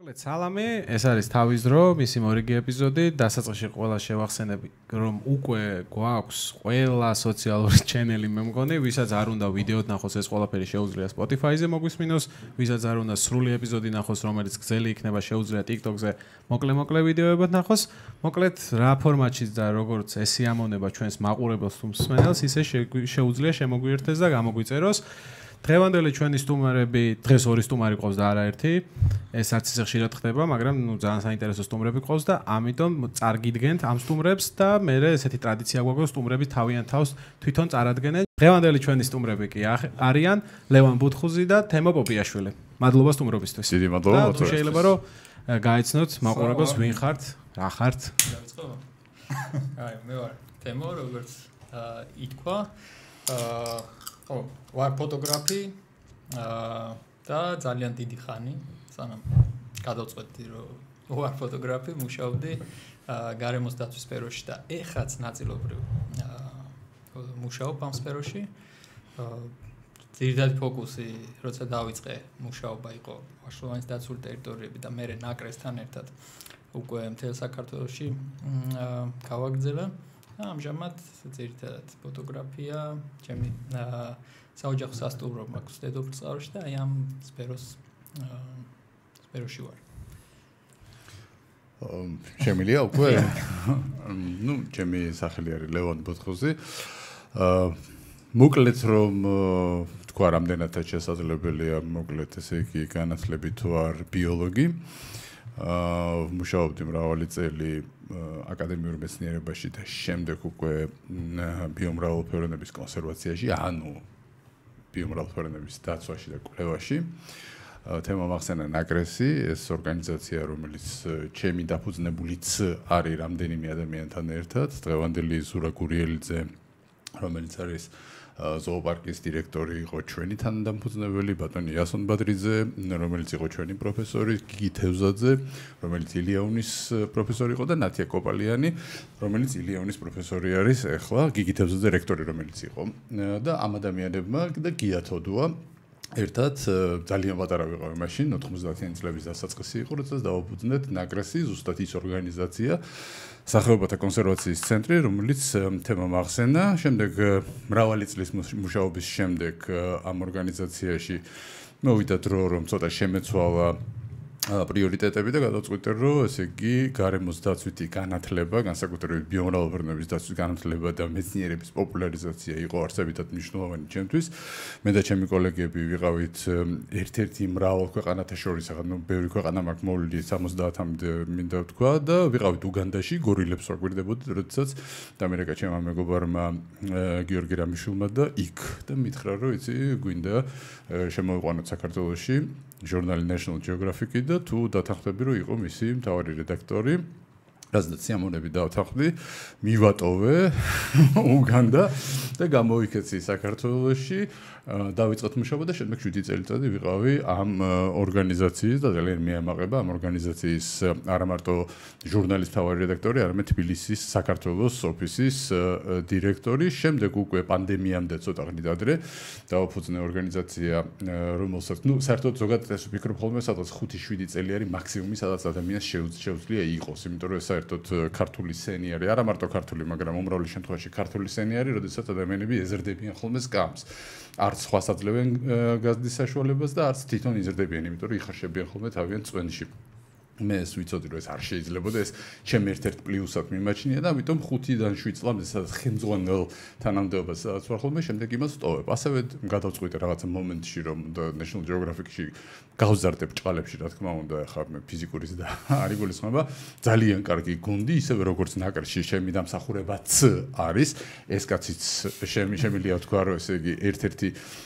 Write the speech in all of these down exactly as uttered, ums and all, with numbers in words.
მოკლედ სალამი, ეს არის თავის დრო, მისი მორიგი ეპიზოდი. დასაწყისში ყველა შევახსენები, რომ უკვე გვაქვს ყველა სოციალური ჩენელი მე მგონი, ვისაც არ უნდა ვიდეოდ ნახოს, ეს ყველაფერი შეუძლია Spotify-ზე მოგვისმინოს, ვისაც არ უნდა სრული ეპიზოდი ნახოს, რომელიც გზელი იქნება, შეუძლია TikTok-ზე მოკლე-მოკლე ვიდეოებად ნახოს. მოკლედ რა ფორმატშიც და როგორც ეს სიამოვნება ჩვენს მაყურებელს თუ მსმენელს, ისე შეუძლია შემოგვიერთდეს და გამოგვიწეროს. დღევანდელი ჩვენი სტუმრები, დღეს ორი სტუმარი ყავს და არაერთი. ეს არც ისე ხშირად ხდება, მაგრამ ნუ ძალიან საინტერესო სტუმრები ყავს და ამიტომ წარგიდგენთ ამ სტუმრებს და მე ესეთი ტრადიცია გვაქვს, სტუმრები თავიანთ თავს თვითონ წარადგენენ. დღევანდელი ჩვენი სტუმრები კი არიან ლევან ბუთხუზი და თემო პოპიაშვილი. მადლობა სტუმრობისთვის. დიდი მადლობა. თუ შეიძლება რომ გაიცნოთ მაყურებელს ვინ ხართ, რა ხართ? აი, მე ვარ თემო, როგორც ითქვა. აა ო, ვარ ფოტოგრაფი აა და ძალიან დიდი ხანი, სანამ გადავწყვეტი რომ ვარ ფოტოგრაფი, მუშაობდი აა გარემოს დაცვის სფეროში და ეხაც ნაწილობრივ აა მუშაობ ამ სფეროში. აა ძირითადი ფოკუსი, როცა დავიწყე მუშაობა იყო ვაშლოვანის დაცული ტერიტორიები და მე ნაკრესთან ერთად უკვე მთელ საქართველოში აა გავაგრძელა. ამჟამად ძირითადად ფოტოგრაფია, ჩემი საოჯახო სასტუმრო მაქვს დედოფლისწყაროში და აი ამ სფეროს სფეროში ვარ. შემილია უკვე? ნუ ჩემი სახელი არის ლევან ბუთხუზი. მოკლედ რომ თქვა რამდენადაც შესაძლებელია, მოკლედ ესე იგი განათლებით თუ არ ბიოლოგი. აა მუშაობდი მრავალი წელი აკადემიურ მეცნიერებაში და შემდეგ უკვე ბიომრავალფეროვნების კონსერვაციაში, ანუ ბიომრავალფეროვნების დაცვაში და კვლევაში. თემა მახსენა ნაკრესი, ეს ორგანიზაცია, რომელიც ჩემი დაფუძნებულიც არის რამდენიმე ადამიანთან ერთად, დღევანდელი ზურა გურიელიძე, რომელიც არის ზოოპარკის დირექტორი იყო ჩვენი თანადამფუძნებელი, ბატონი იასონ ბადრიძე, რომელიც იყო ჩვენი პროფესორი, გიგი თევზაძე, რომელიც ილიაუნის პროფესორი იყო და ნათია კოპალიანი, რომელიც ილიაუნის პროფესორი არის ახლა, გიგი თევზაძე რექტორი რომელიც იყო. და ამ ადამიანებმა და გია თოდუა ერთად ძალიან პატარა ვიყავი მაშინ, ოთხმოცდაათიანი წლების დასაწყისი იყო, როცა დავაფუძნეთ ნაკრესი, ზუსტად ის ორგანიზაცია, სახეობათა კონსერვაციის ცენტრი, რომელიც თემა მახსენა. შემდეგ მრავალი წლის მუშაობის შემდეგ ამ ორგანიზაციაში მოვიდა დრო, რომ ცოტა შემეცვალა პრიორიტეტები და გადავწყვიტე, რომ ესე იგი გარემოს დაცვითი განათლება, განსაკუთრებით ბიომრავალფეროვნების დაცვის განათლება და მეცნიერების პოპულარიზაცია იყო არსებითად მნიშვნელოვანი ჩემთვის. მე და ჩემი კოლეგები ვიყავით ერთ-ერთი მრავალ ქვეყანათა შორის, ახლა ნუ ბევრი ქვეყანა მაქვს მოვლილი სამოცდაათამდე მინდა ვთქვა და ვიყავით უგანდაში, გორილებს ვაგვირდებოდით, როდესაც ამერიკა ჩემმა მეგობარმა გიორგი რამიშვილმა და იქ და მითხრა, რომ იცი, გვინდა შემოვიყვანოთ საქართველოში ჟურნალი National Geographic და თუ დათანხმდები რომ იყო მისი მთავარი რედაქტორი, რადგან სიამოვნებით დავთანხმდი, მივატოვე უგანდა და გამოვიქეცი საქართველოში, დავიწყეთ მუშაობა და შემდეგ შვიდი წელიწადი ვიყავი ამ ორგანიზაციის და ძალიან მეამაყება ამ ორგანიზაციის არა მარტო ჟურნალის მთავარი რედაქტორი, არამედ თბილისის საქართველოს ოფისის დირექტორი. შემდეგ უკვე პანდემიამდე ცოტა ხნით ადრე დავაფუძნე ორგანიზაცია, რომელსაც ნუ საერთოდ ზოგადად ეს ვფიქრობ ხოლმე, სადაც ხუთი შვიდი წელი არის მაქსიმუმი, სადაც ადამიანს შეუძლია იყოს, იმიტომ რომ საერთოდ ქართული სენი არის, არა მარტო ქართული, მაგრამ უმრავლეს შემთხვევაში ქართული სენი არის, როდესაც ადამიანები ეზრდებიან ხოლმე სკამს. არც სხვას აძლევენ გაზრდის საშუალებას და არც თვითონ იზრდებიან, იმიტომ რომ იხარშებიან ხოლმე თავიანთ წვენში. მე ეს ვიცოდი, რომ ეს არ შეიძლებოდა, ეს ჩემ ერთ-ერთ პლუსად მიმაჩნია და ამიტომ ხუთიდან შვიდ წლამდე სადაც ხელმძღვანელ თანამდებობას სადაც ვარ ხოლმე, შემდეგ იმას ვტოვებ. ასევე გადავწყვიტე რაღაცა მომენტში, რომ National Geographic-ში გავზარდებ ჭყალებში, რა თქმა უნდა, ახლა მე ფიზიკურის და არ იგულისხმება, ძალიან კარგი გუნდი, ისევე როგორც ნაკრებში ჩემი დამსახურებაც არის. ეს კაციც შემიძლია ვთქვა, რომ ესე იგი ერთ-ერთი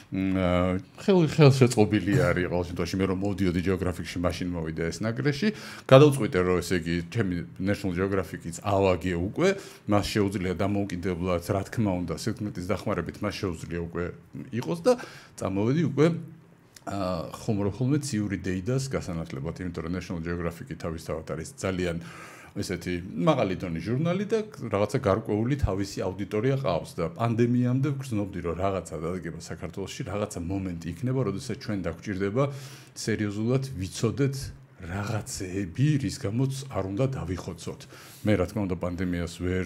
ხელშეწყობილი არის ყოველ შემთხვევაში, მე რომ მოვდიოდი Geographic-ში, მაშინ მოვიდა ეს ნაკრეში. გადავწყვიტე, რომ ესე იგი ჩემი National Geographic-იც ავაგე უკვე, მას შეუძლია დამოუკიდებლად, რა თქმა უნდა, სიკვდილის დახმარებით მას შეუძლია უკვე იყოს და წამოვედი უკვე აა ხომროხოლმე ციური დეიდას გასანათლებად, იმიტომ რომ National Geographic-ი თავისთავად არის ძალიან ესეთი მაღალი დონის ჟურნალი და რაღაცა გარკვეული თავისი აუდიტორია ყავს და პანდემიამდე ვგრძნობდი, რომ რაღაცა დადგება საქართველოში, რაღაცა მომენტი იქნება, როდესაც ჩვენ დაგვჭირდება სერიოზულად ვიცოდეთ რაღაცეები, რის გამოც არ უნდა დავიხოცოთ. მე რა თქმა უნდა პანდემიას ვერ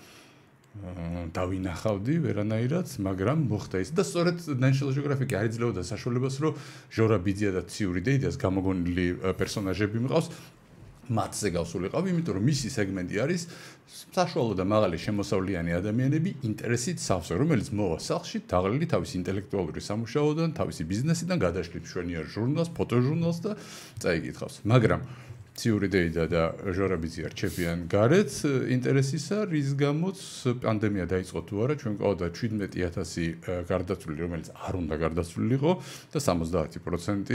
დავინახავდი ვერანაირად, მაგრამ მოხდა ის და სწორედ National Geographic არ იძლეოდა საშუალებას, რომ ჟორა ბიძია და ციური დეიდას გამოგონილი პერსონაჟები მყავს. მათზე გავსულიყავ, იმიტომ რომ მისი სეგმენტი არის საშუალო და მაღალი შემოსავლიანი ადამიანები ინტერესით სავსე, რომელიც მოვა სახლში დაღლილი თავისი ინტელექტუალური სამუშაოდან, თავისი ბიზნესიდან გადაშლით მშვენიერ ჟურნალს, ფოტოჟურნალს და წაიკითხავს. მაგრამ ციური დეიდა და ჟორა ბიძია რჩებიან გარეთ ინტერესისა, რის გამოც პანდემია დაიწყო თუ არა, ჩვენ ყავდა შვიდმეტი ათასი გარდაცვლილი, რომელიც არ უნდა გარდაცვლილიყო და სამოცდაათი პროცენტი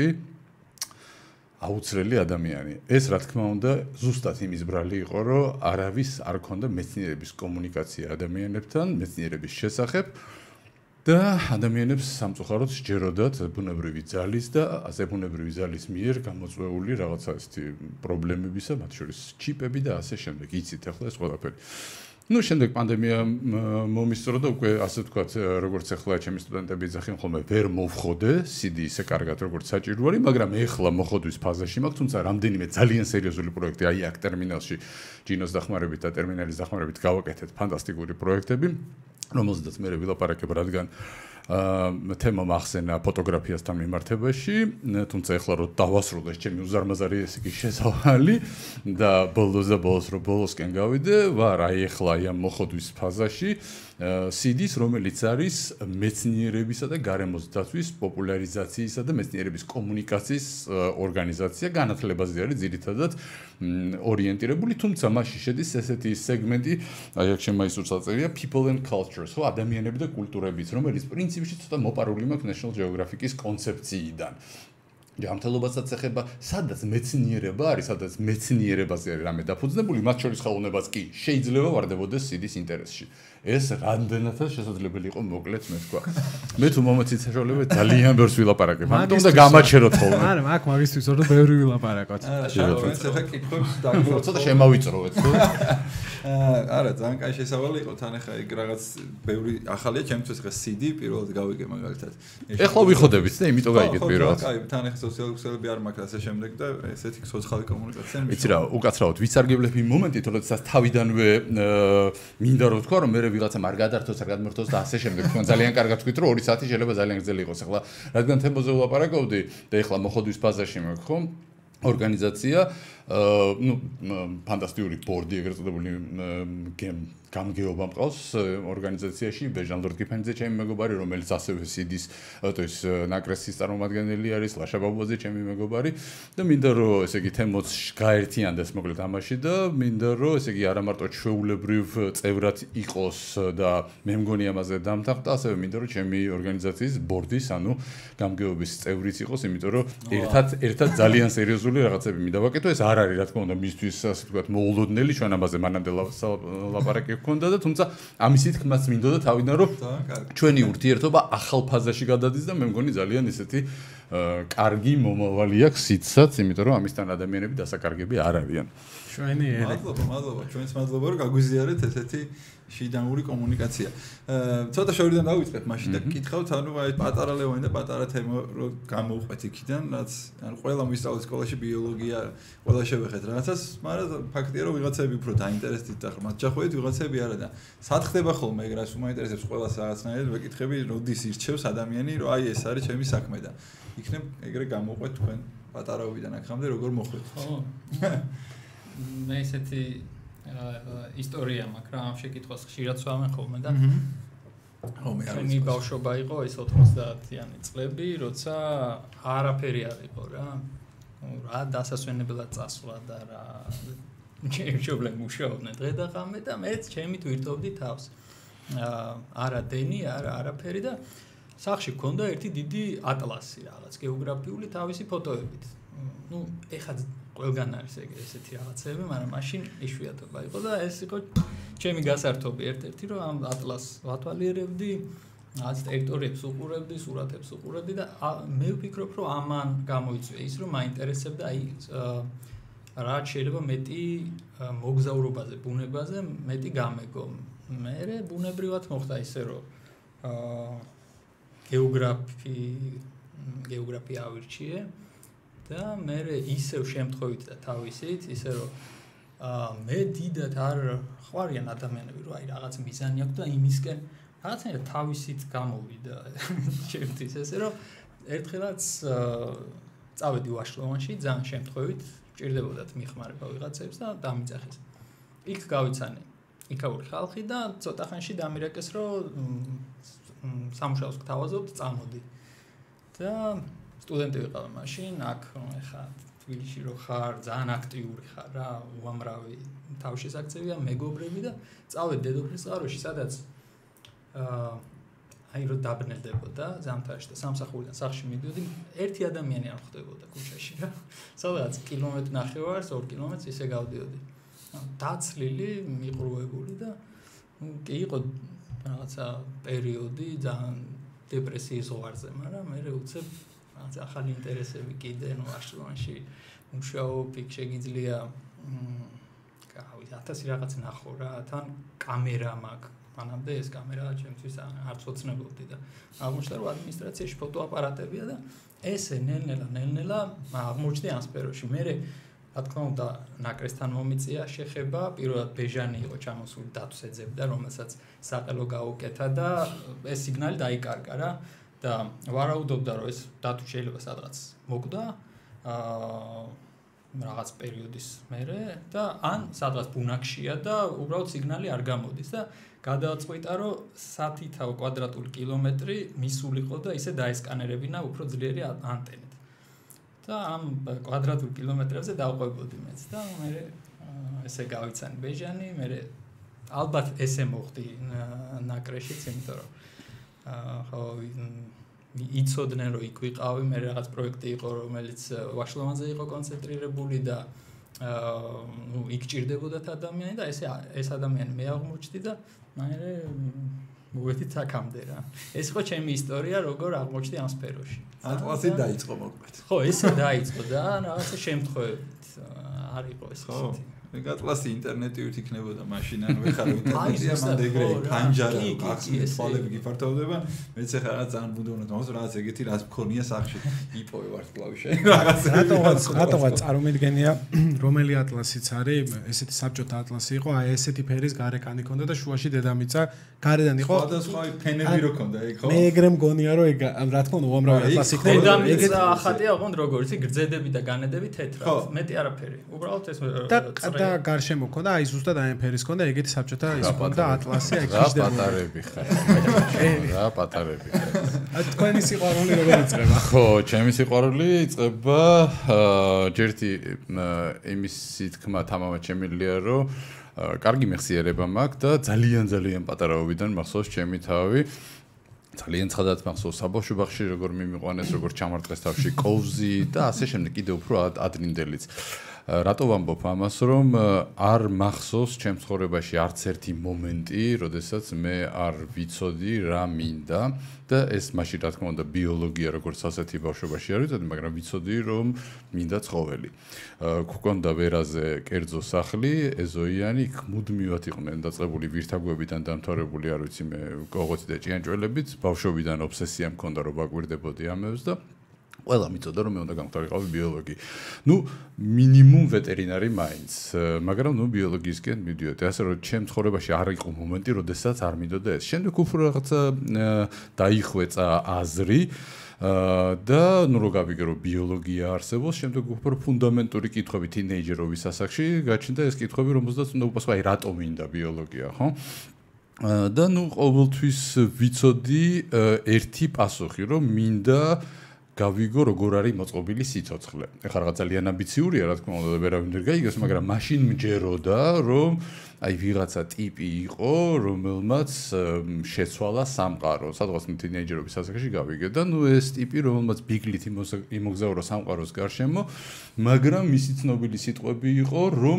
აუცრელი ადამიანი. ეს რა თქმა უნდა ზუსტად იმის ბრალი იყო, რომ არავის არ ქონდა მეცნიერების კომუნიკაცია ადამიანებთან, მეცნიერების შესახებ და ადამიანებს სამწუხაროდ სჯეროდათ ბუნებრივი ძალის და ასე ბუნებრივი ძალის მიერ გამოწვეული რაღაცა ისეთი პრობლემებისა, მათ შორის ჩიპები და ასე შემდეგ. იცით ახლა ეს ყველაფერი. Ну, შემდეგ პანდემია მომისწრო და უკვე ასე ვთქვათ, როგორც ახლა ჩემი სტუდენტები ეძახიან ხოლმე, ვერ მოვხოდე, სიდი ისე კარგად როგორც საჭირო არის, მაგრამ ეხლა მოხოდვის ფაზაში მაქვს, თუმცა რამდენიმე ძალიან სერიოზული პროექტი, აი აქ ტერმინალში ჯინოს დახმარებით და ტერმინალის დახმარებით გავაკეთეთ ფანტასტიკური პროექტები, რომელზედაც მე ვილაპარაკებ, რადგან აა თემა მახსენა ფოტოგრაფიასთან მიმართებაში, თუმცა ეხლა რომ დავასრულე ჩემი უზარმაზარი ესე იგი შესავალი და ბოლოს და ბოლოს რომ ბოლოსკენ გავიდე, ვარ აი ეხლა აი ამ მოხდვის ფაზაში სიდის, რომელიც არის მეცნიერებისა და გარემოს დაცვის პოპულარიზაციისა და მეცნიერების კომუნიკაციის ორგანიზაცია, განათლებაზე არის ძირითადად ორიენტირებული, თუმცა მასში შედის ესეთი სეგმენტი, აი აქ შემაისურს აწერია people and cultures, ხო, ადამიანები და კულტურებიც, რომელიც პრინციპში ცოტა მოპარული მაქვს National Geographic-ის კონცეფციიდან. ჯანმრთელობასაც ეხება, სადაც მეცნიერება არის, სადაც მეცნიერებაზე არის რამე დაფუძნებული, მათ შორის ხელოვნებას კი შეიძლება ვარდებოდეს სიდის ინტერესში. ეს რამდენადაც შესაძლებელი იყო მოკლედ მე თქვა. მე თუ მომეცით საშუალება ძალიან ბევრს ვილაპარაკებ. ამიტომ და გამაჩეროთ ხოლმე. არა, მაგ მაგისთვის რომ ბევრი ვილაპარაკოთ. არა, შევეცეთ ახლა კითხვებს დაგვროთ. ცოტა შემავიწროვეთ. არა, ძალიან კაი შესავალი იყო თან ახლა იქ რაღაც ბევრი ახალია ჩემთვის ხა სიდი პირველად გავიგე მაგალითად. ეხლა ვიხოდებით და იმიტომ გაიგეთ პირველად. კაი, თან ახლა სოციალური ქსელები არ მაქვს ასე შემდეგ და ესეთი სოციალური კომუნიკაცია. იცი რა, უკაცრავად ვისარგებლებ იმ მომენტით, როდესაც თავიდანვე მინდა რომ თქვა რომ მე ვიღაცა არ გადართოს, არ გადმორთოს და ასე შემდეგ. თქვენ ძალიან კარგად თქვით რომ ორი საათი შეიძლება ძალიან გრძელი იყოს. ახლა რადგან თემოზე ვლაპარაკობდი და ახლა მოხდვის ფაზაში მაქვს ხო? ორგანიზაცია, ну, ფანტასტიკური ბორდი ეგრეთ წოდებული გამგეობა მყავს ორგანიზაციაში, ბეჟან ლორდგიფანიძე ჩემი მეგობარი, რომელიც ასევე სიდის, то есть ნაკრესის წარმომადგენელი არის, ლაშა ბაბუაძე ჩემი მეგობარი და მინდა რომ ესე იგი თემოც გაერთიანდეს მოკლედ ამაში და მინდა რომ ესე იგი არა მარტო ჩვეულებრივ წევრად იყოს და მე მგონი ამაზე დამთახდა, ასევე მინდა რომ ჩემი ორგანიზაციის ბორდის, ანუ გამგეობის წევრიც იყოს, იმიტომ რომ ერთად ერთად ძალიან სერიოზული რაღაცები მინდა ვაკეთო, ეს არ არის რა თქმა უნდა მისთვის ასე ვთქვათ მოულოდნელი, ჩვენ ამაზე მანამდე ლაპარაკი გქონდა და თუმცა ამისი თქმაც მინდოდა თავიდან რომ ჩვენი ურთიერთობა ახალ ფაზაში გადადის და მე მგონი ძალიან ესეთი კარგი მომავალი აქვს სიცსაც, იმიტომ რომ ამისთან ადამიანები დასაკარგები არ არიან. ჩვენი ერი. მადლობა, მადლობა, ჩვენს მადლობა რომ გაგვიზიარეთ ესეთი შიდანური კომუნიკაცია. ცოტა შორიდან დავიწყეთ მაშინ და გკითხავთ, ანუ აი პატარა ლევანი და პატარა თემა რო გამოვყვეთ იქიდან, რაც ანუ ყველა მისწავლე სკოლაში ბიოლოგია, ყველა შევეხეთ რაღაცას, მაგრამ ფაქტია რომ ვიღაცები უფრო დაინტერესდით და ხმათ ჩახვედით, ვიღაცები არა და სად ხდება ხოლმე ეგ რაც უმაინტერესებს ყველას რაღაცნაირად ვეკითხები, როდის ირჩევს ადამიანი, რომ აი ეს არის ჩემი საქმე და იქნებ ეგრე გამოვყვეთ თქვენ პატარავიდან აქამდე როგორ მოხვდით. ხო. მე ესეთი ისტორია მაქვს რა ამ შეკითხვას ხშირად ვამენ ხოლმე და ხო მე არ ვიცი ბავშვობა იყო ეს ოცდაათიანი წლები როცა არაფერი არ იყო რა რა დასასვენებლად წასვლა და რა ჩემშობლები მუშაობდნენ დღე და ღამე და მეც ჩემი თვითობდი თავს არა დენი არა არაფერი და სახში მქონდა ერთი დიდი ატლასი რაღაც გეოგრაფიული თავისი ფოტოებით ну ეხლა ყველგან არის ეგ ესეთი რაღაცები, მაგრამ მაშინ იშვიათობა იყო და ეს იყო ჩემი გასართობი ერთ-ერთი, რომ ამ ატლასს ვათვალიერებდი, რაღაც ტერიტორიებს უყურებდი, სურათებს უყურებდი და მე ვფიქრობ, რომ ამან გამოიწვია ის, რომ მაინტერესებდა აი რა შეიძლება მეტი მოგზაურობაზე, ბუნებაზე მეტი გამეგო. მე ბუნებრივად მოხდა ისე, რომ გეოგრაფი გეოგრაფია ავირჩიე და მე ისევ შემთხვევით და თავისით ისე რომ აა მე დიდად არ ხვარიან ადამიანები რომ აი რაღაც მიზანი აქვს და იმისკენ რაღაცნაირად თავისით გამოვიდა ჩემთვის ესე რომ ერთხელაც წავედი ვაშლოვანში ძალიან შემთხვევით ჭირდებოდათ მიხმარება ვიღაცებს და დამიძახეს იქ გავიცანე იქაური ხალხი და ცოტა ხანში დამირეკეს რომ სამუშაოს გთავაზობთ წამოდი და სტუდენტი ვიყავ მაშინ აქ ეხა თბილისში რო ხარ ძალიან აქტიური ხარ რა უამრავი თავშესაქცევია მეგობრები და წავედი დედოფლის წყაროში სადაც აა აი რო დაბნელდებოდა ზამთარში და სამსახურიდან სახლში მიდიოდი ერთი ადამიანი არ ხვდებოდა ქუჩაში რა სადაც კილომეტრი ნახევარს ორ კილომეტრს ისე გავდიოდი დაცლილი მიყრუებული და კი იყო რაღაცა პერიოდი ძალიან დეპრესიის ზღვარზე მაგრამ მე უცებ რაღაც ახალი ინტერესები კიდე ნუ აშლოვანში მუშაობ იქ შეგიძლია გავი ათასი რაღაც ნახო რა თან კამერა მაქვს მანამდე ეს კამერა ჩემთვის არც ოცნებობდი და აღმოჩნდა რომ ადმინისტრაციაში ფოტოაპარატებია და ესე ნელ-ნელა ნელ-ნელა აღმოჩნდა ამ სფეროში მე რა თქმა უნდა ნაკრესთან მომიწია შეხება პირველად ბეჟანი იყო ჩამოსული დათვს ეძებდა რომელსაც საყელო გაუკეთა და ეს სიგნალი დაიკარგა რა და ვარაუდობდა რომ ეს დათვი შეიძლება სადღაც მოკვდა აა რაღაც პერიოდის მერე და ან სადღაც ბუნაგშია და უბრალოდ სიგნალი არ გამოდის და გადააწყვიტა რომ სათითაო კვადრატული კილომეტრი მისულიყო და ისე დაესკანერებინა უფრო ძლიერი ანტენით და ამ კვადრატულ კილომეტრებზე დავყვებოდი მეც და მე ესე გავიცანი ბეჟანი მე ალბათ ესე მოხდი ნაკრეშიც იმიტომ რომ ხო იცოდნენ რომ იქ ვიყავი მე რაღაც პროექტი იყო რომელიც ვაშლოვანზე იყო კონცენტრირებული და ნუ იქ ჭირდებოდათ ადამიანი და ესე ეს ადამიანი მე აღმოჩნდი და მე მოვედი აქამდე რა ეს ხო ჩემი ისტორია როგორ აღმოჩნდი ამ სფეროში ატლასი დაიწყო მოკლედ ხო ესე დაიწყო და რაღაცა შემთხვევით არ იყო ეს ისეთი ეგ ატლასი ინტერნეტივით იქნებოდა მაშინ ანუ ეხლა ინტერნეტია მანდ ეგრე ფანჯარა ახსნი თვალები გიფართოვდება მეც ეხლა რაღაც ძალიან ბუნდოვნად მაგას რაღაც ეგეთი რაც მქონია სახში იპოვე ვარ კლავიშე რაღაც რატომაც რატომაც წარმომიდგენია რომელი ატლასიც არის ესეთი საბჭოთა ატლასი იყო აი ესეთი ფერის გარეკანი ქონდა და შუაში დედამიწა გარედან იყო სხვადასხვა ფენები რო ქონდა ეგ ხო მე ეგრე მგონია რომ ეგ რა თქმა უნდა უამრავი ატლასი იქნება დედამიწა ახატია ოღონდ როგორც ის გრძედები და განედები თეთრად მეტი არაფერი უბრალოდ ეს და გარშემო ქონდა აი ზუსტად აი ფერის ქონდა ეგეთი საბჭოთა ის ქონდა ატლასი აი ხიჟდება რა პატარები ხარ რა პატარები აი თქვენი სიყვარული როგორ იწყება ხო ჩემი სიყვარული იწყება ჯერთი იმისი თქმა თამამად შემიძლია რომ კარგი მეხსიერება მაქვს და ძალიან ძალიან პატარაობიდან მახსოვს ჩემი თავი ძალიან ცხადად მახსოვს საბავშვო ბაღში როგორ მიმიყვანეს როგორ ჩამარტყეს თავში კოვზი და ასე შემდეგ კიდე უფრო ადრინდელიც რატო ვამბობ ამას რომ არ მახსოვს ჩემ ცხოვრებაში არც ერთი მომენტი როდესაც მე არ ვიცოდი რა მინდა და ეს მაშინ რა თქმა უნდა ბიოლოგია როგორც ასეთი ბავშვობაში არ ვიცოდი მაგრამ ვიცოდი რომ მინდა ცხოველი გვქონდა ვერაზე კერძო სახლი ეზოიანი იქ მუდმივად იყვნენ დაწყებული ვირთაგვებიდან დამთავრებული არ ვიცი მე კოღოთი და ჭიანჭველებით ბავშვობიდან ობსესია მქონდა რომ ვაკვირდებოდი ამებს და ყველა მიწოდა რომ მე უნდა გამختارიყავი ბიოლოგი. ნუ მინიმუმ ვეტერინარი მაინც, მაგრამ ნუ ბიოლოგიისკენ მივდიოდი. ასე რომ ჩემ ცხოვრებაში არ იყო მომენტი, როდესაც არ მინდოდა ეს. შემდეგ უფრო რაღაცა დაიხვეწა აზრი და ნუ რო გავიგე რომ ბიოლოგია არსებობს, შემდეგ უფრო ფუნდამენტური კითხვები თინეიჯერობის ასაკში გაჩნდა ეს კითხვები, რომელზეც უნდა უპასუხო, აი რატომ მინდა ბიოლოგია, ხო? და ნუ ყოველთვის ვიცოდი ერთი პასუხი, რომ მინდა გავიგო როგორ არის მოწყობილი სიცოცხლე. ეხლა რაღაც ძალიან ამბიციურია, რა თქმა უნდა, ვერავინ ვერ გაიგებს, მაგრამ მაშინ მჯეროდა, რომ აი ვიღაცა ტიპი იყო, რომელმაც შეცვალა სამყარო. სადღაც თინეიჯერობის ასაკში გავიგე და ნუ ეს ტიპი, რომელმაც ბიგლით იმოგზაურა სამყაროს გარშემო, მაგრამ მისი ცნობილი სიტყვები იყო, რომ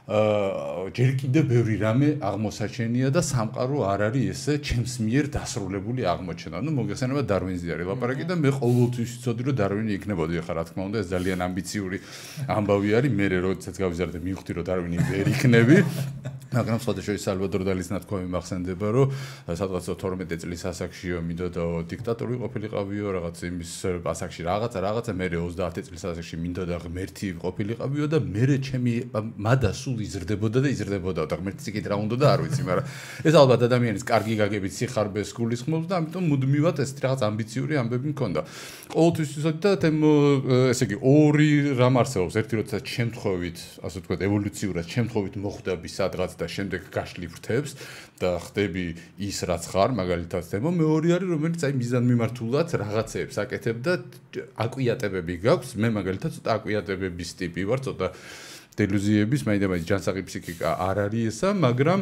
აა ჯერ კიდე ბევრი რამე აღმოსაჩენია და სამყარო არ არის ესე ჩემს მიერ დასრულებული აღმოჩენა. ნუ მოგეხსენება დარვინზე არის ლაპარაკი და მე ყოველთვის ვიცოდი რომ დარვინი იქნებოდი. ახლა რა თქმა უნდა ეს ძალიან ამბიციური ამბავი არის. მე როდესაც გავიზარდე მივხვდი რომ დარვინი ვერ იქნები. მაგრამ სხვადასხვა სალვადორ დალის ნათქვამი მახსენდება, რომ სადღაც თორმეტ წლის ასაკშიო მინდოდა დიქტატორი ყოფილიყავიო, რაღაც იმის ასაკში რაღაცა რაღაცა, მერე ოცდაათი წლის ასაკში მინდოდა ღმერთი ყოფილიყავიო და მერე ჩემი მადა სულ იზრდებოდა და იზრდებოდა და ღმერთიც იქით რა უნდა და არ ვიცი, მაგრამ ეს ალბათ ადამიანის კარგი გაგებით სიხარბეს გულისხმობს და ამიტომ მუდმივად ეს რაღაც ამბიციური ამბები მქონდა. ყოველთვის ვთქვი და თემო ესე იგი ორი რამ არსებობს, ერთი როცა შემთხვევით, ასე ვთქვათ, ევოლუციურად შემთხვევით მოხვდები სადღაც და შემდეგ გაშლი ვრთებს და ხდები ის რაც ხარ, მაგალითად თემო, მეორე არის რომელიც აი მიზანმიმართულად რაღაცეებს აკეთებ და აკვიატებები გაქვს, მე მაგალითად ცოტა აკვიატებების ტიპი ვარ, ცოტა დელუზიების, მაინდა-მაინც ჯანსაღი ფსიქიკა არ არის ესა, მაგრამ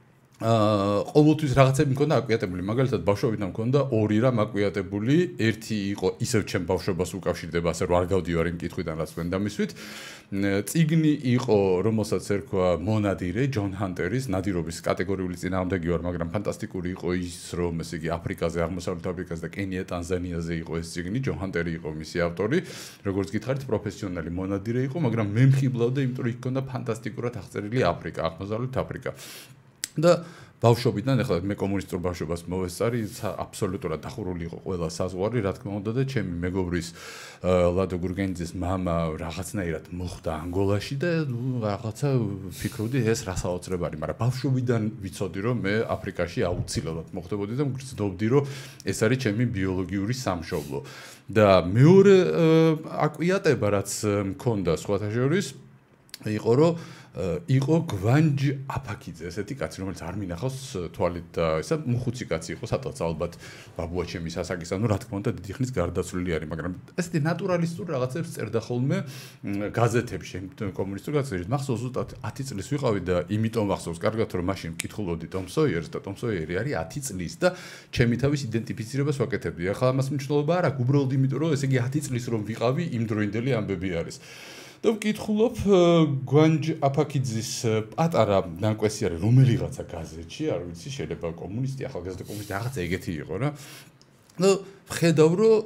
აა ყოველთვის რაღაცები მქონდა აკვიატებული. მაგალითად ბავშვობიდან მქონდა ორი რამ აკვიატებული. ერთი იყო ისევ ჩემ ბავშვობას უკავშირდება, ასე რომ არ გავდივარ იმ კითხვიდან, რაც თქვენ დამისვით. წიგნი იყო, რომელსაც ერქვა მონადირე, ჯონ ჰანტერის, ნადირობის კატეგორიული წინააღმდეგი ვარ, მაგრამ ფანტასტიკური იყო ის, რომ ესე იგი აფრიკაზე, აღმოსავლეთ აფრიკაზე და კენია, ტანზანიაზე იყო ეს წიგნი, ჯონ ჰანტერი იყო მისი ავტორი. როგორც გითხარით, პროფესიონალი მონადირე იყო, მაგრამ მე მხიბლავდა, იმიტომ რომ იქ ქონდა ფანტასტიკურად აღწერილი აფრიკა, აღმოსავლეთ აფრიკა. და ბავშვობიდან ახლა მე კომუნისტურ ბავშვობას მოვესწარი, აბსოლუტურად დახურული იყო ყველა საზღვარი, რა თქმა უნდა და ჩემი მეგობრის ლადო გურგენიძის მამა რაღაცნაირად მოხვდა ანგოლაში და რაღაცა ფიქრობდი ეს რა საოცრება არის, მაგრამ ბავშვობიდან ვიცოდი რომ მე აფრიკაში აუცილებლად მოხვდებოდი და მგრძნობდი რომ ეს არის ჩემი ბიოლოგიური სამშობლო. და მეორე აკვიატება რაც მქონდა სხვათა შორის იყო რომ იყო გვანჯ აფაკიძე, ესეთი კაცი, რომელიც არ მინახავს თვალით და ესა მუხუცი კაცი იყო, სადღაც ალბათ ბაბუა ჩემის ასაკის, ანუ რა თქმა უნდა დიდი ხნის გარდაცვლილი არის, მაგრამ ესეთი ნატურალისტურ რაღაცებს წერდა ხოლმე გაზეთებში, კომუნისტურ გაზეთებში. მახსოვს ზუსტად ათი წლის ვიყავი და იმიტომ მახსოვს კარგად რომ მაშინ მკითხულობდი ტომ სოიერს და ტომ სოიერი არის ათი წლის და ჩემი თავის იდენტიფიცირებას ვაკეთებდი. ახლა ამას მნიშვნელობა არ აქვს, უბრალოდ იმიტომ რომ ესე იგი ათი წლის რომ ვიყავი, იმდროინდელი ამბები არის. და ვკითხულობ გვანჯ აფაკიძის პატარა ნაკვესი არის რომელიღაცა გაზეთში, არ ვიცი, შეიძლება კომუნისტი, ახალგაზრდა კომუნისტი, რაღაცა ეგეთი იყო რა. და ვხედავ რომ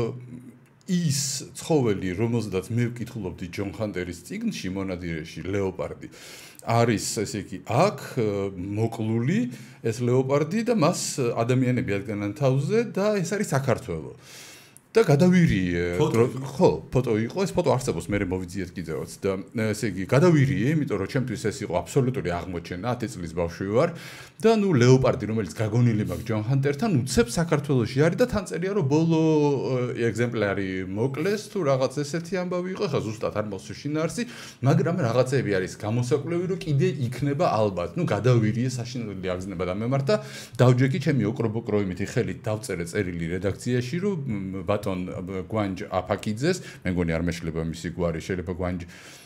ის ცხოველი, რომელზედაც მე ვკითხულობდი ჯონ ჰანტერის წიგნში მონადირეში, ლეოპარდი, არის ესე იგი აქ მოკლული ეს ლეოპარდი და მას ადამიანები ადგენენ თავზე და ეს არის საქართველო. და გადავირიე, ხო, ფოტო იყო, ეს ფოტო არსებობს, მე მოვიძიეთ კიდევაც და ესე იგი გადავირიე, იმიტომ რომ ჩემთვის ეს იყო აბსოლუტური აღმოჩენა, ათი წლის ბავშვი ვარ და ნუ ლეოპარდი, რომელიც გაგონილი მაქვს ჯონ ჰანტერთან, უცებ საქართველოში არის და თან წერია რომ ბოლო ეგზემპლარი მოკლეს თუ რაღაც ესეთი ამბავი იყო, ხა ზუსტად არ მოსვი შინაარსი, მაგრამ რაღაცები არის გამოსაკვლევი რომ კიდე იქნება ალბათ. ნუ გადავირიე, საშინელი აგზნება და მემართა, დავჯექი ჩემი ოკრობოკროიმითი ხელით დავწერე წერილი რედაქციაში რომ ბატონ გვანჯ აფაკიძეს, მე მგონი არ მეშლება მისი გვარი, შეიძლება გვანჯ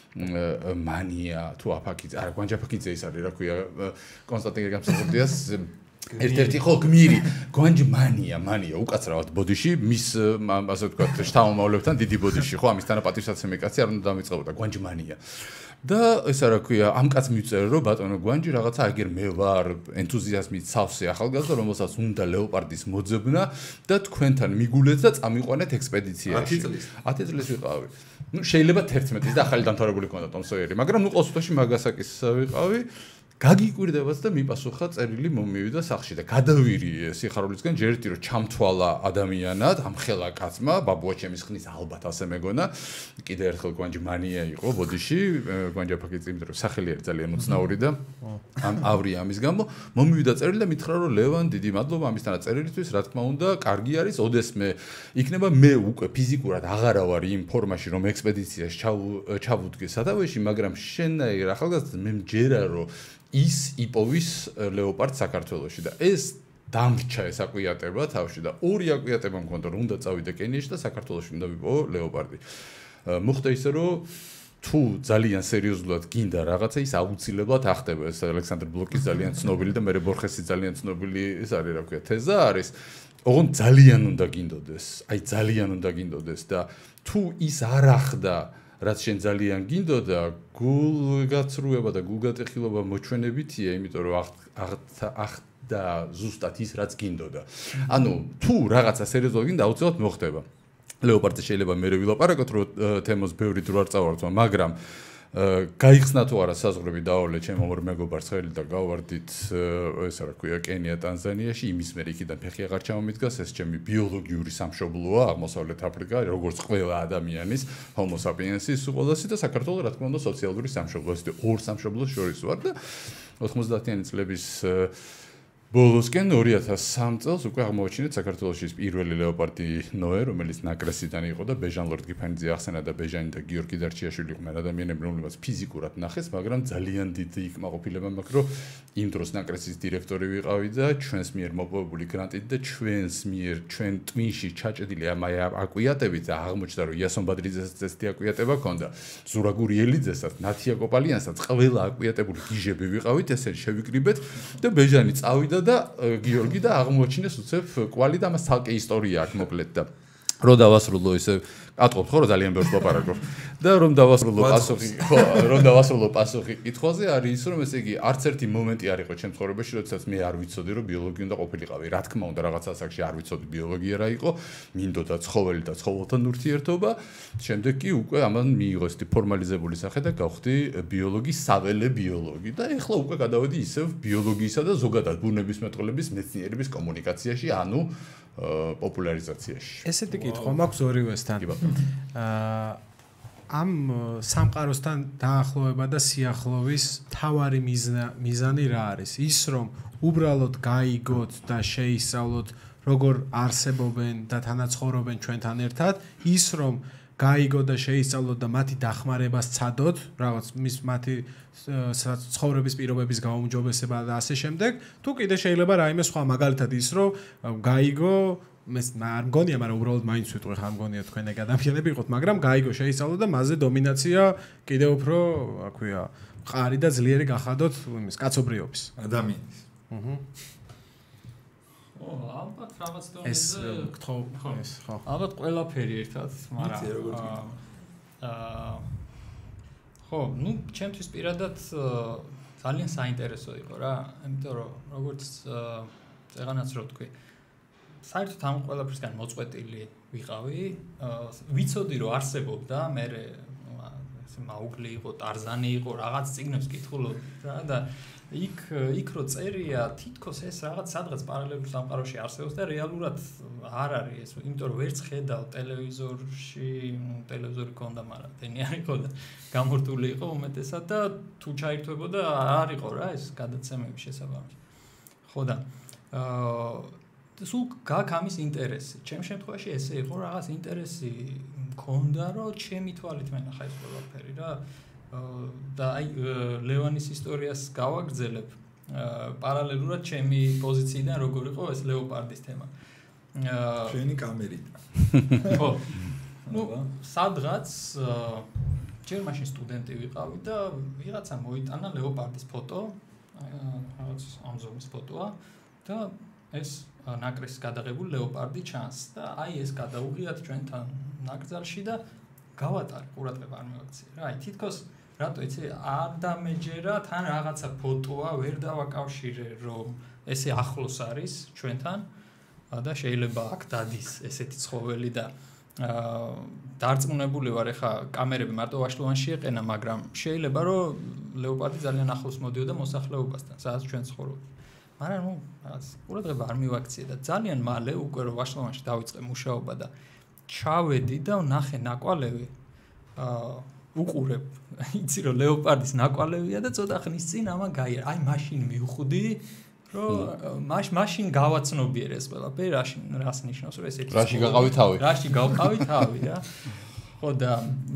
მანია თუ აფაკიძე, არა გვანჯ აფაკიძე ის არის, რა ქვია, კონსტანტინე გამსახურდიას ერთ-ერთი ხო გმირი, გვანჯ მანია, მანია უკაცრავად ბოდიში, მის ასე ვთქვათ, შთამომავლებთან დიდი ბოდიში, ხო, ამისთანა პატივსაცემი კაცი არ უნდა დამიწყებოდა, გვანჯ მანია. და ეს რა ქვია, ამ კაცს მივწერე რომ ბატონო გვანჯი რაღაცა აგერ მე ვარ ენთუზიაზმით სავსე ახალგაზრდა, რომელსაც უნდა ლეოპარდის მოძებნა და თქვენთან მიგულეთ და წამიყვანეთ ექსპედიციაში. ათი წლის. ათი წლის ვიყავი. ნუ შეიძლება თერთმეტი და ახალი დამთავრებული ქონდა ტომ სოიერი, მაგრამ ნუ ყოველთვის მაგასაკის ვიყავი. გაგიკვირდებაც და მიპასუხა წერილი მომივიდა სახლში და გადავირიე სიხარულისგან ჯერ ერთი რომ ჩამთვალა ადამიანად, ამხელა კაცმა, ბაბუა ჩემის ხნის ალბათ ასე მეგონა. კიდე ერთხელ გვანჯი მანია იყო ბოდიში, გვანჯი აფაკიძე, იმიტომ რომ სახელი არის ძალიან უცნაური და ამ ავრია ამის გამო, მომივიდა წერილი და მითხრა რომ ლევან, დიდი მადლობა ამისთანა წერილისთვის, რა თქმა უნდა, კარგი არის, ოდესმე იქნება მე უკვე ფიზიკურად აღარა ვარ იმ ფორმაში რომ ექსპედიციაში ჩავუდგე სათავეში, მაგრამ შენაირ ახალგაზრდას მე მჯერა რომ ის იპოვის ლეოპარდ საქართველოში და ეს დამრჩა ეს აკვიატება თავში და ორი აკვიატება მქონდა რომ უნდა წავიდე კენიაში და საქართველოში უნდა ვიპოვო ლეოპარდი. მოხდა ისე რომ თუ ძალიან სერიოზულად გინდა რაღაცა ის აუცილებლად ახდება. ეს ალექსანდრ ბლოკის ძალიან ცნობილი და მერე ბორხესის ძალიან ცნობილი ეს არის რა ქვია თეზა არის. ოღონდ ძალიან უნდა გინდოდეს, აი ძალიან უნდა გინდოდეს და თუ ის არ ახდა რაც შენ ძალიან გინდოდა, გულგაცრუება და გულგატეხილობა მოჩვენებითია, იმიტომ რომ ახდა ზუსტად ის რაც გინდოდა. ანუ თუ რაღაცა სერიოზულად გინდა, აუცილებლად მოხდება. ლეოპარდი შეიძლება მე ვილაპარაკოთ, რომ თემოს ბევრი დრო არ წავარდო, მაგრამ გაიხსნა თუ არა საზღვრები დაავლე ჩემ ორ მეგობარს ხელი და გავარდით ესა რა ქვია კენია ტანზანიაში იმის მერე იქიდან ფეხი აღარ ჩამომიდგას ეს ჩემი ბიოლოგიური სამშობლოა აღმოსავლეთ აფრიკა როგორც ყველა ადამიანის homo sapiens-ის უყოლესი და საქართველოს რა თქმა უნდა სოციალური სამშობლო ეს ორ სამშობლოს შორის ვარ და ოთხმოცდაათიანი წლების ბოლოსკენ ორი ათას სამი წელს უკვე აღმოაჩინეთ საქართველოს პირველი ლეოპარდი ნოე, რომელიც ნაკრესიდან იყო და ბეჟან ლორდგიფანიძე ახსენა და ბეჟანი და გიორგი დარჩიაშვილი იყვნენ ადამიანები, რომლებიც ფიზიკურად ნახეს, მაგრამ ძალიან დიდი იქმაყოფილება მაქვს, რომ იმ დროს ნაკრესის დირექტორი ვიყავი და ჩვენს მიერ მოპოვებული გრანტით და ჩვენს მიერ ჩვენ ტვინში ჩაჭედილი ამ აკვიატებით და აღმოჩნდა, რომ იასონ ბადრიძესაც წესდი აკვიატება ჰქონდა, ზურაგური ელიძესაც, ნათია კოპალიანსაც, ყველა აკვიატებული გიჟები ვიყავით, ესე შევიკრიბეთ და ბეჟანი წავიდა და გიორგი და აღმოაჩინეს უცებ კვალი და ამას თალკე ისტორია აქვს მოკლედ და რო დავასრულო ისე ატყობთ ხო რომ ძალიან ბევრს ლაპარაკობ და რომ დავასრულო პასუხი ხო რომ დავასრულო პასუხი კითხვაზე არის ის რომ ესე იგი არც ერთი მომენტი არ იყო ჩემ ცხოვრებაში როდესაც მე არ ვიცოდი რომ ბიოლოგი უნდა ყოფილიყავი რა თქმა უნდა რაღაც ასაკში არ ვიცოდი ბიოლოგია რა იყო მინდოდა ცხოველი და ცხოველთან ურთიერთობა შემდეგ კი უკვე ამან მიიღო ესეთი ფორმალიზებული სახე და გავხდი ბიოლოგი საველე ბიოლოგი და ეხლა უკვე გადავედი ისევ ბიოლოგიისა და ზოგადად ბუნებისმეტყველების მეცნიერების კომუნიკაციაში ანუ პოპულარიზაციაში. ესეთი კითხვა მაქვს ორივესთან. აა ამ სამყაროსთან დაახლოება და სიახლოვის თავარი მიზანი რა არის? ის რომ უბრალოდ გაიგოთ და შეისწავლოთ როგორ არსებობენ და თანაცხოვრობენ ჩვენთან ერთად, ის რომ გაიგოთ და შეისწავლოთ და მათი დახმარებას ცადოთ, რაღაც მის მათი ცხოვრების პირობების გაუმჯობესება და ასე შემდეგ, თუ კიდე შეიძლება რაიმე სხვა მაგალითად ის რომ გაიგო მე არ მგონია, მაგრამ უბრალოდ მაინც ვიტყვი ხარ მგონია თქვენ ეგ ადამიანები იყოთ, მაგრამ გაიგო შეისწავლოთ და მასზე დომინაცია კიდე უფრო, რა ქვია, მყარი და ძლიერი გახადოთ იმის კაცობრიობის ადამიანის. აჰა. ო, ალბათ რაღაც დონეზე ეს გთხოვ ეს ხო. ალბათ ყველაფერი ერთად, მაგრამ აა ხო, ну, ჩემთვის პირადად ძალიან საინტერესო იყო რა, იმიტომ რომ როგორც წეღანაც რო თქვი, საერთოდ ამ ყველაფერსგან მოწყვეტილი ვიყავი, ვიცოდი რომ არსებობდა, მე ესე მაუგლი იყო, ტარზანი იყო, რაღაც წიგნებს კითხულობ რა და იქ იქ რო წერია, თითქოს ეს რაღაც სადღაც პარალელურ სამყაროში არსებობს და რეალურად არ არის ეს, იმიტომ რომ ვერც ხედავ ტელევიზორში, ტელევიზორი ქონდა, მაგრამ დენი არ იყო და გამორთული იყო უმეტესად და თუ ჩაირთვებოდა არ იყო რა ეს გადაცემები შესაბამისი. ხო და აა სულ გაქვს ამის ინტერესი. ჩემ შემთხვევაში ესე იყო რაღაც ინტერესი მქონდა, რომ ჩემი თვალით მენახა ეს ყველაფერი რა. და აი ლევანის ისტორიას გავაგრძელებ პარალელურად ჩემი პოზიციიდან როგორ იყო ეს ლეოპარდის თემა. შენი კამერით. ხო. ну, სადღაც ჯერ მაშინ სტუდენტი ვიყავი და ვიღაცა მოიტანა ლეოპარდის ფოტო, რაღაც ამზომის ფოტოა და ეს ნაკრესის გადაღებული ლეოპარდი ჩანს და აი ეს გადაუღიათ ჩვენთან ნაკრძალში და გავატარე ყურადღება არ მივაქცია რა. აი თითქოს რატო იცი არ დამეჯერა თან რაღაცა ფოტოა ვერ დავაკავშირე რომ ესე ახლოს არის ჩვენთან და შეიძლება აქ დადის ესეთი ცხოველი და აა დარწმუნებული ვარ ეხა კამერები მარტო ვაშლოვანში ეყენა, მაგრამ შეიძლება რომ ლეოპარდი ძალიან ახლოს მოდიოდა მოსახლეობასთან, სადაც ჩვენ ცხოვრობთ. მაგრამ ნუ რაღაც ყურადღება არ მივაქცია და ძალიან მალე უკვე რომ ვაშლოვანში დავიწყე მუშაობა და ჩავედი და ვნახე ნაკვალევი აა უყურებ იცი რომ ლეოპარდის ნაკვალევია და ცოტა ხნის წინ ამან გაიარა. აი მაშინ მივხვდი რომ მაშ მაშინ გავაცნობიერე ეს ყველაფერი რაში რას ნიშნავს რომ ესეთი რაში გაყავი თავი რაში გავყავი თავი რა. ხო და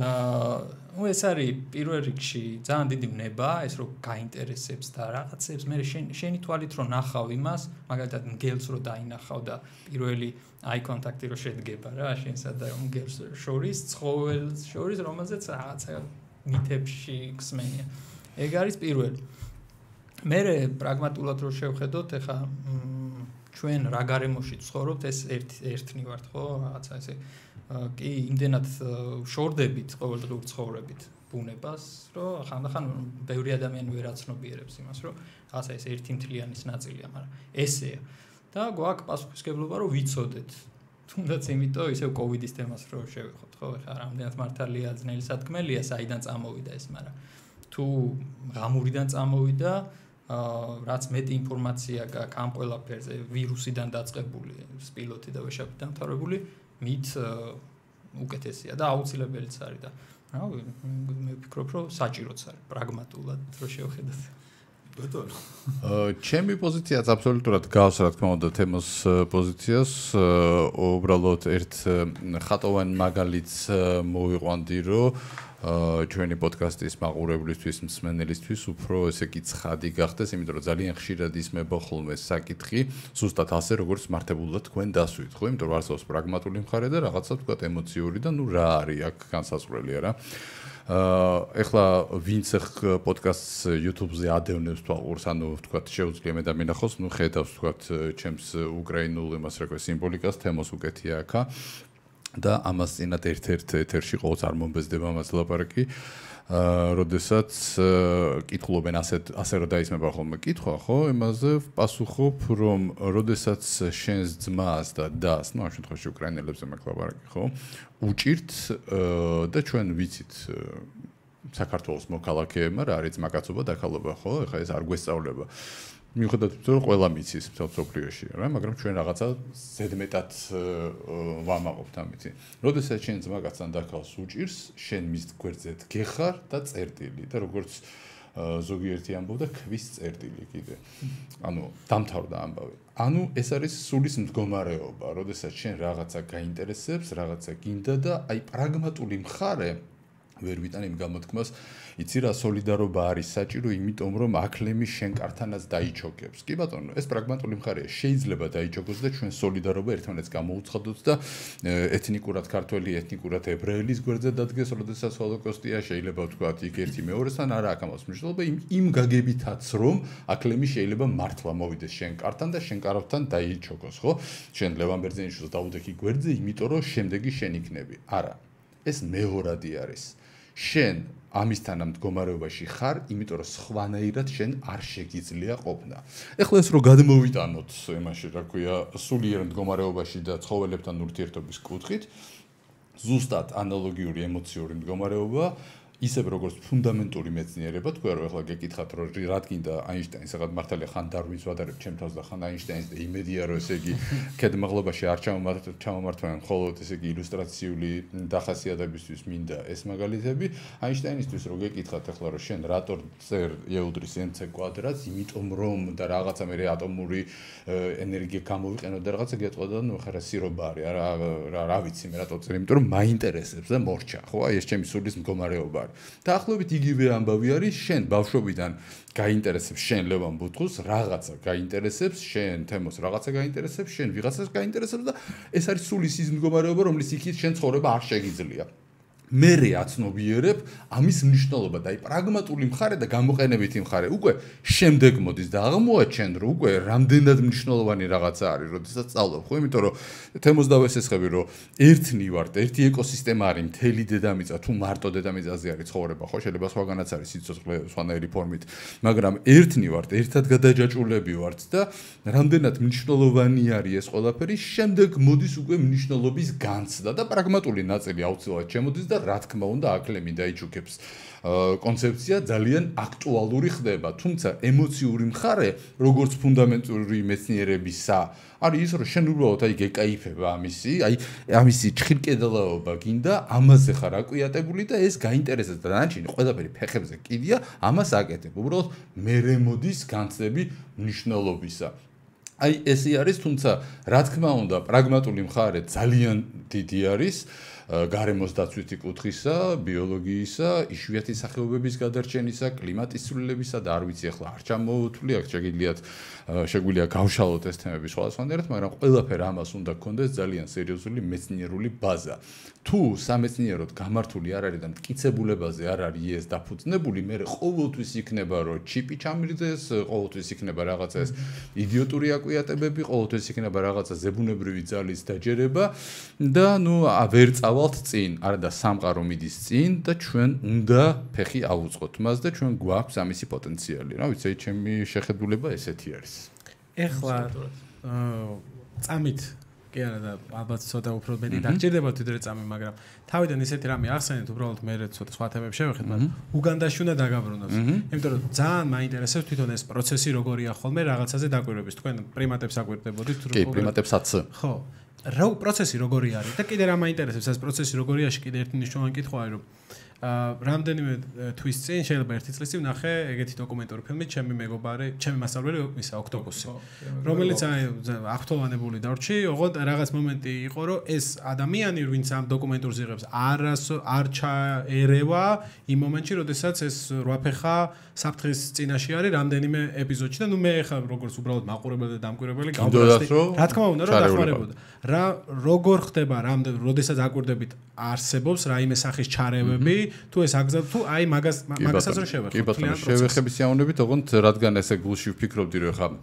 ნუ ეს არის პირველ რიგში ძალიან დიდი ნება ეს რომ გაინტერესებს და რაღაცებს მე შენი თვალით რომ ნახავ იმას მაგალითად მგელს რომ დაინახავ და პირველი აი კონტაქტი რო შედგება რა შენსა და მგელს შორის ცხოველს შორის რომელზეც რაღაცა მითებში ხსმენია. ეგ არის პირველი. მე პრაგმატულად რო შევხედოთ ეხა ჩვენ რა გარემოში ცხოვრობთ ეს ერთ ერთნი ვართ ხო რაღაცა ესე კი იმდენად შორდებით ყოველდღიურ ცხოვრებით ბუნებას რომ ხანდახან ბევრი ადამიანი ვერ აცნობიერებს იმას რომ რაღაცა ეს ერთი მთლიანის ნაწილია, მაგრამ ესეა და გვაქვს პასუხისგებლობა რომ ვიცოდეთ თუნდაც იმიტომ ისევ კოვიდის თემას რო შევეხოთ, ხო, ეხლა რამდენად მართალია ძნელი სათქმელია, საიდან წამოვიდა ეს, მაგრამ თუ ღამურიდან წამოვიდა, რაც მეტი ინფორმაცია გაქვს ამ ყველაფერზე, ვირუსიდან დაწყებული, სპილოთი და ვეშაპით დამთავრებული, მით უკეთესია და აუცილებელიც არის და რავი, მე ვფიქრობ, რომ საჭიროც არის პრაგმატულად რო შევხედოთ. ბატონო. ჩემი პოზიციაც აბსოლუტურად გავს, რა თქმა უნდა, თემოს პოზიციას. უბრალოდ ერთ ხატოვან მაგალითს მოვიყვანდი, რომ ჩვენი პოდკასტის მაყურებლისთვის, მსმენელისთვის უფრო ესე იგი ცხადი გახდეს, იმიტომ რომ ძალიან ხშირად ისმება ხოლმე საკითხი, ზუსტად ასე როგორც მართებულად თქვენ დასვით, ხო? იმიტომ რომ არსებობს პრაგმატული მხარე და რაღაცა თქვა ემოციური და ნუ რა არის აქ განსაზღვრელი არა. აა ეხლა ვინც პოდკასტს YouTube-ზე ადევნებს თვალყურს, ანუ ვთქვათ, შეუძლია მე და მინახოს, ნუ ხედავს ვთქვათ, ჩემს უკრაინულ იმას რა ქვია სიმბოლიკას, თემოს უკეთია აქა და ამას წინათ ერთ-ერთ ეთერში ყოველთვის არ მომბეზდება ამას ლაპარაკი. აა როდესაც კითხულობენ ასე ასე რა დაისმება ხოლმე კითხვა, ხო? იმაზე პასუხობ, რომ როდესაც შენს ძმას და დას, ну, ამ შემთხვევაში უკრაინელებზე მაქვს ლაპარაკი, ხო? უჭირთ და ჩვენ ვიცით საქართველოს მოქალაქეებმა რა არის ძმაკაცობა და ქალობა, ხო? ეხლა ეს არ გვესწავლება. მიუხედავად იმისა, რომ ყველა მიცის მსოფლიოში, რა, მაგრამ ჩვენ რაღაცა ზედმეტად ვამაყობთ ამით. როდესაც შენ ძმაკაცთან დაქალს უჭირს, შენ მის გვერდზე გეხარ და წერტილი და როგორც ზოგიერთი ამბობდა, ქვის წერტილი კიდე. ანუ დამთავრდა ამბავი. ანუ ეს არის სულის მდგომარეობა, როდესაც შენ რაღაცა გაინტერესებს, რაღაცა გინდა და აი პრაგმატული მხარე ვერ ვიტან იმ გამოთქმას, იცი რა სოლიდარობა არის საჭირო, იმიტომ რომ აკლემი შენ კარტანაც დაიჩოქებს. კი ბატონო, ეს პრაგმატული მხარეა, შეიძლება დაიჩოქოს და ჩვენ სოლიდარობა ერთმანეთს გამოუცხადოთ და ეთნიკურად ქართველი, ეთნიკურად ებრაელის გვერდზე დადგეს, როდესაც ჰოლოკოსტია, შეიძლება ვთქვათ, იქ ერთი მეორესთან არა აქვს ამას მნიშვნელობა, იმ იმ გაგებითაც რომ აკლემი შეიძლება მართლა მოვიდეს შენ კარტან და შენ კარავთან დაიჩოქოს, ხო? შენ ლევან ბერძენიშვილს დაუდექი გვერდზე, იმიტომ რომ შემდეგი შენ იქნები. არა. ეს მეორადი არის. შენ ამისთან ამ მდგომარეობაში ხარ, იმიტომ რომ სხვანაირად შენ არ შეგიძლია ყოფნა. ეხლა ეს რო გადმოვიტანოთ იმაში, რა ქვია, სულიერ მდგომარეობაში და ცხოველებთან ურთიერთობის კუთხით, ზუსტად ანალოგიური ემოციური მდგომარეობა, ისევ როგორც ფუნდამენტური მეცნიერება, თქვენ რომ ეხლა გეკითხათ, რომ რა გინდა აინშტაინს, რაღაც მართალია ხან დარვინს ვადარებ ჩემ თავს და ხან აინშტაინს და იმედია რომ ესე იგი ქედმაღლობაში არ ჩამომართვენ მხოლოდ ესე იგი ილუსტრაციული დახასიათებისთვის მინდა ეს მაგალითები. აინშტაინისთვის რო გეკითხათ ეხლა რომ შენ რატო წერ ეუდრის mc კვადრატს, იმიტომ რომ და რაღაცა მე ატომური ენერგია გამოვიყენო და რაღაცა გეტყოდა, ნუ ხარა სირობა არის, რა რა ვიცი მე რატო წერ, იმიტომ რომ მაინტერესებს და მორჩა, ხო? აი ეს ჩემი სულის მდგომარეობა არის. დაახლოებით იგივე ამბავი არის, შენ ბავშვობიდან გაინტერესებს შენ ლევან ბუთხუს, რაღაცა გაინტერესებს, შენ თემოს რაღაცა გაინტერესებს, შენ ვიღაცას გაინტერესებს და ეს არის სულის ის მდგომარეობა, რომლის იქით შენ ცხოვრება არ შეგიძლია. მერე აცნობიერებ ამის მნიშვნელობა და აი პრაგმატული მხარე და გამოყენებითი მხარე უკვე შემდეგ მოდის და აღმოაჩენ რომ უკვე რამდენად მნიშვნელოვანი რაღაცა არის, როდესაც სწავლობ, ხო? იმიტომ რომ თემოს დავესესხები, რომ ერთნი ვართ, ერთი ეკოსისტემა არის, მთელი დედამიწა, თუ მარტო დედამიწაზე არის ცხოვრება, ხო? შეიძლება სხვაგანაც არის სიცოცხლე სხვანაირი ფორმით, მაგრამ ერთნი ვართ, ერთად გადაჯაჭულები ვართ და რამდენად მნიშვნელოვანი არის ეს ყველაფერი, შემდეგ მოდის უკვე მნიშვნელობის განცდა და პრაგმატული ნაწილი აუცილებლად შემოდის და რა თქმა უნდა აკლემი დაიჩუქებს კონცეფცია ძალიან აქტუალური ხდება, თუმცა ემოციური მხარე, როგორც ფუნდამენტური მეცნიერებისა, არის ის, რომ შენ უბრალოდ აი გეკაიფება ამისი, აი ამისი ჭხირკედელაობა გინდა, ამაზე ხარ აკვიატებული და ეს გაინტერესებს და დანარჩენი ყველაფერი ფეხებზე კიდია, ამას აკეთებ. უბრალოდ მერე მოდის განცდები მნიშვნელობისა. აი ესე არის, თუმცა რა თქმა უნდა, პრაგმატული მხარე ძალიან დიდი არის. გარემოს დაცვითი კუთხისა, ბიოლოგიისა, იშვიათი სახეობების გადარჩენისა, კლიმატის ცვლილებისა და არ ვიცი ახლა არ ჩამოვთვლი, აქ შეგიძლიათ შეგვიძლია გავშალოთ ეს თემები სხვადასხვანაირად, მაგრამ ყველაფერ ამას უნდა გქონდეს ძალიან სერიოზული მეცნიერული ბაზა. თუ სამეცნიეროდ გამართული არ არის და მტკიცებულებაზე არ არის ეს დაფუძნებული, მე ყოველთვის იქნება რომ ჩიპი ჩამირდეს, ყოველთვის იქნება რაღაცა ეს იდიოტური აკვიატებები, ყოველთვის იქნება რაღაცა ზებუნებრივი ძალის დაჯერება და ნუ ვერ წავალთ წინ, არა და სამყარო მიდის წინ და ჩვენ უნდა ფეხი ავუწყოთ მას და ჩვენ გვაქვს ამისი პოტენციალი. რა ვიცი, ჩემი შეხედულება ესეთი არის. ეხლა წამით კი არა და ალბათ ცოტა უფრო მეტი დაგჭირდებათ ვიდრე წამი, მაგრამ თავიდან ისეთი რამე ახსენეთ, უბრალოდ მე ცოტა სხვა თემებს შევეხეთ, მაგრამ უგანდაში უნდა დაგაბრუნოს. იმიტომ რომ ძალიან მაინტერესებს თვითონ ეს პროცესი როგორია ხოლმე რაღაცაზე დაკვირვების. თქვენ პრიმატებს აკვირდებოდით თუ კი, პრიმატებსაც. ხო. რა პროცესი როგორი არის და კიდე რა მაინტერესებს ეს პროცესი როგორიაში კიდე ერთი მნიშვნელოვანი კითხვაა რომ აა რამდენიმე თვის წინ შეიძლება ერთი წლის წინ ნახე ეგეთი დოკუმენტური ფილმი ჩემი მეგობარი, ჩემი მასწავლებელი ისა ოქტოპუსი, რომელიც აი აქტუალანებული დარჩი, ოღონდ რაღაც მომენტი იყო რომ ეს ადამიანი ვინც ამ დოკუმენტურს იღებს არას არ ჩაერევა იმ მომენტში, როდესაც ეს რვაფეხა საფრთხის წინაშე არის რამდენიმე ეპიზოდში და ნუ მე ხა როგორც უბრალოდ მაყურებელი და დამკვირვებელი გავდივარ. რა თქმა უნდა რომ დახმარებოდა. რა როგორ ხდება რამდენ როდესაც აკვირდებით არსებობს რაიმე სახის ჩარევები თუ ეს აგზავ თუ აი მაგას მაგასაც რო შევეხო. კი ბატონო, შევეხების სიამოვნებით, ოღონდ რადგან ესე გულში ვფიქრობდი რომ ხა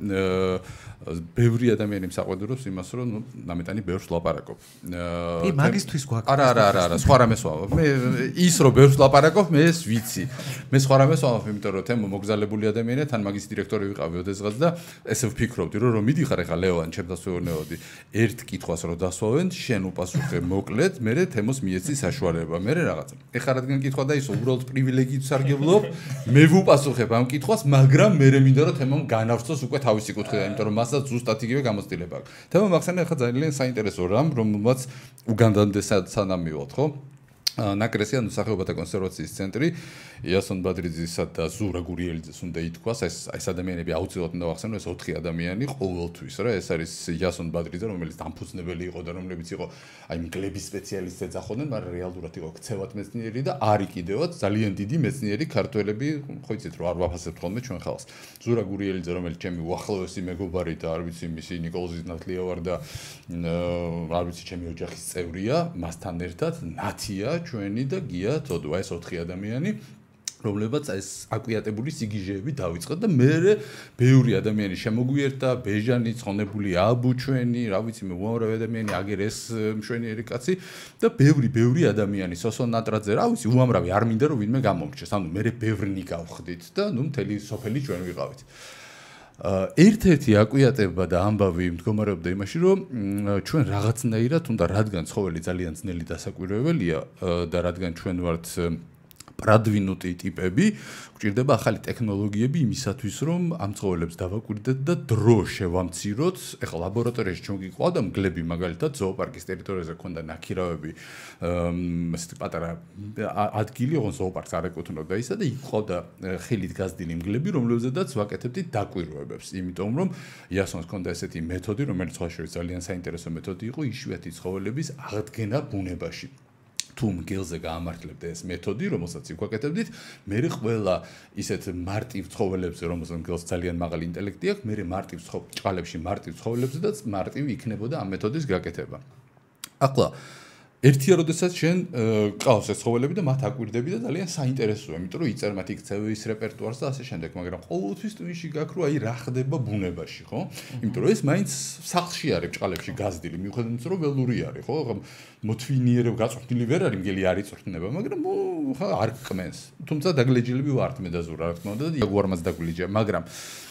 ბევრი ადამიანი მსაყვედურობს იმას რომ ნუ ნამეტანი ბევრს ლაპარაკობ. კი მაგისთვის გვაქვს. არა არა არა არა, სხვა რამეს ვამბობ. მე ის რომ ბევრს ლაპარაკობ, მე ეს ვიცი. მე სხვა რამეს ვამბობ, იმიტომ რომ თემო მოგზალებული ადამიანია, თან მაგის დირექტორი ვიყავი ოდესღაც და ესე ვფიქრობდი რომ რომ მიდიხარ ხა ლეოვან, ჩემთან ვეუბნებოდი. ერთ კითხვას რო დასვავენ, შენ უპასუხე მოკლედ, მე თემოს მიეცი საშუალება, მე რაღაცა. ეხლა რადგან კითხვა და ის უბრალოდ პრივილეგიით სარგებლობ, მე ვუპასუხებ ამ კითხვას, მაგრამ მე მინდა რომ თემამ განავრცოს უკვე თავისი კუთხიდან, იმიტომ რომ მასაც ზუსტად იგივე გამოცდილება აქვს. თემა მაგხსენე ხა ძალიან საინტერესო რამ, რომელმაც უგანდამდე სანამ მივიღოთ, ხო? ნაკრესი ანუ სახეობათა კონსერვაციის ცენტრი იასონ ბადრიძისა და ზურა გურიელიძეს უნდა ითქვას, ეს ეს ადამიანები აუცილებლად უნდა ვახსენო, ეს ოთხი ადამიანი ყოველთვის რა, ეს არის იასონ ბადრიძე, რომელიც დამფუძნებელი იყო და რომლებიც იყო აი მკლების სპეციალისტი ეძახოდნენ, მაგრამ რეალურად იყო ქცევად მეცნიერი და არის კიდევაც ძალიან დიდი მეცნიერი ქართველები, ხო იცით რომ არ ვაფასებთ ხოლმე ჩვენ ხალხს. ზურა გურიელიძე, რომელიც ჩემი უახლოესი მეგობარი და არ ვიცი მისი ნიკოლოზის ნათლია ვარ და არ ვიცი ჩემი ოჯახის წევრია, მასთან ერთად ნათია ჩვენი და გია თოდო, ეს ოთხი ადამიანი რომლებაც ეს აკვიატებული სიგიჟეები დაიწყეთ და მე ბევრი ადამიანი შემოგვიერთა, ბეჟანი, ცხონებული აბუ ჩვენი, რა ვიცი მე უამრავი ადამიანი აგერ ეს მშვენიერი კაცი და ბევრი ბევრი ადამიანი სოსონ ნატრაძე, რა ვიცი უამრავი არ მინდა რომ ვინმე გამომრჩეს. ანუ მე ბევრნი გავხდით და ნუ მთელი სოფელი ჩვენ ვიყავით. ერთ-ერთი აკვიატება და ამბავი მდგომარეობდა იმაში, რომ ჩვენ რაღაცნაირად უნდა რადგან ცხოველი ძალიან ძნელი დასაკვირვებელია და რადგან ჩვენ ვართ პრადვინუტი ტიპები, გვჭირდება ახალი ტექნოლოგიები იმისათვის, რომ ამ ცხოველებს დავაკვირდეთ და დრო შევამციროთ. ეხლა ლაბორატორიაში ჩვენ გიყვავდა მგლები, მაგალითად, ზოოპარკის ტერიტორიაზე ქონდა ნაქირავები, ესეთი პატარა ადგილი, ოღონდ ზოოპარკს არ ეკუთვნოდა ისა და იქ ყავდა ხელით გაზრდილი მგლები, რომლებზედაც ვაკეთებდით დაკვირვებებს. იმიტომ რომ იასონს ქონდა ესეთი მეთოდი, რომელიც სხვა შორის ძალიან საინტერესო მეთოდი იყო, იშვიათი ცხოველების აღდგენა ბუნებაში. თუ მგელზე გაამართლებდა ეს მეთოდი, რომელსაც იგვაკეთებდით, მე ყველა ისეთ მარტივ ცხოველებზე, რომელსაც მგელს ძალიან მაღალი ინტელექტი აქვს, მე მარტივ წყალებში, მარტივ ცხოველებზედაც მარტივი იქნებოდა ამ მეთოდის გაკეთება. ახლა ერთია როდესაც შენ ყავს ეს ცხოველები და მათ აკვირდები და ძალიან საინტერესოა, იმიტომ რომ იწერ მათ იქცევ ის რეპერტუარს და ასე შემდეგ, მაგრამ ყოველთვის ტვინში გაქვს რომ აი რა ხდება ბუნებაში, ხო? იმიტომ რომ ეს მაინც სახლში არის ბჭყალებში გაზრდილი, მიუხედავად იმისა, რომ ველური არის, ხო? მოთვინიერებ გაწვრთნილი ვერ არის, მგელი არ იწვრთნება, მაგრამ ხა არ კმენს. თუმცა დაგლეჯილები ვართ მე და ზურა, რა თქმა უნდა, და იაგუარმაც დაგლეჯია, მაგრამ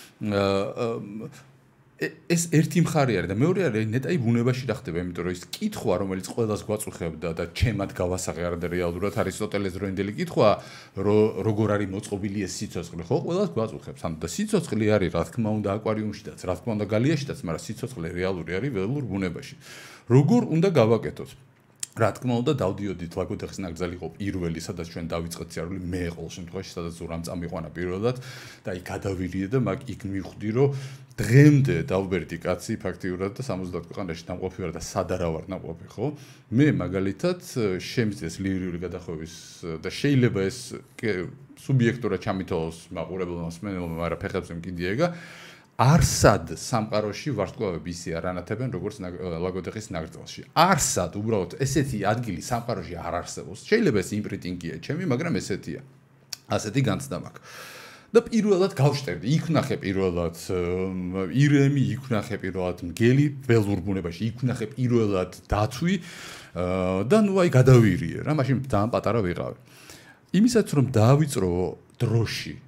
ეს ერთი მხარე არის და მეორე არის ნეტაი ბუნებაში რა ხდება, იმიტომ რომ ის კითხვა, რომელიც ყველას გვაწუხებდა და ჩემად გავასაღე არ და რეალურად არისტოტელეს დროინდელი კითხვა, როგორ არის მოწყობილი ეს სიცოცხლე, ხო, ყველას გვაწუხებს. ანუ და სიცოცხლე არის, რა თქმა უნდა, აკვარიუმშიც, რა თქმა უნდა, გალიაშიც, მაგრამ სიცოცხლე რეალური არის ველურ ბუნებაში. როგორ უნდა გავაკეთოთ? რა თქმა უნდა, დავდიოდით ლაგოდეხის ნაკრძალი იყო პირველი, სადაც ჩვენ დავიწყეთ სიარული, მე ყოველ შემთხვევაში, სადაც ზურამ წამიყვანა პირველად და იქ გადავირიე და მაგ იქ მივხვდი, რომ დღემდე დავბერდი კაცი ფაქტიურად და სამოცდაათ ქვეყანაში დამყოფი ვარ და სადარა ვარ ნამყოფი, ხო? მე მაგალითად შემიძლია ლირიული გადახვევის და შეიძლება ეს სუბიექტურად ჩამითვალოს მაყურებელმა მსმენელმა, მაგრამ ფეხებზე მკიდიეგა არსად სამყაროში ვარსკვლავები ისე არ ანათებენ როგორც ლაგოდეხის ნაკრძალში. არსად უბრალოდ ესეთი ადგილი სამყაროში არ არსებობს. შეიძლება ეს იმპრინტინგია ჩემი, მაგრამ ესეთია. ასეთი განცდა მაქვს. და პირველად გავშტერდი, იქ ვნახე პირველად ირემი, იქ ვნახე პირველად მგელი ველურ ბუნებაში, იქ ვნახე პირველად დათვი და ნუ აი გადავირიე რა, მაშინ ძალიან პატარა ვიყავი. იმისაც რომ დავიწყო დროში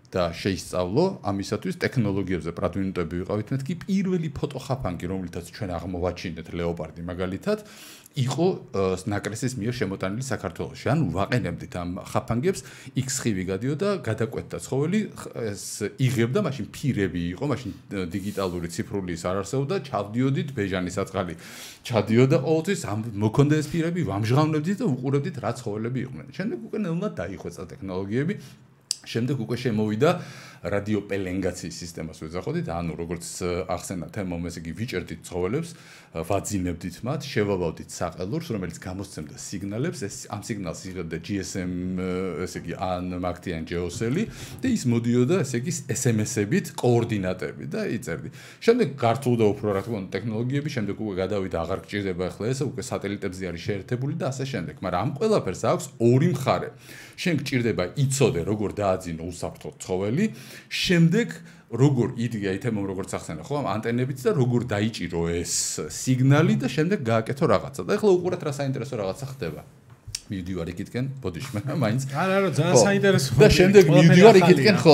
და შეისწავლო ამისათვის ტექნოლოგიებზე პრადვინუტები ვიყავით მეთქი პირველი ფოტოხაფანგი რომლითაც ჩვენ აღმოვაჩინეთ ლეოპარდი მაგალითად იყო ნაკრესის მიერ შემოტანილი საქართველოში. ანუ ვაყენებდით ამ ხაფანგებს, X ხივი გადიოდა, გადაკვეთდა ცხოველი, ეს იღებდა, მაშინ ფირები იყო, მაშინ დიგიტალური ციფრული ის არ არსებობდა, ჩავდიოდით ბეჟანის აწყალი. ჩადიოდა ყოველთვის ამ მოქონდა ეს ფირები, ვამჟღავნებდით და უყურებდით რა ცხოველები იყვნენ. შემდეგ უკვე ნელა დაიხვეწა ტექნოლოგიები. შემდეგ უკვე შემოვიდა რადიოპელენგაციის სისტემას ვეძახოდით, ანუ როგორც ახსენა თემამ, ესე იგი ვიჭერდით ცხოველებს, ვაძინებდით მათ, შევავავდით საყელურს, რომელიც გამოსცემდა სიგნალებს, ეს ამ სიგნალს იღებდა G S M, ესე იგი ან მაგთი ან ჯეოსელი და ის მოდიოდა, ესე იგი S M S-ებით კოორდინატები და იწერდი. შემდეგ გართულდა უფრო რა თქმა უნდა ტექნოლოგიები, შემდეგ უკვე გადავიდა, აღარ გჭირდება ახლა ესე, უკვე სატელიტებზე არის შეერთებული და ასე შემდეგ, მაგრამ ამ ყველაფერს აქვს ორი მხარე. შენ გჭირდება იცოდე როგორ დააძინო უსაფრთხო ცხოველი, შემდეგ როგორ იდგა ითემო როგორც ახსენა ხო ამ ანტენებით და როგორ დაიჭირო ეს სიგნალი და შემდეგ გააკეთო რაღაცა და ეხლა უყურეთ რა საინტერესო რაღაცა ხდება. მივდივარ იქითკენ, ბოდიში მე მაინც. არა, არა, ძალიან საინტერესო. და შემდეგ მივდივარ იქითკენ ხო,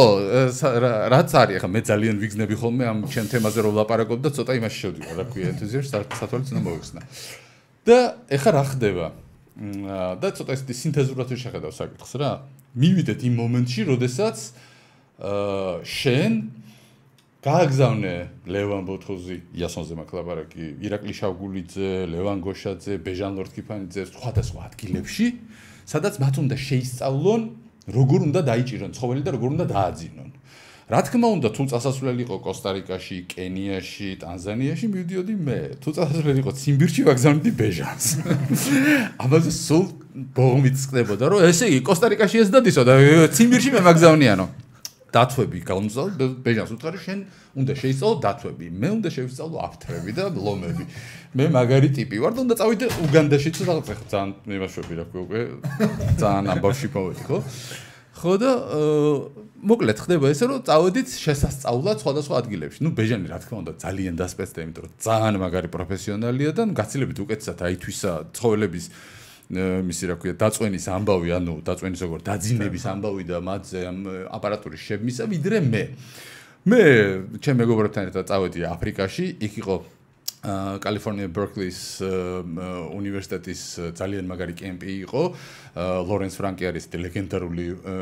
რაც არის ახლა მე ძალიან ვიგზნები ხოლმე ამ ჩემ თემაზე რომ ვლაპარაკობ და ცოტა იმაში შევდივარ, რა ქვია, ენთუზიასტ სათვალით უნდა მოვიხსნა. და ეხლა რა ხდება? და ცოტა ისეთი სინთეზურად შეხედავ საკითხს რა. მივიდეთ იმ მომენტში, როდესაც აა შენ გააგზავნე ლევან ბოთხოზი, იასონზე მაქვს ლაპარაკი, ირაკლი შავგულიძე, ლევან გოშაძე, ბეჟან ლორთქიფანიძე, სხვადასხვა ადგილებში, სადაც მათ უნდა შეისწავლონ, როგორ უნდა დაიჭირონ ცხოველი და როგორ უნდა დააძინონ. რა თქმა უნდა, თუ წასასვლელი იყო კოსტა-რიკაში, კენიაში, ტანზანიაში, მივდიოდი მე. თუ წასასვლელი იყო ციმბირში, ვაგზავნდი ბეჟანს. ამაზე სულ ბოღმიც ხდებოდა, რომ ესე იგი კოსტა-რიკაში ეს დადისო და ციმბირში მე მაგზავნიანო. დათვები გამოსწავლ ბეჟანს უთხარი შენ უნდა შეისწავლო დათვები. მე უნდა შევისწავლო აფთრები და ლომები. მე მაგარი ტიპი ვარ და უნდა წავიდე უგანდაში თუ რაღაც ძალიან მემაშვები რა ქვია უკვე ძალიან ამბავში მოვედი ხო? ხო და მოკლედ ხდება ესე რომ წავედით შესასწავლად სხვადასხვა ადგილებში. ნუ ბეჟანი რა თქმა უნდა ძალიან დასპეცდა, იმიტომ რომ ძალიან მაგარი პროფესიონალია და გაცილებით უკეთესად აითვისა ცხოველების მისი რა ქვია დაწვენის ამბავი, ანუ დაწვენის როგორ დაძინების ამბავი და მათზე ამ აპარატურის შემისა ვიდრე მე. მე ჩემ მეგობრებთან ერთად წავედი აფრიკაში, იქ იყო კალიფორნია ბერკლის უნივერსიტეტის ძალიან მაგარი კემპი იყო. ლორენს ფრანკი არის ლეგენდარული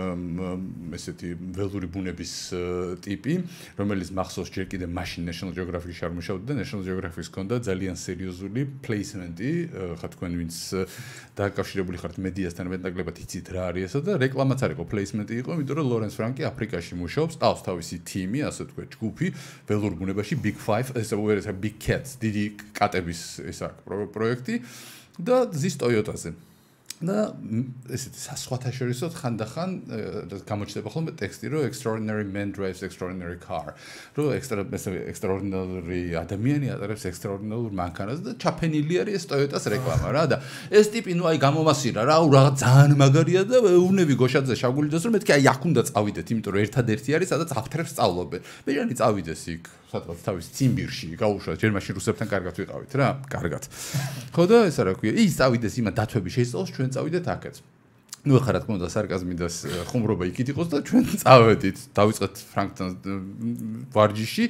ესეთი ველური ბუნების ტიპი, რომელიც მახსოვს ჯერ კიდე მაშინ National Geographic-ში არ მუშაობდა და National Geographic-ს ჰქონდა ძალიან სერიოზული პლეისმენტი, ხა თქვენ ვინც დაკავშირებული ხართ მედიასთან მეტნაკლებად იცით რა არის ესა და რეკლამაც არ იყო, პლეისმენტი იყო, იმიტომ რომ ლორენს ფრანკი აფრიკაში მუშაობს, ყავს თავისი თიმი, ასე ვთქვათ, ჯგუფი ველურ ბუნებაში Big Five, ესე უერეს Big Cats, დიდი კატების ეს აქვს პროექტი და ზის ტოიოტაზე. და ესეთი სხვათა შორისო ხანდახან გამოჩნდება ხოლმე ტექსტი, რომ extraordinary man drives extraordinary car. რომ extraordinary ადამიანი ატარებს extraordinary მანქანას და ჩაფენილი არის ეს ტოიოტას რეკლამა რა და ეს ტიპი ნუ აი გამომასირა რა, რაღაც ძალიან მაგარია და უნები გოშაძე შავგულიძეს რომ მეთქი აი აქ უნდა წავიდეთ, იმიტომ რომ ერთადერთი არის სადაც აფთრებს სწავლობენ. ბეჟანი წავიდეს იქ სადღაც თავის ციმბირში, გაუშვა, ჯერ მაშინ რუსებთან კარგად ვიყავით რა, კარგად. ხო და ესა რა ქვია, ის წავიდეს იმა დათვები შეისწავლოს, ჩვენ წავიდეთ აქეთ. ნუ ახლა რა თქმა უნდა სარკაზმი და ხუმრობა იქით იყოს და ჩვენ წავედით, დავიწყეთ ფრანკთან ვარჯიში.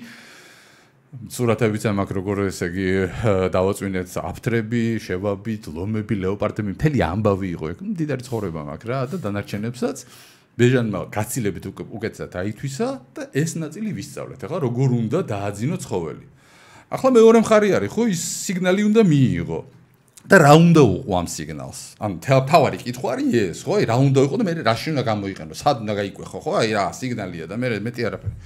სურათებიც ამაკ როგორ ესე იგი დავაწვინეთ აფთრები, შევაბით, ლომები, ლეოპარდები, მთელი ამბავი იყო ეგ. მდიდარი ცხოვრება მაქვს რა და დანარჩენებსაც ბეჟანმა გაცილებით უკეთესად აითვისა და ეს ნაწილი ვისწავლეთ. ახლა როგორ უნდა დააძინო ცხოველი. ახლა მეორე მხარე არის, ხო, ის სიგნალი უნდა მიიღო. და რა უნდა უყო ამ სიგნალს? ანუ თავარი კითხვა არის ეს, ხო? რა უნდა იყო და მე რაში უნდა გამოიყენო? სად უნდა გაიკვეხო, ხო? აი რა სიგნალია და მე მეტი არაფერი.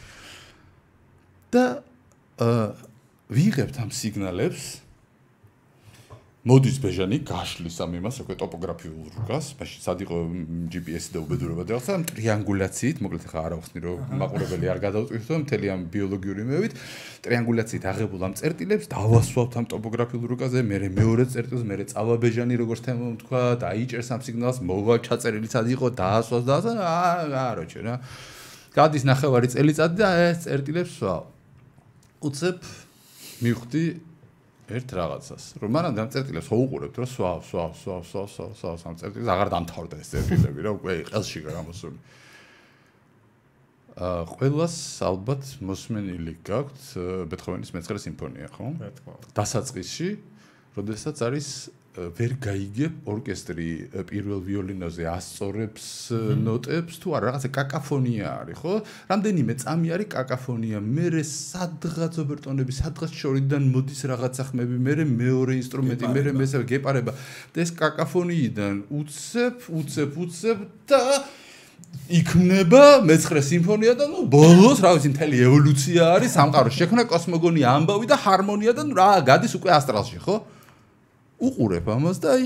და აა ვიღებთ ამ სიგნალებს მოდის ბეჟანი გაშლის ამ იმას, რა ქვია ტოპოგრაფიულ რუკას, მაშინ სად იყო G P S-ი და უბედურება და რაღაცა ტრიანგულაციით, მოკლედ ხა არა ვხსნი რომ მაყურებელი არ გადავწყვიტო მთელი ამ ბიოლოგიური მევით, ტრიანგულაციით აღებულ ამ წერტილებს დავასვავთ ამ ტოპოგრაფიულ რუკაზე, მე მეორე წერტილს, მე წავა ბეჟანი როგორც თემო თქვა, დაიჭერს ამ სიგნალს, მოვა ჩაწერილი სად იყო, დაასვავს და აა როჩე რა. გადის ნახევარი წელიწადი და ეს წერტილებს სვავ. უცებ მივხვდი ერთ რაღაცას. რომ მანამ ამ წერტილებს ვუყურებთ, რომ სვავ, სვავ, სვავ, სვავ, სვავ, სვავ, ამ წერტილს აღარ დამთავრდა ეს წერტილები რა, უკვე ყელში გამოსული. ყველას ალბათ მოსმენილი გაქვთ ბეთჰოვენის მეცხრე სიმფონია, ხო? რა თქმა უნდა. დასაწყისში, როდესაც არის ვერ გაიგებ ორკესტრი პირველ ვიოლინოზე ასწორებს ნოტებს თუ არა რაღაცა კაკაფონია არის, ხო? რამდენიმე წამი არის კაკაფონია, მერე სადღაც ობერტონები, სადღაც შორიდან მოდის რაღაცა ხმები, მერე მეორე ინსტრუმენტი, მერე მესამე გეპარება. და ეს კაკაფონიიდან უცებ, უცებ, უცებ და იქმნება მეცხრე სიმფონია და ნუ ბოლოს რა ვიცი მთელი ევოლუცია არის სამყაროს შექმნა კოსმოგონია ამბავი და ჰარმონია და ნუ რა გადის უკვე ასტრალში ხო უყურებ ამას და აი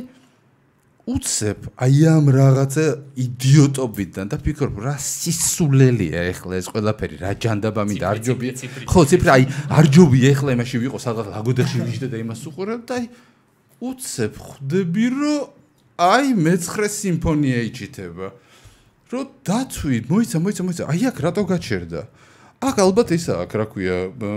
უცებ აი ამ რაღაცა იდიოტობიდან და ფიქრობ რა სისულელია ეხლა ეს ყველაფერი რა ჯანდაბა მინდა არ ჯობია ხო ციფრი აი არ ჯობია ეხლა იმაში ვიყო სადღაც ლაგოდეხში ვიждე და იმას უყურებ და აი უცებ ხვდები რომ აი მეცხრე სიმფონია იჭითება რო დათვი მოიცა მოიცა მოიცა აი აქ რატო გაჩერდა აქ ალბათ ისა აქ რა ქვია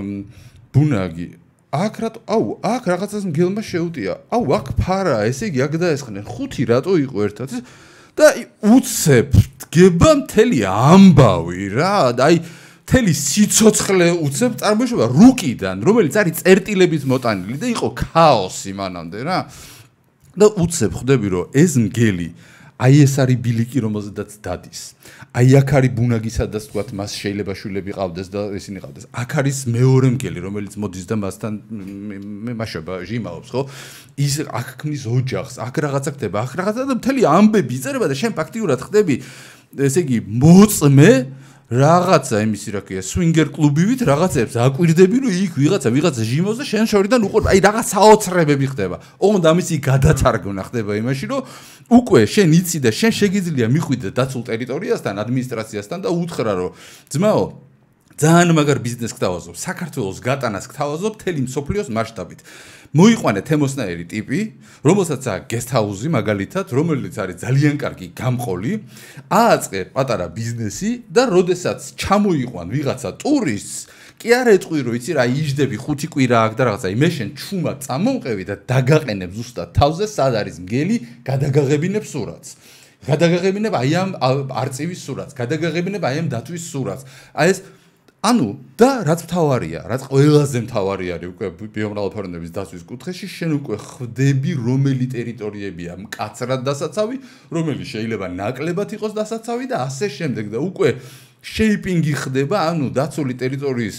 ბუნაგი აქ რატო აუ აქ რაღაცას მგელმა შეუტია აუ აქ ფარა ესე იგი აქ დაესხნენ ხუთი რატო იყო ერთად და უცებ დგება მთელი ამბავი რა აი მთელი სიცოცხლე უცებ წარმოიშობა რუკიდან რომელიც არის წერტილებით მოტანილი და იყო ქაოსი მანამდე რა და უცებ ხვდები რომ ეს მგელი აი ეს არის ბილიკი რომელზედაც დადის აი აქ არის ბუნაგი სადაც თქვათ მას შეიძლება შვილები ყავდეს და ისინი ყავდეს აქ არის მეორე მგელი რომელიც მოდის და მასთან მაშობა ჟიმაობს ხო ის აქ ქმნის ოჯახს აქ რაღაცა ხდება აქ რაღაცა და მთელი ამბები იწერება და შენ ფაქტიურად ხდები ესე იგი მოწმე რაღაცა იმისი რა ქვია სვინგერ კლუბივით რაღაცებს აკვირდები რომ იქ ვიღაცა ვიღაცა ჟიმოს და შენ შორიდან უყურებ აი რაღაც საოცრებები ხდება ოღონდ ამისი გადათარგმნა ხდება იმაში რომ უკვე შენ იცი და შენ შეგიძლია მიხვიდე დაცულ ტერიტორიასთან ადმინისტრაციასთან და უთხრა რომ ძმაო ძალიან მაგარ ბიზნეს გთავაზობ საქართველოს გატანას გთავაზობ მთელი მსოფლიოს მასშტაბით მოიყვანე თემოსნაირი ტიპი რომელსაც აქვს გესტჰაუსი მაგალითად რომელიც არის ძალიან კარგი გამყოლი ააწყე პატარა ბიზნესი და როდესაც ჩამოიყვან ვიღაცა ტურისტს კი არ ეტყვი რომ იცი რა იждები ხუთი კვირა აქ და რაღაცა მე შენ ჩუმად წამომყევი და დაგაყენებ ზუსტად თავზე სად არის მგელი გადაგაღებინებ სურათს გადაგაღებინებ აი ამ არწივის სურათს გადაგაღებინებ აი ამ დათვის სურათს აი ეს ანუ და რაც მთავარია, რაც ყველაზე მთავარი არის უკვე ბიომრავალფეროვნების დაცვის კუთხეში, შენ უკვე ხვდები რომელი ტერიტორიებია მკაცრად დასაცავი, რომელი შეიძლება ნაკლებად იყოს დასაცავი და ასე შემდეგ და უკვე შეიპინგი ხდება, ანუ დაცული ტერიტორიის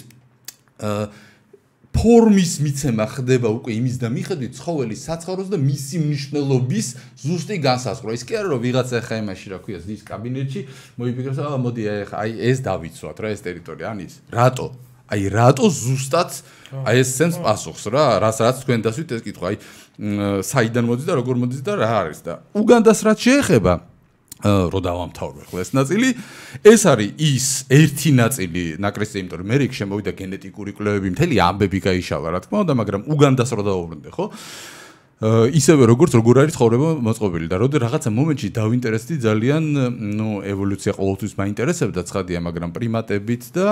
ფორმის მიცემა ხდება უკვე იმის და მიხედვით ცხოველის საცხაროს და მისი მნიშვნელობის ზუსტი განსაზღვრა. ის კი არა რომ ვიღაცა ხა იმაში რა ქვია ზის კაბინეტში მოიფიქრებს, აა მოდი აი ეს დავიცვათ რა ეს ტერიტორია, ან ის. რატო? აი რატო ზუსტად აი ეს სენს პასუხს რა, რაც რაც თქვენ დასვით ეს კითხვა, აი საიდან მოდის და როგორ მოდის და რა არის და უგანდას რაც შეეხება რო დავამთავრე ხოლმე ეს ნაწილი ეს არის ის ერთი ნაწილი ნაკრესზე იმიტომ რომ მე იქ შემოვიდა გენეტიკური კვლევები მთელი ამბები გაიშალა რა თქმა უნდა მაგრამ უგანდას რო დავუბრუნდე ხო ისევე როგორც როგორ არის ცხოვრება მოწყობილი და როდი რაღაცა მომენტში დავინტერესდი ძალიან ნუ ევოლუცია ყოველთვის მაინტერესებდა ცხადია მაგრამ პრიმატებით და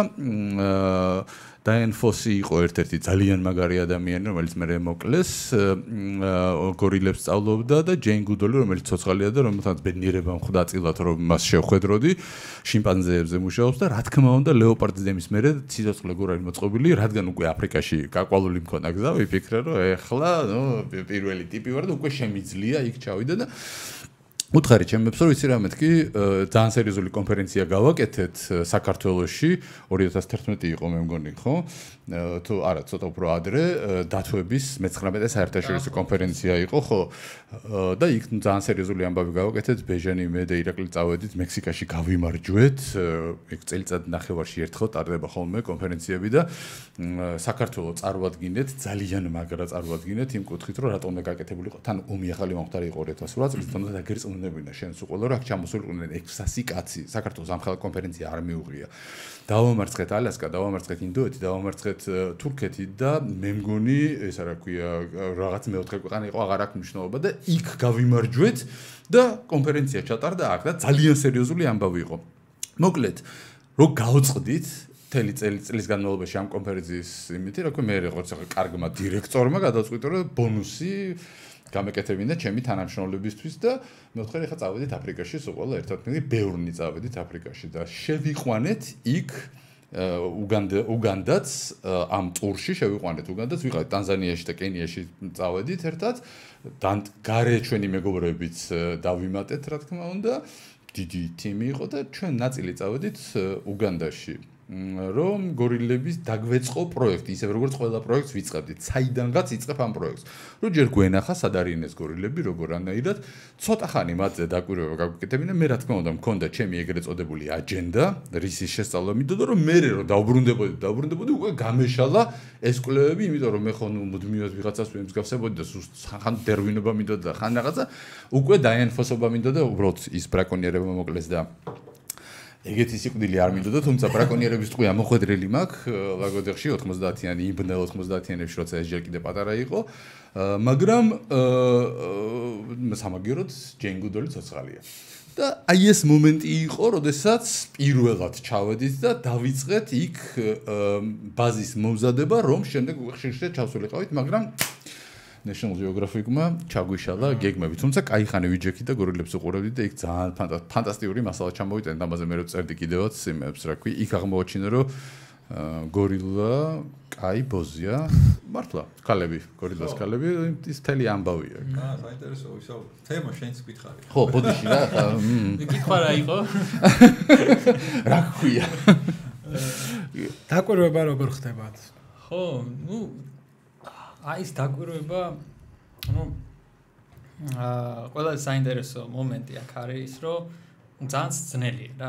დაენ ფოსი იყო ერთ-ერთი ძალიან მაგარი ადამიანი რომელიც მე მოკლეს გორილებს სწავლობდა და ჯეინ გუდოლი რომელიც ცოცხალია და რომელთაც ბედნიერება მხვდა წილად რომ მას შევხედროდი შიმპანზეებზე მუშაობს და რა თქმა უნდა ლეოპარდის დემის მერე ციცოცხლე გორ არის მოწყობილი რადგან უკვე აფრიკაში გაყვალული მქონა გზა ვიფიქრე რომ ეხლა ნუ პირველი ტიპი ვარ და უკვე შემიძლია იქ ჩავიდე და უთხარი ჩემებს რომ ვიცი რა მეთქი ძალიან სერიოზული კონფერენცია გავაკეთეთ საქართველოში ორი ათას თერთმეტი იყო მე მგონი ხო თუ არა ცოტა უფრო ადრე დათვების მეცხრამეტე საერთაშორისო კონფერენცია იყო ხო და იქ ძალიან სერიოზული ამბავი გავაკეთეთ ბეჟანი მე და ირაკლი წავედით მექსიკაში გავიმარჯვეთ ეგ წელიწად ნახევარში ერთხელ ტარდება ხოლმე კონფერენციები და საქართველოს წარვადგინეთ ძალიან მაგრა წარვადგინეთ იმ კუთხით რომ რატომ გაკეთებული იყო თან ომი ახალი მომხდარი იყო ორი ათას ოთხ წელს თუნდაც დაგერწმუნებინა შენს უყოლო რა ჩამოსულიყვნენ ექვსასი კაცი საქართველოს ამხელა კონფერენცია არ მიუღია დავამარცხეთ ალასკა დავამარცხეთ ინდოეთი დავამარცხეთ თურქეთი და მე მგონი ეს რა ქვია რაღაც მეოთხე ქვეყანა იყო აღარ აქვს მნიშვნელობა და იქ გავიმარჯვეთ და კონფერენცია ჩატარდა აქ და ძალიან სერიოზული ამბავი იყო მოკლედ რო გავწყდით მთელი წლის განმავლობაში ამ კონფერენციის იმითი რა ქვია მე როგორც ახლა კარგმა დირექტორმა გადაწყვიტა რომ ბონუსი გამეკეთებინა ჩემი თანამშრომლებისთვის და მეთქე ხა წავედით აფრიკაში, სულ ყველა ერთად მე ბევრნი წავედით აფრიკაში და შევიყვანეთ იქ უგანდა უგანდაც ამ ტურში შევიყვანეთ უგანდაც ვიყავით ტანზანიაში და კენიაში წავედით ერთად გარე ჩვენი მეგობრებიც დავიმატეთ რა თქმა უნდა დიდი თიმი იყო და ჩვენ ნაწილი წავედით უგანდაში რომ გორილების დაგვეწყო პროექტი ისე როგორც ყველა პროექტს ვიწყებდით საიდანღაც იწყებ ამ პროექტს რომ ჯერ გვენახა სად არის ეს გორილები როგორ ანაირად ცოტა ხანი მათზე დაკვირვება გაგვიკეთებინა მე რა თქმა უნდა მქონდა ჩემი ეგრეთ წოდებული აჯენდა რისის შესწავლა მინდოდა რომ მე რო დავბრუნდებოდი დავბრუნდებოდი უკვე გამეშალა ეს კვლევები იმიტომ რომ მე ხო ნუ მუდმივად ვიღაცას ვემსგავსებოდი და ხან დერვინობა მინდოდა და ხან რაღაცა უკვე დაინფოსობა მინდოდა უბრალოდ ის ბრაკონიერება მოკლეს და ეგეთი სიკვდილი არ მინდოდა, თუმცა ბრაკონიერების ტყვია მოხვედრილი მაქვს, ლაგოდეხში ოთხმოცდაათიანი, იბნელ ოთხმოცდაათიანებში, როცა ეს ჯერ კიდე პატარა იყო, მაგრამ სამაგიეროდ ჯენგუდოლი ცოცხალია. და აი ეს მომენტი იყო, როდესაც პირველად ჩავედით და დავიწყეთ იქ ბაზის მომზადება, რომ შემდეგ უკვე ხშირ-ხშირ ჩავსულიყავით, მაგრამ National Geographic-მა ჩაგვიშალა გეგმები, თუმცა კაი ხანი ვიჯექი და გორილებს უყურებდი და იქ ძალიან ფანტასტიკური მასალა ჩამოვიტანე და ამაზე მე რო წერდი კიდევაც იმებს, რა ქვი, იქ აღმოაჩინე რომ გორილა კაი ბოზია, მართლა, ქალები, გორილას ქალები, ის თელი ამბავია. აა, საინტერესო ვისაუბრ. თემა შენც გითხარი. ხო, ბოდიში რა. გითხარ რა იყო? რა ქვია? დაკვირვება როგორ ხდებათ? ხო, ნუ აი ეს დაკვირვება, ну, აა, ყველა საინტერესო მომენტი აქ არის, რომ ძალიან ძნელია რა.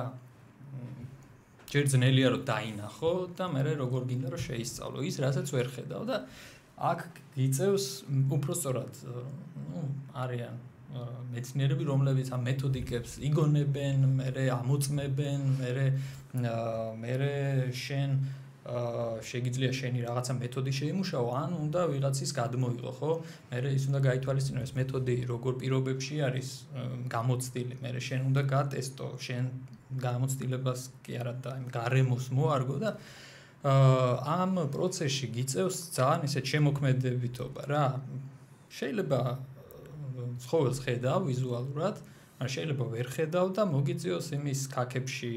ჯერ ძნელია რომ დაინახო და მე როგორ გინდა რომ შეისწავლო ის, რასაც ვერ ხედავ და აქ გიწევს უფრო სწორად, ну, არიან მეცნიერები, რომლებიც ამ მეთოდიკებს იგონებენ, მე ამოწმებენ, მე მე შენ აა შეგიძლია შენი რაღაცა მეთოდი შეიმუშაო, ან უნდა ვიღაცის გადმოიღო, ხო? მე ის უნდა გაითვალისწინო ეს მეთოდი როგორ პირობებში არის გამოცდილი, მე შენ უნდა გატესტო, შენ გამოცდილებას კი არა და იმ გარემოს მოარგო და აა ამ პროცესში გიწევს ძალიან ისე შემოქმედებითობა რა. შეიძლება ცხოველს ხედავ ვიზუალურად, მაგრამ შეიძლება ვერ ხედავ და მოგიწევს იმის ქაქებში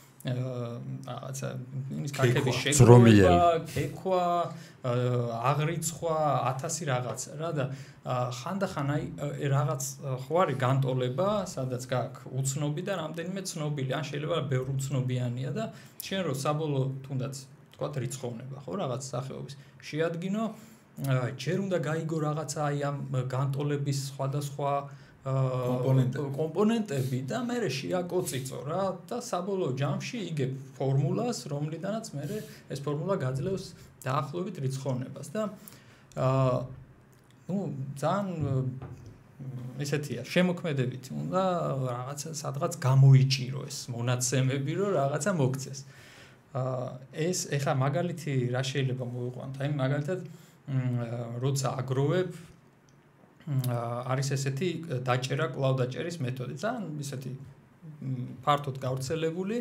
რაღაცა იმის ქაქების შეგროვება, ქექვა, აღრიცხვა, ათასი რაღაც რა და ხანდახან აი რაღაც ხო არის განტოლება, სადაც გაქვს უცნობი და რამდენიმე ცნობილი, ან შეიძლება ბევრ უცნობიანია და შენ რო საბოლოო თუნდაც თქვათ რიცხოვნება, ხო, რაღაც სახეობის შეადგინო, ჯერ უნდა გაიგო რაღაცა აი ამ განტოლების სხვადასხვა კომპონენტები და მე შეაკოწიწო რა და საბოლოო ჯამში იგებ ფორმულას, რომლიდანაც მე ეს ფორმულა გაძლევს დაახლოებით რიცხოვნებას და აა ну ძალიან ესეთია შემოქმედებით უნდა რაღაცა სადღაც გამოიჭირო ეს მონაცემები რომ რაღაცა მოგცეს. აა ეს ეხა მაგალითი რა შეიძლება მოვიყვანოთ? აი მაგალითად როცა აგროვებ არის ესეთი დაჭერა, კლავ დაჭერის მეთოდი, ძალიან ისეთი ფართოდ გავრცელებული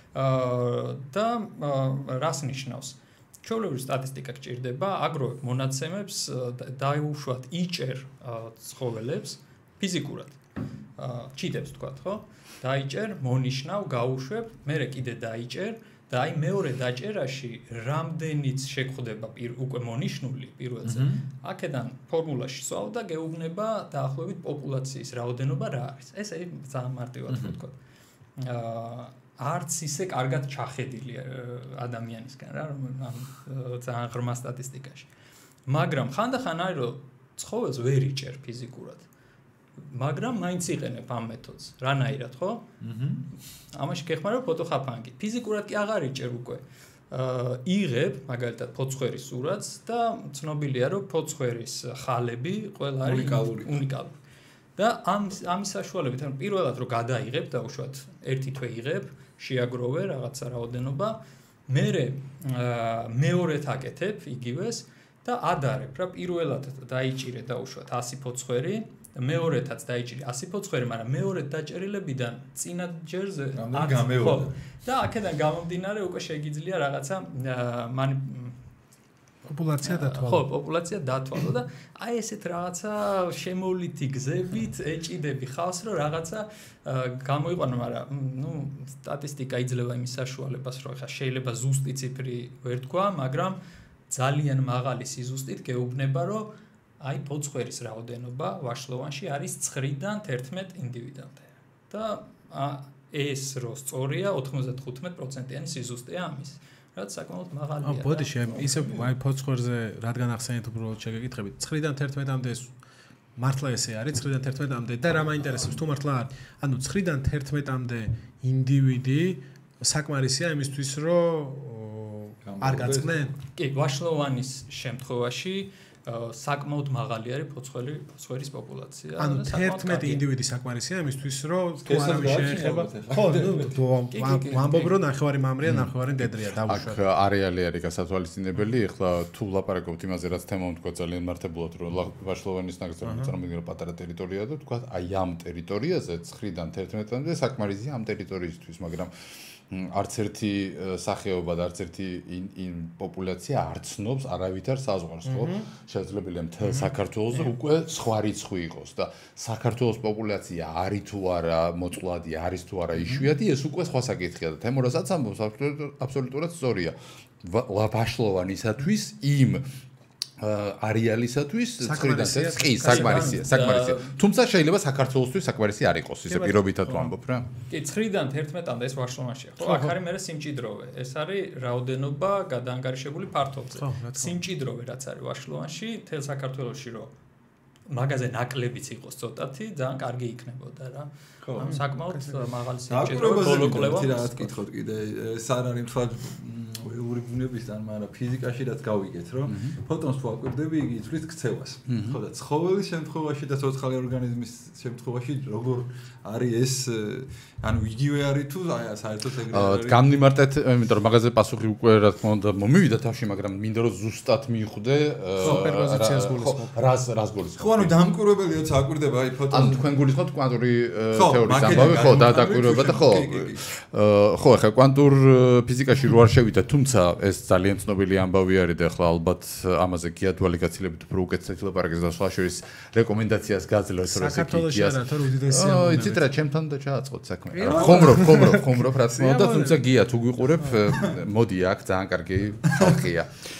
და რას ნიშნავს? ჩვეულებრივი სტატისტიკა გჭირდება, აგროვებ მონაცემებს, დაუშვათ იჭერ ცხოველებს ფიზიკურად. ჩიტებს თქვათ, ხო? დაიჭერ, მონიშნავ, გაუშვებ, მერე კიდე დაიჭერ და აი მეორე დაჭერაში რამდენიც შეგხვდება უკვე მონიშნული პირველზე. აქედან ფორმულაში სვავ და გეუბნება დაახლოებით პოპულაციის რაოდენობა რა არის. ეს ძალიან მარტივად ვთქვათ. აა არც ისე კარგად ჩახედილი ადამიანისგან რა, ამ ძალიან ღრმა სტატისტიკაში. მაგრამ ხანდახან არის რომ ცხოველს ვერ იჭერ ფიზიკურად. მაგრამ მაინც იყენებ ამ მეთოდს. რანაირად, ხო? აჰა. ამაში გეხმარება ფოტოხაფანგი. ფიზიკურად კი აღარ იჭერ უკვე. აა იღებ მაგალითად ფოცხვერის სურათს და ცნობილია რომ ფოცხვერის ხალები ყველა არის უნიკალური. და ამ ამის საშუალებით, ანუ პირველად რომ გადაიღებ და უშუალოდ ერთი თვე იღებ, შეაგროვე რაღაცა რაოდენობა, მერე მეორედ აკეთებ იგივეს და ადარებ რა პირველად დაიჭირე და უშუალოდ ასი ფოცხვერი მეორედაც დაიჭირე ასი ფოცხვერი, მაგრამ მეორედ დაჭერილებიდან წინა ჯერზე გამეორდა. და აქედან გამომდინარე უკვე შეგიძლია რაღაცა პოპულაცია დათვალო. ხო, პოპულაცია დათვალო და აი ესეთ რაღაცა შემოვლითი გზებით ეჭიდები ხავს, რომ რაღაცა გამოიყვანო, მაგრამ ნუ სტატისტიკა იძლევა იმის საშუალებას, რომ ხა შეიძლება ზუსტი ციფრი ვერ თქვა, მაგრამ ძალიან მაღალი სიზუსტით გეუბნება, რომ აი ფოცხვერის რაოდენობა ვაშლოვანში არის ცხრიდან თერთმეტ ინდივიდამდე. და ეს რო სწორია ოთხმოცდახუთ პროცენტიანი სიზუსტეა ამის. რაც საკმაოდ მაღალია. აა ბოდი შე ისე აი ფოცხვერზე რადგან ახსენეთ უბრალოდ შეგეკითხებით ცხრიდან თერთმეტამდე მართლა ესე არის ცხრიდან თერთმეტამდე და რა მაინტერესებს თუ მართლა არის ანუ ცხრიდან თერთმეტამდე ინდივიდი საკმარისია იმისთვის რომ არ გაწყდნენ? კი, ვაშლოვანის შემთხვევაში საკმაოდ მაღალი არის ფოცხვერი ფოცხვერის პოპულაცია. ანუ თერთმეტი ინდივიდი საკმარისია იმისთვის რომ თუ არავის შეეხება. ხო, ნუ ვამბობ რომ ნახევარი მამრია, ნახევარი დედრია დავუშვათ. აქ არეალი არის გასათვალისწინებელი, ეხლა თუ ვლაპარაკობთ იმაზე, რაც თემა თქვა ძალიან მართებულად რომ ვაშლოვანის ნაკრძალი წარმოიდგინე პატარა ტერიტორია და თქვა აი ამ ტერიტორიაზე ცხრიდან თერთმეტამდე საკმარისია ამ ტერიტორიისთვის, მაგრამ არც ერთი სახეობა და არც ერთი პოპულაცია არ ცნობს არავითარ საზღვარს, ხო? შესაძლებელია მთელ საქართველოს უკვე სხვა რიცხვი იყოს და საქართველოს პოპულაცია არის თუ არა მოწყვლადი, არის თუ არა იშვიათი, ეს უკვე სხვა საკითხია და თემო რასაც ამბობს აბსოლუტურად სწორია. ვაშლოვანისათვის იმ არეალისათვის ცხრიდან თერთმეტი საკმარისია, საკმარისია. თუმცა შეიძლება საქართველოსთვის საკმარისი არ იყოს, ისე პირობითად ვამბობ რა. კი, ცხრიდან თერთმეტამდე ეს ვაშლოვანშია. ხო, აქ არის მერე სიმჭიდროვე. ეს არის რაოდენობა გადაანგარიშებული ფართობზე. სიმჭიდროვე რაც არის ვაშლოვანში, თელ საქართველოში რო მაგაზე ნაკლებიც იყოს ცოტათი, ძალიან კარგი იქნებოდა რა. ხო, საკმაოდ მაღალი სიმჭიდროვე ბოლოკლევა. რა გითხოთ კიდე, ეს არ არის თქვა ველური ბუნებისგან, მაგრამ ფიზიკაში რაც გავიგეთ, რომ ფოტონს თუ აკვირდები, იგი იწვრის ქცევას. ხო და ცხოველის შემთხვევაში და ცოცხალი ორგანიზმის შემთხვევაში როგორ არის ეს, ანუ იგივე არის თუ აი საერთოდ ეგრე არის? გამიმარტეთ, იმიტომ რომ მაგაზე პასუხი უკვე რა თქმა უნდა მომივიდა თავში, მაგრამ მინდა რომ ზუსტად მივხვდე სუპერპოზიციას გულისხმობ. რას რას გულისხმობ? ხო, ანუ დამკვირვებელია ცა აკვირდება აი ფოტონს. ანუ თქვენ გულისხმობთ კვანტური თეორიის ამბავი, ხო, და დაკვირვება და ხო. ხო, ახლა კვანტურ ფიზიკაში რო არ შევიდეთ, თუმცა ეს ძალიან ცნობილი ამბავი არის და ახლა ალბათ ამაზე გიადვალი გაცილებით უფრო უკეთესად ლაპარაკის და სხვა შორის რეკომენდაციას გაძლევთ რომ ეს საქართველოში არა თუ უდიდესია. ო, იცით რა, ჩემთან და ჩააწყოთ საქმე. ხომრობ, ხომრობ, ხომრობ რა თქმა უნდა, თუმცა გია თუ გიყურებ, მოდი აქ ძალიან კარგი ხალხია.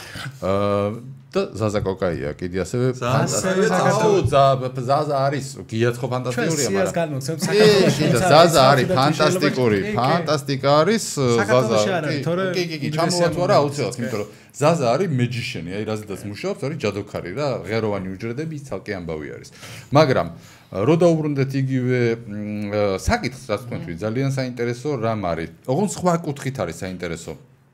აა და ზაზა კოკაია, კიდე ასევე ფანტასტიკური. ზაზა არის, გიაც ხო ფანტასტიკურია, მაგრამ ზაზა არის ფანტასტიკური, ფანტასტიკა არის ზაზა. კი, კი, კი, ჩამოვართ არა აუცილებლად, იმიტომ რომ ზაზა არის magician-ი, აი რაზედაც მუშაობს, არის ჯადოქარი რა, ღეროვანი უჯრედები, ცალკე ამბავი არის. მაგრამ რო დაუბრუნდეთ იგივე საკითხს, რაც თქვენ თქვით, ძალიან საინტერესო რამ არის. ოღონდ სხვა კუთხით არის საინტერესო.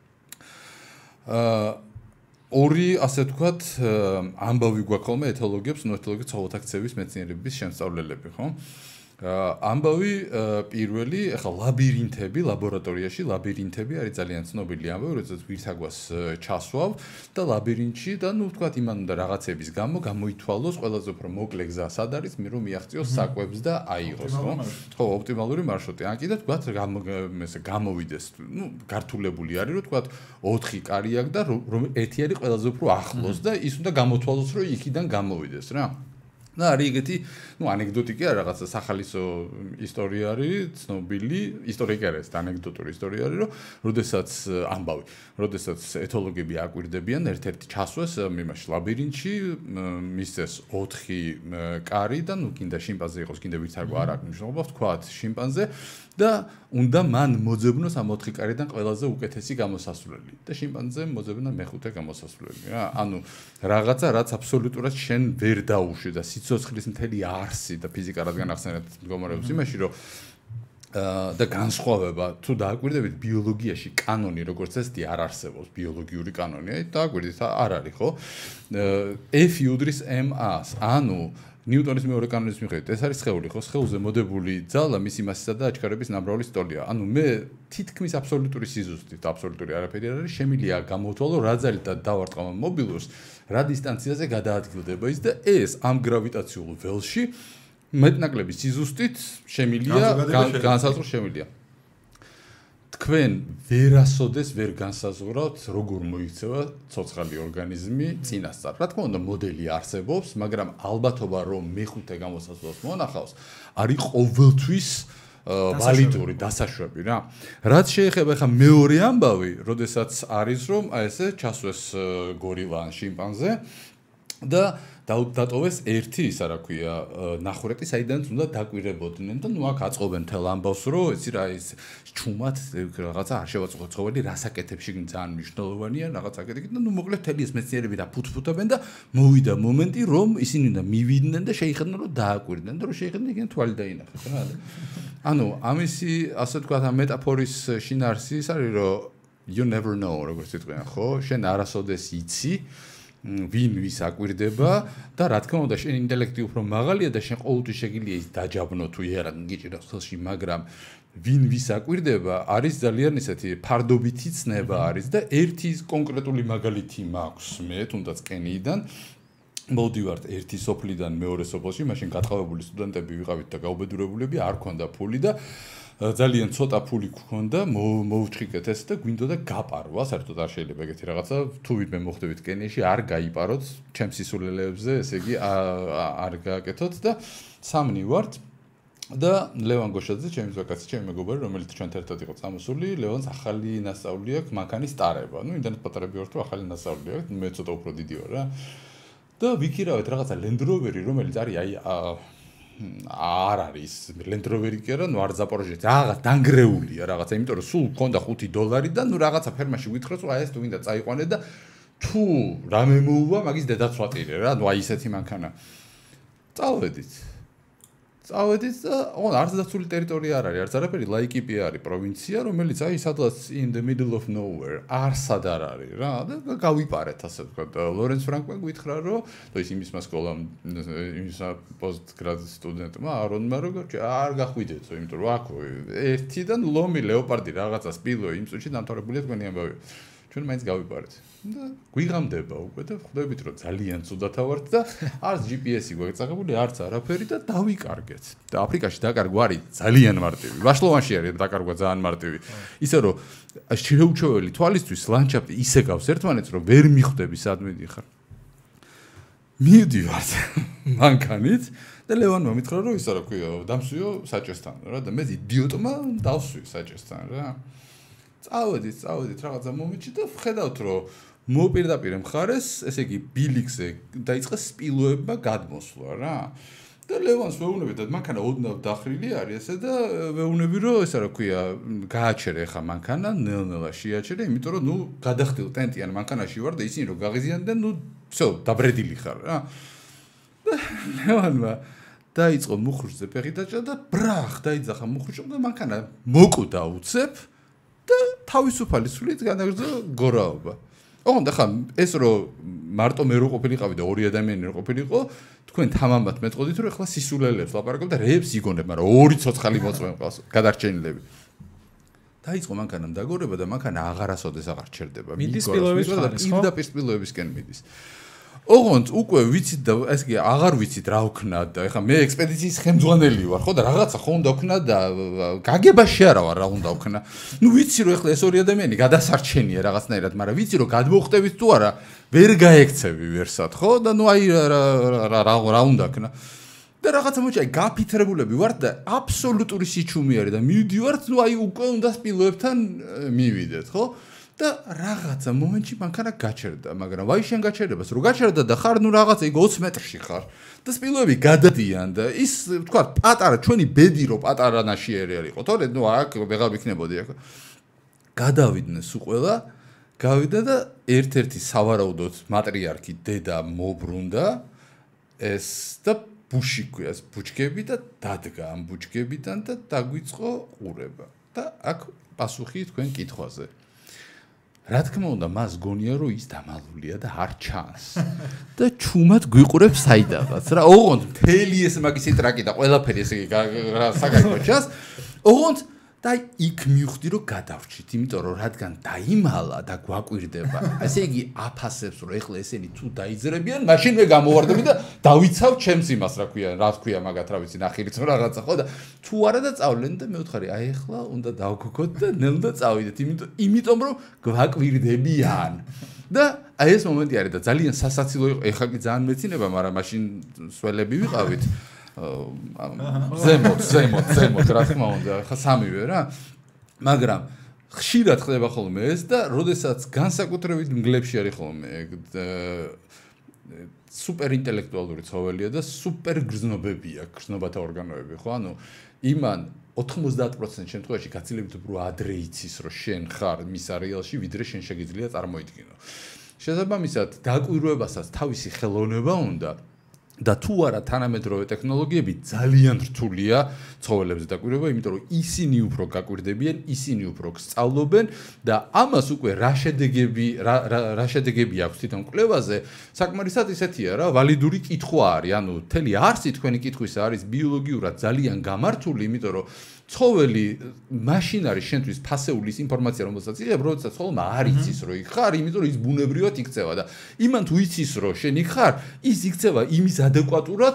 აა ორი ასე ვთქვათ ამბავი გვაქვს ხოლმე ეთოლოგებს, ნუ ეთოლოგია ცხოველთა ქცევის მეცნიერების შემსწავლელები, ხო? ამბავი პირველი, ახლა ლაბირინთები, ლაბორატორიაში ლაბირინთები არის ძალიან ცნობილი ამბავი, როდესაც ვირთაგვას ჩასვავ და ლაბირინთში და ნუ ვთქვათ იმან უნდა რაღაცების გამო გამოითვალოს ყველაზე უფრო მოკლე გზა სად არის, რომ მიაღწიოს საკვებს და აიღოს, ხო? ხო, ოპტიმალური მარშრუტი. ან კიდე ვთქვათ ესე გამოვიდეს, ნუ გართულებული არის, რომ ვთქვათ ოთხი კარი აქვს და რომ ერთი არის ყველაზე უფრო ახლოს და ის უნდა გამოთვალოს, რომ იქიდან გამოვიდეს რა. და არის ეგეთი, ну, ანეკდოტიკი არა, რაღაცა სახალისო ისტორია არის, ცნობილი, ისტორიკი არის, ანეკდოტური ისტორია არის, რომ როდესაც ამბავი, როდესაც ეთოლოგები აკვირდებიან ერთ-ერთი ჩასვეს იმაში ლაბირინთში, მისცეს ოთხი კარი და ну, კიდე შიმპანზე იყოს, კიდე ვირთაგვა არ აქვს მნიშვნელობა, ვთქვათ, შიმპანზე და უნდა მან მოძებნოს ამ ოთხი კარიდან ყველაზე უკეთესი გამოსასვლელი და შიმპანზემ მოძებნა მეხუთე გამოსასვლელი რა. ანუ რაღაცა რაც აბსოლუტურად შენ ვერ დაუშვი და სიცოცხლის მთელი არსი და ფიზიკა რადგან ახსენეთ მდგომარეობს იმაში რომ და განსხვავება თუ დააკვირდებით ბიოლოგიაში კანონი როგორც ესეთი არ არსებობს ბიოლოგიური კანონი აი დააკვირდით არ არის ხო F უდრის M A-ს ანუ ნიუტონის მეორე კანონის მიხედვით ეს არის სხეული ხო სხეულზე მოდებული ძალა მისი მასისა და აჩქარების ნამრავლის ტოლია ანუ მე თითქმის აბსოლუტური სიზუსტით აბსოლუტური არაფერი არ არის შემიძლია გამოვთვალო რა ძალით დავარტყამ მობილურს რა დისტანციაზე გადაადგილდება ის და ეს ამ გრავიტაციულ ველში მეტნაკლების სიზუსტით შემიძლია განსაზღვროს შემიძლია თქვენ ვერასოდეს ვერ განსაზღვრავთ როგორ მოიქცევა ცოცხალი ორგანიზმი წინასწარ. Რა თქმა უნდა მოდელი არსებობს, მაგრამ ალბათობა რომ მეხუთე გამოსასვლელს მონახავს, არის ყოველთვის ვალიდური დასაშვები რა. რაც შეეხება ხა მეორე ამბავი, როდესაც არის რომ აი ესე ჩასვეს გორილა ან შიმპანზე და დატოვეს ერთი ისა რა ქვია ნახურეტი, საიდანაც უნდა დაკვირებოდნენ და ნუ აქ აწყობენ თელ ამბავს რომ იცი რა ის ჩუმად რაღაცა არ შევაწყო ცხოველი რასაკეთებში ძალიან მნიშვნელოვანია რაღაც აკეთებთ და ნუ მოკლედ თელი ეს მეცნიერები და ფუთფუთობენ და მოვიდა მომენტი რომ ისინი უნდა მივიდნენ და შეიხედნენ რომ დააკვირდნენ და რომ შეიხედნენ იქიდან თვალი დაინახეს რა. ანუ ამისი ასე ვთქვათ ამ მეტაფორის შინაარსი ის არის რომ you never know როგორც იტყვიან ხო შენ არასოდეს იცი ვინ ვის აკვირდება და რა თქმა უნდა შენ ინტელექტი უფრო მაღალია და შენ ყოველთვის შეგიძლია ის დაჯაბნო თუ იარაღ გიჭირავს ხელში მაგრამ ვინ ვის აკვირდება არის ძალიან ისეთი ფარდობითი ცნება არის და ერთი კონკრეტული მაგალითი მაქვს მე თუნდაც კენიიდან მოვდივართ ერთი სოფლიდან მეორე სოფელში მაშინ გატყავებული სტუდენტები ვიყავით და გაუბედურებულები არ ქონდა ფული და ძალიან ცოტა ფული გქონდა მოვჭიქეთ ეს და გვინდოდა გაპარვა საერთოდ არ შეიძლება ეგეთი რაღაცა თუ ვინმე მოხდებით კენიაში არ გაიპაროთ ჩემს სისულელეებზე ესე იგი არ გააკეთოთ და სამნი ვართ და ლევან გოშაძე ჩემი ზოგადად ჩემი მეგობარი რომელიც ჩვენთან ერთად იყო წამოსული ლევანს ახალი ნასწავლი აქვს მანქანის ტარება ნუ იმდანაც პატარები ვართ რომ ახალი ნასწავლი აქვს მე ცოტა უფრო დიდი ვარ რა და ვიქირავეთ რაღაცა Land Rover-ი რომელიც არის აი არ არის Land Rover-ი კი არა, ნუ არ ზაპოროჟიეთი, რაღაც დანგრეულია რაღაცა, იმიტომ რომ სულ მქონდა ხუთი დოლარი და ნუ რაღაცა ფერმაში ვითხრას, რომ აი ეს თუ მინდა წაიყვანე და თუ რამე მოუვა, მაგის დედაცვატირე რა, ნუ აი ესეთი მანქანა. წავედით. წავედით და ოღონდ არც დაცული ტერიტორია არ არის, არც არაფერი, ლაიკიპი არის პროვინცია, რომელიც აი სადღაც in the middle of nowhere, არსად არ არის რა და გავიპარეთ ასე ვთქვათ. ლორენს ფრანკმა გითხრა რომ თუ ის იმის მასკოლამ იმის პოსტგრად სტუდენტმა არონმა რომ არ გახვიდეთო, იმიტომ რომ აქ ერთიდან ლომი ლეოპარდი რაღაცა სპილო იმ წუთში დამთავრებულია თქვენი ამბავი. ჩვენ მაინც გავიპარეთ. და გვიღამდება უკვე და ხვდებით რომ ძალიან ცუდათა ვართ და არც ჯი პი ესი გვაქვს წაღებული, არც არაფერი და დავიკარგეთ. და აფრიკაში დაკარგვა არის ძალიან მარტივი. ვაშლოვანში არის დაკარგვა ძალიან მარტივი. ისე რომ შეუჩვეველი თვალისთვის ლანდშაფტი ისე გავს ერთმანეთს რომ ვერ მიხვდები სად მიდიხარ. მივდივართ მანქანით და ლევანმა მითხრა რომ ისა რა ქვია დამსვიო საჭესთან რა და მე იდიოტმა დავსვი საჭესთან რა. წავედით, წავედით რაღაცა მომენტში და ვხედავთ რომ მოპირდაპირე მხარეს, ესე იგი ბილიქზე დაიწყეს სპილოებმა გადმოსვლა რა. და ლევანს ვეუბნები და მანქანა ოდნავ დახრილი არის ესე და ვეუბნები რომ ესა რა ქვია, გააჩერე ხა მანქანა, ნელ-ნელა შეაჩერე, იმიტომ რომ ნუ გადახდილ ტენტიან მანქანაში ვარ და ისინი რომ გაღიზიანდნენ, ნუ всё, დაბრედილი ხარ რა. და ლევანმა დაიწყო მუხრზე ფეხი დაჭრა და ბრახ დაიძახა მუხრში და მანქანა მოკვდა უცებ და თავისუფალი სულით განაგრძო გორაობა. ოღონდ ახლა ეს რომ მარტო მე რო ყოფილიყავი და ორი ადამიანი რო ყოფილიყო, თქვენ თამამად მეტყოდით რომ ახლა სისულელებს ლაპარაკობ და რეებს იგონებ, მაგრამ ორი ცოცხალი მოწვენ ყავს გადარჩენილები. დაიწყო მანქანამ დაგორება და მანქანა აღარასოდეს აღარ ჩერდება. მიდის სპილოების ხარეს, ხო? პირდაპირ სპილოებისკენ მიდის. ოღონდ უკვე ვიცით და ეს კი აღარ ვიცით რა ვქნა და ეხლა მე ექსპედიციის ხელმძღვანელი ვარ ხო და რაღაცა ხო უნდა ვქნა და გაგებაში არა ვარ რა უნდა ვქნა. ნუ ვიცი რომ ეხლა ეს ორი ადამიანი გადასარჩენია რაღაცნაირად, მაგრამ ვიცი რომ გადმოხტებით თუ არა ვერ გაექცევი ვერსად ხო და ნუ აი რა რა უნდა ვქნა. და რაღაცა მოჭი გაფითრებულები ვართ და აბსოლუტური სიჩუმე არის და მივდივართ ნუ აი უკვე უნდა სპილოებთან მივიდეთ ხო? და რაღაცა მომენტში მანქანა გაჩერდა, მაგრამ ვაი შენ გაჩერებას რო გაჩერდა და ხარ ნუ რაღაცა იქ ოცი მეტრში ხარ და სპილოები გადადიან და ის თქვა პატარა ჩვენი ბედი რო პატარა ნაშიერი არისო, თორე ნუ აქ ვეღარ ვიქნებოდი აქ. გადავიდნენ სულ ყველა, გავიდა და ერთ-ერთი სავარაუდოდ მატრიარქი დედა მობრუნდა ეს და ბუში ქვია ბუჩქები და დადგა ამ ბუჩქებიდან და დაგვიწყო ყურება. და აქ პასუხი თქვენ კითხვაზე. რა თქმა უნდა მას გონია რომ ის დამალულია და არ ჩანს და ჩუმად გვიყურებს საიდანაც რა ოღონდ მთელი ეს მაგისი ტრაკი და ყველაფერი ესე იგი რა საკაიფო ჩანს ოღონდ და იქ მივხვდი რომ გადავრჩით, იმიტომ რომ რადგან დაიმალა და გვაკვირდება. ასე იგი აფასებს რომ ეხლა ესენი თუ დაიძრებიან, მაშინ მე გამოვარდები და დავიცავ ჩემს იმას, რა ქვია, რა თქვია მაგათ, რა ვიცი, ნახირიც რაღაცა ხო და თუ არა და წავლენ და მე ვთხარი, აი ეხლა უნდა დავგოგოთ და ნელ და წავიდეთ, იმიტომ იმიტომ რომ გვაკვირდებიან. და აი ეს მომენტი არის და ძალიან სასაცილო იყო, ეხლა კი ძალიან მეცინება, მაგრამ მაშინ სველები ვიყავით. ზემოთ, ზემოთ, ზემოთ, რა თქმა უნდა, ხა სამივე რა. მაგრამ ხშირად ხდება ხოლმე ეს და როდესაც განსაკუთრებით მგლებში არის ხოლმე სუპერ ინტელექტუალური ცხოველია და სუპერ გრძნობებია, გრძნობათა ორგანოები, ხო? ანუ იმან ოთხმოცდაათ პროცენტ შემთხვევაში გაცილებით უფრო ადრე იცის, რომ შენ ხარ მის არეალში, ვიდრე შენ შეგიძლია წარმოიდგინო. შესაბამისად, დაკვირვებასაც თავისი ხელოვნება უნდა და თუ არა თანამედროვე ტექნოლოგიები ძალიან რთულია ცხოველებზე დაკვირვება, იმიტომ რომ ისინი უფრო გაკვირდებიან, ისინი უფრო სწავლობენ და ამას უკვე რა შედეგები რა რა შედეგები აქვს თვითონ კვლევაზე, საკმარისად ისეთია რა, ვალიდური კითხვა არის, ანუ მთელი არსი თქვენი კითხვისა არის ბიოლოგიურად ძალიან გამართული, იმიტომ რომ ცხოველი მაშინ არის შენთვის ფასეულის ინფორმაცია, რომელსაც იღებ, როდესაც ცხოველმა არ იცის, რომ იქ ხარ, იმიტომ რომ ის ბუნებრივად იქცევა და იმან თუ იცის, რომ შენ იქ ხარ, ის იქცევა იმის ადეკვატურად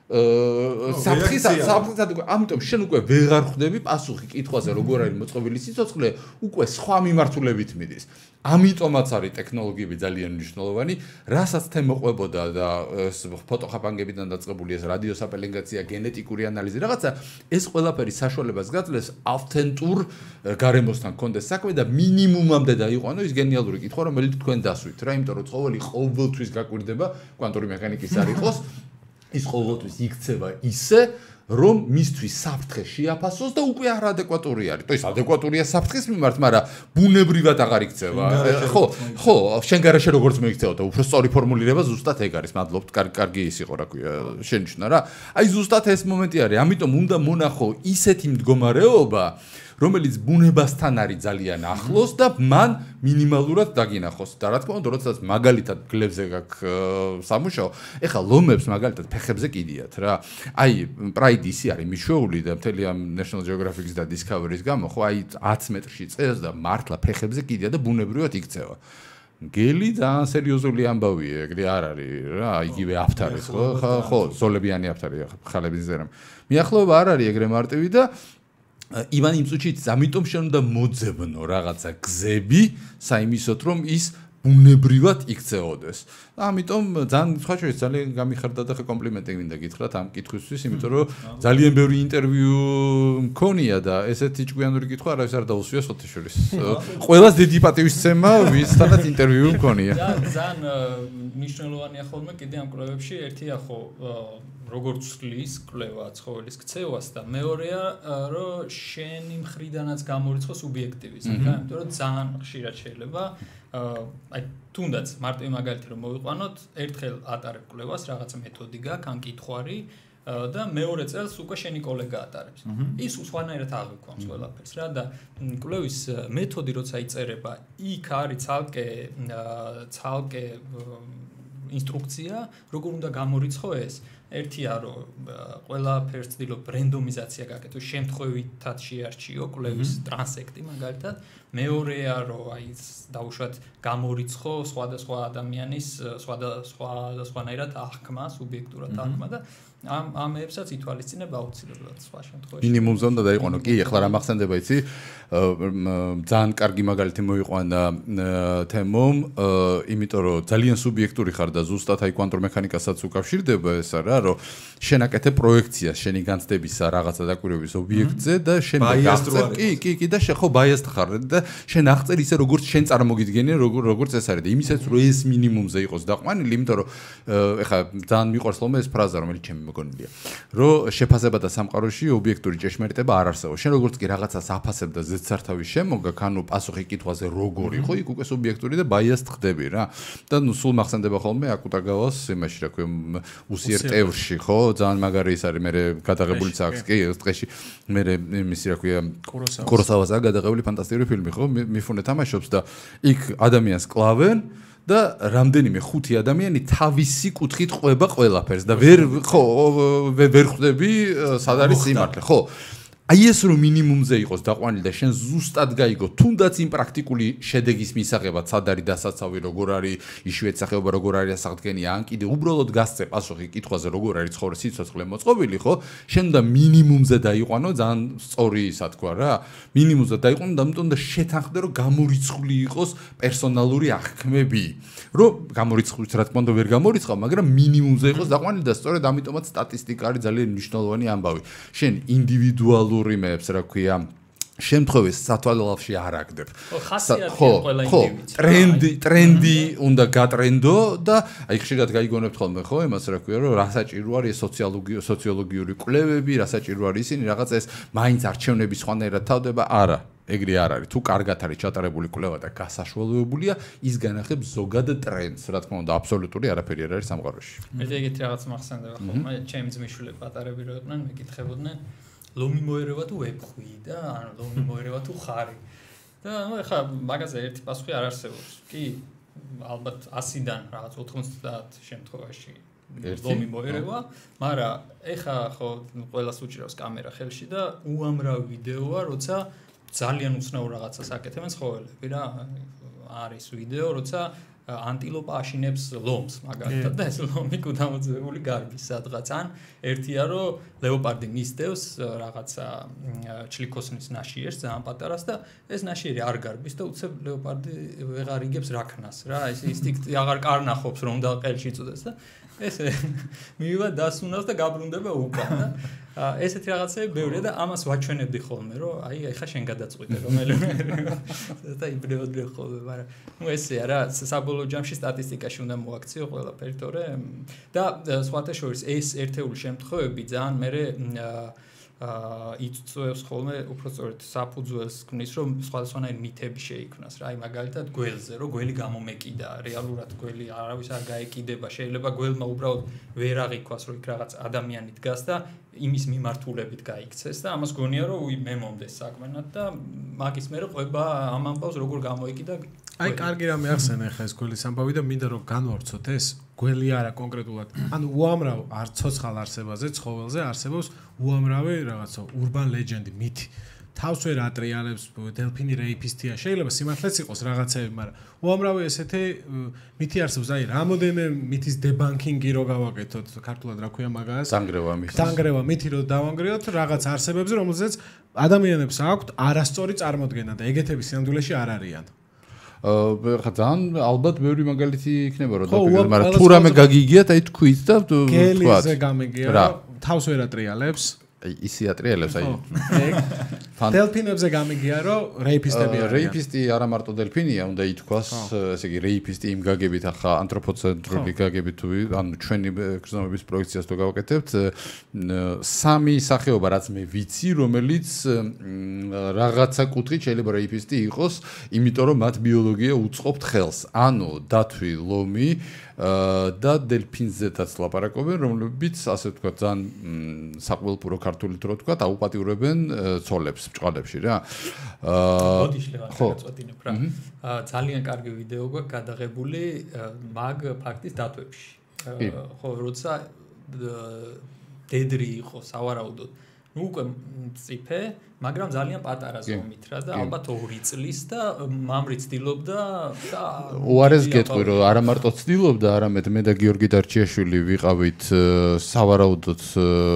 საფრთხის საფრთხის ადეკვატურად. ამიტომ შენ უკვე ვეღარ ხვდები პასუხი კითხვაზე, როგორ არის მოწყობილი სიცოცხლე, უკვე სხვა მიმართულებით მიდის. ამიტომაც არის ტექნოლოგიები ძალიან მნიშვნელოვანი, რასაც თემ მოყვებოდა და ფოტოხაპანგებიდან დაწყებული ეს რადიოსაპელენგაცია, გენეტიკური ანალიზი, რაღაცა ეს ყველაფერი საშუალებას გაძლევს ავთენტურ გარემოსთან კონდეს საქმე და მინიმუმამდე დაიყვანო ის გენიალური კითხვა, რომელიც თქვენ დასვით რა, იმიტომ რომ ცხოველი ყოველთვის გაკვირდება, კვანტური მექანიკის არ იყოს, ის ყოველთვის იქცევა ისე რომ მისთვის საფრთხე შეაფასოს და უკვე არადეკვატური არის. то есть ადეკვატურია საფრთხის მიმართ, მაგრამ ბუნებრივად აღარ იქცევა. ხო, ხო, შენ გარშე როგორც მოიქცევა და უფრო სწორი ფორმულირება ზუსტად ეგ არის. მადლობთ, კარგი ის იყო რა ქვია, შენიშნა რა. აი ზუსტად ეს მომენტი არის. ამიტომ უნდა მონახო ისეთი მდგომარეობა, რომელიც ბუნებასთან არის ძალიან ახლოს და მან მინიმალურად დაგინახოს. და რა თქმა უნდა, როდესაც მაგალითად გლებზე გაქვს სამუშაო, ეხლა ლომებს მაგალითად ფეხებზე კიდიათ რა. აი, პრაიდი ისი არის მიშვეული და მთელი ამ National Geographic-ის და Discovery-ის გამო, ხო, აი ათი მეტრში წელს და მართლა ფეხებზე კიდია და ბუნებრივად იქცევა. გელი ძალიან სერიოზული ამბავია, ეგრე არ არის რა, იგივე აფთარის, ხო? ხო, ზოლებიანი აფთარი, ხალების ზერამ. მიახლოება არ არის ეგრე მარტივი და ივან იმ წუთში ამიტომ შენ უნდა მოძებნო რაღაცა გზები, საიმისოთ რომ ის ბუნებრივად იქცეოდეს. და ამიტომ ძალიან სხვა შეიძლება ძალიან გამიხარდა და კომპლიმენტი მინდა გითხრათ ამ კითხვისთვის, იმიტომ რომ ძალიან ბევრი ინტერვიუ მქონია და ესეთი ჭკვიანური კითხვა არავის არ დაუსვია სოთიშვილის. ყველას დიდი პატივისცემა, ვისთანაც ინტერვიუ მქონია. ძალიან მნიშვნელოვანია ხოლმე კიდე ამ კვლევებში ერთია ხო როგორც ცვლის კვლევა ცხოველის ქცევას და მეორეა რომ შენი მხრიდანაც გამორიცხო სუბიექტივიზმი, რა, იმიტომ რომ ძალიან ხშირად შეიძლება აი თუნდაც მარტივი მაგალითი რომ მოვიყვანოთ, ერთხელ ატარებ კვლევას, რაღაც მეთოდი გაქვს, ან კითხვარი და მეორე წელს უკვე შენი კოლეგა ატარებს. ის სხვანაირად აღიქვამს ყველაფერს რა და კვლევის მეთოდი როცა იწერება, იქ არის ცალკე ცალკე ინსტრუქცია, როგორ უნდა გამორიცხო ეს. ერთია რომ ყველაფერს ცდილობ რენდომიზაცია გაკეთო, შემთხვევითად შეარჩიო კვლევის ტრანსექტი მაგალითად. მეორეა რომ აი დაუშვათ გამორიცხო სხვადასხვა ადამიანის სხვადასხვა სხვანაირად აღქმა, სუბიექტურად აღქმა და ამ ამებსაც ითვალისწინება აუცილებლად სხვა შემთხვევაში. მინიმუმზე უნდა დაიყვანო. კი, ახლა რა მახსენდება იცი? ძალიან კარგი მაგალითი მოიყვანა თემომ, იმიტომ რომ ძალიან სუბიექტური ხარ და ზუსტად აი კვანტურ მექანიკასაც უკავშირდება ესა რა, რომ შენ აკეთებ პროექციას შენი განცდებისა რაღაცა დაკვირვების ობიექტზე და შენ გახწევ კი, კი, კი და შენ ხო ბაიასტ ხარ და შენ აღწერ ისე როგორც შენ წარმოგიდგენია, როგორც ეს არის და იმისაც რომ ეს მინიმუმზე იყოს დაყვანილი, იმიტომ რომ ეხლა ძალიან მიყვარს ხოლმე ეს ფრაზა, რომელიც ჩემი მოგონილია, რომ შეფასება და სამყაროში ობიექტური ჭეშმარიტება არ არსებობს. შენ როგორც კი რაღაცას აფასებ და ზედსართავი შემოგაქ, ანუ პასუხი კითხვაზე როგორ იყო, იქ უკვე სუბიექტური და ბაიასტ ხდები რა. და ნუ სულ მახსენდება ხოლმე აკუტაგავას იმაში, რა ქვია, უსიერ ტევრში, ხო? ძალიან მაგარი ის არის, მე გადაღებულიც აქვს, კი, ეს დღეში მე იმისი, რა ქვია, კუროსავასა გადაღებული ფანტასტიკური ფილმი, ხო? მიფუნე თამაშობს და იქ ადამიანს კლავენ და რამდენიმე ხუთი ადამიანი თავისი კუთხით ყვება ყველაფერს და ვერ ხო ვერ ხვდები სად არის სიმართლე, ხო? აი ეს რომ მინიმუმზე იყოს დაყვანილი და შენ ზუსტად გაიგო თუნდაც იმ პრაქტიკული შედეგის მისაღებად სად არის დასაცავი როგორ არის იშვიათი სახეობა როგორ არის ასაღდგენი ან კიდე უბრალოდ გასწე პასუხი კითხვაზე როგორ არის ცხოვრება სიცოცხლე მოწყობილი ხო შენ უნდა მინიმუმზე დაიყვანო ძალიან სწორი ისა თქვა რა მინიმუმზე დაიყვანო და ამიტომ და შეთანხმდე რომ გამორიცხული იყოს პერსონალური აღქმები რომ გამორიცხულიც რა თქმა უნდა ვერ გამორიცხავ მაგრამ მინიმუმზე იყოს დაყვანილი და სწორედ ამიტომაც სტატისტიკა არის ძალიან მნიშვნელოვანი ამბავი შენ ინდივიდუალურ იმებს რა ქვია შემთხვევის სათვალალავში არ აგდებ. ხო, ყველა ინდივიდი. ტრენდი, ტრენდი უნდა გატრენდო და აი ხშირად გაიგონებთ ხოლმე ხო იმას რა ქვია რომ რა საჭირო არის სოციოლოგიური სოციოლოგიური კვლევები, რა საჭირო არის ისინი რაღაც ეს მაინც არჩევნების სხვანაირად თავდება, არა. ეგრე არ არის. თუ კარგად არის ჩატარებული კვლევა და გასაშველოებულია, ის განახებს ზოგად ტრენდს, რა თქმა უნდა, აბსოლუტური არაფერი არ არის სამყაროში. მე ეგეთი რაღაც მახსენდება ხოლმე, ჩემი ძმისშვილები პატარები რო იყვნენ, მეკითხებოდნენ ლომი მოერევა თუ ვებხვი და ანუ ლომი მოერევა თუ ხარი. და ნუ ეხლა მაგაზე ერთი პასუხი არ არსებობს. კი, ალბათ ასიდან რაღაც ოთხმოცდაათ შემთხვევაში ლომი მოერევა, მაგრამ ეხლა ხო ყველას უჭირავს კამერა ხელში და უამრავ ვიდეოა, როცა ძალიან უცნაურ რაღაცას აკეთებენ ცხოველები რა. არის ვიდეო, როცა ანტილოპა აშინებს ლომს მაგალითად და ეს ლომი კუდამოძებული გარბის სადღაც ან ერთია რომ ლეოპარდი მისდევს რაღაცა ჩლიქოსნის ნაშიერს ძალიან პატარას და ეს ნაშიერი არ გარბის და უცებ ლეოპარდი ვეღარ იგებს რაქნას რა ეს ინსტინქტი აღარ კარნახობს რომ და ყელში იწოდეს და ეს მივა დასუნავს და გაბრუნდება უკან და ესეთი რაღაცები ბევრია და ამას ვაჩვენებდი ხოლმე რომ აი ეხა შენ გადაწყვიტე რომელი და იბნეოდი ხოლმე მაგრამ ნუ ესეა რა საბოლოო ჯამში სტატისტიკაში უნდა მოაქციო ყველაფერი თორე და სხვათა შორის ეს ერთეული შემთხვევები ძალიან მერე აა იწვევს ხოლმე უფრო სწორედ საფუძველს ქმნის რომ სხვადასხვანაირი მითები შეიქმნას რა აი მაგალითად გველზე რომ გველი გამომეკიდა რეალურად გველი არავის არ გაეკიდება შეიძლება გველმა უბრალოდ ვერ აღიქვას რომ იქ რაღაც ადამიანი დგას და იმის მიმართულებით გაიქცეს და ამას გონია რომ უი მე მომდეს საქმენად და მაგის მერე ყვება ამ ამბავს როგორ გამოეკიდა აი კარგი რამე ახსენე ხა ეს გველის ამბავი და მინდა რომ განვარცოთ ეს გველი არა კონკრეტულად ანუ უამრავ არ ცოცხალ არსებაზე ცხოველზე არსებობს უამრავი რაღაცა urban legend მითი თავს ვერ ატრიალებს დელფინი რეიფისტია შეიძლება სიმართლეც იყოს რაღაცები მაგრამ უამრავი ესეთი მითი არსებობს აი რამოდენე მითის დებანკინგი რო გავაკეთოთ ქართულად რა ქვია მაგას დანგრევა მითის დანგრევა მითი რო დავანგრევოთ რაღაც არსებებზე რომელზეც ადამიანებს აქვთ არასწორი წარმოდგენა და ეგეთები სინამდვილეში არ არიან აა ძალიან ალბათ ბევრი მაგალითი იქნება რომ დაგიგებ მაგრამ თუ რამე გაგიგიათ აი თქვით და თქვათ გელიზე გამიგია თავს ვერ ატრიალებს აი ისი ატრიალებს აი დელფინებზე გამიგია რომ რეიფისტები არიან რეიფისტი არა მარტო დელფინია უნდა ითქვას ესე იგი რეიფისტი იმ გაგებით ახლა ანთროპოცენტრული გაგებით თუ ანუ ჩვენი გრძნობების პროექციას თუ გავაკეთებთ სამი სახეობა რაც მე ვიცი რომელიც რაღაცა კუთხით შეიძლება რეიფისტი იყოს იმიტომ რომ მათ ბიოლოგია უწყობთ ხელს ანუ დათვი ლომი და დელფინზეთაც ლაპარაკობენ რომლებიც ასე ვთქვათ ძალიან საყველპურო ქართულით რო ვთქვათ აუპატიურებენ ცოლებს ბჭყალებში რა ბოდიში გადაწყვეტინებ რა ძალიან კარგი ვიდეო გვაქვს გადაღებული მაგ ფაქტის დათვებში ხო როცა დედრი იყო სავარაუდოდ ნუ უკვე მწიფე, მაგრამ ძალიან პატარა ზომით რა და ალბათ ორი წლის და მამრი ცდილობდა და უარეს გეტყვი რომ არა მარტო ცდილობდა, არამედ მე და გიორგი დარჩიაშვილი ვიყავით სავარაუდოდ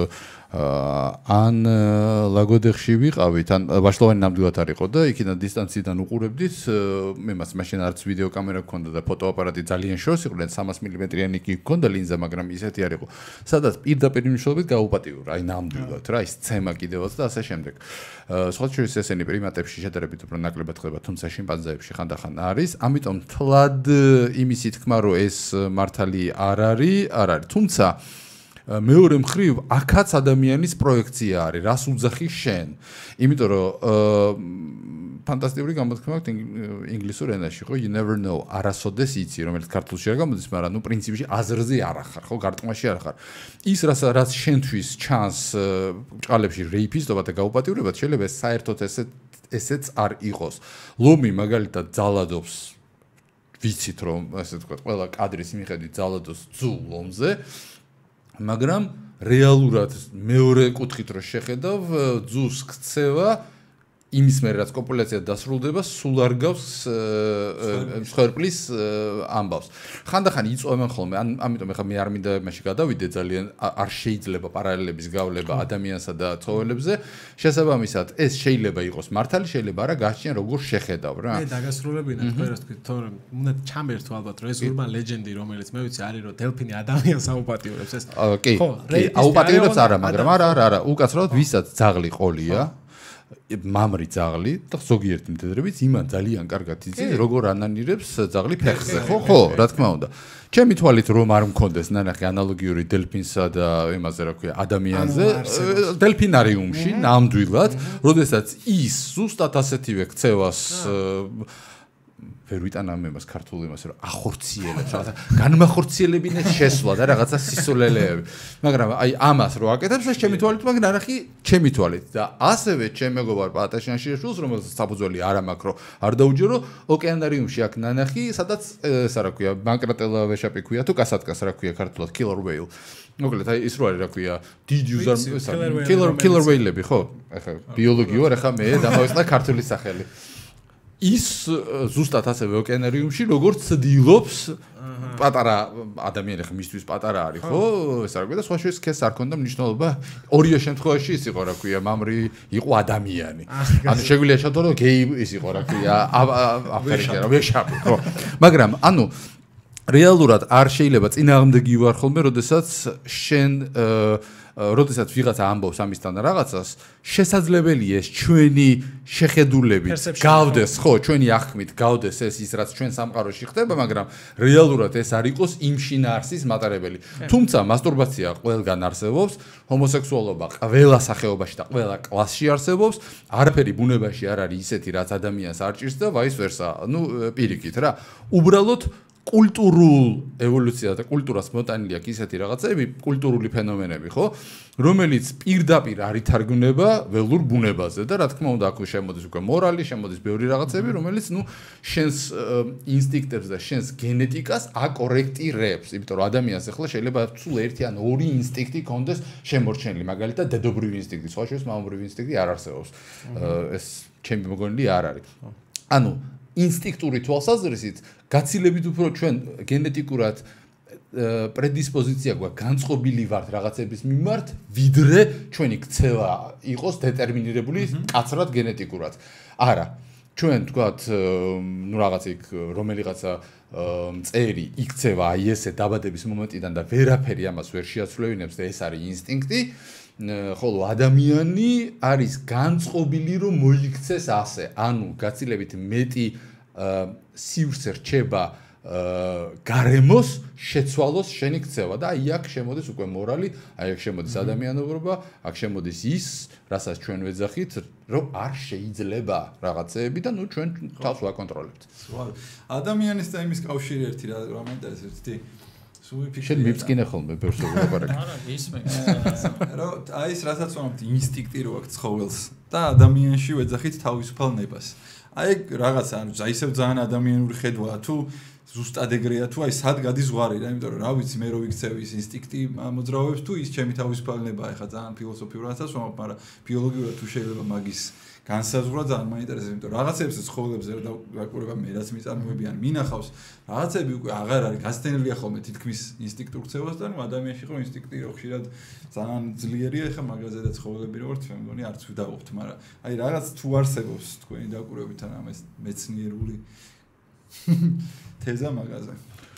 ან ლაგოდეხში ვიყავით, ან ვაშლოვანი ნამდვილად არ იყო და იქიდან დისტანციიდან უყურებდით, მე მას მაშინ არც ვიდეო კამერა გქონდა და ფოტოაპარატი ძალიან შორს იყვნენ, სამას მილიმეტრიანი კი გქონდა ლინზა, მაგრამ ისეთი არ იყო. სადაც პირდაპირ მნიშვნელობით გაუპატიურა, აი ნამდვილად რა, ის ცემა კიდევაც და ასე შემდეგ. სხვა შორის ესენი პრიმატებში შედარებით უფრო ნაკლებად ხდება, თუმცა შიმპანზეებში ხანდახან არის, ამიტომ თლად იმისი თქმა რომ ეს მართალი არ არის, არ არის. თუმცა მეორე მხრივ აქაც ადამიანის პროექცია არის, რას უძახი შენ. იმიტომ რომ ფანტასტიკური გამოთქმა აქვს ინგლისურ ენაში, ხო, you never know, არასოდეს იცი, რომელიც ქართულში არ გამოდის, მაგრამ ნუ პრინციპში აზრზე არ ახარ, ხო, გარტყმაში არ ახარ. ის რაც რაც შენთვის ჩანს ბჭყალებში რეიფისტობა და გაუპატიურება, შეიძლება საერთოდ ესეც ესეც არ იყოს. ლომი მაგალითად ძალადობს ვიცით რომ ასე ვთქვათ, ყველა კადრის მიხედვით ძალადობს ძულ ლომზე. მაგრამ რეალურად მეორე კუთხით რო შეხედავ, ძუს ქცევა იმის მერე რაც კოპულაცია დასრულდება, სულ არ გავს მსხვერპლის ამბავს. ხანდახან იწვევენ ხოლმე, ამიტომ ეხლა მე არ მინდა იმაში გადავიდე ძალიან, არ შეიძლება პარალელების გავლება ადამიანსა და ცხოველებზე. შესაბამისად, ეს შეიძლება იყოს მართალი, შეიძლება არა, გაჩნია როგორ შეხედავ რა. მე დაგასრულებინა თქვენს თქვით, თორემ უნდა ჩამერთო ალბათ, რომ ეს urban legend-ი, რომელიც მე ვიცი არის, რომ დელფინი ადამიანს აუპატიურებს ეს. კი, კი, აუპატიურებს არა, მაგრამ არა, არა, არა, უკაცრავად ვისაც ძაღლი ყოლია. მამრი ძაღლი და ზოგიერთი მდედრებიც იმან ძალიან კარგად იცის როგორ ანანირებს ძაღლი ფეხზე ხო ხო რა თქმა უნდა ჩემი თვალით რომ არ მქონდეს ნანახი ანალოგიური დელფინსა და იმაზე რა ქვია ადამიანზე დელფინარიუმში ნამდვილად როდესაც ის ზუსტად ასეთივე ქცევას ვერ ვიტან ამ იმას ქართულ იმას რომ ახორციელებს რაღაცა განმახორციელებინეს შესვლა და რაღაცა სისულელეები მაგრამ აი ამას რო აკეთებს ეს ჩემი თვალით მაგრამ ნახი ჩემი თვალით და ასევე ჩემ მეგობარ პატაშანშიაშვილს რომელსაც საფუძველი არ მაქვს რომ არ დაუჯერო ოკეანარიუმში აქ ნანახი სადაც ესა რა ქვია ბანკრატელა ვეშაპი ქვია თუ კასატკას რა ქვია ქართულად killer whale მოკლედ აი ის რო არის რა ქვია did user killer killer whale-ები ხო ახლა ბიოლოგი ვარ ახლა მე დამოვიწყდა ქართული სახელი ის ზუსტად ასევე ოკეანარიუმში როგორც ცდილობს პატარა ადამიანი ხა მისთვის პატარა არის ხო ეს არ გვიდა სხვა შეეს ქეს არ ქონდა მნიშვნელობა ორიო შემთხვევაში ის იყო რა ქვია მამრი იყო ადამიანი ანუ შეგვიძლია შევთვალო რომ გეი ის იყო რა ქვია აფერიკა რა ვეშაპი ხო მაგრამ ანუ რეალურად არ შეიძლება წინააღმდეგი ვარ ხოლმე როდესაც შენ როდესაც ვიღაცა ამბობს ამისთან რაღაცას შესაძლებელია ეს ჩვენი შეხედულებით გავდეს ხო ჩვენი აღქმით გავდეს ეს ის რაც ჩვენ სამყაროში ხდება მაგრამ რეალურად ეს არ იყოს იმ შინაარსის მატარებელი თუმცა მასტურბაცია ყველგან არსებობს ჰომოსექსუალობა ყველა სახეობაში და ყველა კლასში არსებობს არაფერი ბუნებაში არ არის ისეთი რაც ადამიანს არ ჭირს და ვაის ვერსა ну პირიქით რა უბრალოდ კულტურულ ევოლუცია და კულტურას მოტანილი აქვს ისეთი რაღაცები, კულტურული ფენომენები, ხო? რომელიც პირდაპირ არ ითარგმნება ველურ ბუნებაზე და რა თქმა უნდა აქ შემოდის უკვე მორალი, შემოდის ბევრი რაღაცები, რომელიც ნუ შენს ინსტინქტებს და შენს გენეტიკას აკორექტირებს, იმიტომ რომ ადამიანს ახლა შეიძლება სულ ერთი ან ორი ინსტინქტი კონდეს შემორჩენილი, მაგალითად დედობრივი ინსტინქტი, სხვა შორის მამობრივი ინსტინქტი არ არსებობს. ეს ჩემი მოგონილი არ არის. ანუ ინსტინქტური თვალსაზრისით გაცილებით უფრო ჩვენ გენეტიკურად პრედისპოზიცია გვაქვს განწყობილი ვართ რაღაცების მიმართ ვიდრე ჩვენი ქცევა იყოს დეტერმინირებული კაცრად გენეტიკურად არა ჩვენ თქვათ ნუ რაღაც იქ რომელიღაცა მწერი იქცევა აი ესე დაბადების მომენტიდან და ვერაფერი ამას ვერ შეაცვლევინებს და ეს არის ინსტინქტი ხოლო ადამიანი არის განწყობილი რომ მოიქცეს ასე ანუ გაცილებით მეტი სივრცე რჩება გარემოს შეცვალოს შენი ქცევა და აი აქ შემოდის უკვე მორალი, აი აქ შემოდის ადამიანურობა, აქ შემოდის ის, რასაც ჩვენ ვეძახით, რომ არ შეიძლება რაღაცეები და ნუ ჩვენ თავს ვაკონტროლებთ. ადამიანის და იმის კავშირი ერთი რა მაინტერესებს თი შენ მიფსკინე ხოლმე ბევრს ვიყურებ. არა, ისმე. რომ აი ეს რასაც ვამბობთ ინსტინქტი რო აქვს ცხოველს და ადამიანში ვეძახით თავისუფალ ნებას. აი რაღაცა ანუ ისევ ძალიან ადამიანური ხედვაა თუ ზუსტად ეგრეა თუ აი სად გადის ზღვარი რა იმიტომ რომ რა ვიცი მე რო ვიქცევი ის ინსტინქტი მოძრაობებს თუ ის ჩემი თავისუფალი ნება ეხა ძალიან ფილოსოფიურადაც ვამბობ მაგრამ ბიოლოგიურად თუ შეიძლება მაგის განსაზღვრა ძალიან მაინტერესებს იმიტომ რაღაცებს ცხოველებზე რა დაკვირვება მე რაც მიწარმოებიან მინახავს რაღაცები უკვე აღარ არის გასცდენილია ხოლმე თითქმის ინსტინქტურ ქცევას და ნუ ადამიანში ხო ინსტინქტი რო ხშირად ძალიან ძლიერია ეხა მაგაზე და ცხოველები როგორც მე მგონი არც ვდავობთ მაგრამ აი რაღაც თუ არსებობს თქვენი დაკვირვებით ან ამას მეცნიერული თეზა მაგაზე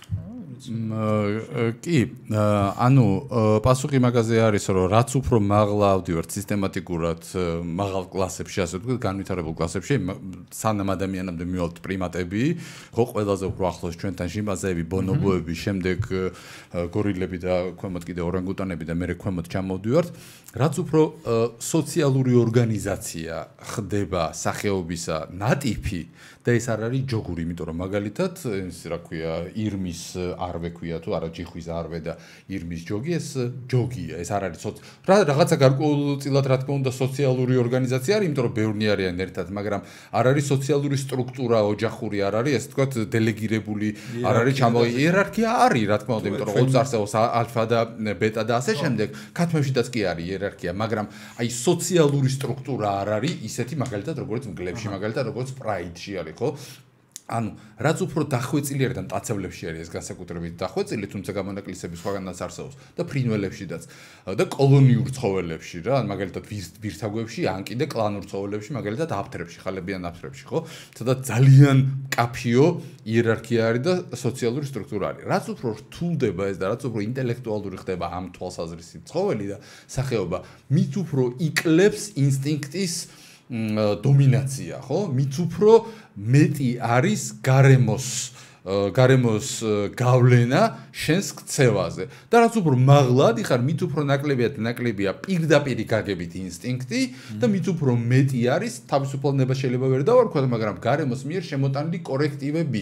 კი ანუ პასუხი მაგაზე არის რომ რაც უფრო მაღლა ავდივართ სისტემატიკურად მაღალ კლასებში ასე ვთქვათ განვითარებულ კლასებში სანამ ადამიანამდე მივალთ პრიმატები ხო ყველაზე უფრო ახლოს ჩვენთან შიმპანზეები ბონობოები შემდეგ გორილები და ქვემოთ კიდე ორანგუტანები და მერე ქვემოთ ჩამოვდივართ რაც უფრო სოციალური ორგანიზაცია ხდება სახეობისა ნატიფი და ეს არ არის ჯოგური იმიტომ რომ მაგალითად ის რა ქვია ირმის ირმის არვე ქვია თუ არა ჯიხვის არვე და ირმის ჯოგი ეს ჯოგია ეს არ არის რა რაღაცა გარკვეულწილად რა თქმა უნდა სოციალური ორგანიზაცია არის იმიტომ რომ ბევრნი არიან ერთად მაგრამ არ არის სოციალური სტრუქტურა ოჯახური არ არის ესე ვთქვათ დელეგირებული არ არის ჩამო იერარქია არის რა თქმა უნდა იმიტომ რომ ყოველთვის არსებობს ალფა და ბეტა და ასე შემდეგ ქათმებშიც კი არის იერარქია მაგრამ აი სოციალური სტრუქტურა არ არის ისეთი მაგალითად როგორც მგლებში მაგალითად როგორც პრაიდში არის ხო ანუ რაც უფრო დახვეწილი არის და მტაცებლებში არის ეს განსაკუთრებით დახვეწილი თუმცა გამონაკლისები სხვაგანაც არსებობს და ფრინველებშიც და კოლონიურ ცხოველებში რა მაგალითად ვირთაგვებში ან კიდე კლანურ ცხოველებში მაგალითად აფთრებში ხალებიან აფთრებში ხო სადაც ძალიან კაფიო იერარქია არის და სოციალური სტრუქტურა არის რაც უფრო რთულდება ეს და რაც უფრო ინტელექტუალური ხდება ამ თვალსაზრისით ცხოველი და სახეობა მით უფრო იკლებს ინსტინქტის დომინაცია ხო მით უფრო მეტი არის გარემოს გარემოს გავლენა შენს ქცევაზე და რაც უფრო მაღლად იხარ მით უფრო ნაკლებია ნაკლებია პირდაპირი გაგებით ინსტინქტი და მით უფრო მეტი არის თავისუფლება შეიძლება ვერ დავარქვათ მაგრამ გარემოს მიერ შემოტანილი კორექტივები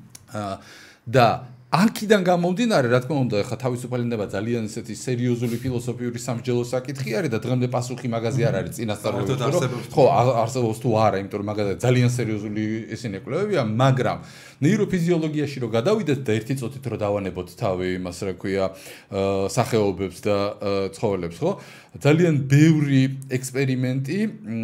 და აქედან გამომდინარე რა თქმა უნდა ხა თავისუფლება ძალიან ისეთი სერიოზული ფილოსოფიური სამსჯელო საკითხი არის და დღემდე პასუხი მაგაზე არ არის წინასწარ ხო არსებობს თუ არა იმიტომ რომ მაგაზე ძალიან სერიოზული ესენი კვლევებია მაგრამ ნეიროფიზიოლოგიაში რო გადავიდეთ და ერთი წუთით რო დავანებოთ თავი იმას რა ქვია სახეობებს და ცხოველებს ხო ძალიან ბევრი ექსპერიმენტი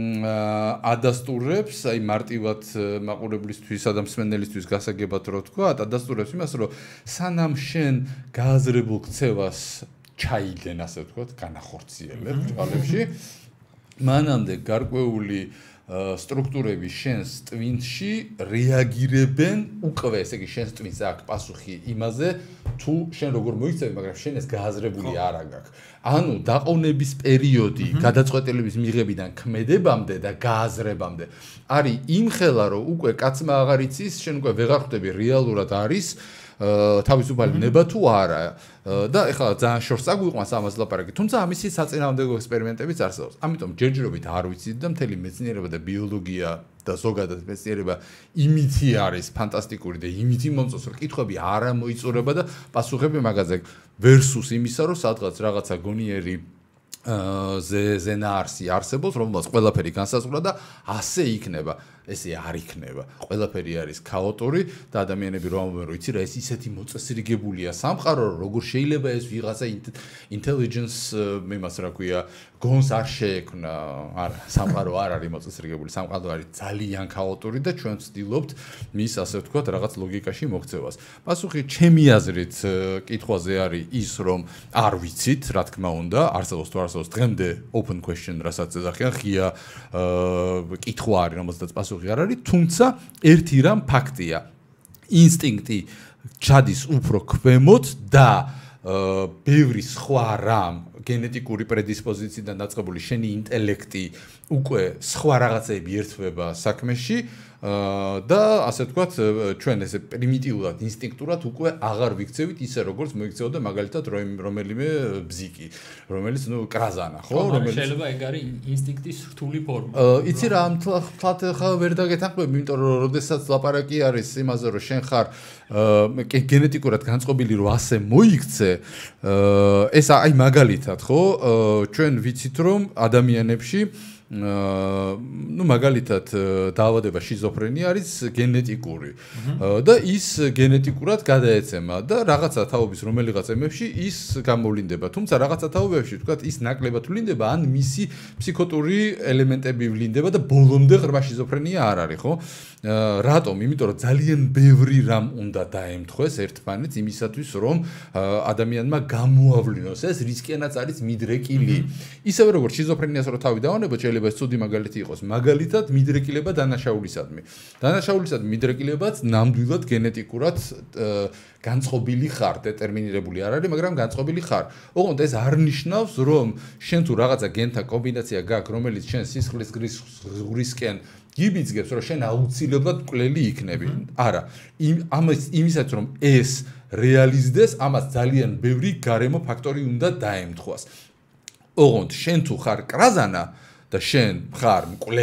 ადასტურებს აი მარტივად მაყურებლისთვის და მსმენელისთვის გასაგებად რო თქვა ადასტურებს იმას რომ სანამ შენ გააზრებულ ქცევას ჩაიდენ ასე ვთქვათ განახორციელებ თვალებში მანამდე გარკვეული სტრუქტურები შენს ტვინში რეაგირებენ უკვე ესე იგი შენს ტვინს აქვს პასუხი იმაზე თუ შენ როგორ მოიქცევი მაგრამ შენ ეს გააზრებული არ აქვს ანუ დაყოვნების პერიოდი გადაწყვეტილების მიღებიდან ქმედებამდე და გააზრებამდე არის იმხელა რომ უკვე კაცმა აღარ იცის შენ უკვე ვეღარ ხვდები რეალურად არის თავისუფალი ნება თუ არა და ეხლა ძალიან შორს აგვიყვანს ამას ლაპარაკი თუმცა ამისი საწინააღმდეგო ექსპერიმენტებიც არსებობს ამიტომ ჯერჯერობით არ ვიცით და მთელი მეცნიერება და ბიოლოგია და ზოგადად მეცნიერება იმითი არის ფანტასტიკური და იმითი მომწონს რომ კითხვები არ მოიწურება და პასუხები მაგაზე versus იმისა რომ სადღაც რაღაცა გონიერი ზენაარსი არსებობს რომელსაც ყველაფერი განსაზღვრა და ასე იქნება ესე არ იქნება ყველაფერი არის ქაოტური და ადამიანები რომ ამბობენ რომ იცი რა ეს ისეთი მოწესრიგებულია სამყარო როგორ შეიძლება ეს ვიღაცა intelligence იმას რა ქვია გონს არ შეექმნა არა სამყარო არ არის მოწესრიგებული სამყარო არის ძალიან ქაოტური და ჩვენ ვცდილობთ მის ასე ვთქვათ რაღაც ლოგიკაში მოქცევას პასუხი ჩემი აზრით კითხვაზე არის ის რომ არ ვიცით რა თქმა უნდა არსებობს თუ არსებობს დღემდე open question რასაც ეძახიან ღია კითხვა არის რომელსაც პასუხი არ არის თუმცა ერთი რამ ფაქტია ინსტინქტი ჩადის უფრო ქვემოთ და ბევრი სხვა რამ გენეტიკური პრედისპოზიციიდან დაწყებული შენი ინტელექტი უკვე სხვა რაღაცები ერთვება საქმეში და ასე ვთქვათ ჩვენ ესე პრიმიტიულად ინსტინქტურად უკვე აღარ ვიქცევით ისე როგორც მოიქცეოდა მაგალითად რომელიმე ბზიკი რომელიც ნუ კრაზანა ხო რომელიც შეიძლება ეგ არის ინსტინქტის რთული ფორმა იცი რა თლათ ხა ვერ დაგეთანხმები იმიტომ რომ როდესაც ლაპარაკი არის იმაზე რომ შენ ხარ გენეტიკურად განწყობილი რომ ასე მოიქცე ეს აი მაგალითად ხო ჩვენ ვიცით რომ ადამიანებში ну მაგალითად დაავადება შიზოფრენია არის გენეტიკური და ის გენეტიკურად გადაეცემა და რაღაცა თაობის რომელიღაც ემებში ის გამოვლინდება თუმცა რაღაცა თაობებში თქვათ ის ნაკლებად ვლინდება ან მისი ფსიქოტური ელემენტები ვლინდება და ბოლომდე ღრმა შიზოფრენია არ არის ხო რატომ იმიტომ რომ ძალიან ბევრი რამ უნდა დაემთხვეს ერთმანეთს იმისათვის რომ ადამიანმა გამოავლინოს ეს რისკიანაც არის მიდრეკილი ისევე როგორც შიზოფრენიას რო თავი დავანებოთ შეიძლება ეს ცუდი მაგალითი იყოს მაგალითად მიდრეკილება დანაშაულისადმი დანაშაულისადმი მიდრეკილებაც ნამდვილად გენეტიკურად განწყობილი ხარ დეტერმინირებული არ არის მაგრამ განწყობილი ხარ ოღონდ ეს არ ნიშნავს რომ შენ თუ რაღაცა გენთა კომბინაცია გაქვს რომელიც შენ სისხლის ღრისკენ გიბიძგებს რომ შენ აუცილებლად მკვლელი იქნები არა ამის იმისაც რომ ეს რეალიზდეს ამას ძალიან ბევრი გარემო ფაქტორი უნდა დაემთხვას ოღონდ შენ თუ ხარ კრაზანა და შენ ხარ მკვლელი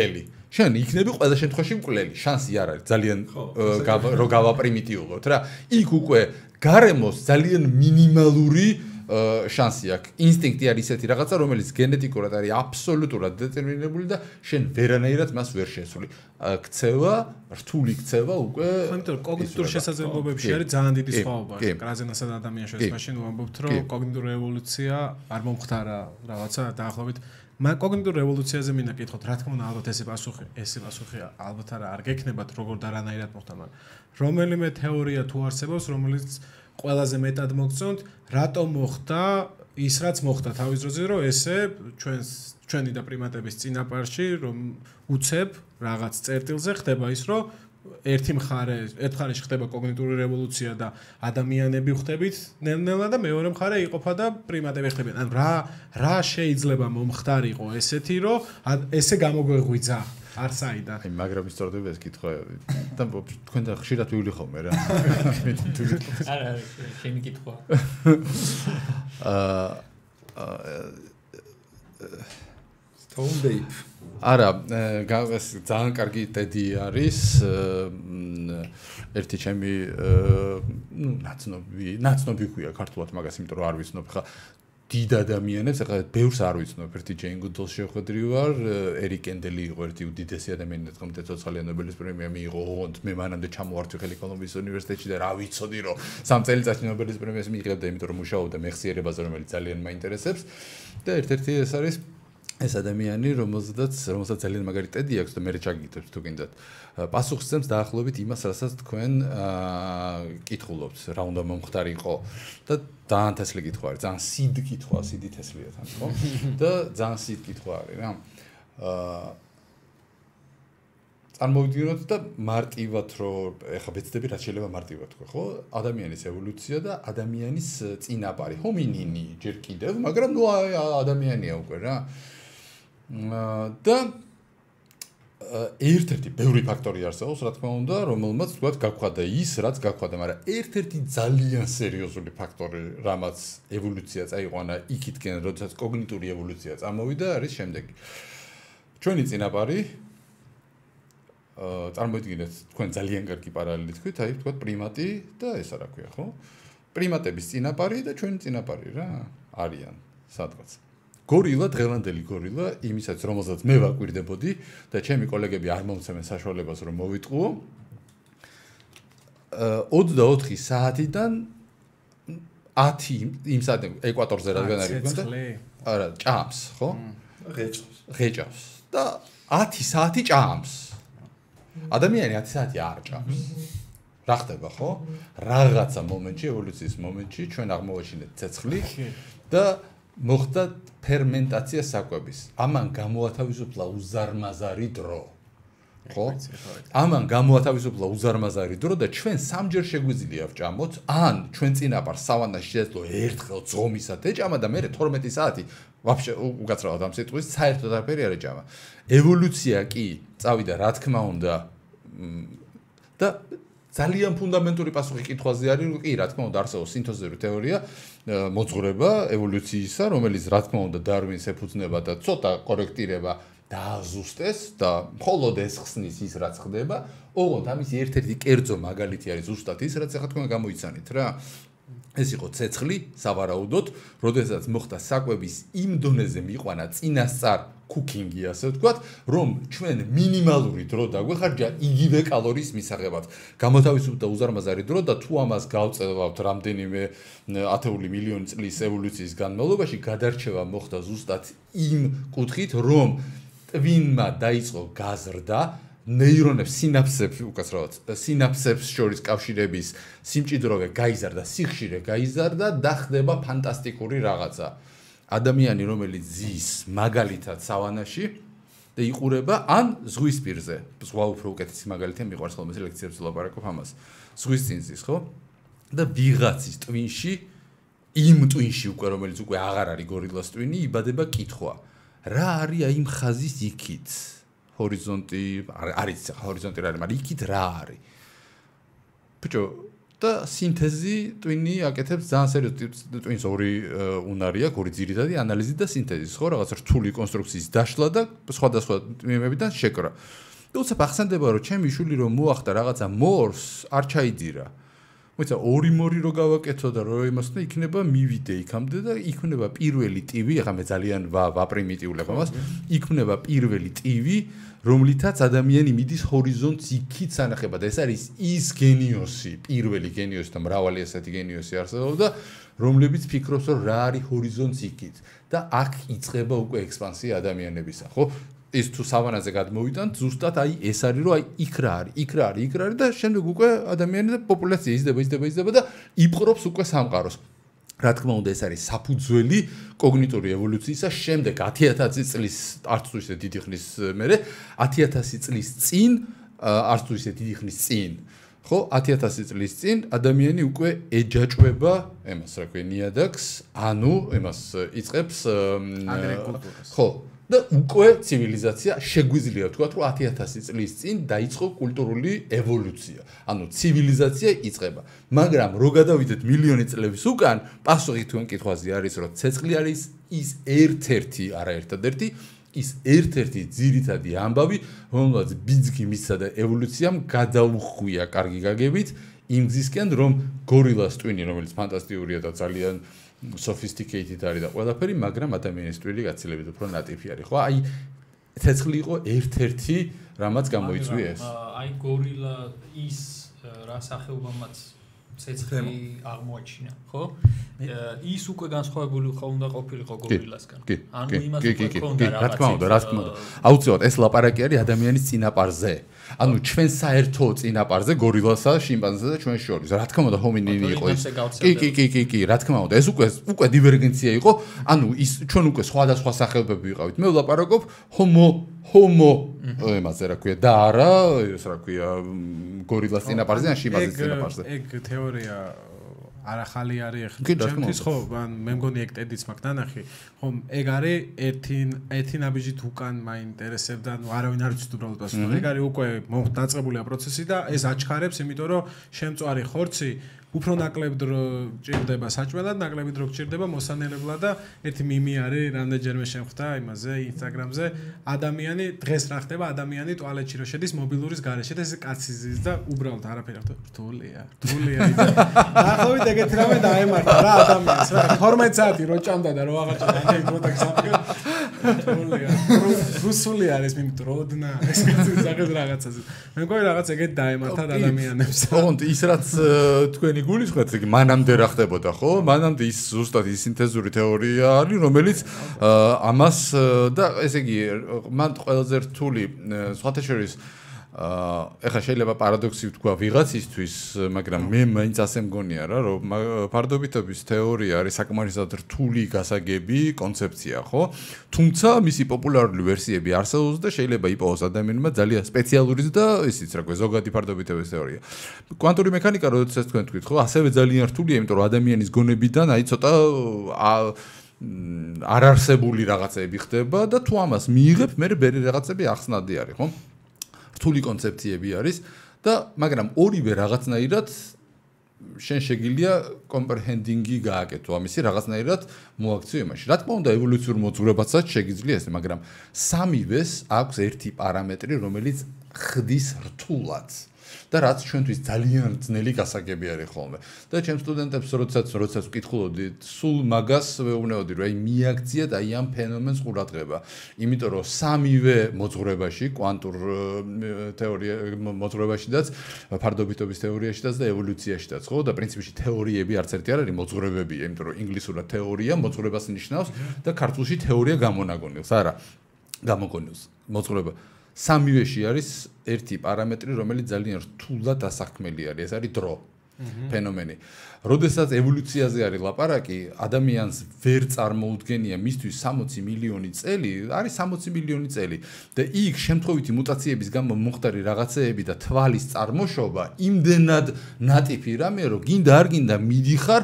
შენ იქნები ყველა შემთხვევაში მკვლელი, შანსი არ არის, ძალიან რო გავაპრიმიტიულოთ რა. იქ უკვე გარემოს ძალიან მინიმალური შანსი აქვს. ინსტინქტი არის ისეთი რაღაცა, რომელიც გენეტიკურად არის აბსოლუტურად დეტერმინირებული და შენ ვერანაირად მას ვერ შესული. ქცევა, რთული ქცევა უკვე ხომ კოგნიტურ შესაძლებლობებში არის ძალიან დიდი სხვაობა. კრაზენასა და ადამიანის შესაძლებლობაში ვამბობთ, რომ კოგნიტური ევოლუცია არ მომხდარა რაღაცა დაახლოებით მაგრამ კოგნიტურ ევოლუციაზე მინდა კითხოთ, რა თქმა უნდა, ალბათ ესე პასუხი, ესე პასუხია, ალბათ არა, არ გექნებათ როგორ და რანაირად მოხდა, მაგრამ რომელიმე თეორია თუ არსებობს, რომელიც ყველაზე მეტად მოგწონთ, რატომ მოხდა ის, რაც მოხდა თავის დროზე, რომ ესე ჩვენს ჩვენი და პრიმატების წინაპარში, რომ უცებ რაღაც წერტილზე ხდება ის, რომ ერთი მხარე, ერთ მხარეში ხდება კოგნიტური რევოლუცია და ადამიანები ხდებით ნელ-ნელა და მეორე მხარე იყოფა და პრიმატები ხდებიან. ანუ რა რა შეიძლება მომხდარიყო ესეთი, რომ ესე გამოგვეღვიძა არსაიდან. აი, მაგრამ ისწორდება ეს კითხვა და თქვენ და ხშირად ვივლი ხოლმე რა. არა, შენი კითხვა. აა Stone Babe. არა, ძალიან კარგი ტედი არის. ერთი ჩემი ნუ ნაცნობი, ნაცნობი ქვია ქართულად მაგას, იმიტომ რომ არ ვიცნობ ხა დიდ ადამიანებს, ახლა ბევრს არ ვიცნობ, ერთი ჯეინ გუდელს შევხვედრი ვარ, ერიკ კენდელი იყო ერთი უდიდესი ადამიანი, თქო ცოცხალი ნობელის პრემია მიიღო, ოღონდ მე მანამდე ჩამოვარდი ხელი კოლუმბიის უნივერსიტეტში და რა ვიცოდი, რომ სამ წელიწადში ნობელის პრემიას მიიღებდა, იმიტომ რომ მუშაობდა მეხსიერებაზე, რომელიც ძალიან მაინტერესებს და ერთ-ერთი ეს არის ეს ადამიანი, რომელსაც რომელსაც ძალიან მაგარი ტედი აქვს და მე ჩაგიგდებს თუ გინდათ. პასუხს დაახლოებით იმას, რასაც თქვენ კითხულობთ, რა უნდა მომხდარიყო და ძალიან თესლი კითხვა არის, ძალიან სიდ კითხვა, სიდი თესლია თან, ხო? და ძალიან სიდ კითხვა არის რა. აა წარმოვიდგინოთ და მარტივად რომ ეხლა ვეცდები რაც შეიძლება მარტივად თქვა, ხო? ადამიანის ევოლუცია და ადამიანის წინაპარი, ჰომინინი ჯერ კიდევ, მაგრამ ნუ ადამიანია უკვე რა. და ერთ-ერთი ბევრი ფაქტორი არსებობს, რა თქმა უნდა, რომელმაც თქვა გაგვხადა ის, რაც გაგვხადა, მაგრამ ერთ-ერთი ძალიან სერიოზული ფაქტორი, რამაც ევოლუცია წაიყვანა იქითკენ, როდესაც კოგნიტური ევოლუცია წამოვიდა, არის შემდეგი. ჩვენი წინაპარი აა წარმოიდგინეთ, თქვენ ძალიან კარგი პარალელი თქვით, აი თქვა პრიმატი და ეს რა ქვია, ხო? პრიმატების წინაპარი და ჩვენი წინაპარი რა არიან სადღაც. გორილა, დღევანდელი გორილა, იმისაც რომელსაც მე ვაკვირდებოდი და ჩემი კოლეგები არ მომცემენ საშუალებას რომ მოვიტყუო. ოცდაოთხი საათიდან ათი იმ საათი ეკვატორზე რადგან არის გქონდა? არა, ჭამს, ხო? ღეჭავს. ღეჭავს და ათი საათი ჭამს. ადამიანი ათი საათი არ ჭამს. რა ხდება, ხო? რაღაცა მომენტში, ევოლუციის მომენტში ჩვენ აღმოვაჩინეთ ცეცხლი და მოხდა ფერმენტაცია საკვების. ამან გამოათავისუფლა უზარმაზარი დრო. ხო? ამან გამოათავისუფლა უზარმაზარი დრო და ჩვენ სამჯერ შეგვიძლია ვჭამოთ, ან ჩვენ წინაპარს სავანაში შეძლო ერთხელ ძღომისად ეჭამა და მერე თორმეტი საათი ვაფშე უკაცრავად ამ სიტყვის საერთოდ არაფერი არ ეჭამა. ევოლუცია კი წავიდა, რა თქმა უნდა და ძალიან ფუნდამენტური პასუხი კითხვაზე არის, რომ კი, რა თქმა უნდა, არსებობს სინთეზური თეორია, მოძღვრება ევოლუციისა, რომელიც რა თქმა უნდა დარვინს ეფუძნება და ცოტა კორექტირება დააზუსტეს და მხოლოდ ეს ხსნის ის რაც ხდება, ოღონდ ამის ერთ-ერთი კერძო მაგალითი არის ზუსტად ის, რაც ახლა თქვენ გამოიცანით რა. ეს იყო ცეცხლი, სავარაუდოდ, როდესაც მოხდა საკვების იმ დონეზე მიყვანა წინასწარ cooking-ი, ასე ვთქვათ, რომ ჩვენ მინიმალური დრო დაგვეხარჯა იგივე კალორიის მისაღებად. გამოთავისუფლდა უზარმაზარი დრო და თუ ამას გავწევავთ რამდენიმე ათეული მილიონი წლის ევოლუციის განმავლობაში, გადარჩევა მოხდა ზუსტად იმ კუთხით, რომ ტვინმა დაიწყო გაზრდა ნეირონებს, სინაფსებს, უკაცრავად, სინაფსებს შორის კავშირების სიმჭიდროვე გაიზარდა, სიხშირე გაიზარდა და ხდება ფანტასტიკური რაღაცა. ადამიანი, რომელიც ზის მაგალითად სავანაში და იყურება ან ზღვის პირზე. ზღვა უფრო უკეთესი მაგალითია, მიყვარს ხოლმე ლექციებში ვლაპარაკობ ამას. ზღვის წინ ზის, ხო? და ვიღაცის ტვინში, იმ ტვინში უკვე, რომელიც უკვე აღარ არის გორილას ტვინი, იბადება კითხვა. რა არის აი იმ ხაზის იქით? ჰორიზონტი, არის ხა ჰორიზონტი რა არის, მაგრამ იქით რა არის? ბიჭო, და სინთეზი ტვინი აკეთებს ძალიან სერიოზულ ტვინს ორი უნარი აქვს, ორი ძირითადი ანალიზი და სინთეზი, ხო, რაღაც რთული კონსტრუქციის დაშლა და სხვადასხვა ტვინებიდან შეკრა. და უცებ ახსენდება, რომ ჩემი შვილი რომ მოახდა რაღაცა მორს, არ ჩაიძირა. მოიცა ორი მორი რო გავაკეთო და რო იმას და იქნება მივიდე იქამდე და იქნება პირველი ტივი, ახლა მე ძალიან ვაპრიმიტიულებ ამას, იქნება პირველი ტივი, რომლითაც ადამიანი მიდის ჰორიზონტს იქით სანახება და ეს არის ის გენიოსი, პირველი გენიოსი და მრავალი ასეთი გენიოსი არსებობდა, რომლებიც ფიქრობს, რომ რა არის ჰორიზონტს იქით და აქ იწყება უკვე ექსპანსია ადამიანებისა, ხო? ის თუ სავანაზე გადმოვიტანთ, ზუსტად აი ეს არის, რომ აი იქ რა არის, იქ რა არის, იქ რა არის და შემდეგ უკვე ადამიანი და პოპულაცია იზრდება, იზრდება, იზრდება და იპყრობს უკვე სამყაროს. რა თქმა უნდა, ეს არის საფუძველი კოგნიტური ევოლუციისა, შემდეგ ათი ათასი წლის არც თუ ისე დიდი ხნის მერე, ათი ათასი წლის წინ, არც თუ ისე დიდი ხნის წინ, ხო, ათი ათასი წლის წინ ადამიანი უკვე ეჯაჭვება ემას, რა ქვია, ნიადაგს, ანუ ემას იწყებს აგრიკულტურას. ხო, და უკვე ცივილიზაცია შეგვიძლია ვთქვათ, რომ ათი ათასი წლის წინ დაიწყო კულტურული ევოლუცია. ანუ ცივილიზაცია იწყება. მაგრამ რო გადავიდეთ მილიონი წლების უკან, პასუხი თქვენ კითხვაზე არის, რომ ცეცხლი არის ის ერთ-ერთი, არა ერთადერთი, ის ერთ-ერთი ძირითადი ამბავი, რომელსაც ბიძგი მისცა და ევოლუციამ გადაუხვია კარგი გაგებით იმ გზისკენ, რომ გორილას ტვინი, რომელიც ფანტასტიკურია და ძალიან sophisticated არის და ყველაფერი, მაგრამ ადამიანის ტვინი გაცილებით უფრო ნატიფი არის, ხო? აი ცეცხლი იყო ერთ-ერთი, რამაც გამოიწვია ეს. აი გორილა ის რა სახეობამაც ცეცხლი აღმოაჩინა, ხო? ის უკვე განსხვავებული ხო უნდა ყოფილიყო გორილასგან. ანუ იმას უკვე ქონდა რაღაცა. რა თქმა უნდა, რა თქმა უნდა. აუცილებლად ეს ლაპარაკი არის ადამიანის წინაპარზე. ანუ ჩვენ საერთო წინაპარზე გორილასა, შიმპანზესა და ჩვენ შორის. რა თქმა უნდა, ჰომინინი იყო ეს. კი, კი, კი, კი, კი, რა თქმა უნდა, ეს უკვე უკვე დივერგენცია იყო. ანუ ის ჩვენ უკვე სხვადასხვა სახეობები ვიყავით. მე ვლაპარაკობ ჰომო ჰომო ემაზე რა ქვია და არა ეს რა ქვია გორილას წინაპარზე ან შიმპანზეს წინაპარზე. ეგ თეორია არახალი არის ახლა ჩემთვის ხო მე მგონი ეგ ტედიც მაქვს დანახი ხო ეგ არის ერთი ერთი ნაბიჯით უკან მაინტერესებდა ნუ არავინ არ იცით უბრალოდ ასე ეგ არის უკვე დაწყებულია პროცესი და ეს აჩქარებს იმიტომ რომ შემწვარი ხორცი უფრო ნაკლებ დრო ჭირდება საჭმელად, ნაკლები დრო გჭირდება მოსანელებლად და ერთი მიმი არის რამდენჯერმე შემხვდა იმაზე ინსტაგრამზე ადამიანი დღეს რა ხდება ადამიანი ტუალეტში რო შედის მობილურის გარეშე და ეს კაცი ზის და უბრალოდ არაფერი ხდება რთულია რთულია ახლა ეგეთი რამე დაემართა რა ადამიანს რა თორმეტ საათი რო ჭამდა და რო აღაჭა და დროთა გზავნა რთულია რუსული არის მე დროდნა ეს კაცი ზაღებს რაღაცაზე მე მგონი რაღაც ეგეთ დაემართა ადამიანებს ოღონდ ის რაც თქვენი გულისხმობთ, იგი მანამდე რა ხდებოდა, ხო? მანამდე ის ზუსტად ის სინთეზური თეორია არის, რომელიც ამას და ესე იგი, მან ყველაზე რთული სხვათა შორის ეხლა შეიძლება პარადოქსი ვთქვა ვიღაცისთვის, მაგრამ მე მაინც ასე მგონია რა, რომ ფარდობითობის თეორია არის საკმარისად რთული გასაგები კონცეფცია, ხო? თუმცა მისი პოპულარული ვერსიები არსებობს და შეიძლება იპოვოს ადამიანმა ძალიან სპეციალურიც და ისიც რა ქვია, ზოგადი ფარდობითობის თეორია. კვანტური მექანიკა, როდესაც თქვენ თქვით, ხო, ასევე ძალიან რთულია, იმიტომ რომ ადამიანის გონებიდან აი ცოტა არარსებული რაღაცები ხდება და თუ ამას მიიღებ, მე ბერი რაღაცები ახსნადი არის, ხო? რთული კონცეფციები არის და მაგრამ ორივე რაღაცნაირად შენ შეგიძლია კომპრეჰენდინგი გააკეთო ამისი რაღაცნაირად მოაქციო იმაში. რა თქმა უნდა ევოლუციურ მოძღვრებასაც შეგიძლია ესე, მაგრამ სამივეს აქვს ერთი პარამეტრი, რომელიც ხდის რთულად. და რაც ჩვენთვის ძალიან ძნელი გასაგები არის ხოლმე. და ჩემ სტუდენტებს როდესაც როდესაც ვკითხულობდი, სულ მაგას ვეუბნებოდი, რომ აი მიაქციათ აი ამ ფენომენს ყურადღება. იმიტომ რომ სამივე მოძღვრებაში, კვანტურ თეორია მოძღვრებაშიდაც, ფარდობითობის თეორიაშიდაც და ევოლუციაშიდაც, ხო? და პრინციპში თეორიები არც ერთი არ არის, მოძღვრებებია, იმიტომ რომ ინგლისურად თეორია მოძღვრებას ნიშნავს და ქართულში თეორია გამონაგონილს, არა, გამოგონილს, მოძღვრება. სამივეში არის ერთი პარამეტრი, რომელიც ძალიან რთულად დასაქმელი არის, ეს არის დრო. ფენომენი. როდესაც ევოლუციაზე არის ლაპარაკი, ადამიანს ვერ წარმოუდგენია მისთვის სამოცი მილიონი წელი, არის სამოცი მილიონი წელი და იქ შემთხვევითი მუტაციების გამო მომხდარი რაღაცეები და თვალის წარმოშობა იმდენად ნატიფი რამეა, რომ გინდა არ გინდა მიდიხარ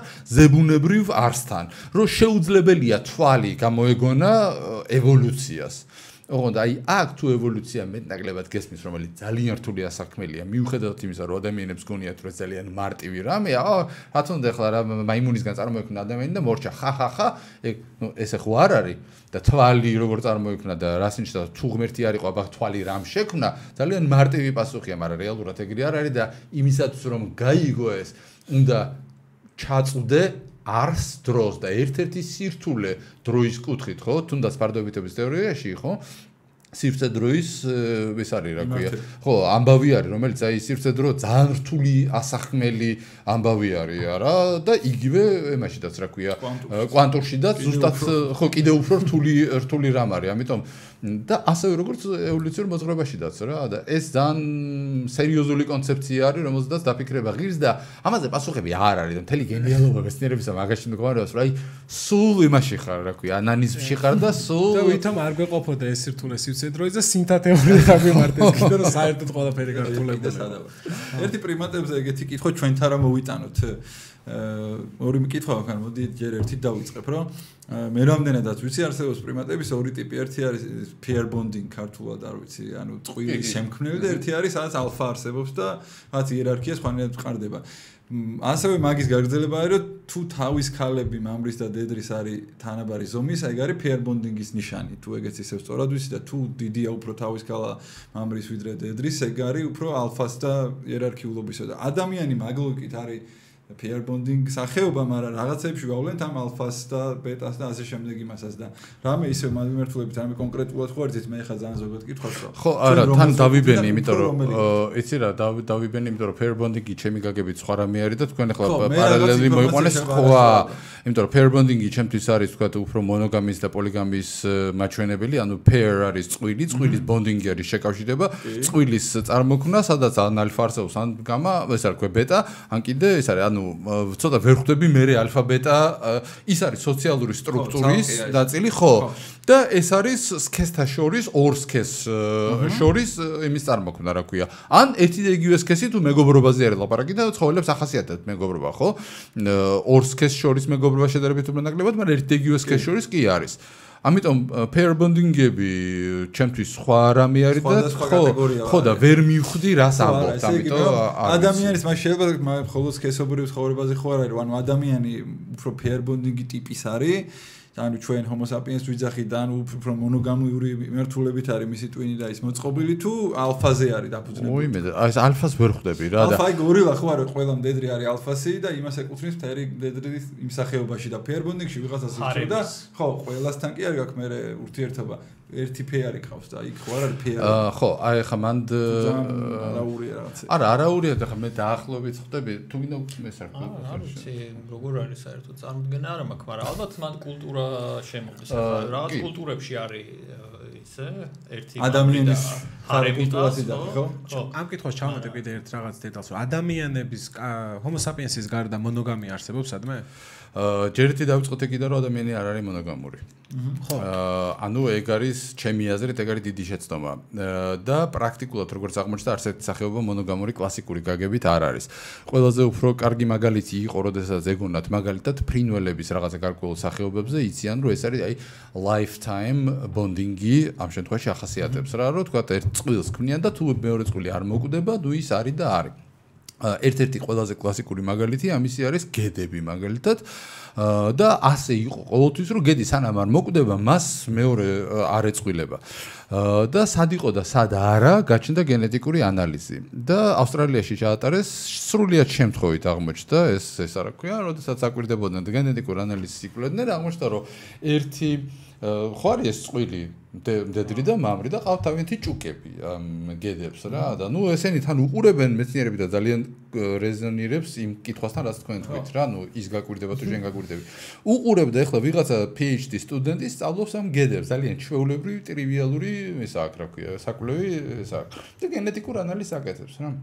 ზებუნებრივ არსთან, რომ შეუძლებელია თვალი გამოეგონა ევოლუციას. ოღონდ აი აქ თუ ევოლუცია მეტნაკლებად გესმის, რომელიც ძალიან რთული ასაქმელია, მიუხედავად იმისა, რომ ადამიანებს გონიათ, რომ ძალიან მარტივი რამეა, აა რა თქმა უნდა, ახლა რა მაიმუნისგან წარმოექმნა ადამიანი და მორჩა, ხახახა, ეგ ნუ ესე ხო არ არის და თვალი როგორ წარმოექმნა და რას ნიშნავს, თუ ღმერთი არ იყო, აბა თვალი რამ შექმნა, ძალიან მარტივი პასუხია, მაგრამ რეალურად ეგრე არ არის და იმისათვის რომ გაიგო ეს, უნდა ჩაწვდე არს დროს და ერთ-ერთი სირთულე დროის კუთხით, ხო? თუნდაც ფარდობითობის თეორიაში, ხო? სივრცე დროის ეს არის რა ქვია. ხო, ამბავი არის, რომელიც აი სივრცე დრო ძალიან რთული ასახმელი ამბავი არის, არა? და იგივე ემაშიდაც რა ქვია, კვანტურშიდაც ზუსტად ხო კიდე უფრო რთული რთული რამ არის. ამიტომ და ასევე როგორც ევოლუციურ მოძღვრებაშიდაც რა და ეს ძალიან სერიოზული კონცეფცია არის, რომელზედაც დაფიქრება ღირს და ამაზე პასუხები არ არის და მთელი გენიალობა მეცნიერებისა მაგაში მდგომარეობს, რომ აი სულ იმაში ხარ, რა ქვია, ანალიზში ხარ და სულ და ვითომ არ გვეყოფოდა ეს სირთულე სივრცე დროის და სინთათეური გამიმართეს კიდე რომ საერთოდ ყველაფერი გართულებულია. ერთი პრიმატებზე ეგეთი კითხვა ჩვენთან რა მოვიტანოთ. ორი კითხვა აქვს, მოდი ჯერ ერთი დავიწყებ, რომ მე რამდენადაც ვიცი არსებობს პრიმატების ორი ტიპი, ერთი არის pair bonding ქართულად არ ვიცი, ანუ წყვილი შემქმნელი და ერთი არის სადაც ალფა არსებობს და რაც იერარქია სხვანაირად ყარდება. ასევე მაგის გაგრძელება არის, რომ თუ თავის ქალები მამრის და დედრის არის თანაბარი ზომის, ეგ არის pair bonding-ის ნიშანი. თუ ეგეც ისევ სწორად ვიცი და თუ დიდია უფრო თავის ქალა მამრის ვიდრე დედრის, ეგ არის უფრო ალფას და იერარქიულობისა და ადამიანი მაგლოგით არის pair bonding სახეობა, მაგრამ რაღაცებში ვავლენთ ამ ალფას და ბეტას და ასე შემდეგ იმასაც და რამე ისევ მიმართულებით, რამე კონკრეტულად ხო არის, მე ხა ძალიან ზოგად კითხავს რა. ხო, არა, თან დავიბენი, იმიტომ რომ იცი რა, დავიბენი, იმიტომ რომ pair bonding-ი ჩემი გაგებით სხვა რამე არის და თქვენ ახლა პარალელი მოიყვანეს სხვა, იმიტომ რომ pair bonding-ი ჩემთვის არის თქვა უფრო მონოგამის და პოლიგამის მაჩვენებელი, ანუ pair არის წყვილი, წყვილის bonding-ი არის შეკავშირება, წყვილის წარმოქმნა, სადაც ან ალფა არსებობს, ან გამა, ეს არის ბეტა, ან კიდე ეს არის ანუ ცოტა ვერ ხვდები მე ალფა ბეტა ის არის სოციალური სტრუქტურის ნაწილი ხო და ეს არის სქესთა შორის ორ სქეს შორის იმის წარმოქმნა რა ქვია ან ერთი და იგივე სქესი თუ მეგობრობაზე არის ლაპარაკი და ცხოველებს ახასიათებთ მეგობრობა ხო ორ სქეს შორის მეგობრობა შედარებით უფრო ნაკლებად მაგრამ ერთი და იგივე სქეს შორის კი არის ამიტომ pair bonding-ები ჩემთვის სხვა რამე არის და ხო ხო და ვერ მივხვდი რას ამბობთ ამიტომ ადამიანის მას შეიძლება მხოლოდ სქესობრივ ცხოვრებაზე ხო არ არის ანუ ადამიანი უფრო pair bonding-ი ტიპის არის ანუ ჩვენ homo sapiens ვიძახით და ანუ უფრო მონოგამიური მიმართულებით არის მისი ტვინი და ის მოწყობილი თუ ალფაზე არის დაფუძნებული. ოი მე ეს ალფას ვერ ხვდები რა და ალფა გორილა ხო არა ყველა მდედრი არის ალფასი და იმას ეკუთვნის მთელი მდედრის იმ სახეობაში და pair bonding-ში ვიღაცას იწვევ და ხო ყველასთან კი არ გაქვს მე ურთიერთობა ერთი pair-ი ყავს და იქ ხო არ არის pair. ხო აი ხა მანდ არაურია რაღაცა. არა არაურია და ხა მე დაახლოებით ხვდები თუ გინდა ეს არ ხო. არ ვიცი როგორ არის საერთოდ წარმოდგენა არ მაქვს მაგრამ ალბათ მანდ კულტურა შემოდის ახლა რაღაც კულტურებში არის ისე ერთი ადამიანის კულტურაში და ხო ამ კითხვას ჩავმოდი კიდე ერთ რაღაც დეტალს რომ ადამიანების homo sapiens-ის გარდა მონოგამი არსებობს სადმე ჯერ ერთი დავიწყოთ ეგიდან რომ ადამიანი არ არის მონოგამური. ხო. ანუ ეგ არის ჩემი აზრით ეგ არის დიდი შეცდომა და პრაქტიკულად როგორც აღმოჩნდა არც ერთი სახეობა მონოგამური კლასიკური გაგებით არ არის. ყველაზე უფრო კარგი მაგალითი იყო, როდესაც ეგონათ მაგალითად ფრინველების რაღაცა გარკვეულ სახეობებზე იციან რომ ეს არის აი lifetime bonding-ი ამ შემთხვევაში ახასიათებს რა რომ თქვა ერთ წყვილს ქმნიან და თუ მეორე წყვილი არ მოკვდება, თუ ის არის და არის. ერთ-ერთი ყველაზე კლასიკური მაგალითი ამისი არის გედები მაგალითად და ასე იყო ყოველთვის რომ გედი სანამ არ მოკვდება მას მეორე არ ეწყვილება და სად იყო და სად არა გაჩნდა გენეტიკური ანალიზი და ავსტრალიაში ჩაატარეს სრულიად შემთხვევით აღმოჩნდა ეს ეს რა ქვია როდესაც აკვირდებოდნენ გენეტიკურ ანალიზის იკვლევდნენ აღმოჩნდა რომ ერთი ხო არის ეს წყვილი მდედრი და მამრი და ყავთ თავიანთი ჭუკები ამ გედებს რა და ნუ ესენი თან უყურებენ მეცნიერები და ძალიან რეზონირებს იმ კითხვასთან რაც თქვენ თქვით რა ნუ ის გაკვირდება თუ შენ გაკვირდები უყურებდა ეხლა ვიღაცა PhD სტუდენტი სწავლობს ამ გედებს ძალიან ჩვეულებრივი ტრივიალური ეს აქ რა ქვია საკვლევი ეს აქ და გენეტიკურ ანალიზს აკეთებს რა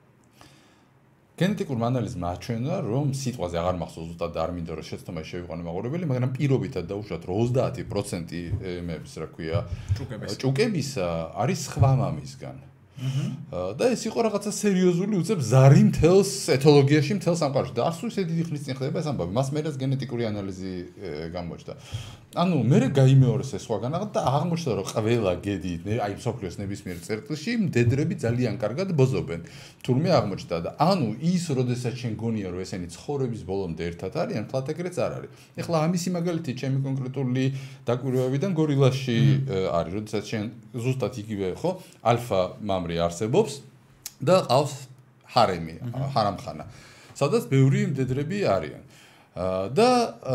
გენეტიკურ ანალიზმა აჩვენა რომ სიტყვაზე აღარ მახსოვს ზუსტად არ მინდა რომ შეცდომა შევიყვანო მაყურებელი მაგრამ პირობითად დაუშვათ რომ ოცდაათი პროცენტი მების რა ქვია ჭუკების ჭუკების არის სხვა მამისგან და ეს იყო რაღაცა სერიოზული უცებ ზარი მთელს ეთოლოგიაში მთელ სამყაროში და არც ისე დიდი ხნის წინ ხდება ეს ამბავი მას მერე გენეტიკური ანალიზი გამოჩნდა ანუ მე გაიმეორეს ეს სხვაგანაღად და აღმოჩნდა რომ ყველა გედი აი მსოფლიოს ნებისმიერ წერტილში მდედრები ძალიან კარგად ბოზობენ თურმე აღმოჩნდა და ანუ ის როდესაც შენ გონია რომ ესენი ცხოვრების ბოლომდე ერთად არიან ფლათ ეგრეც არ არის ეხლა ამისი მაგალითი ჩემი კონკრეტული დაკვირვებიდან გორილაში არის როდესაც შენ ზუსტად იგივე ხო ალფა მამრი არსებობს და ყავს ჰარემი ჰარამხანა სადაც ბევრი მდედრები არიან და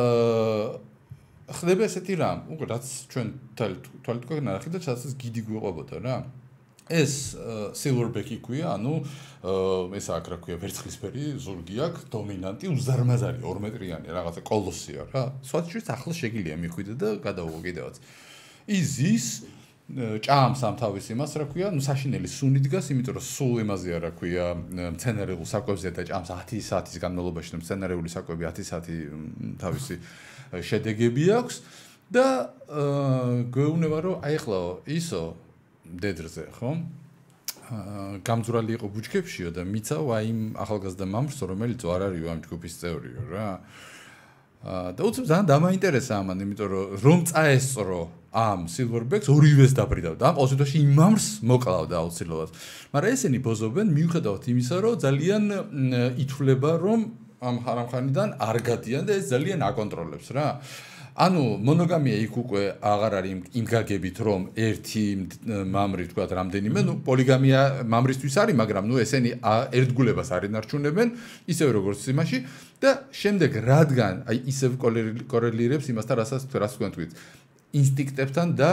ხდება ესეთი რამ უკვე რაც ჩვენ თვალით გვაქვს ნახეთ და სადაც გიდი გვიყვებოდა რა ეს silverback-ი ქვია ანუ ეს აქ რა ქვია ვერცხლისფერი ზურგი აქვს დომინანტი უზარმაზარი ორ მეტრიანი რაღაცა კოლოსია რა სხვათვის ახლა შეგიძლია მიხვიდე და გადაუღო კიდევაც იზის ჭამს ამ თავის იმას რა ქვია ნუ საშინელი სუნი დგას იმიტომ რომ სულ იმაზეა რა ქვია მცენარეულ საკვებზე და ჭამს ათი საათის განმავლობაში და მცენარეული საკვები ათი საათი თავისი შედეგები აქვს და გვეუბნება რომ აი ახლა ისო დედრზე ხო გამძვრალი იყო ბუჩქებშიო და მიცავ აი იმ ახალგაზრდა მამრს რომელიც არ არისო ამ ჯგუფის წევრიო რა და უცებ ძალიან დამაინტერესა ამან იმიტომ რომ რომ წაესწრო ამ silverback-ს ორივეს დაბრიდა და ამ ყოველთვის იმ მამრს მოკლავდა აუცილებლად მაგრამ ესენი ბოზობენ მიუხედავად იმისა რომ ძალიან ითვლება რომ ამ ჰარამხანიდან არ გადიან და ეს ძალიან აკონტროლებს რა ანუ მონოგამია იქ უკვე აღარ არის იმ გაგებით რომ ერთი მამრი თქვა რამდენიმე ნუ პოლიგამია მამრისთვის არის მაგრამ ნუ ესენი ერთგულებას არ ინარჩუნებენ ისევ როგორც იმაში და შემდეგ რადგან აი ისევ კორელირებს იმასთან რასაც რას თქვენ თქვით ინსტინქტებთან და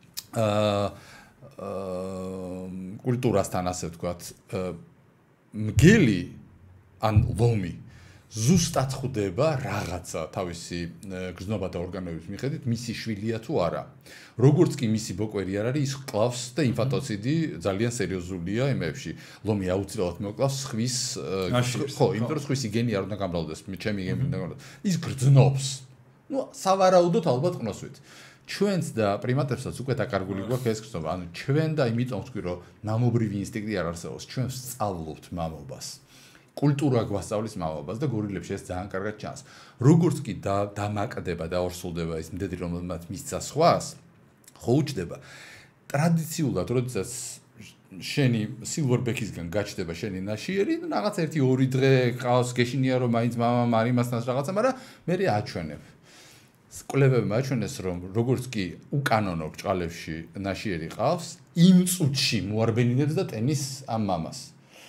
კულტურასთან ასე ვთქვათ მგელი ან ლომი ზუსტად ხვდება რაღაცა თავისი გრძნობათა ორგანოების მიხედვით მისი შვილია თუ არა როგორც კი მისი ბოკვერი არ არის ის ყლავს და ინფანტოციდი ძალიან სერიოზულია იმებში ლომი აუცილებლად მოკლავს ხვის ხო იმიტომ რომ ხვის გენი არ უნდა გამრავლდეს ჩემი გენი უნდა გამრავლდეს ის გრძნობს ნუ სავარაუდოდ ალბათ ყნოსვით ჩვენც და პრიმატებსაც უკვე დაკარგული გვაქვს ეს გრძნობა ანუ ჩვენ და იმიტომ ვთქვი რომ მამობრივი ინსტინქტი არ არსებობს ჩვენ სწავლობთ მამობას კულტურა გვასწავლის მამობას და გორილებში ეს ძალიან კარგად ჩანს. როგორც კი დამაკდება და ორსულდება ის მდედრი რომელმაც მისცა სხვას, ხო უჩდება. ტრადიციულად, როდესაც შენი silverback-ისგან გაჩნდება შენი ნაშიერი, რაღაც ერთი ორი დღე ყავს გეშინია რომ მაინც მამამ არ იმასთან რაღაცა, მაგრამ მე აჩვენებ. კვლევებმა აჩვენეს რომ როგორც კი უკანონო ბრჭყალებში ნაშიერი ყავს, იმ წუთში მოარბენინებს და ტენის ამ მამას.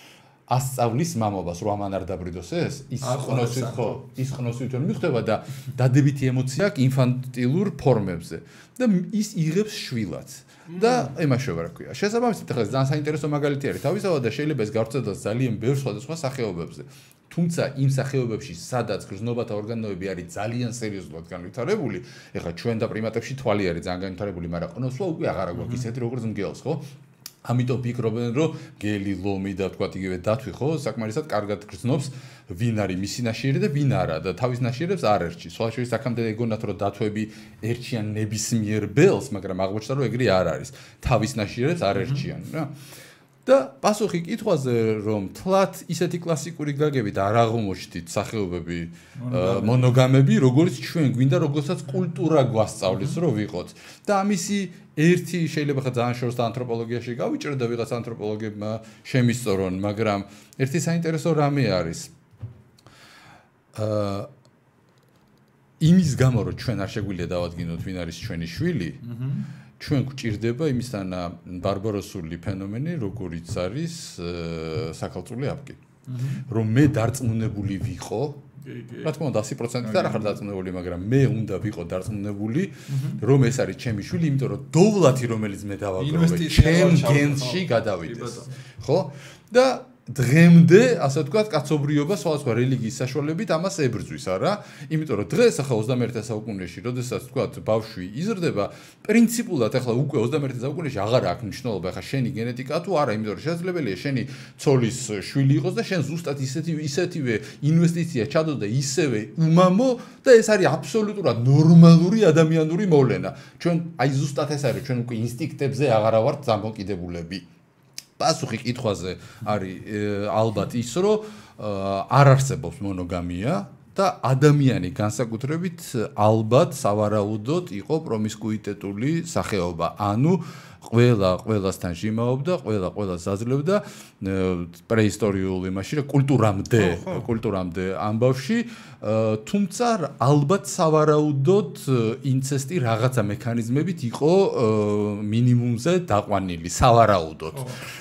ასწავლის მამობას რომ ამან არ დაბრიდოს ეს ის ყნოსვით ხო ის ყნოსვით რომ მიხვდება და დადებითი ემოცია აქვს ინფანტილურ ფორმებზე და ის იღებს შვილად და ემაშობა რა ქვია შესაბამისად ახლა ძალიან საინტერესო მაგალითი არის თავისთავად და შეიძლება ეს გავწოდოს ძალიან ბევრ სხვადასხვა სახეობებზე თუმცა იმ სახეობებში სადაც გრძნობათა ორგანოები არის ძალიან სერიოზულად განვითარებული ეხლა ჩვენ და პრიმატებში თვალი არის ძალიან განვითარებული მაგრამ ყნოსვა უკვე აღარ აქვს ისეთი როგორც მგელს ხო ამიტომ ფიქრობენ რომ გელი ლომი და თქვა იგივე დათვი ხო საკმარისად კარგად გრძნობს ვინ არის მისი ნაშიერი და ვინ არა და თავის ნაშიერებს არ ერჩი სხვა შეიძლება აქამდე ეგონათ რომ დათვები ერჩიან ნებისმიერ ბელს მაგრამ აღმოჩნდა რომ ეგრე არ არის თავის ნაშიერებს არ ერჩიან რა და პასუხი კითხვაზე რომ თლათ ისეთი კლასიკური გაგებით არ აღმოჩნდით სახეობები მონოგამები როგორც ჩვენ გვინდა როგორცაც კულტურა გვასწავლის რომ ვიყოთ და ამისი ერთი შეიძლება ხა ძალიან შორს ანთროპოლოგიაში გავიჭრო და ვიღაც ანთროპოლოგებმა შემისწორონ მაგრამ ერთი საინტერესო რამე არის აა იმის გამო რომ ჩვენ არ შეგვიძლია დავადგინოთ ვინ არის ჩვენი შვილი ჩვენ გვჭირდება იმისთან ბარბაროსული ფენომენი როგორიც არის საქალწულე აპკი რომ მე დარწმუნებული ვიყო რა თქმა უნდა ასი პროცენტი და არ ხარ დარწმუნებული მაგრამ მე უნდა ვიყო დარწმუნებული რომ ეს არის ჩემი შვილი იმიტომ რომ დოვლათი რომელიც მე დავაგროვე ჩემ გენში გადავიდეს ხო და დღემდე ასე ვთქვათ კაცობრიობა სხვადასხვა რელიგიის საშუალებით ამას ებრძვის არა იმიტომ რომ დღეს ახლა ოცდამეერთე საუკუნეში როდესაც ვთქვათ ბავშვი იზრდება პრინციპულად ახლა უკვე ოცდამეერთე საუკუნეში აღარ აქვს მნიშვნელობა ახლა შენი გენეტიკა თუ არა იმიტომ რომ შესაძლებელია შენი ცოლის შვილი იყოს და შენ ზუსტად ისეთი ისეთივე ინვესტიცია ჩადოს და ისევე უმამო და ეს არის აბსოლუტურად ნორმალური ადამიანური მოვლენა ჩვენ აი ზუსტად ეს არის ჩვენ უკვე ინსტინქტებზე აღარა ვართ დამოკიდებულები პასუხი კითხვაზე არის ალბათ ის, რომ არ არსებობს მონოგამია და ადამიანი განსაკუთრებით ალბათ სავარაუდოდ იყო პრომისკუიტეტული სახეობა. ანუ ყველა ყველასთან ჟიმაობდა, ყველა ყველას აძლევდა პრეისტორიულ იმაში, რა კულტურამდე, კულტურამდე ამბავში, თუმცა ალბათ სავარაუდოდ ინცესტი რაღაცა მექანიზმებით იყო მინიმუმზე დაყვანილი, სავარაუდოდ.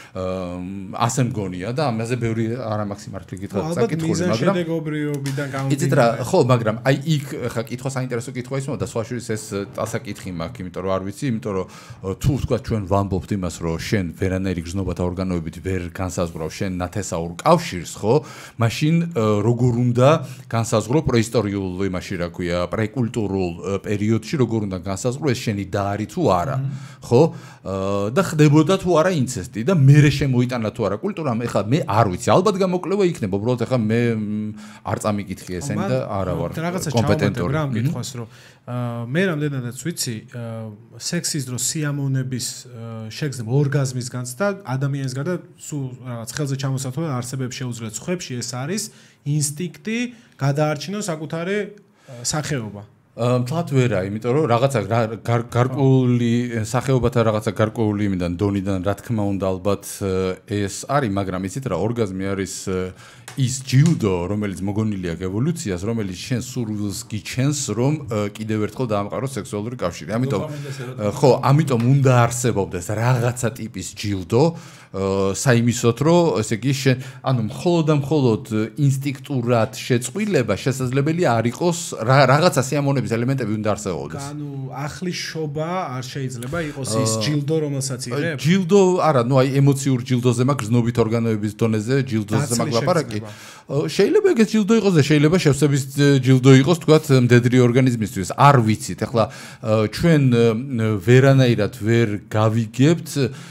ასე მგონია და ამაზე ბევრი არა მაქვს სიმართლე გითხრათ საკითხული, მაგრამ შედეგობრიობიდან გამომდინარე. იცით რა, ხო, მაგრამ აი იქ ხა კითხვა საინტერესო კითხვა ისმოდა და სხვა შორის ეს წასაკითხი მაქვს, იმიტომ რომ არ ვიცი, იმიტომ რომ თუ თქვა ჩვენ ვამბობთ იმას, რომ შენ ვერანაირი გზნობათა ორგანოებით ვერ განსაზღვრავ შენ ნათესაურ კავშირს, ხო? მაშინ როგორ უნდა განსაზღვრო პრეისტორიულ იმაში, რა ქვია, პრეკულტურულ პერიოდში როგორ უნდა განსაზღვრო ეს შენი და არის თუ არა, ხო? და ხდებოდა თუ არა ინცესტი და მე შემოიტანა თუ არა კულტურამ, ეხლა მე არ ვიცი, ალბათ გამოკლება იქნება, უბრალოდ ეხლა მე არ წამიკითხი ესენი და არა ვარ კომპეტენტური. რა მკითხავს, რომ მე რამდენადაც ვიცი, სექსის დროს სიამოვნების შეგრძნება ორგაზმის განცდა ადამიანის გარდა სულ რაღაც ხელზე ჩამოსათვალე არსებებს შეუძლია ცხებში ეს არის ინსტინქტი გადაარჩინოს საკუთარი სახეობა. მთლად ვერა, იმიტომ რომ რაღაცა გარკვეული სახეობათა რაღაცა გარკვეული იმიდან დონიდან რა თქმა უნდა ალბათ ეს არის, მაგრამ იცით რა, ორგაზმი არის ის ჯილდო, რომელიც მოგონილი აქვს ევოლუციას, რომელიც შენ სურვილს გიჩენს, რომ კიდევ ერთხელ დაამყაროს სექსუალური კავშირი. ამიტომ ხო, ამიტომ უნდა არსებობდეს რაღაცა ტიპის ჯილდო, საიმისოთ, რომ ესე იგი შენ, ანუ მხოლოდ და მხოლოდ ინსტინქტურად შეწყვილება შესაძლებელია არ იყოს რაღაცა სიამოვნების ელემენტები უნდა არსებობდეს. ანუ ახლის შობა არ შეიძლება იყოს ის ჯილდო, რომელსაც იღებ? ჯილდო არა, ნუ აი ემოციურ ჯილდოზე მაქვს, გზნობით ორგანოების დონეზე ჯილდოზე მაქვს ლაპარაკი. შეიძლება ეგეც ჯილდო იყოს და შეიძლება შევსების ჯილდო იყოს, თქვათ, მდედრი ორგანიზმისთვის. არ ვიცით. ეხლა ჩვენ ვერანაირად ვერ გავიგებთ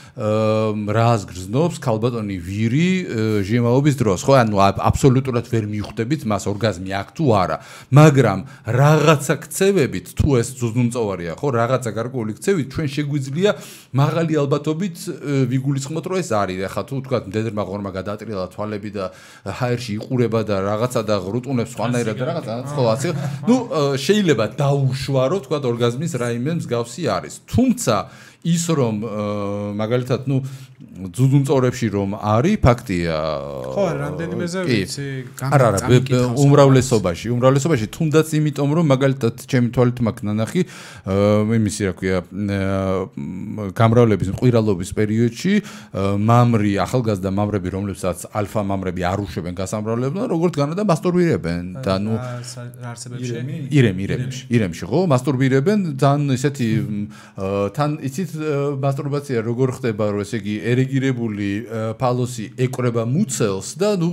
რას გრძნობს ქალბატონი ვირი ჟიმაობის დროს, ხო? ანუ აბსოლუტურად ვერ მიხვდებით მას ორგაზმი აქვს თუ არა, მაგრამ რაღაცა ქცევებით, თუ ეს ძუძუმწოვარია, ხო, რაღაცა გარკვეული ქცევით ჩვენ შეგვიძლია მაღალი ალბათობით ვიგულისხმოთ, რომ ეს არის. ახლა თუ თქვა მდედრმა ღორმა გადაატრიალა თვალები და ჰაერში იყურება და რაღაცა და რუტუნებს სხვანაირად და რაღაცა, ხო, ასე. ნუ შეიძლება დაუშვა, რომ თქვა ორგაზმის რაიმე მსგავსი არის. თუმცა ის რომ მაგალითად ნუ ძუძუმწოვრებში რომ არის ფაქტია ხო რამდენიმეზე ვიცი არა არა უმრავლესობაში უმრავლესობაში თუნდაც იმიტომ რომ მაგალითად ჩემი თვალით მაქვს ნანახი იმისი რა ქვია გამრავლების ყვირალობის პერიოდში მამრი ახალგაზრდა მამრები რომლებსაც ალფა მამრები არ უშვებენ გასამრავლებლად როგორც განა და მასტურბირებენ და ნუ არსებებში ირემ ირემში ირემში ხო მასტურბირებენ თან ისეთი თან იცით მასტურბაცია როგორ ხდება რომ ესე იგი ერეგირებული ფალოსი ეკვრება მუცელს და ნუ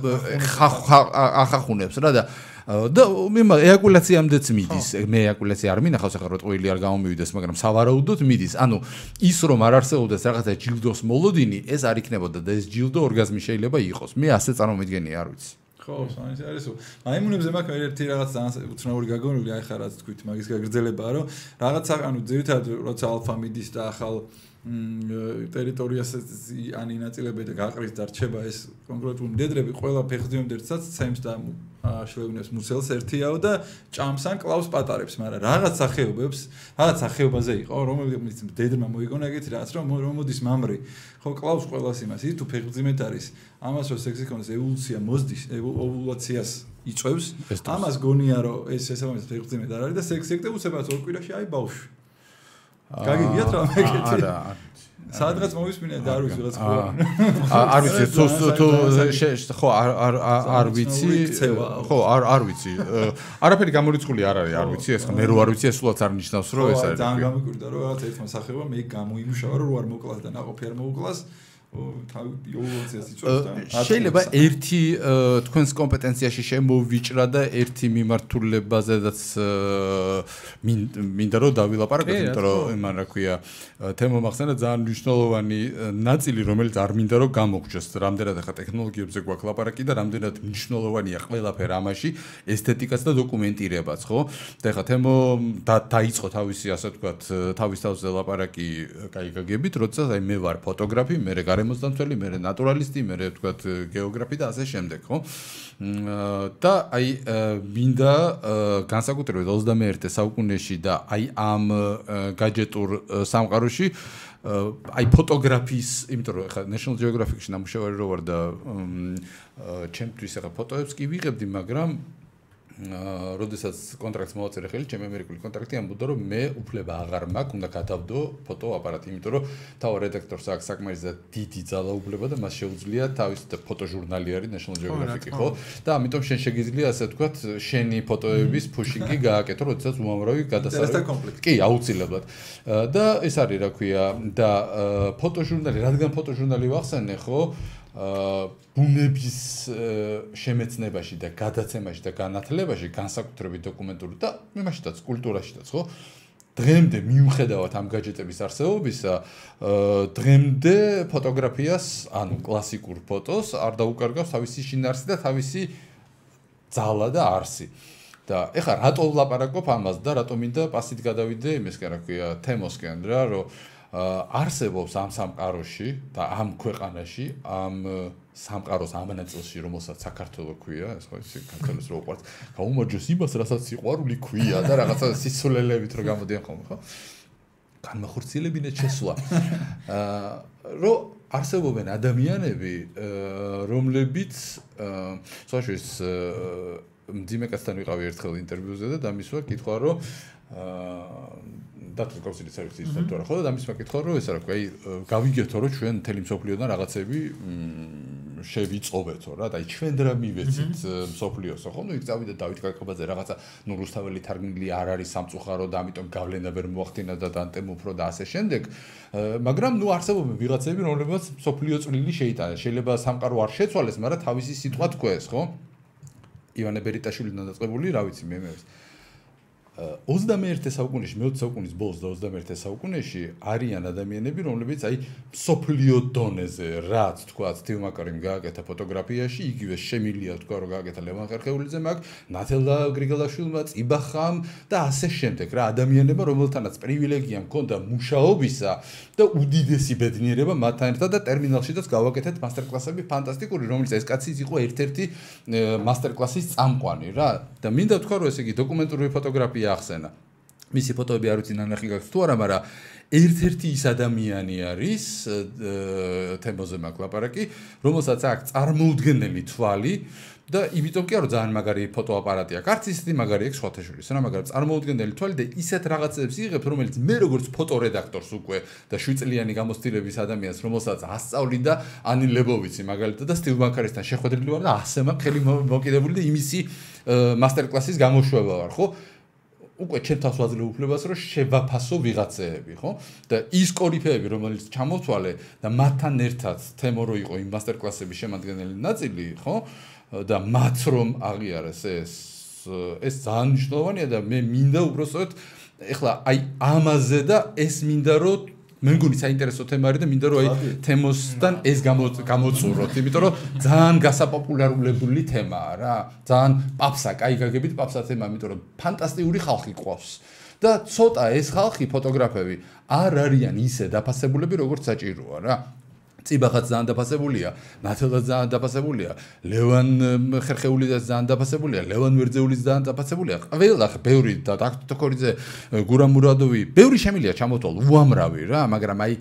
ახახუნებს რა და და მე ეაკულაციამდეც მიდის მე ეაკულაცია არ მინახავს ახლა რომ ტყუილი არ გამომივიდეს მაგრამ სავარაუდოდ მიდის ანუ ის რომ არ არსებობდეს რაღაცა ჯილდოს მოლოდინი ეს არ იქნებოდა და ეს ჯილდო ორგაზმი შეიძლება იყოს მე ასე წარმომიდგენია არ ვიცი ხო საინტერესო მაიმუნებზე მაქვს ერთი რაღაც უცნაური გაგონილი აი ხა რაც თქვით მაგის გაგრძელებაა რომ რაღაცა ანუ ძირითადად როცა ალფა მიდის და ახალ ტერიტორიას ან ინაწილება და გაყრის და რჩება ეს კონკრეტული მდედრები ყველა ფეხძიმებდერსაც ცემს და შლევნებს მუცელს ერთიაო და ჭამს ან კლავს პატარებს მაგრამ რაღაც სახეობებს რაღაც სახეობაზე იყო რომელიც მდედრმა მოიგონა ეგეთი რაღაც რომ მოდის მამრი ხო კლავს ყველას იმას ის თუ ფეხძიმეთ არის ამას რომ სექსი ქონდეს ევოლუცია მოსდის ოვულაციას იწევს ამას გონია რომ ეს შესაბამისად ფეხძიმეთ არ არის და სექსი ექტებუცებას ორ კვირაში აი ბავშვი გაგიგიათ რა მეკეთი არა სადღაც მოვისმინე და არ ვიცი რაც ხო არ ვიცი თუ თუ ხო არ არ არ ვიცი ხო არ არ ვიცი არაფერი გამორიცხული არ არის არ ვიცი ეს მე რო არ ვიცი ეს სულაც არ ნიშნავს რომ ეს არის ძალიან გამიკვირდა რომ რაღაც ერთმა სახეობა მე გამოიმუშავა რომ არ მოკლას და ნაყოფი არ მოუკლას შეიძლება ერთი თქვენს კომპეტენციაში შემოვიჭრა და ერთი მიმართულებაზედაც მინდა რომ დავილაპარაკოთ, იმიტომ რომ იმან რა ქვია, თემა მახსენა ძალიან მნიშვნელოვანი ნაწილი, რომელიც არ მინდა რომ გამოგვჭეს, რამდენად ახლა ტექნოლოგიებზე გვაქვს ლაპარაკი და რამდენად მნიშვნელოვანია ყველაფერი ამაში, ესთეტიკაც და დოკუმენტირებაც, ხო? და ახლა თემა დაიწყო თავისი ასე ვთქვათ, თავის თავზე ლაპარაკი, კაი გაგებით, როდესაც აი მე ვარ ფოტოგრაფი, მე გარემო ზემოსდამცველი, მერე ნატურალისტი, მერე ვთქვათ გეოგრაფი და ასე შემდეგ, ხო? და აი მინდა განსაკუთრებით ოცდამეერთე საუკუნეში და აი ამ გაჯეტურ სამყაროში აი ფოტოგრაფიის, იმიტომ რომ ხა National Geographic-ში ნამუშევარი რო ვარ და ჩემთვის ახლა ფოტოებს კი ვიღებდი, მაგრამ როდესაც კონტრაქტს მოვაწერე ხელი, ჩემი ამერიკული კონტრაქტი ამბობდა, რომ მე უფლება აღარ მაქვს, უნდა გადავდო ფოტოაპარატი, იმიტომ რომ თავ რედაქტორს აქვს საკმარისი დიდი ძალაუფლება და მას შეუძლია თავის ფოტოჟურნალი არის National Geographic-ი, ხო? და ამიტომ შენ შეგიძლია ასე ვთქვათ, შენი ფოტოების ფუშინგი გააკეთო, როდესაც უამრავი გადასარევი. კი, აუცილებლად. და ეს არის, რა ქვია, და ფოტოჟურნალი, რადგან ფოტოჟურნალი ვახსენე, ხო? ბუნების შემეცნებაში და გადაცემაში და განათლებაში განსაკუთრებით დოკუმენტური და იმაშიც კულტურაშიც, ხო? დღემდე მიუხედავად ამ გაჯეტების არსებობისა, დღემდე ფოტოგრაფიას, ანუ კლასიკურ ფოტოს არ დაუკარგავს თავისი შინაარსი და თავისი ძალა და არსი. და ეხლა რატო ვლაპარაკობ ამას და რატო მინდა პასით გადავიდე იმისკენ, რა ქვია, თემოსკენ რა, რომ არსებობს ამ სამყაროში და ამ ქვეყანაში, ამ სამყაროს ამ ნაწილში, რომელსაც საქართველო ქვია, ეს ხო ისე საქართველოს რო უყვართ, გაუმარჯოს იმას, რასაც სიყვარული ქვია და რაღაცა სიცოცხლელებით რო გამოდიან ხოლმე, ხო? განმახორციელებინეთ შესვლა. რომ არსებობენ ადამიანები, რომლებიც სხვაშორის მძიმე კაცთან ვიყავი ერთხელ ინტერვიუზე და დამისვა კითხვა, რომ დათო კავშირის სერვისის დირექტორი ხო და დამისვა კითხვა, რომ ეს რა ქვია, აი გავიგეთო, რომ ჩვენ მთელი მსოფლიოდან რაღაცები შევიწოვეთო რა და აი ჩვენ რა მივეცით მსოფლიოსო ხო? ნუ იქ წავიდა დავით კაკაბაძე რაღაცა ნუ რუსთაველი თარგმნილი არ არის სამწუხარო და ამიტომ გავლენა ვერ მოახდინა და დანტემ უფრო და ასე შემდეგ. მაგრამ ნუ არსებობენ ვიღაცები, რომლებიც მსოფლიო წვლილი შეიტანეს. შეიძლება სამყარო არ შეცვალეს, მაგრამ თავისი სიტყვა თქვეს, ხო? ივანე ბერიტაშვილიდან დაწყებული, რა ვიცი მე მე ოცდამეერთე საუკუნეში, მეოცე საუკუნის ბოლოს და ოცდამეერთე საუკუნეში არიან ადამიანები, რომლებიც აი მსოფლიო დონეზე, რაც თქვა, თივმაკარიმ გააკეთა ფოტოგრაფიაში, იგივე შემილია თქვა, რომ გააკეთა ლევან ხერხეულიძემ აქ, ნათელდა გრიგალაშვილმა, წიბახამ და ასე შემდეგ რა, ადამიანება, რომელთანაც პრივილეგია მქონდა მუშაობისა და უდიდესი ბედნიერება მათთან ერთად და ტერმინალშიც გავაკეთეთ მასტერკლასები ფანტასტიკური, რომელიც ეს კაციც იყო ერთ-ერთი მასტერკლასის წამყვანი რა და მინდა თქვა, რომ ესე იგი დოკუმენტური ფოტოგრაფია ახსენა. მისი ფოტოები არ ვიცი ნანახი გაქვს თუ არა, მაგრამ ერთ-ერთი ის ადამიანი არის თემოზე მაქვს ლაპარაკი, რომელსაც აქვს წარმოუდგენელი თვალი და იმიტომ კი არა ძალიან მაგარი ფოტოაპარატი აქვს. არც ისეთი მაგარი აქვს სხვათა შორის, რა მაგრამ წარმოუდგენელი თვალი და ისეთ რაღაცებს იღებს, რომელიც მე როგორც ფოტორედაქტორს უკვე და შვიდწლიანი გამოცდილების ადამიანს, რომელსაც ასწავლი და ანი ლებოვიცი მაგალითად და სტივ ბანკარისთან შეხვედრილი ვარ და ასე მაქვს ხელი მოკიდებული და იმისი მასტერკლასის გამოშვება ვარ, ხო? უკვე ჩემ თავს ვაძლევ უფლებას, რომ შევაფასო ვიღაცეები, ხო? და ის კორიფეები, რომელიც ჩამოთვალე და მათთან ერთად თემო რო იყო იმ მასტერკლასების შემადგენელი ნაწილი, ხო? და მათ რომ აღიარეს ეს ეს ძალიან მნიშვნელოვანია და მე მინდა უბრალოდ ეხლა აი ამაზე და ეს მინდა რომ მე მგონი საინტერესო თემა არის და მინდა რომ აი თემოსთან ეს გამოწუროთ, იმიტომ რომ ძალიან გასაპოპულარული თემაა რა. ძალიან პაპსა, კაი გაგებით პაპსა თემა, იმიტომ რომ ფანტასტიკური ხალხი ყავს. და ცოტა ეს ხალხი ფოტოგრაფები არ არიან ისე დაფასებულები, როგორც საჭიროა რა. წიბახაც ძალიან დაფასებულია, ნათელაც ძალიან დაფასებულია, ლევან ხერხეულიძეც ძალიან დაფასებულია, ლევან ვერძეულიც ძალიან დაფასებულია. ყველა ბევრი და დაქტორიძე, გურამ მურადოვი, ბევრი შემილია ჩამოთვალ, უამრავი რა, მაგრამ აი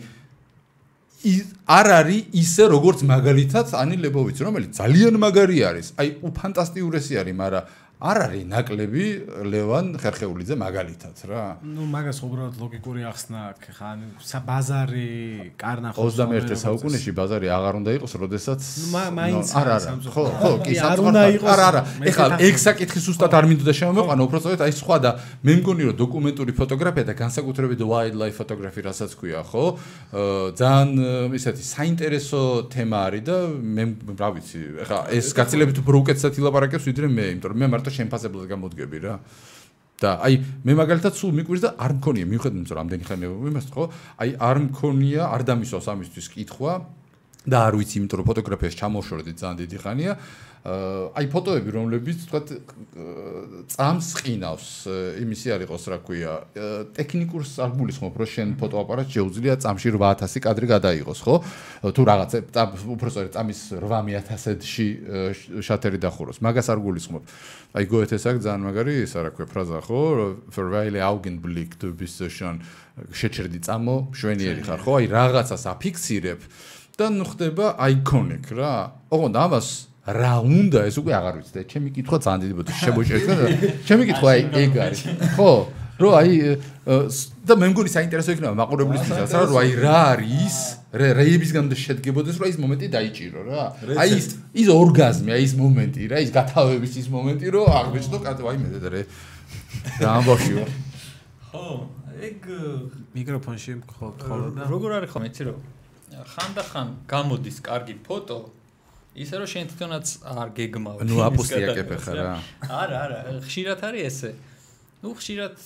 არ არის ისე როგორც მაგალითად ანი ლებოვიცი, რომელიც ძალიან მაგარი არის. აი ფანტასტიურესი არის, მაგრამ არ არის ნაკლები ლევან ხერხეულიძე მაგალითად რა. ნუ მაგას უბრალოდ ლოგიკური ახსნა აქვს, ხა ბაზარი კარნახობს ოცდამეერთე საუკუნეში ბაზარი აღარ უნდა იყოს, როდესაც მაინც არა არა ხო ხო კი სამწუხაროდ არა არა ეხლა ეგ საკითხი ზუსტად არ მინდოდა შემოვიყვანო, უბრალოდ აი სხვა და მე მგონი რომ დოკუმენტური ფოტოგრაფია და განსაკუთრებით wildlife photography რასაც ქვია, ხო? ძალიან ისეთი საინტერესო თემა არის და მე რა ვიცი, ეხლა ეს გაცილებით უფრო უკეთესად ილაპარაკებს ვიდრე მე, იმიტომ რომ მე მარტო შემფასებლად გამოდგები რა. და აი მე მაგალითად სულ მიკვირს და არ მქონია მიუხედავად რომ ამდენი ხანი იმას ხო? აი არ მქონია, არ დამისვავს ამისთვის კითხვა და არ ვიცი, იმიტომ რომ ფოტოგრაფიას ჩამოვშორდი ძალიან დიდი ხანია. აი ფოტოები რომლებიც თქვა წამს ყინავს იმისი არ იყოს რა ქვია ტექნიკურ საგულისხმობ რომ შენ ფოტოაპარატს შეუძლია წამში რვა ათასი კადრი გადაიღოს ხო თუ რაღაც უფრო სწორედ წამის რვამეტ ათასში შატერი დახუროს მაგას არ გულისხმობ აი გოეთეს აქ ძალიან მაგარი ის რა ქვია ფრაზა ხო für weile Augenblick du bist schon შეჩერდი წამო შვენიერი ხარ ხო აი რაღაცას აფიქსირებ და ნუ ხდება iconic რა ოღონდ ამას რა უნდა ეს უკვე აღარ ვიცი და ჩემი კითხვა ძალიან დიდი ბოდიში შემოჭერდა და ჩემი კითხვა აი ეგ არის ხო რო აი და მე მგონი საინტერესო იქნება მაყურებლისთვისაც რა რო აი რა არის რეებისგან და შედგებოდეს რომ ის მომენტი დაიჭირო რა აი ის ის ორგაზმი აი ის მომენტი რა ის გათავების ის მომენტი რომ აღმოჩნდა კატო აი მე და რე რა ამბავში ვარ ხო ეგ მიკროფონში ხოლმე და როგორ არის ხომ იცი რომ ხანდახან გამოდის კარგი ფოტო ისე რომ შენ თვითონაც არ გეგმავ. ნუ აპოსტიაკებ ხარ რა. არა, არა, ხშირად არის ესე. ნუ ხშირად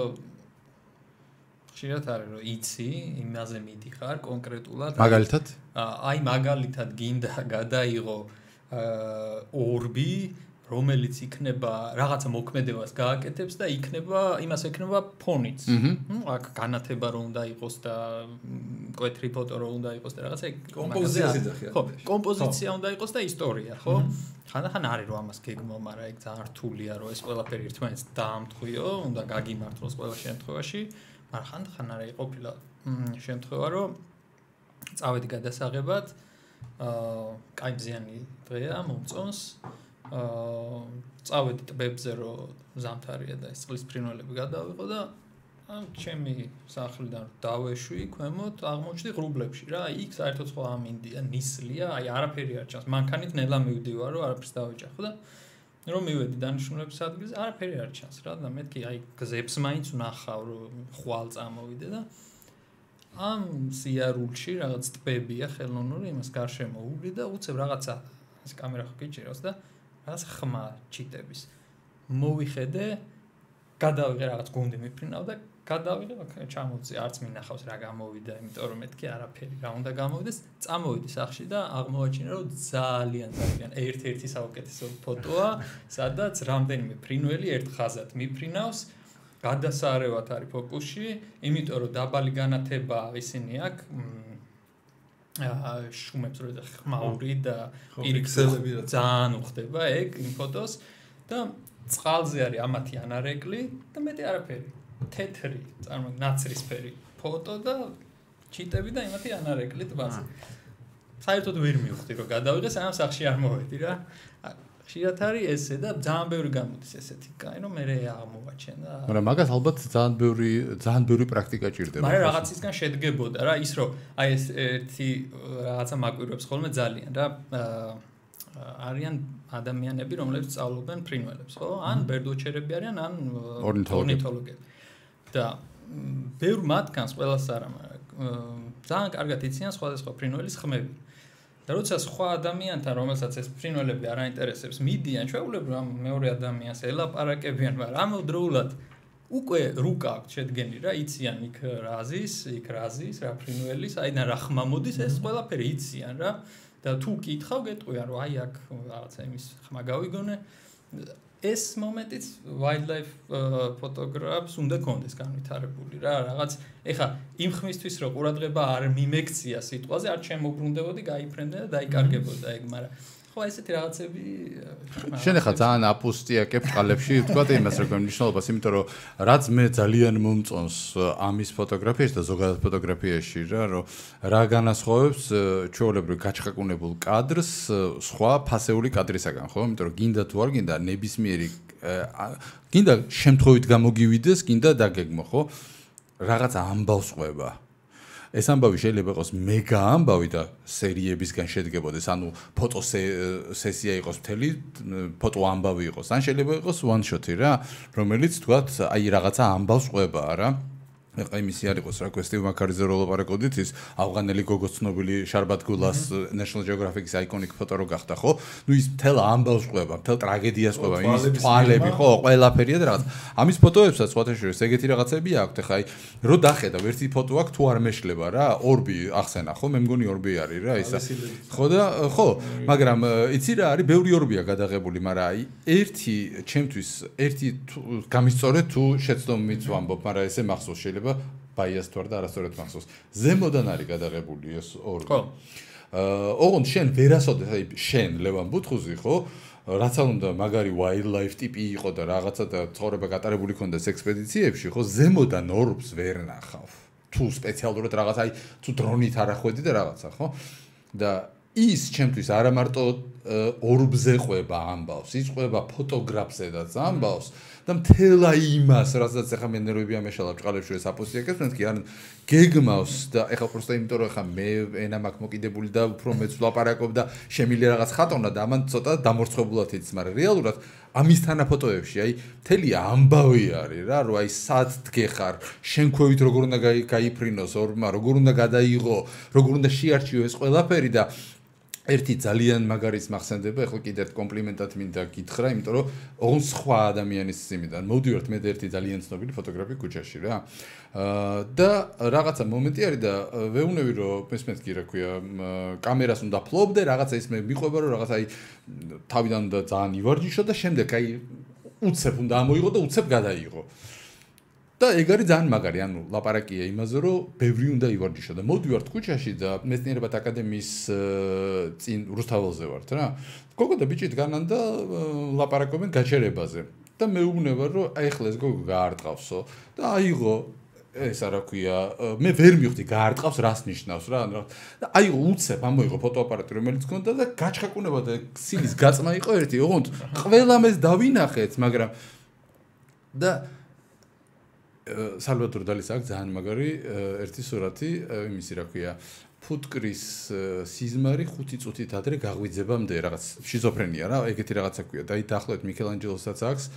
ხშირად არის რომ იცი, იმაზე მიდიხარ კონკრეტულად. მაგალითად? აი მაგალითად გინდა გადაიღო ორბი, რომელიც იქნება რაღაცა მოქმედებას გააკეთებს და იქნება იმას ექნება ფონიც. ნუ აქ განათება რომ უნდა იყოს და კვეთრი ფოტო რომ უნდა იყოს და რაღაცა კომპოზიცია ძახია. ხო, კომპოზიცია უნდა იყოს და ისტორია, ხო? ხანდახან არის რომ ამას გეგმო, მაგრამ ეგ ძალიან რთულია რომ ეს ყველაფერი ერთმანეთს დაამთხვიო, უნდა გაგიმართლოს ყველა შემთხვევაში, მაგრამ ხანდახან არის ყოფილა შემთხვევა რომ წავედი გადასაღებად, აა, კაი მზიანი დღეა, მომწონს აა წავედი ტბებზე რომ ზამთარია და ეს წყლის ფრინველები გადავიღო და ჩემი სახლიდან დავეშვი ქვემოთ აღმოჩნდი ღრუბლებში რა იქ საერთოდ სხვა ამინდია ნისლია აი არაფერი არ ჩანს მანქანით ნელა მივდივარ რომ არაფერს დავეჭახო და რომ მივედი დანიშნულების ადგილზე არაფერი არ ჩანს რა და მეთქი აი გზებს მაინც ვნახავ რომ ხვალ წამოვიდე და ამ სიარულში რაღაც ტბებია ხელოვნური იმას გარშემო უვლი და უცებ რაღაცა ეს კამერა ხო გიჭირავს და რაღაც ხმა ჩიტების მოვიხედე გადავიღე რაღაც გუნდი მიფრინავ და გადავიღე ჩამოვწი არც მინახავს რა გამოვიდა იმიტომ რომ მეთქი არაფერი რა უნდა გამოვიდეს წამოვიდი სახლში და აღმოაჩინე რომ ძალიან ძალიან ერთ-ერთი საუკეთესო ფოტოა სადაც რამდენიმე ფრინველი ერთ ხაზად მიფრინავს გადასარევად არის ფოკუსში იმიტომ რომ დაბალი განათება ისინი აქ შუმებს რო ხმაური და პირიქსელები ძალიან უხდება ეგ იმ ფოტოს და წყალზე არის ამათი ანარეკლი და მეტი არაფერი თეთრი წარმოიდგინე ნაცრისფერი ფოტო და ჩიტები და იმათი ანარეკლი ტბაზე საერთოდ ვერ მივხვდი რომ გადავიღე სანამ სახლში არ მოვედი რა ხშირად არის ესე და ძალიან ბევრი გამოდის ესეთი კაი რომ მე აღმოვაჩენ და მაგრამ მაგას ალბათ ძალიან ბევრი ძალიან ბევრი პრაქტიკა ჭირდება მაგრამ რაღაცისგან შედგებოდა რა ის რომ აი ეს ერთი რაღაცა მაკვირვებს ხოლმე ძალიან რა არიან ადამიანები რომლებიც სწავლობენ ფრინველებს ხო ან ბერდოჩერები არიან ან ორნითოლოგები და ბევრ მათგანს ყველას არა მაგრამ ძალიან კარგად იციან სხვადასხვა ფრინველის ხმები და როცა სხვა ადამიანთან რომელსაც ეს ფრინველები არ აინტერესებს მიდიან ჩვეულებრივ ამ მეორე ადამიანს ელაპარაკებიან მაგრამ ამავდროულად უკვე რუკა აქვს შედგენილი რა იციან იქ რაზის იქ რაზის რა ფრინველის აიდან რა ხმა მოდის ეს ყველაფერი იციან რა და თუ კითხავ გეტყვიან რომ აი აქ რაღაცა იმის ხმა გავიგონე ეს მომენტიც wildlife ფოტოგრაფს უნდა კონდეს განვითარებული რა რაღაც ეხა იმ ხმისთვის რომ ყურადღება არ მიმექცია სიტყვაზე არ შემოbrunდებოდი გაიფრენდე და დაიკარგებოდა ეგ მაგრამ ხო ესეთი რაღაცები შენ ახლა ძალიან აპოსტიაკებ ყალებში ვთქვათ იმას როგორ მნიშვნელობას იმიტომ რომ რაც მე ძალიან მომწონს ამის ფოტოგრაფიაში და ზოგადად ფოტოგრაფიაში რა რომ რა განასხვავებს ჩვეულებრივ გაჩხაკუნებულ კადრს სხვა ფასეული კადრისაგან ხო იმიტომ რომ გინდა თუ არ გინდა ნებისმიერი გინდა შემთხვევით გამოგივიდეს გინდა დაგეგმო ხო რაღაც ამბავს ყვება ეს ამბავი შეიძლება იყოს მეგა ამბავი და სერიებისგან შედგებოდეს, ანუ ფოტო სესია იყოს მთელი, ფოტო ამბავი იყოს, ან შეიძლება იყოს one shot-ი რა, რომელიც თქვათ, აი რაღაცა ამბავს ყვება რა. ეხა იმისი არ იყოს რა კვესტივ მაკარიზე რო ლაპარაკობდით ის ავღანელი გოგოს ცნობილი შარბათ გულას National Geographic-ის iconic ფოტო რო გახდა ხო ნუ ის მთელ ამბავს ყვება მთელ ტრაგედიას ყვება იმის თვალები ხო ყველაფერია და რაღაც ამის ფოტოებსაც სხვათა შორის ეგეთი რაღაცები აქვს ეხა აი რო დახედავ ერთი ფოტო აქვს თუ არ მეშლება რა ორბი ახსენა ხო მე მგონი ორბი არის რა ისა ხო და ხო მაგრამ იცი რა არის ბევრი ორბია გადაღებული მაგრამ აი ერთი ჩემთვის ერთი გამისწორე თუ შეცდომით ვამბობ მაგრამ ესე მახსოვს შეიძლება ბაიას თუ არ და არასწორად მახსოვს ზემოდან არის გადაღებული ეს ორი ხო აა ოღონდ შენ ვერასოდეს აი შენ ლევან ბუთხუზი ხო რაც არ უნდა მაგარი wildlife ტიპი იყო და რაღაცა და ცხოვრება გატარებული ქონდეს ექსპედიციებში ხო ზემოდან ორბს ვერ ნახავ თუ სპეციალურად რაღაც აი თუ დრონით არ ახვედი და რაღაცა ხო და ის ჩემთვის არა მარტო ორბზე ყვება ამბავს ის ყვება ფოტოგრაფზედაც ამბავს და მთელა იმას რასაც ახლა მე ნერვები ამეშალა ბჭყალებში ეს აპოსიაკებს მე თქვი არ გეგმავს და ეხლა პროსტა იმიტომ რომ ეხლა მე ენა მაქვს მოკიდებული და უფრო მეც ვლაპარაკობ და შემიძლია რაღაც ხატოვნა და ამან ცოტა დამორცხებულად იცის მაგრამ რეალურად ამის თანაფოტოებში აი მთელი ამბავი არის რა რომ აი სად დგეხარ შენ ქვევით როგორ უნდა გაიფრინოს ორმა როგორ უნდა გადაიღო როგორ უნდა შეარჩიო ეს ყველაფერი და ერთი ძალიან მაგარის მახსენდება, ახლა კიდევ კომპლიმენტად მინდა გითხრა, იმიტომ რომ ოღონ სხვა ადამიანის სიმიდან მოვდივართ მე და ერთი ძალიან ცნობილი ფოტოგრაფი ქუჩაში რა. აა და რაღაცა მომენტი არის და ვეუბნები რომ მესმენთ კი რა ქვია, კამერას უნდა ფლობდე, რაღაცა ის მე მიყვება რომ რაღაცა აი თავიდან უნდა ძალიან ივარჯიშო და შემდეგ აი უცებ უნდა ამოიღო და უცებ გადაიღო. და ეგ არის ძალიან მაგარი, ანუ ლაპარაკია იმაზე, რომ ბევრი უნდა ივარჯიშო და მოვდივართ ქუჩაში და მეცნიერებათა აკადემიის წინ რუსთაველზე ვართ რა. გოგო და ბიჭი დგანან და ლაპარაკობენ გაჩერებაზე. და მეუბნება რომ აი ახლა ეს გოგო გაარტყავსო და აიღო ეს არა ქვია, მე ვერ მივხვდი გაარტყავს რას ნიშნავს რა, და აიღო უცებ ამოიღო ფოტოაპარატი რომელიც ჰქონდა და გაჩხაკუნება და ცილის გაწმა იყო ერთი, ოღონდ ყველამ ეს დავინახეთ, მაგრამ და სალვადორ დალის აქვს ძალიან მაგარი ერთი სურათი, იმისი რა ქვია, ფუტკრის სიზმარი ხუთი წუთით ადრე გაღვიძებამდე რაღაც შიზოფრენია რა, ეგეთი რაღაცა ქვია. და აი დაახლოებით მიქელანჯელოსაც აქვს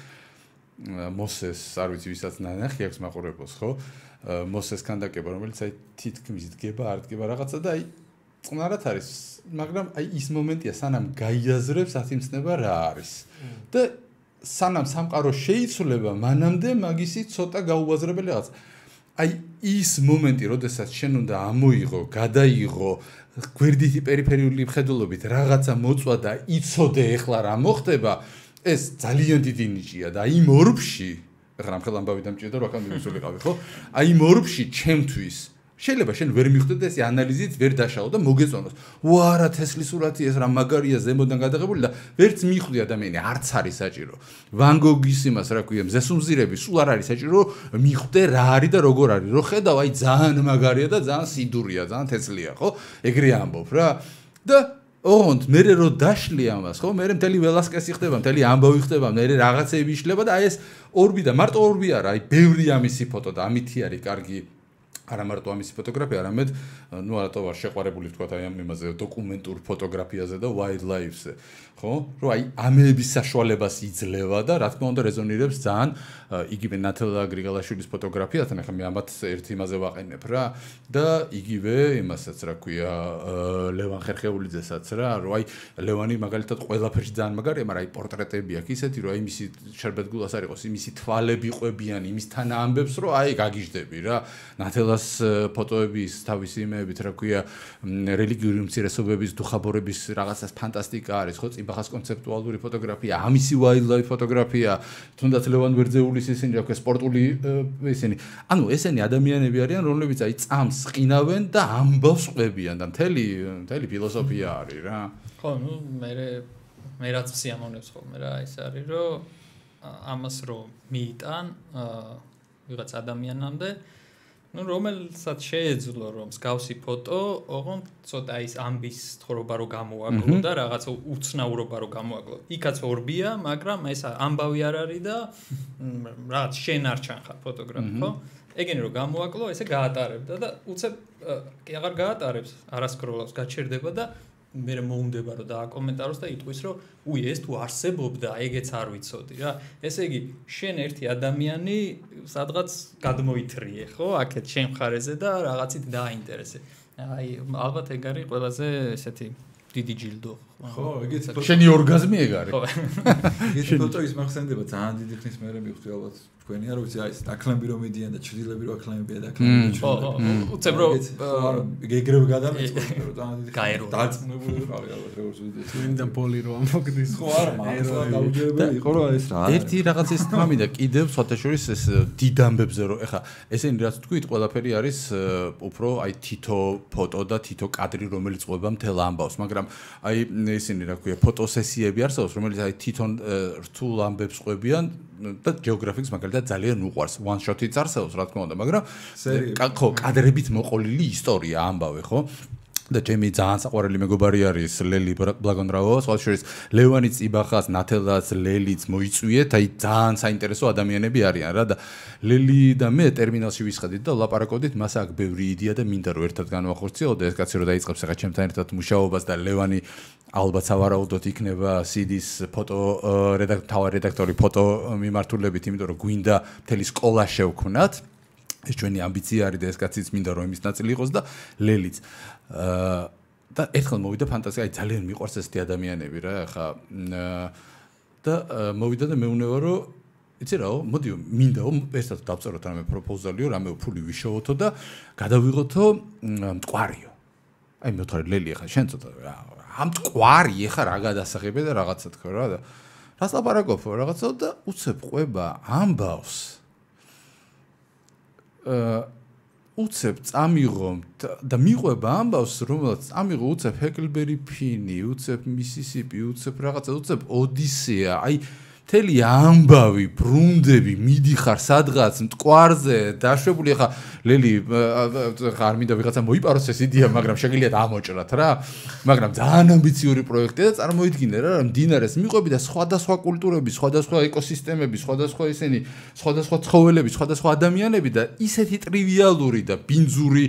მოსეს, არ ვიცი ვისაც ნანახი აქვს მაყურებელს, ხო? მოსეს ქანდაკება, რომელიც აი თითქმის დგება, არ დგება რაღაცა და აი წყნარად არის, მაგრამ აი ის მომენტია, სანამ გაიაზრებს ათიმცნება რა არის. და სანამ სამყარო შეიცვლება, მანამდე მაგისი ცოტა გაუაზრებელი რაღაც. აი ის მომენტი, როდესაც შენ უნდა ამოიღო, გადაიღო, გვერდითი პერიფერიული მხედველობით რაღაცა მოწვა და იცოდე ეხლა რა მოხდება, ეს ძალიან დიდი ნიჭია და იმ ორბში, ეხლა ამ ხელამ ამბავი დამჭირდა, რომ აქამდე ვისულიყავი, ხო? აი იმ ორბში ჩემთვის შეიძლება შენ ვერ მიხვდეთ ეს ანალიზით ვერ დაშაო და მოგეწონოს. ვარა თესლის სურათი ეს რა მაგარია ზემოდან გადაღებული და ვერც მიხვდი ადამიანი არც არის საჭირო. ვან გოგის იმას რა ქვია, მზესუმზირები სულ არ არის საჭირო მიხვდე რა არის და როგორ არის. რო ხედავ აი ძალიან მაგარია და ძალიან სიდურია, ძალიან თესლია, ხო? ეგრე ამბობ რა. და ოღონდ მე რო დაშლი ამას, ხო? მე მთელი ველასკესი ხდება, მთელი ამბავი ხდება, მე რაღაცები იშლება და აი ეს ორბი და მარტო ორბი არა, აი ბევრი ამისი ფოტო და ამითი არის კარგი არა მარტო ამისი ფოტოგრაფია, არამედ ნუ არათო ვარ შეყვარებული თქვა აი ამ იმაზე დოკუმენტურ ფოტოგრაფიაზე და wildlife-ზე, ხო? რომ აი ამების საშუალებას იძლევა და რა თქმა უნდა რეზონირებს ძალიან იგივე ნათელა გრიგალაშვილის ფოტოგრაფიასთან, ახლა მე ამათ ერთ იმაზე ვაყენებ რა და იგივე იმასაც რა ქვია ლევან ხერხეულიძესაც რა, რომ აი ლევანი მაგალითად ყველაფერში ძალიან მაგარია, მაგრამ აი პორტრეტები აქვს ისეთი, რომ აი მისი შერბეთგულას არ იყოს, იმისი თვალები ყვებიან, იმისთან ამბებს, რომ აი გაგიჟდები რა. ნათელას ფოტოების თავისი იმეებით რა ქვია რელიგიური უმცირესობების დუხაბორების რაღაცას ფანტასტიკა არის ხო წიბახას კონცეპტუალური ფოტოგრაფია ამისი wildlife ფოტოგრაფია თუნდაც ლევან ვერძეულის ისინი რა ქვია სპორტული ისინი ანუ ესენი ადამიანები არიან რომლებიც აი წამს ყინავენ და ამბავს ყვებიან და მთელი მთელი ფილოსოფია არის რა ხო ნუ მე მე რაც სიამოვნებს ხოლმე რა ის არის რომ ამას რომ მიიტან ვიღაც ადამიანამდე ну რომელსაც შეეძლო რომ მსგავსი ფოტო, ოღონდ ცოტა ის ამბის თხრობა რო გამოაკლო და რაღაცა უცნაურობა რო გამოაკლო. იქაც ორბია, მაგრამ ეს ამბავი არ არის და რაღაც შენ არ ჩანხარ ფოტოგრაფი, ხო? ეგენი რო გამოაკლო, ესე გაატარებდა და უცებ კი აღარ გაატარებს, არასკროლავს, გაჩერდება და მე მოუნდება რომ დააკომენტაროს და იტყვის რომ უი ეს თუ არსებობდა ეგეც არ ვიცოდი რა ესე იგი შენ ერთი ადამიანი სადღაც გადმოითრიე ხო აქეთ შენ მხარეზე და რაღაცით დააინტერესე აი ალბათ ეგ არის ყველაზე ესეთი დიდი ჯილდო ხო ეგეთი ფოტო შენი ორგაზმი ეგ არის ხო ეგეთი ფოტო ის მახსენდება ძალიან დიდი ხნის მერე მივხვდი ალბათ თქვენი არ ვიცი აი ეს აკლები რომ მიდიან და ჩრდილები რომ აკლებია და აკლები ხო ხო უცებ რომ ეგრევე გადამეწყო რომ ძალიან დიდი გაეროა დარწმუნებული ვიყავი ალბათ როგორც ვიდეო წმინდა პოლი რომ ამოგდის ხო არა მართლა დაუჯერებელი იყო რომ ეს რა ერთი რაღაც ის თმა მინდა კიდევ სხვათაშორის ეს დიდ ამბებზე რომ ეხა ესენი რაც თქვით ყველაფერი არის უფრო აი თითო ფოტო და თითო კადრი რომელიც ყვება მთელ ამბავს მაგრამ აი ისინი რა ქვია ფოტოსესიები არსებობს რომელიც აი თვითონ რთულ ამბებს ყვებიან და გეოგრაფიკს მაგალითად ძალიან უყვარს one shot-იც არსებობს რა თქმა უნდა მაგრამ ხო კადრებით მოყოლილი ისტორია ამბავე ხო და ჩემი ძალიან საყვარელი მეგობარი არის ლელი ბლაგონდრავო სხვა შორის ლევანიც იბახას ნათელაც ლელიც მოიწვიეთ აი ძალიან საინტერესო ადამიანები არიან რა და ლელი და მე ტერმინალში ვისხედით და ლაპარაკობდით მას აქ ბევრი იდეა და მინდა რომ ერთად განვახორციელოთ ეს კაცი რომ დაიწყებს ახლა ჩემთან ერთად მუშაობას და ლევანი ალბათ სავარაუდოდ იქნება სიდის ფოტო რედაქტორი რედაქტორი ფოტო მიმართულებით იმიტომ რომ გვინდა მთელი სკოლა შევქვნათ ეს ჩვენი ამბიცია არის და ეს კაციც მინდა რომ იმის ნაწილი იყოს და ლელიც და ერთხელ მოვიდა ფანტაზია აი ძალიან მიყვარს ესეთი ადამიანები რა ხა და მოვიდა და მეუბნება რომ იცი რაო მოდიო მინდაო ერთად დავწეროთ რამე პროპოზალიო რამე ფული ვიშოვოთო და გადავიღოთო მტკვარიო აი მე ვთქარი ლელი ხა შენ ცოტა რა ამ მტკვარი ხა რა გადასაღებია და რაღაცა თქო რა და რას ლაპარაკობო რაღაცა და უცებ ყვება ამბავს უცებ წამიღო და მიყვება ამბავს რომელსაც წამიღო უცებ ჰეკლბერი ფინი უცებ მისისიპი უცებ რაღაცა უცებ ოდისეა აი მთელი ამბავი ბრუნდები მიდიხარ სადღაც მტკვარზე დაშვებული ხა ლელი ხა არ მინდა ვიღაცა მოიპაროს ეს იდეა მაგრამ შეგიძლიათ ამოჭრათ რა მაგრამ ძალიან ამბიციური პროექტია და წარმოიდგინე რა მდინარეს მიყვები და სხვადასხვა კულტურები სხვადასხვა ეკოსისტემები სხვადასხვა ისინი სხვადასხვა ცხოველები სხვადასხვა ადამიანები და ისეთი ტრივიალური და ბინძური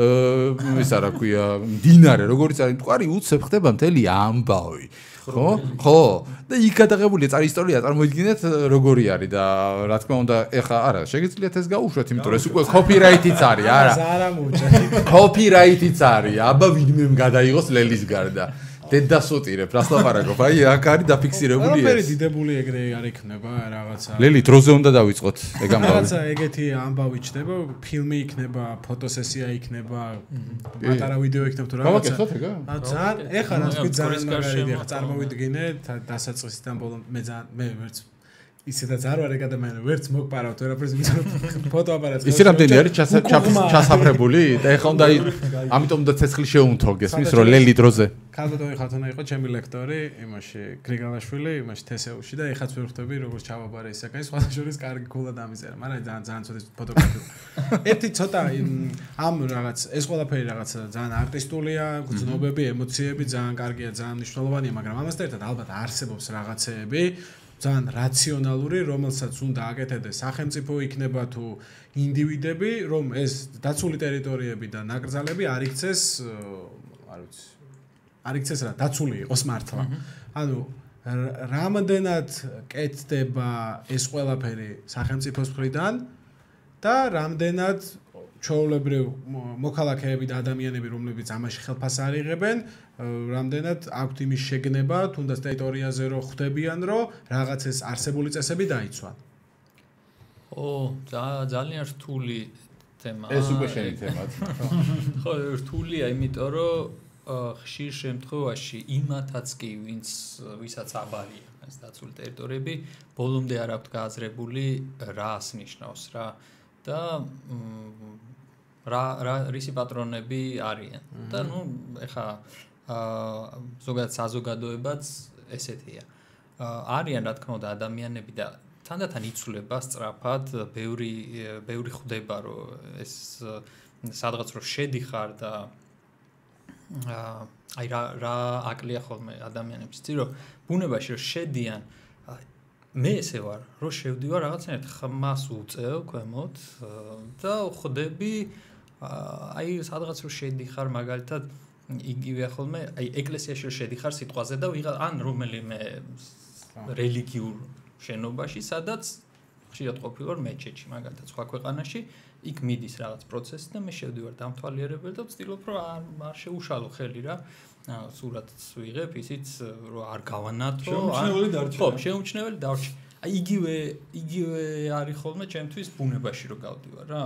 ისა რა ქვია მდინარე როგორიც არის მტკვარი უცებ ხდება მთელი ამბავი ხო ხო და იქ გადაღებულია წარ ისტორია წარმოიდგინეთ როგორი არის და რა თქმა უნდა ეხა არა შეგიძლიათ ეს გაუშვათ იმიტომ რომ ეს უკვე კოპირაიტიც არის არა არა მოუჭა კოპირაიტიც არის აბა ვინმემ გადაიღოს ლელის გარდა დედასოტირებ რას ლაპარაკობ აი აქ არის დაფიქსირებული ეს ყველაფერი დიდებული ეგრე არ იქნება რაღაცა ლელი დროზე უნდა დავიწყოთ ეგ ამბავი რაღაცა ეგეთი ამბავი ჩდება ფილმი იქნება ფოტოსესია იქნება პატარა ვიდეო იქნება თუ რაღაცა გავაკეთოთ ეგა ძალიან ეხა რა თქვი ძალიან მაგარია ხა წარმოვიდგინე დასაწყისიდან ბოლომდე მე ძალიან მე ვერც ისედაც არ ვარ ეგ ადამიანი ვერც მოგპარავთ ვერაფერს ფოტო აპარატს ისი რამდენი არის ჩასაფრებული და ეხა უნდა ამიტომ უნდა ცეცხლი შეუნთო გესმის რომ ლელი დროზე ქალბატონი ხათუნა იყო ჩემი ლექტორი იმაში გრიგალაშვილი იმაში თესეუში და ეხაც ვერ ხვდები როგორც ჩავაბარე ის საკაი სხვა შორის კარგი ქულა დამიწერა მაგრამ ძალიან ძალიან ცოტა ფოტოგრაფია ერთი ცოტა ამ რაღაც ეს ყველაფერი რაღაცა ძალიან არტისტულია გრძნობები ემოციები ძალიან კარგია ძალიან მნიშვნელოვანია მაგრამ ამასთან ერთად ალბათ არსებობს რაღაცეები ძალიან რაციონალური, რომელსაც უნდა აკეთებდეს სახელმწიფო იქნება თუ ინდივიდები, რომ ეს დაცული ტერიტორიები და ნაკრძალები არ იქცეს, არ ვიცი, არ იქცეს რა, დაცული იყოს მართლა. ანუ რამდენად კეთდება ეს ყველაფერი სახელმწიფოს მხრიდან და რამდენად ჩვეულებრივ მოქალაქეები და ადამიანები, რომლებიც ამაში ხელფას არიღებენ, რამდენად აქვთ იმის შეგნება, თუნდაც ტერიტორიაზე რო ხვდებიან, რომ რაღაც ეს არსებული წესები დაიცვან. ო, ძალიან რთული თემა. ეს უკვე შენი თემაა. ხო, რთულია, იმიტომ რომ ხშირ შემთხვევაში იმათაც კი, ვინც ვისაც აბარია ეს დაცული ტერიტორიები, ბოლომდე არ აქვთ გააზრებული რას ნიშნავს რა და რა რა რისი პატრონები არიან. და ნუ ეხა აა ზოგადად საზოგადოებაც ესეთია. არიან რა თქმა უნდა ადამიანები და თანდათან იცვლება სწრაფად, ბევრი ბევრი ხვდება რომ ეს სადღაც რო შედიხარ და აი რა რა აკლია ხოლმე ადამიანებს, იცი რომ ბუნებაში რომ შედიან მე ესე ვარ, რომ შევდივარ რაღაცნაირად ხმას უწევ ქვემოთ და ხვდები აი სადღაც რო შედიხარ მაგალითად იგივე ხოლმე აი ეკლესიაში რომ შედიხარ სიტყვაზე და ვიღა ან რომელიმე რელიგიურ შენობაში, სადაც ხშირად ყოფილვარ მეჩეთში, მაგალითად სხვა ქვეყანაში, იქ მიდის რაღაც პროცესი და მე შევდივარ დამთვალიერებელი და ვცდილობ რომ არ არ შეუშალო ხელი რა. სურათს ვიღებ, ისიც რომ არ გავანათო, შეუმჩნეველი დარჩა. ხო, შეუმჩნეველი დარჩა. აი იგივე იგივე არის ხოლმე ჩემთვის ბუნებაში რომ გავდივარ რა.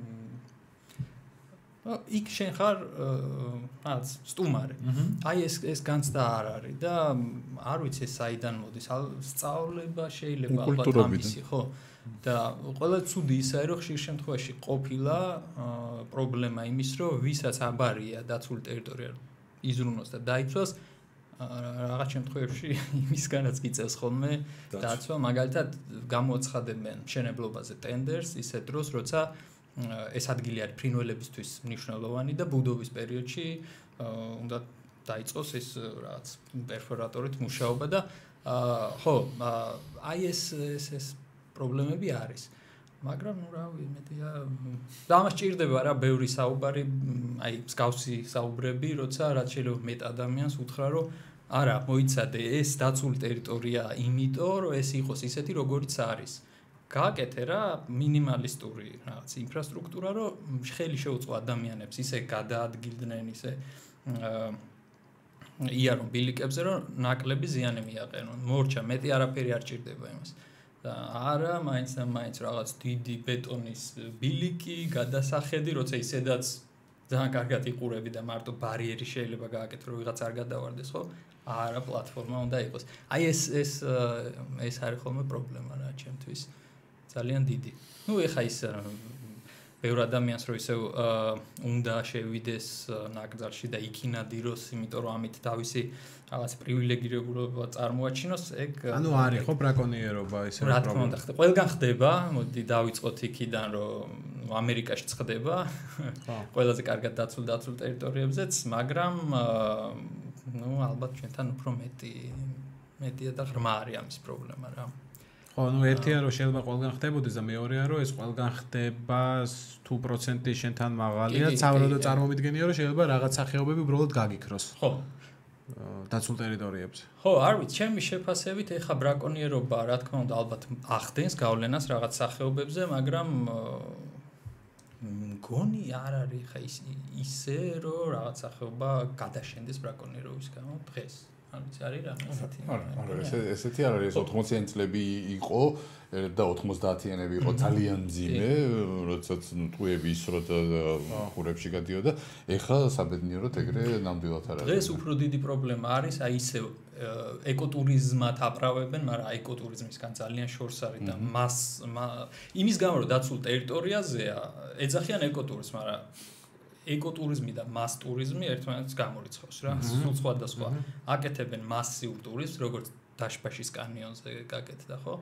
იქ შენ ხარ რაც სტუმარი. აი ეს ეს განცდა არ არის და არ ვიცი საიდან მოდის. სწავლება შეიძლება ალბათ ამისი, ხო? და ყველა ცუდი ისაა რომ ხშირ შემთხვევაში ყოფილა პრობლემა იმის რომ ვისაც აბარია დაცული ტერიტორია იზრუნოს და დაიცვას რაღაც შემთხვევებში იმისგანაც გიწევს ხოლმე დაცვა, მაგალითად გამოაცხადებენ მშენებლობაზე ტენდერს ისეთ დროს, როცა ეს ადგილი არის ფრინველებისთვის მნიშვნელოვანი და ბუდობის პერიოდში უნდა დაიწყოს ეს რაღაც პერფორატორით მუშაობა და ხო, აი ეს ეს ეს პრობლემები არის. მაგრამ ნუ რა ვიმედია და ამას ჭირდება რა ბევრი საუბარი, აი მსგავსი საუბრები, როცა რაც შეიძლება მეტ ადამიანს უთხრა რომ არა, მოიცადე ეს დაცული ტერიტორია, იმიტომ რომ ეს იყოს ისეთი როგორიც არის. გააკეთე რა მინიმალისტური რაღაც ინფრასტრუქტურა, რომ ხელი შეუწყო ადამიანებს ისე გადაადგილდნენ, ისე იარონ ბილიკებზე, რომ ნაკლები ზიანი მიაყენონ. მორჩა, მეტი არაფერი არ ჭირდება იმას. და არა, მაინც და მაინც რაღაც დიდი ბეტონის ბილიკი, გადასახედი, როცა ისედაც ძალიან კარგად იყურები და მარტო ბარიერი შეიძლება გააკეთო, რომ ვიღაც არ გადავარდეს, ხო? არა, პლატფორმა უნდა იყოს. აი ეს ეს ეს არის ხოლმე პრობლემა რა ჩემთვის. ძალიან დიდი. ნუ ეხა ის ბევრ ადამიანს რო ისევ უნდა შევიდეს ნაკრძალში და იქინადიროს, იმიტომ რომ ამით თავისი რაღაც პრივილეგირებულობა წარმოაჩინოს, ეგ ანუ არის ხო ბრაკონიერობა ისე რა თქმა უნდა ხდება. ყველგან ხდება, მოდი დავიწყოთ იქიდან, რომ ამერიკაშიც ხდება. ყველაზე კარგად დაცულ დაცულ ტერიტორიებზეც, მაგრამ ნუ ალბათ ჩვენთან უფრო მეტი მეტია და ღრმა არის ამის პრობლემა რა. ხო, ну ერთია რომ შეიძლება ყველგან ხდებოდეს და მეორეა რომ ეს ყველგან ხდება თუ პროცენტი შენთან მაღალია, საერთოდ წარმომიდგენია რომ შეიძლება რაღაც სახეობები უბრალოდ გაგიქროს. ხო. დაცულ ტერიტორიებზე. ხო, არ ვიცი, ჩემი შეფასებით ეხა ბრაკონიერობა, რა თქმა უნდა, ალბათ ახდენს გავლენას რაღაც სახეობებზე, მაგრამ მგონი არ არის ხა ის ისე რომ რაღაც სახეობა გადაშენდეს ბრაკონიერობის გამო დღეს. არ ვიცი, არის რა ესეთი. არა, არა, ესე ესეთი არ არის, ოთხმოციანი წლები იყო და ოთხმოცდაათიანები იყო ძალიან მძიმე, როდესაც ნუ ტყუები ისრო და ხურებში გადიოდა, ეხლა საბედნიეროდ ეგრე ნამდვილად არ არის. დღეს უფრო დიდი პრობლემა არის, აი ისე ეკოტურიზმად აправებენ, მაგრამ ეკოტურიზმისგან ძალიან შორს არის და მას იმის გამო რომ დაცულ ტერიტორიაზეა, ეძახიან ეკოტურიზმს, მაგრამ ეკოტურიზმი და მას ტურიზმი ერთმანეთს გამორიცხავს რა, სულ სხვადასხვა. აკეთებენ მასიურ ტურიზმს, როგორც დაშბაშის კანიონზე გაკეთდა, ხო?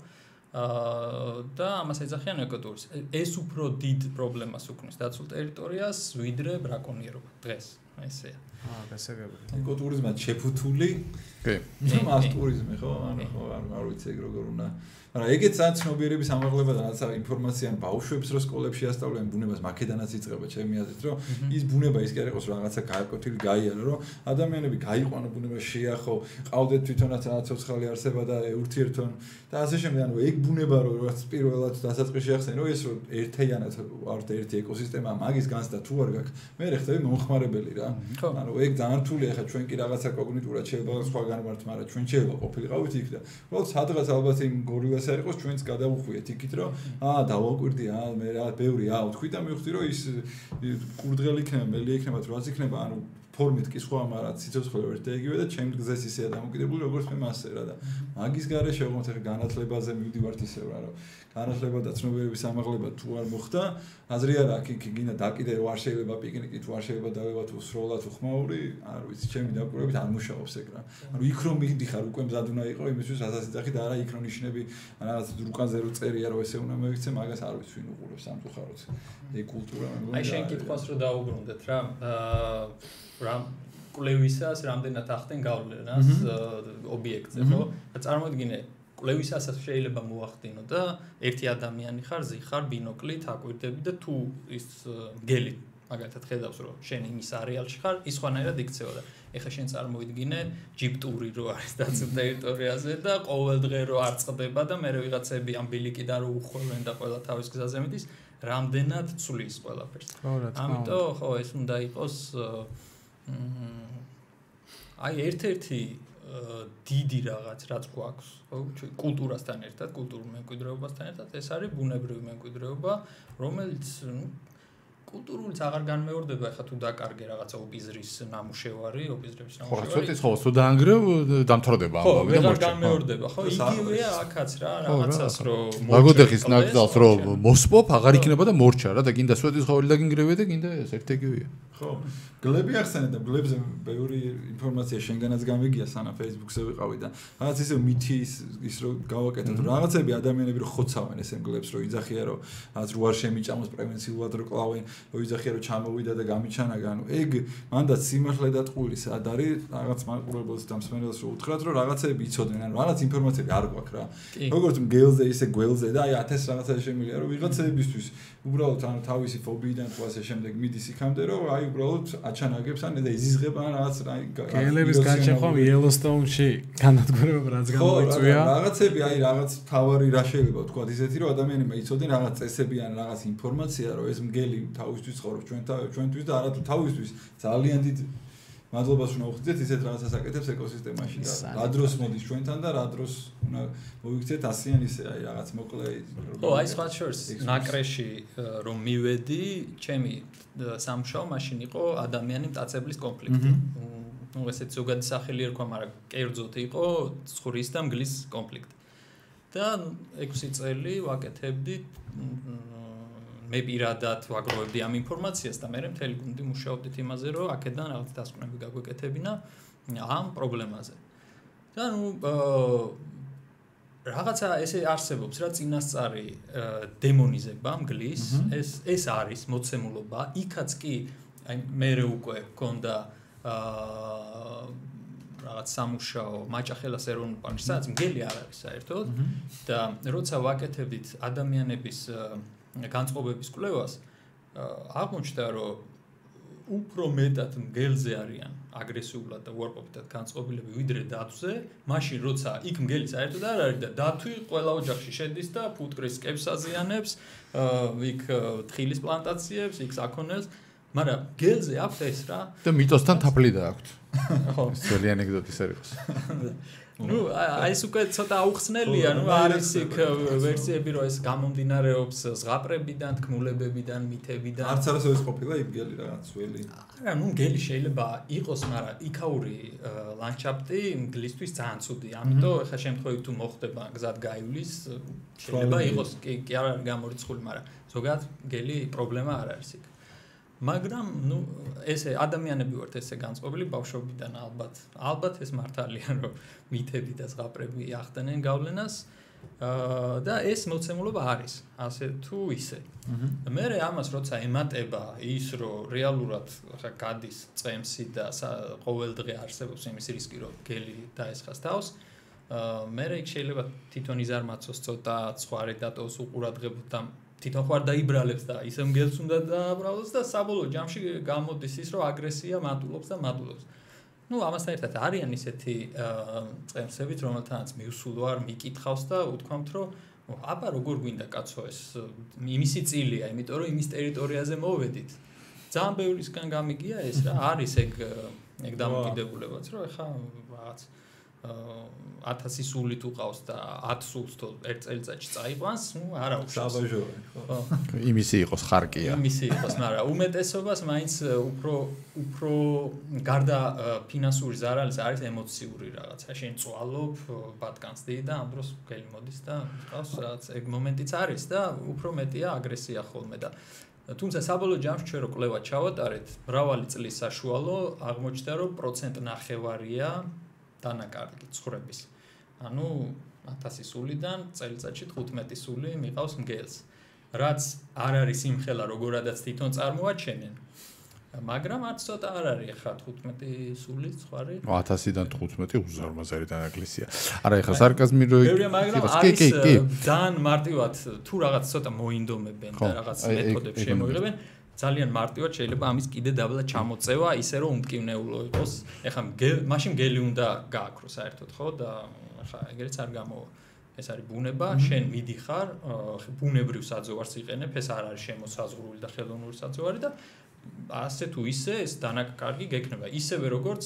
და ამას ეძახიან ეკოტურიზმს. ეს უფრო დიდ პრობლემას უქმნის დაცულ ტერიტორიას, ვიდრე ბრაკონიერობა დღეს. ესეა. აა, გასაგებია. ეკოტურიზმად შეფუთული. კი. მას ტურიზმი ხო? ანუ ხო, არ ვიცი ეგ როგორ უნდა. მაგრამ ეგეც ძალიან ცნობიერების ამაღლება და რაღაცა ინფორმაცია ან ბავშვებს რო სკოლებში ასწავლიან ბუნებას, მაქედანაც იწყება ჩემი აზრით, რომ ის ბუნება ის კი არ იყოს რაღაცა გააკეთილი, გაიარო, რომ ადამიანები გაიყვანო ბუნებას, შეახო, ყავდეთ თვითონაც რაღაც ცოცხალი არსება და ურთიერთონ და ასე შემდეგ, ანუ ეგ ბუნება რო რაღაც პირველად დასაწყისში ახსენ, რომ ეს რო ერთიანად ვართ ერთი ეკოსისტემა, მაგის განცდა თუ არ გაქვს, მე ხდები მომხმარებელი რა. ანუ ეგ ძალიან რთულია, ხა ჩვენ კი რაღაცა კოგნიტურად შეიძლება სხვაგან ვართ, მაგრამ ჩვენ შეიძლება ყოფილიყავით იქ და უბრალოდ სადღაც ალბათ იმ გორილას არ იყოს ჩვენც გადავუხვიეთ იქით რომ აა დავაკვირდი აა მე რა ბევრი აა ვთქვი და მივხვდი რომ ის კურდღელი იქნება, მელი იქნება, რაც იქნება, ანუ ფორმით კი სხვა, მაგრამ სიცოცხლე ერთ და იგივე და ჩემს გზეს ისეა დამოკიდებული როგორც მე მასე რა და მაგის გარე შევღოთ ახლა განათლებაზე მივდივართ ისევ რა რომ განათლება და ცნობიერების ამაღლება თუ არ მოხდა, აზრი არა აქ იქ გინდა დაკიდე რომ არ შეიძლება პიკნიკი თუ არ შეიძლება დავევა თუ სროლა თუ ხმაური, არ ვიცი, ჩემი დაკვირვებით არ მუშაობს ეგ რა. ანუ იქ რომ მიდიხარ უკვე მზად უნდა იყო იმისთვის ასასიძახი და არა იქ რომ ნიშნები რაღაც რუკანზე რო წერია რომ ესე უნდა მოიქცე, მაგას არ ვიცი ვინ უყურებს სამწუხაროდ. ეგ კულტურა მე მგონი. აი შენ კითხვას რო დაუბრუნდეთ რა, აა რა კვლევისას რამდენად ახდენ გავლენას ობიექტზე, ხო? და წარმოიდგინე კვლევისასაც შეიძლება მოახდინო და ერთი ადამიანი ხარ, ზიხარ ბინოკლით, აკვირდები და თუ ის გელი მაგალითად ხედავს რომ შენ იმის არეალში ხარ, ის ხვანაირად იქცევა და ეხლა შენ წარმოვიდგინე ჯიპტური რო არის დაცულ ტერიტორიაზე და ყოველ დღე რო არ წყდება და მე ვიღაცები ამ ბილიკიდან რო უხოლენ და ყველა თავის გზაზე მიდის, რამდენად ცulis ყველაფერს. ამიტომ ხო ეს უნდა იყოს აი ერთ-ერთი დიდი რაღაც რაც გვაქვს, ხო, კულტურასთან ერთად, კულტურულ მემკვიდრეობასთან ერთად, ეს არის ბუნებრივი მემკვიდრეობა, რომელიც, ნუ, კულტურულიც აღარ განმეორდება, ახლა თუ დაკარგე რაღაცა ოპიზრის ნამუშევარი, ოპიზრების ნამუშევარი. ხო, ცოტა ხო, თუ დაანგრევ, დამთრდება ამბავი და მოჭა. ხო, აღარ განმეორდება, ხო, იგივეა აქაც რა, რაღაცას რო მაგოდეხის ნაკრძალს რო მოსპობ, აღარ იქნება და მორჩა რა და გინდა სვეტის ხოველი დაგინგრევე და გინდა ეს ერთ-ეგივეა. ხო. გლები ახსენე და გლებზე ბევრი ინფორმაცია შენგანაც გამიგია სანამ Facebook-ზე ვიყავი და რაღაც ისე მითი ის რო გავაკეთოთ რომ რაღაცები ადამიანები რო ხოცავენ ეს გლებს რო იძახია რომ რაღაც რო არ შემიჭამოს პრევენციულად რო კლავენ რო იძახია რომ ჩამოვიდა და გამიჩანაგა ანუ ეგ მანდაც სიმართლე და ტყუილი სად არის რაღაც მაყურებელს და მსმენელს რო უთხრათ რომ რაღაცები იცოდნენ ანუ რაღაც ინფორმაციები არ გვაქვს რა როგორც მგელზე ისე გველზე და აი ათას რაღაცა შემილია რომ ვიღაცებისთვის უბრალოდ ანუ თავისი ფობიიდან თუ ასე შემდეგ მიდის იქამდე რომ აი უბრალოდ აჩანაგებს ან და იზიზღება ან რაღაც აი გელების განჩეხვა Yellowstone-ში განადგურება რაც გამოიწვია რაღაცები აი რაღაც თავარი რა შეიძლება ვთქვა ისეთი რომ ადამიანებმა იცოდნენ რაღაც წესები ან რაღაც ინფორმაცია რომ ეს მგელი თავისთვის ცხოვრობს ჩვენ ჩვენთვის და არათუ თავისთვის ძალიან დიდ მადლობას უნდა ვუხდეთ ისეთ რაღაცას აკეთებს ეკოსისტემაში და რა დროს მოდის ჩვენთან და რა დროს უნდა მოვიქცეთ ასიან ისე აი რაღაც მოკლე ო აი სხვა შორს ნაკრეში რომ მივედი ჩემი სამშაო მაშინ იყო ადამიანი მტაცებლის კონფლიქტი ნუ ესეც ზოგადი სახელი ერქვა მაგრამ კერძოდ იყო ცხურის და მგლის კონფლიქტი და ექვსი წელი ვაკეთებდი მე პირადად ვაგროვებდი ამ ინფორმაციას და მე მთელი გუნდი მუშაობდით იმაზე რომ აქედან რაღაც დასკვნები გაგვეკეთებინა ამ პრობლემაზე და ნუ რაღაცა ესე არსებობს რა წინასწარი დემონიზება მგლის ეს ეს არის მოცემულობა იქაც კი აი მე უკვე გქონდა რაღაც სამუშაო მაჭახელას ეროვნულ პარკში სადაც მგელი არ არის საერთოდ და როცა ვაკეთებდით ადამიანების განწყობების კვლევას აღმოჩნდა რომ უფრო მეტად მგელზე არიან აგრესიულად და უარყოფითად განწყობილები ვიდრე დათვზე, მაშინ როცა იქ მგელი საერთოდ არ არის და დათვი ყველა ოჯახში შედის და ფუტკრის კებს აზიანებს, იქ თხილის პლანტაციებს, იქ საქონელს, მაგრამ მგელზე აქვს ეს რა და მიტოსთან თაფლი დააქვთ. ხო, ძველი ანეკდოტის არის. ნუ აი ეს უკვე ცოტა აუხსნელია, ნუ არის იქ ვერსიები რომ ეს გამომდინარეობს ზღაპრებიდან, თქმულებებიდან, მითებიდან. არც არასოდეს ყოფილა იქ მგელი რაღაც ძველი. არა, ნუ მგელი შეიძლება იყოს, მაგრამ იქაური ლანდშაფტი მგლისთვის ძალიან ცუდია. ამიტომ ეხლა შემთხვევით თუ მოხდება გზად გაივლის, შეიძლება იყოს კი კი არ არის გამორიცხული, მაგრამ ზოგადად მგელი პრობლემა არ არის იქ. მაგრამ ნუ ესე ადამიანები ვართ ესე განწყობილი ბავშვობიდან ალბათ ალბათ ეს მართალია რომ მითები და ზღაპრები ახდენენ გავლენას და ეს მოცემულობა არის ასე თუ ისე მე ამას როცა ემატება ის რომ რეალურად ხა გადის წემსი და ყოველდღე არსებობს იმის რისკი რომ გელი დაესხას თავს მე იქ შეიძლება თვითონ იზარმაცოს ცოტა ხვარი დატოვოს უყურადღებოდ და თვითონ ხარ დაიბრალებს და ისე მგელს უნდა დააბრალოს და საბოლოო ჯამში გამოდის ის რომ აგრესია მატულობს და მატულობს. ნუ ამასთან ერთად არიან ისეთი წემსებიც რომელთანაც მივსულ ვარ, მიკითხავს და უთქვამთ რომ აბა როგორ გვინდა კაცო ეს იმისი წილია, იმიტომ რომ იმის ტერიტორიაზე მოვედით. ძალიან ბევრისგან გამიგია ეს რა, არის ეგ ეგ დამოკიდებულებაც რომ ეხა რაღაც ათასი სული თუ ყავს და ათ სულს თუ ერთ წელიწადში წაიყვანს, ნუ არა უშავს. საბაჟოა. ხო. იმისი იყოს ხარკია. იმისი იყოს, მაგრამ უმეტესობას მაინც უფრო უფრო გარდა ფინანსური ზარალის არის ემოციური რაღაცა. შენ წვალობ, ბატკანს დი და ამ დროს გელი მოდის და ყავს რაღაც ეგ მომენტიც არის და უფრო მეტია აგრესია ხოლმე და თუმცა საბოლოო ჯამში ჩვენ რო კვლევა ჩავატარეთ, მრავალი წლის საშუალო აღმოჩნდა რომ პროცენტ ნახევარია დანაკარგი ცხვრების. ანუ ათასი სულიდან წელიწადში თხუთმეტი სული მიყავს მგელს. რაც არ არის იმხელა როგორადაც თვითონ წარმოაჩენენ. მაგრამ არც ცოტა არ არის ახლა თხუთმეტი სული ცხარი. ათასიდან თხუთმეტი უზარმაზარი დანაკლისია. არა ახლა სარკაზმი რო ბევრია, მაგრამ არის ძალიან მარტივად თუ რაღაც ცოტა მოინდომებენ და რაღაც მეთოდებს შემოიღებენ. ძალიან მარტივად შეიძლება ამის კიდე დაბლა ჩამოწევა, ისე რომ უმტკივნეულო იყოს. ეხლა მაშინ გელი უნდა გააქრო საერთოდ, ხო? და ეხლა ეგრეც არ გამოვა. ეს არის ბუნება, შენ მიდიხარ, ბუნებრივ საძოვარს იყენებ, ეს არ არის შემოსაზღვრული და ხელოვნური საძოვარი და ასე თუ ისე ეს დანაკარგი გექნება. ისევე როგორც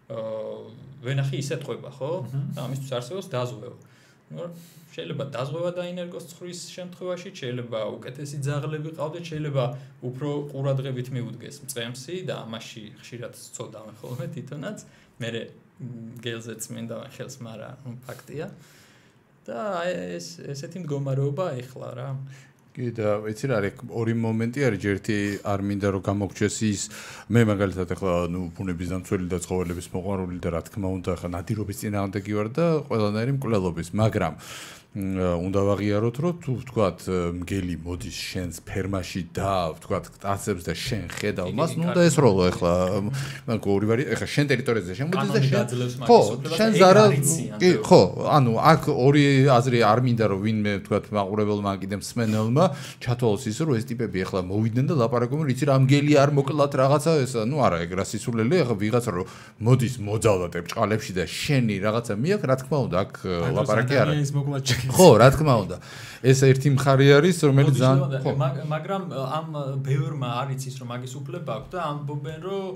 ვენახი ისე ტყვება, ხო? და ამისთვის არსებობს დაზღვევა. შეიძლება დაზღვევა დაინერგოს ცხვრის შემთხვევაში, შეიძლება უკეთესი ძაღლები ყავდეთ, შეიძლება უფრო ყურადღებით მიუდგეს მწყემსი და ამაში ხშირად ცოდავენ ხოლმე თვითონაც. მე გელზეც მინდა ხელს, მაგრამ ფაქტია. და ეს ესეთი მდგომარეობა ეხლა რა. კი და ვიცი რა არის ორი მომენტი არის ერთი არ მინდა რომ გამოგჩეს ის მე მაგალითად ახლა ნუ ბუნების დამცველი და ცხოველების მოყვარული და რა თქმა უნდა ახლა ნადირობის წინააღმდეგი ვარ და ყველანაირი მკვლელობის მაგრამ უნდა ვაღიაროთ რომ თუ ვთქვათ მგელი მოდის შენს ფერმაში და ვთქვათ კაცებს და შენ ხედავ მას ნუ და ესროლო ახლა მაგ ორი ვარი ახლა შენ ტერიტორიაზე შემოდის და შენ ხო შენ ზარა კი ხო ანუ აქ ორი აზრი არ მინდა რომ ვინმე ვთქვათ მაყურებელმა კიდე მსმენელმა ჩათვალოს ის რომ ეს ტიპები ახლა მოვიდნენ და ლაპარაკობენ რიცი რა მგელი არ მოკლათ რაღაცა ეს ნუ არა ეგ რა სისულელი ახლა ვიღაცა რომ მოდის მოძალდებ ჭყალებში და შენი რაღაცა მიაქ რა თქმა უნდა აქ ლაპარაკი არ არის ხო, რა თქმა უნდა. ეს ერთი მხარე არის, რომელიც ძალიან ხო, მაგრამ ამ ბევრმა არ იცის რომ მაგის უფლება აქვს და ამბობენ რომ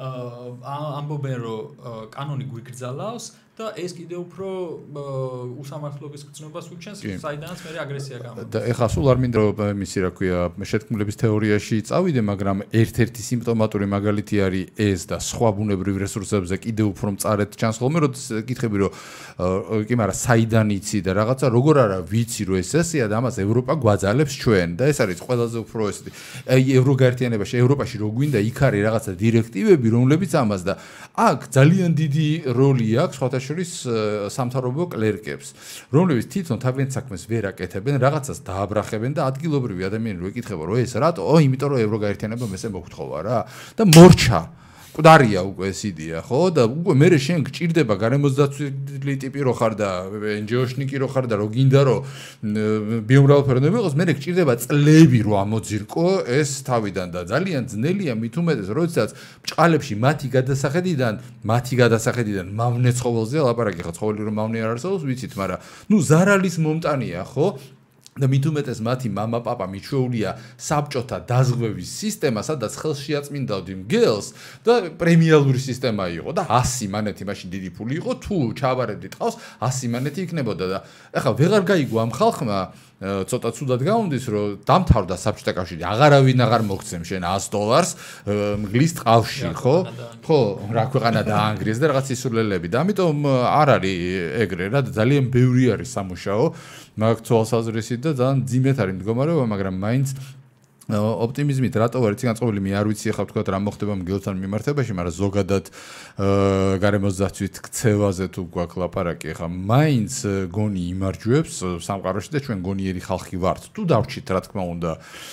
ამბობენ რომ კანონი გვიგრძალავს და ეს კიდე უფრო უსამართლობის გრძნობას უჩენს, საიდანაც მე აგრესია გამოდის. და ეხლა სულ არ მინდა რომ ისი რა ქვია, შეთქმულების თეორიაში წავიდე, მაგრამ ერთ-ერთი სიმპტომატური მაგალითი არის ეს და სხვა ბუნებრივ რესურსებზე კიდე უფრო მწარედ ჩანს ხოლმე, როდის კითხები რომ კი მაგრამ საიდან იცი და რაღაცა როგორ არა ვიცი რომ ეს ესეა და ამას ევროპა გვაძალებს ჩვენ და ეს არის ყველაზე უფრო ესეთი აი ევროგაერთიანებაში ევროპაში რო გვინდა იქ არის რაღაცა დირექტივები რომლებიც ამას და აქ ძალიან დიდი როლი აქვს სხვათა შორის სამთავრობო კლერკებს რომლებიც თვითონ თავიანთ საქმეს ვერ აკეთებენ რაღაცას დააბრახებენ და ადგილობრივი ადამიანი რო ეკითხება რომ ეს რატო ო იმიტომ რომ ევროგაერთიანებამ ესე მოგთხოვა რა და მორჩა მკვდარია უკვე ეს იდეა, ხო? და უკვე მე შენ გჭირდება გარემოსდაცვილი ტიპი რო ხარ და ენჯიოშნიკი რო ხარ და რო გინდა რომ ბიომრავალფეროვნება იყოს, მე გჭირდება წლები რო ამოძირკო ეს თავიდან და ძალიან ძნელია მით უმეტეს, როდესაც ბჭყალებში მათი გადასახედიდან, მათი გადასახედიდან მავნე ცხოველზე ლაპარაკი ხა ცხოველი რომ მავნე არ არსებობს, ვიცით, მაგრამ ნუ ზარალის მომტანია, ხო? და მით უმეტეს მათი მამა პაპა მიჩვეულია საბჭოთა დაზღვევის სისტემა, სადაც ხელს შეაწმინდავდი მგელს და პრემიალური სისტემა იყო და ასი მანეთი მაშინ დიდი ფული იყო, თუ ჩავარებდი ტყავს, ასი მანეთი იქნებოდა და ეხლა ვეღარ გაიგო ამ ხალხმა ცოტა ცუდად გაუნდის, რომ დამთავრდა საბჭოთა კავშირი, აღარავინ აღარ მოგცემ შენ ას დოლარს მგლის ტყავში, ხო? ხო, რა ქვეყანა დაანგრიეს და რაღაც ისულელები და ამიტომ არ არის ეგრე რა და ძალიან ბევრი არის სამუშაო მაგ თვალსაზრისით და ძალიან ძიმეთ არის მდგომარეობა, მაგრამ მაინც ოპტიმიზმით რატო ვარ იცი განწყობილი მე არ ვიცი ახლა ვთქვათ რა მოხდება მგელთან მიმართებაში, მაგრამ ზოგადად გარემოსდაცვით ქცევაზე თუ გვაქვს ლაპარაკი, ახლა მაინც გონი იმარჯვებს სამყაროში და ჩვენ გონიერი ხალხი ვართ. თუ დავრჩით რა თქმა უნდა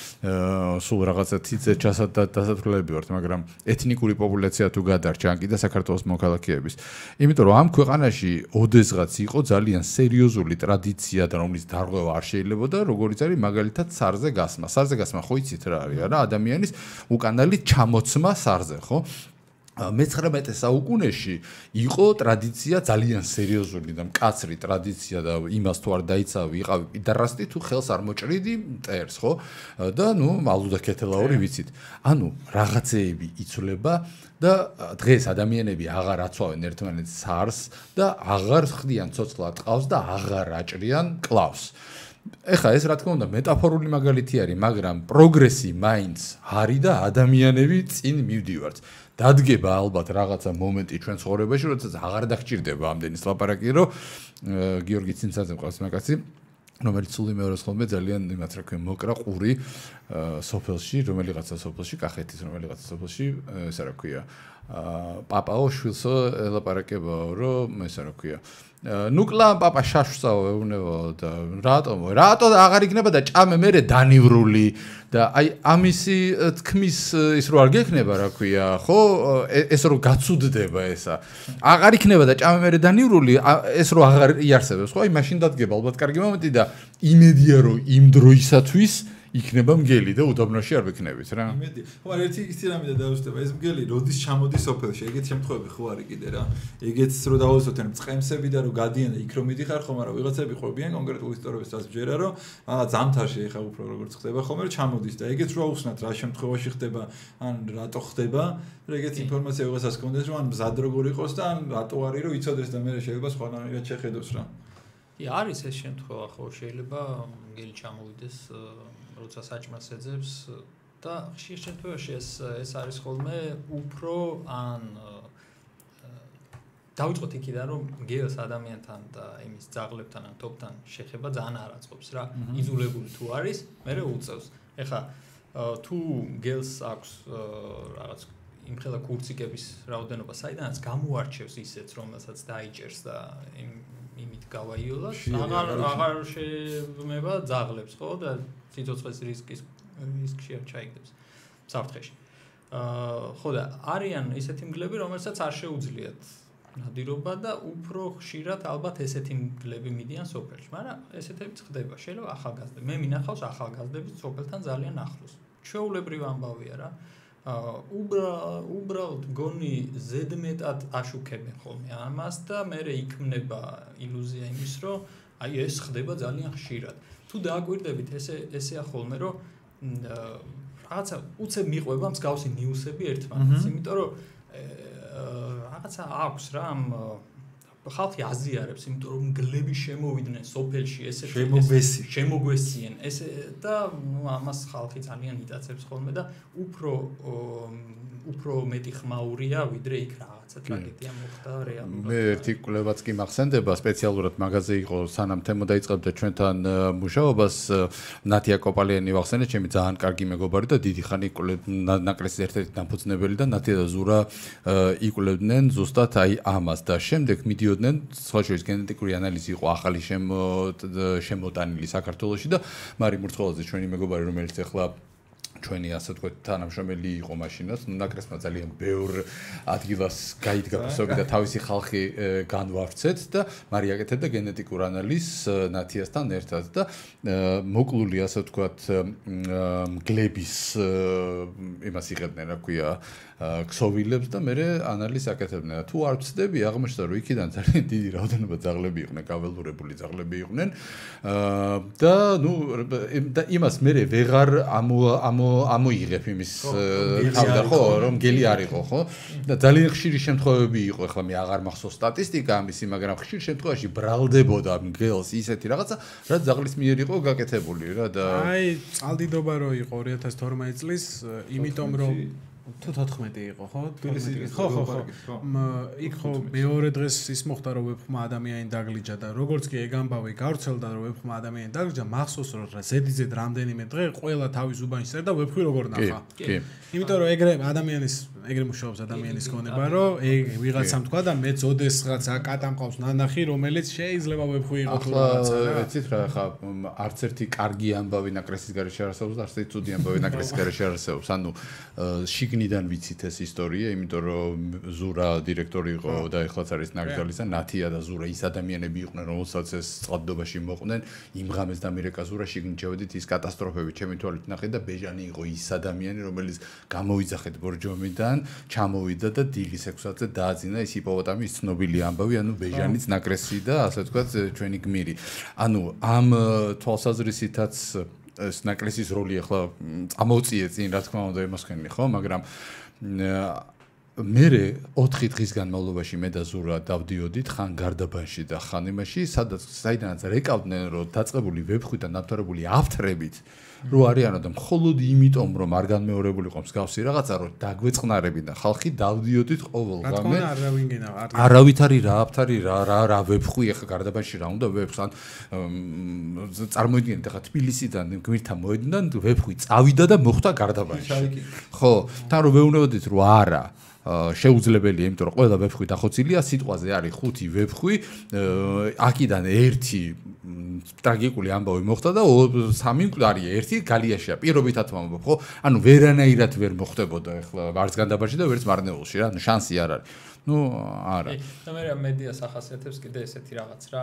სულ რაღაცა ციცე ჩასად დასათვლელები ვართ, მაგრამ ეთნიკური პოპულაცია თუ გადარჩა, ან კიდე საქართველოს მოქალაქეების. იმიტომ რომ ამ ქვეყანაში ოდესღაც იყო ძალიან სერიოზული ტრადიცია და რომლის დარღვევა არ შეიძლებოდა, როგორიც არის მაგალითად სარზე გასმა. სარზე გასმა ხო იცით რა არის, რა ადამიანის უკანალი ჩამოცმა სარზე, ხო? მეცხრამეტე საუკუნეში იყო ტრადიცია ძალიან სერიოზული და მკაცრი ტრადიცია და იმას თუ არ დაიცავი, იყავი პიდარასტი თუ ხელს არ მოჭრიდი მტერს, ხო? და ნუ ალუდა ქეთელაური ვიცით. ანუ რაღაცეები იცვლება და დღეს ადამიანები აღარ აცვავენ ერთმანეთს სარს და აღარ ხდიან ცოცხლად ყავს და აღარ აჭრიან კლავს. ეხლა ეს რა თქმა უნდა მეტაფორული მაგალითი არის, მაგრამ პროგრესი მაინც არის და ადამიანები წინ მივდივართ. დადგება ალბათ რაღაცა მომენტი ჩვენ ცხოვრებაში, როდესაც აღარ დაგჭირდება ამდენის ლაპარაკი, რომ გიორგი ცინცაძე მყავს მაგაცი, რომელიც სული მეორეს ხოლმე ძალიან იმათ რა ქვია მოკრა ყური სოფელში, რომელიღაცა სოფელში, კახეთის რომელიღაცა სოფელში, ესა რა ქვია, პაპაო შვილსო ელაპარაკებაო, რომ ესა რა ქვია ნუკლა პაპა შაშვსაო ეუბნება და რატომ რატო აღარ იქნება და ჭამე მერე დანივრული და აი ამისი თქმის ის რო არ გექნება რა ქვია ხო ეს რო გაცუდდება ესა აღარ იქნება და ჭამე მერე დანივრული ეს რო აღარ იარსებებს ხო აი მაშინ დადგება ალბათ კარგი მომენტი და იმედია რომ იმ დროისათვის იქნება მგელი და უდაბნოში არ ვიქნებით რა. იმედი. ხო, მაგრამ ერთი ისეთი რამე და დაუსტება, ეს მგელი როდის ჩამოდის სოფელში, ეგეთ შემთხვევები ხო არის კიდე რა. ეგეც რო დავუსვათ ან წყემსები და რო გადიან და იქ რო მიდიხარ ხომ, მაგრამ ვიღაცები ყვებიან კონკრეტულ ისტორიებს დას ჯერა რომ აა ზამთარში ეხა უფრო როგორც ხდება ხომ, რომ ჩამოდის და ეგეც რო აუხსნათ რა შემთხვევაში ხდება, ან რატო ხდება, რომ ეგეც ინფორმაცია ვიღაცას გქონდეს, რომ ან მზად როგორ იყოს და ან რატო არის რომ იცოდეს და მე შეიძლება სხვანაირად შეხედოს რა. კი, არის ეს შემთხვევა, ხო, შეიძლება მგელი ჩამოვიდეს, როცა საჭმელს ეძებს და ხშირ შემთხვევაში ეს ეს არის ხოლმე უფრო ან დავიწყოთ იქიდან, რომ მგელს ადამიანთან და იმის ძაღლებთან ან თოფთან შეხება ძალიან არ აწყობს რა. იზოლებული თუ არის, მერე უწევს. ეხლა თუ მგელს აქვს რაღაც იმხელა კურციკების რაოდენობა, საიდანაც გამოარჩევს ისეც, რომელსაც დაიჭერს და იმ იმით გავაიოლოს, აღარ აღარ შემება ძაღლებს, ხო და სიცოცხლის რისკის რისკში არ ჩაიგდებს საფრთხეში. აა ხო და არიან ისეთი მგლები, რომელსაც არ შეუძლიათ ნადირობა და უფრო ხშირად ალბათ ესეთი მგლები მიდიან სოფელში, მაგრამ ესეთებიც ხდება. შეიძლება ახალგაზრდები. მე მინახავს ახალგაზრდები სოფელთან ძალიან ახლოს. ჩვეულებრივი ამბავია რა. აა უბრალოდ გონი ზედმეტად აშუქებენ ხოლმე ამას და მე იქმნება ილუზია იმის, რომ აი ეს ხდება ძალიან ხშირად. თუ დააკვირდებით ესე ესეა ხოლმე, რომ რაღაცა უცებ მიყვება მსგავსი ნიუსები ერთმანეთს, იმიტომ რომ რაღაცა აქვს რა ამ ხალხი აზიარებს, იმიტომ რომ მგლები შემოვიდნენ სოფელში, ესე შემოგვესწიენ. ესე და ნუ ამას ხალხი ძალიან იტაცებს ხოლმე და უფრო უფრო მეტი ხმაურია, ვიდრე იქ რაღაცა ტრაგედია მოხდა რეალურად. მე ერთი კვლევაც კი მახსენდება, სპეციალურად მაგაზე იყო სანამ თემო დაიწყებდა ჩვენთან მუშაობას, ნათია კოპალიანი ვახსენეთ, ჩემი ძალიან კარგი მეგობარი და დიდი ხანი ნაკრესის ერთ-ერთი დამფუძნებელი და ნათია და ზურა იკვლევდნენ ზუსტად აი ამას და შემდეგ მიდიოდნენ, სხვა შორის გენეტიკური ანალიზი იყო ახალი შემოტანილი საქართველოში და მარი მურცხელაძე ჩვენი მეგობარი, რომელიც ახლა ჩვენი ასე ვთქვათ თანამშრომელი იყო მაშინაც, ნუ ნაკრესმა ძალიან ბევრ ადგილას გაიდგა ფსობი და თავისი ხალხი განვავრცეთ და მარი აკეთებდა გენეტიკურ ანალიზს ნათიასთან ერთად და მოკლული ასე ვთქვათ მგლების იმას იღებდნენ, რა ქვია, ქსოვილებს და მე ანალიზს აკეთებდნენ და თუ არ ვცდები, აღმოჩნდა რომ იქიდან ძალიან დიდი რაოდენობა ძაღლები იყვნენ, გაველურებული ძაღლები იყვნენ და ნუ და იმას მე ვეღარ ამო ამო ამოიღებ იმის თავიდან ხო რომ გელი არ იყო ხო და ძალიან ხშირი შემთხვევები იყო, ახლა მე აღარ მახსოვს სტატისტიკა ამისი, მაგრამ ხშირ შემთხვევაში ბრალდებოდა მგელს ისეთი რაღაცა, რაც ძაღლის მიერ იყო გაკეთებული რა და აი წყალდიდობა რო იყო ორი ათას თორმეტი წლის, იმიტომ რომ თუ თოთხმეტი იყო, ხო? ხო, ხო, ხო. იქ ხო მეორე დღეს ის მოხდა, რომ ვეფხმა ადამიანი დაგლიჯა და როგორც კი ეგ ამბავი გავრცელდა, რომ ვეფხმა ადამიანი დაგლიჯა, მახსოვს რომ ზედიზედ რამდენიმე დღე ყველა თავის უბანში წერდა ვეფხვი როგორ ნახა. კი. იმიტომ რომ ეგრე ადამიანის ეგრე მუშაობს ადამიანის გონება, რომ ეგ ვიღაცამ თქვა და მე წოდეს რაღაცა კატა მყავს ნანახი, რომელიც შეიძლება ვეფხვი იყო თუ რაღაცა რა. ახლა ეცით რა, ხა არც ერთი კარგი ამბავი ნაკრესის გარეშე არ არსებობს, არც ერთი ცუდი ამბავი ნაკრესის გარეშე არ არსებობს. ანუ შიგნიდან ვიცით ეს ისტორია, იმიტომ რომ ზურა დირექტორი იყო და ეხლაც არის ნაკრძალის და ნათია და ზურა ის ადამიანები იყვნენ, რომელსაც ეს წყალდიდობაში მოყვნენ, იმ ღამეს დამირეკა ზურა შიგნით შევედით ის კატასტროფები ჩემი თვალით ნახე და ბეჟანი იყო ის ადამიანი, რომელიც გამოიძახეთ ბორჯომიდან, ჩამოვიდა და დილის ექვსი საათზე დააძინა ის ჰიპოპოტამის ცნობილი ამბავი, ანუ ბეჟანის ნაკრესი და ასე ვთქვათ ჩვენი გმირი. ანუ ამ თვალსაზრისითაც ეს ნაკრესის როლი ახლა წამოწიე წინ, რა თქმა უნდა, ემოსქენი ხო, მაგრამ მე ოთხი დღის განმავლობაში მე და ზურა დავდიოდით ხან გარდაბანში და ხან იმაში, სადაც საიდანაც რეკავდნენ, რომ დაწყებული ვეფხვით და ნავთარებული ავთრებით რო არიანო და მხოლოდ იმიტომ რომ არ განმეორებული ყო მსგავსი რაღაცა რომ დაგვეწყნარებინა ხალხი დავდიოდით ყოველ ღამე არავითარი რა ავთარი რა რა რა ვეფხვი ახლა გარდაბანში რა უნდა ვეფხს ან წარმოიდგინეთ ახლა თბილისიდან გმირთან მოედნიდან ვეფხვი წავიდა და მოხვდა გარდაბანში ხო თან რომ ვეუბნებოდით რომ არა შეუძლებელია, იმიტომ რომ ყველა ვეფხვი დახოცილია, სიტყვაზე არის ხუთი ვეფხვი, აქედან ერთი ტრაგიკული ამბავი მოხდა და სამი მკვდარია, ერთი გალიაშია, პირობითად ვამბობ, ხო? ანუ ვერანაირად ვერ მოხდებოდა ახლა არც განდაბაში და ვერც მარნეულში რა, ანუ შანსი არ არის. ნუ არა. და მე რა მედიას ახასიათებს კიდე ესეთი რაღაც რა.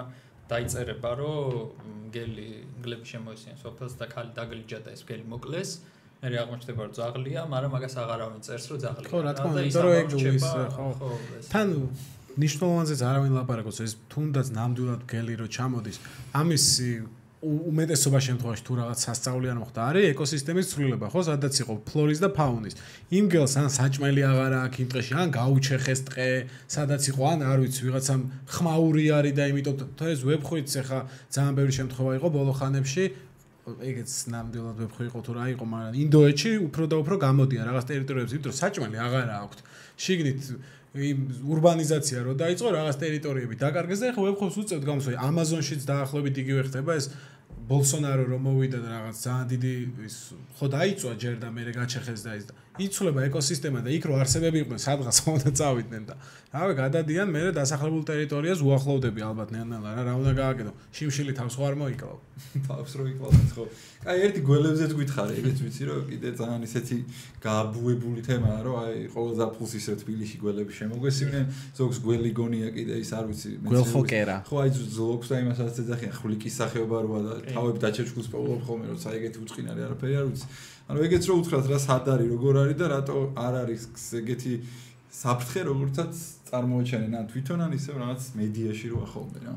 დაიწერება რომ გელი გლები შემოისიან სოფელს და ხალი დაგლიჯა და ეს გელი მოკლეს მე აღმოჩნდება რომ ძაღლია მაგრამ მაგას აღარავინ წერს რომ ძაღლია ხო რა თქმა უნდა იმიტომ რომ ეგ ხო თან ნიშნულოვანზეც არავინ ლაპარაკობს ეს თუნდაც ნამდვილად გელი რო ჩამოდის ამის უმეტესობა შემთხვევაში თუ რაღაც სასწაული არ მოხდა არის ეკოსისტემის ცვლილება ხო სადაც იყო ფლორის და ფაუნის იმ გელს ან საჭმელი აღარა აქვს იმ დღეში ან გაუჩეხეს ტყე სადაც იყო ან არ ვიცი ვიღაცამ ხმაური არის და იმიტომ თუ ეს ვებხვიც ახლა ძალიან ბევრი შემთხვევა იყო ბოლო ხანებში ეგეც ნამდვილად ვებხვი იყო თუ რა იყო მაგრამ ინდოეთში უფრო და უფრო გამოდიან რაღაც ტერიტორიებზე იმიტომ რომ საჭმელი აღარა აქვს შიგნით იმ ურბანიზაცია რო დაიწყო რაღაც ტერიტორიები დაკარგეს და ახლა ვებხვებს უწევთ გამოსვლა ამაზონშიც დაახლოებით იგივე ხდება ეს ბოლსონარო რომ მოვიდა და რაღაც ძალიან დიდი ის ხო დაიწვა ჯერ და მე გაჩეხეს და ის და იცვლება ეკოსისტემა და იქ რო არსებები იყვნენ სადღაც ხომ წავიდნენ და რავი გადადიან მე დასახლებულ ტერიტორიას უახლოვდები ალბათ ნელ-ნელა რა რა უნდა გააკეთო შიმშილი თავს ხო არ მოიკლავ თავს რო იკლავთ ხო აი ერთი გველებზეც გითხარი ეგეც ვიცი რომ კიდე ძალიან ისეთი გააბუებული თემაა რომ აი ყოველ ზაფხულს ისე თბილისში გველები შემოგვესივნენ ზოგს გველი გონია კიდე ის არ ვიცი გველხოკერა ხო აი ზოგს და იმასაც ეძახიან ხვლიკის სახეობა როა და თავები დაჩეჩქულს პოულობ ხოლმე რომ საიგეთი უწყინარი არაფერი არ ვიცი ანუ ეგეც რო უთხრათ რა სად არის როგორ არის და რატო არ არის ეგეთი საფრთხე როგორცაც წარმოაჩენენ ან თვითონ ან ისევ რაღაც მედიაში როა ხოლმე რა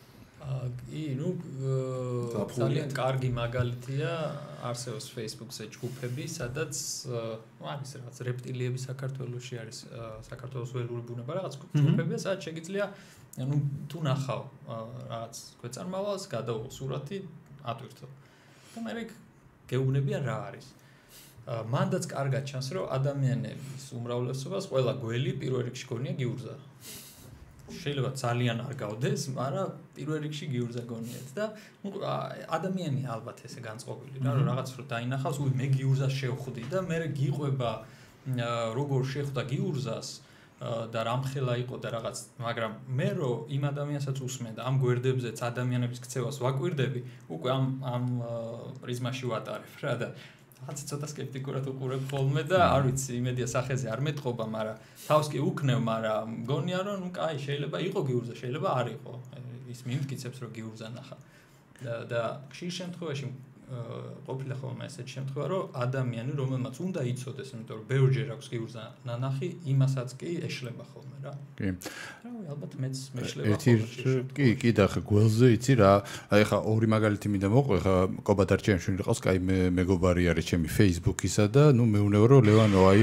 კი ნუ ძალიან კარგი მაგალითია არსებობს Facebook-ზე ჯგუფები სადაც არის რაღაც რეპტილიები საქართველოში არის საქართველოს ველური ბუნება რაღაც ჯგუფებია სადაც შეგიძლია ანუ თუ ნახავ რაღაც გვეწარმავალს გადაუღო სურათი ატვირთო და მე გეუბნებიან რა არის მანდაც კარგად ჩანს რომ ადამიანების უმრავლესობას ყველა გველი პირველ რიგში გონია გიურზა შეიძლება ძალიან არ გავდეს, მაგრამ პირველ რიგში გიურზა გონიათ და ნუ ადამიანია ალბათ ესე განწყობილი რა, რომ რაღაც რო დაინახავს, უი მე გიურზას შევხვდი და მე გიყვება როგორ შეხვდა გიურზას და რამხელა იყო და რაღაც, მაგრამ მე რო იმ ადამიანსაც უსმენ და ამ გვერდებზეც ადამიანების ქცევას ვაკვირდები, უკვე ამ ამ პრიზმაში ვატარებ რა და რაღაც ცოტა სკეპტიკურად უყურებ ხოლმე და არ ვიცი იმედია სახეზე არ მეტყობა, მაგრამ თავს კი უქნევ, მაგრამ მგონია რომ ნუ კაი შეიძლება იყო გიურზა, შეიძლება არ იყო. ის მიმტკიცებს რომ გიურზა ნახა. და და ხშირ შემთხვევაში ყოფილა ხოლმე ესეთი შემთხვევა, რომ ადამიანი რომელმაც უნდა იცოდეს, იმიტომ რომ ბევრჯერ აქვს გიურზა ნანახი, იმასაც კი ეშლება ხოლმე რა. კი. რა ალბათ მეც მეშლება ხოლმე. კი, კი და ხა გველზე იცი რა, აი ხა ორი მაგალითი მინდა მოყვე, ხა კობადარჩიანშვილი ყავს, კაი მე მეგობარი არის ჩემი Facebook-ისა და ნუ მეუნეო რომ ლევანო აი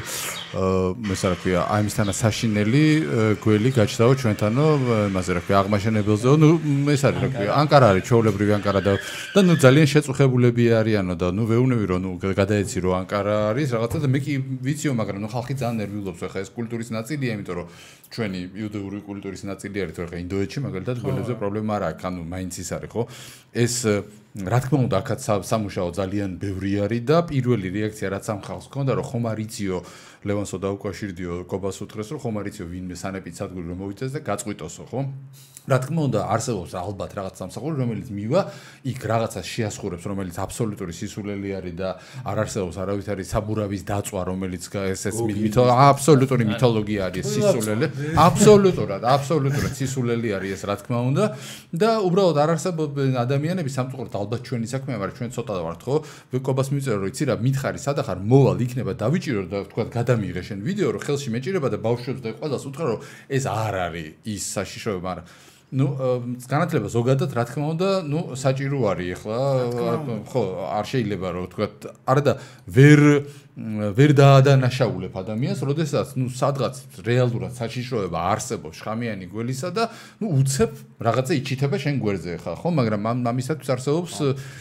მესა რა ქვია, აი მისთანა საშინელი გველი გაჩნდაო ჩვენთანო, იმაზე რა ქვია, აღმაშენებელზეო, ნუ ეს არის რა ქვია, ანკარა არის, ჩვეულებრივი ანკარა და და ნუ ძალიან შეწუხებული არიანო და ნუ ვეუნები რომ ნუ გადაეცი რომ ანკარა არის რაღაცა და მე კი ვიციო მაგრამ ნუ ხალხი ძალიან ნერვიულობს ხა ეს კულტურის ნაწილია იმიტომ რომ ჩვენი იუდეური კულტურის ნაწილი არის თორე ხა ინდოეთში მაგალითად გველებზე პრობლემა არ აქვს ანუ მაინც ის არის ხო ეს რა თქმა უნდა აქაც სამუშაო ძალიან ბევრი არის და პირველი რეაქცია რაც ამ ხალხს ჰქონდა რომ ხომ არ იციო ლევანსო დაუკავშირდიო კობას უთხრეს რომ ხომ არ იციო ვინმე სანეპით სადგური რომ მოიწეს და გაწყვიტოსო ხო რა თქმა უნდა არსებობს ალბათ რაღაც სამსახური რომელიც მივა იქ რაღაცას შეასხურებს რომელიც აბსოლუტური სისულელი არის და არ არსებობს არავითარი საბურავის დაწვა რომელიც ესეც მითო აბსოლუტური მითოლოგია არის სისულელი აბსოლუტურად აბსოლუტურად სისულელი არის ეს რა თქმა უნდა და უბრალოდ არ არსებობენ ადამიანები სამწუხაროდ ალბათ ჩვენი საქმეა მაგრამ ჩვენ ცოტა ვართ ხო ვეკობას მივწერო რომ იცი რა მითხარი სადახარ მოვალ იქნება დავიჭირო და თქვა გადამიღე შენ ვიდეო რომ ხელში მეჭირება და ბავშვებს და ყველას უთხრა რომ ეს არ არის ის საშიშროება მაგრამ ну განათლება ზოგადად რა თქმა უნდა ну საჭირო არის ახლა ხო არ შეიძლება რომ თქვა არა და ვერ ვერ დაადანაშაულებ ადამიანს როდესაც ну სადღაც რეალურად საშიშროება არსებობს შხამიანი გველისა და ну უცებ რაღაცა იჩითება შენ გვერდზე ხა ხო მაგრამ ამისათვის არსებობს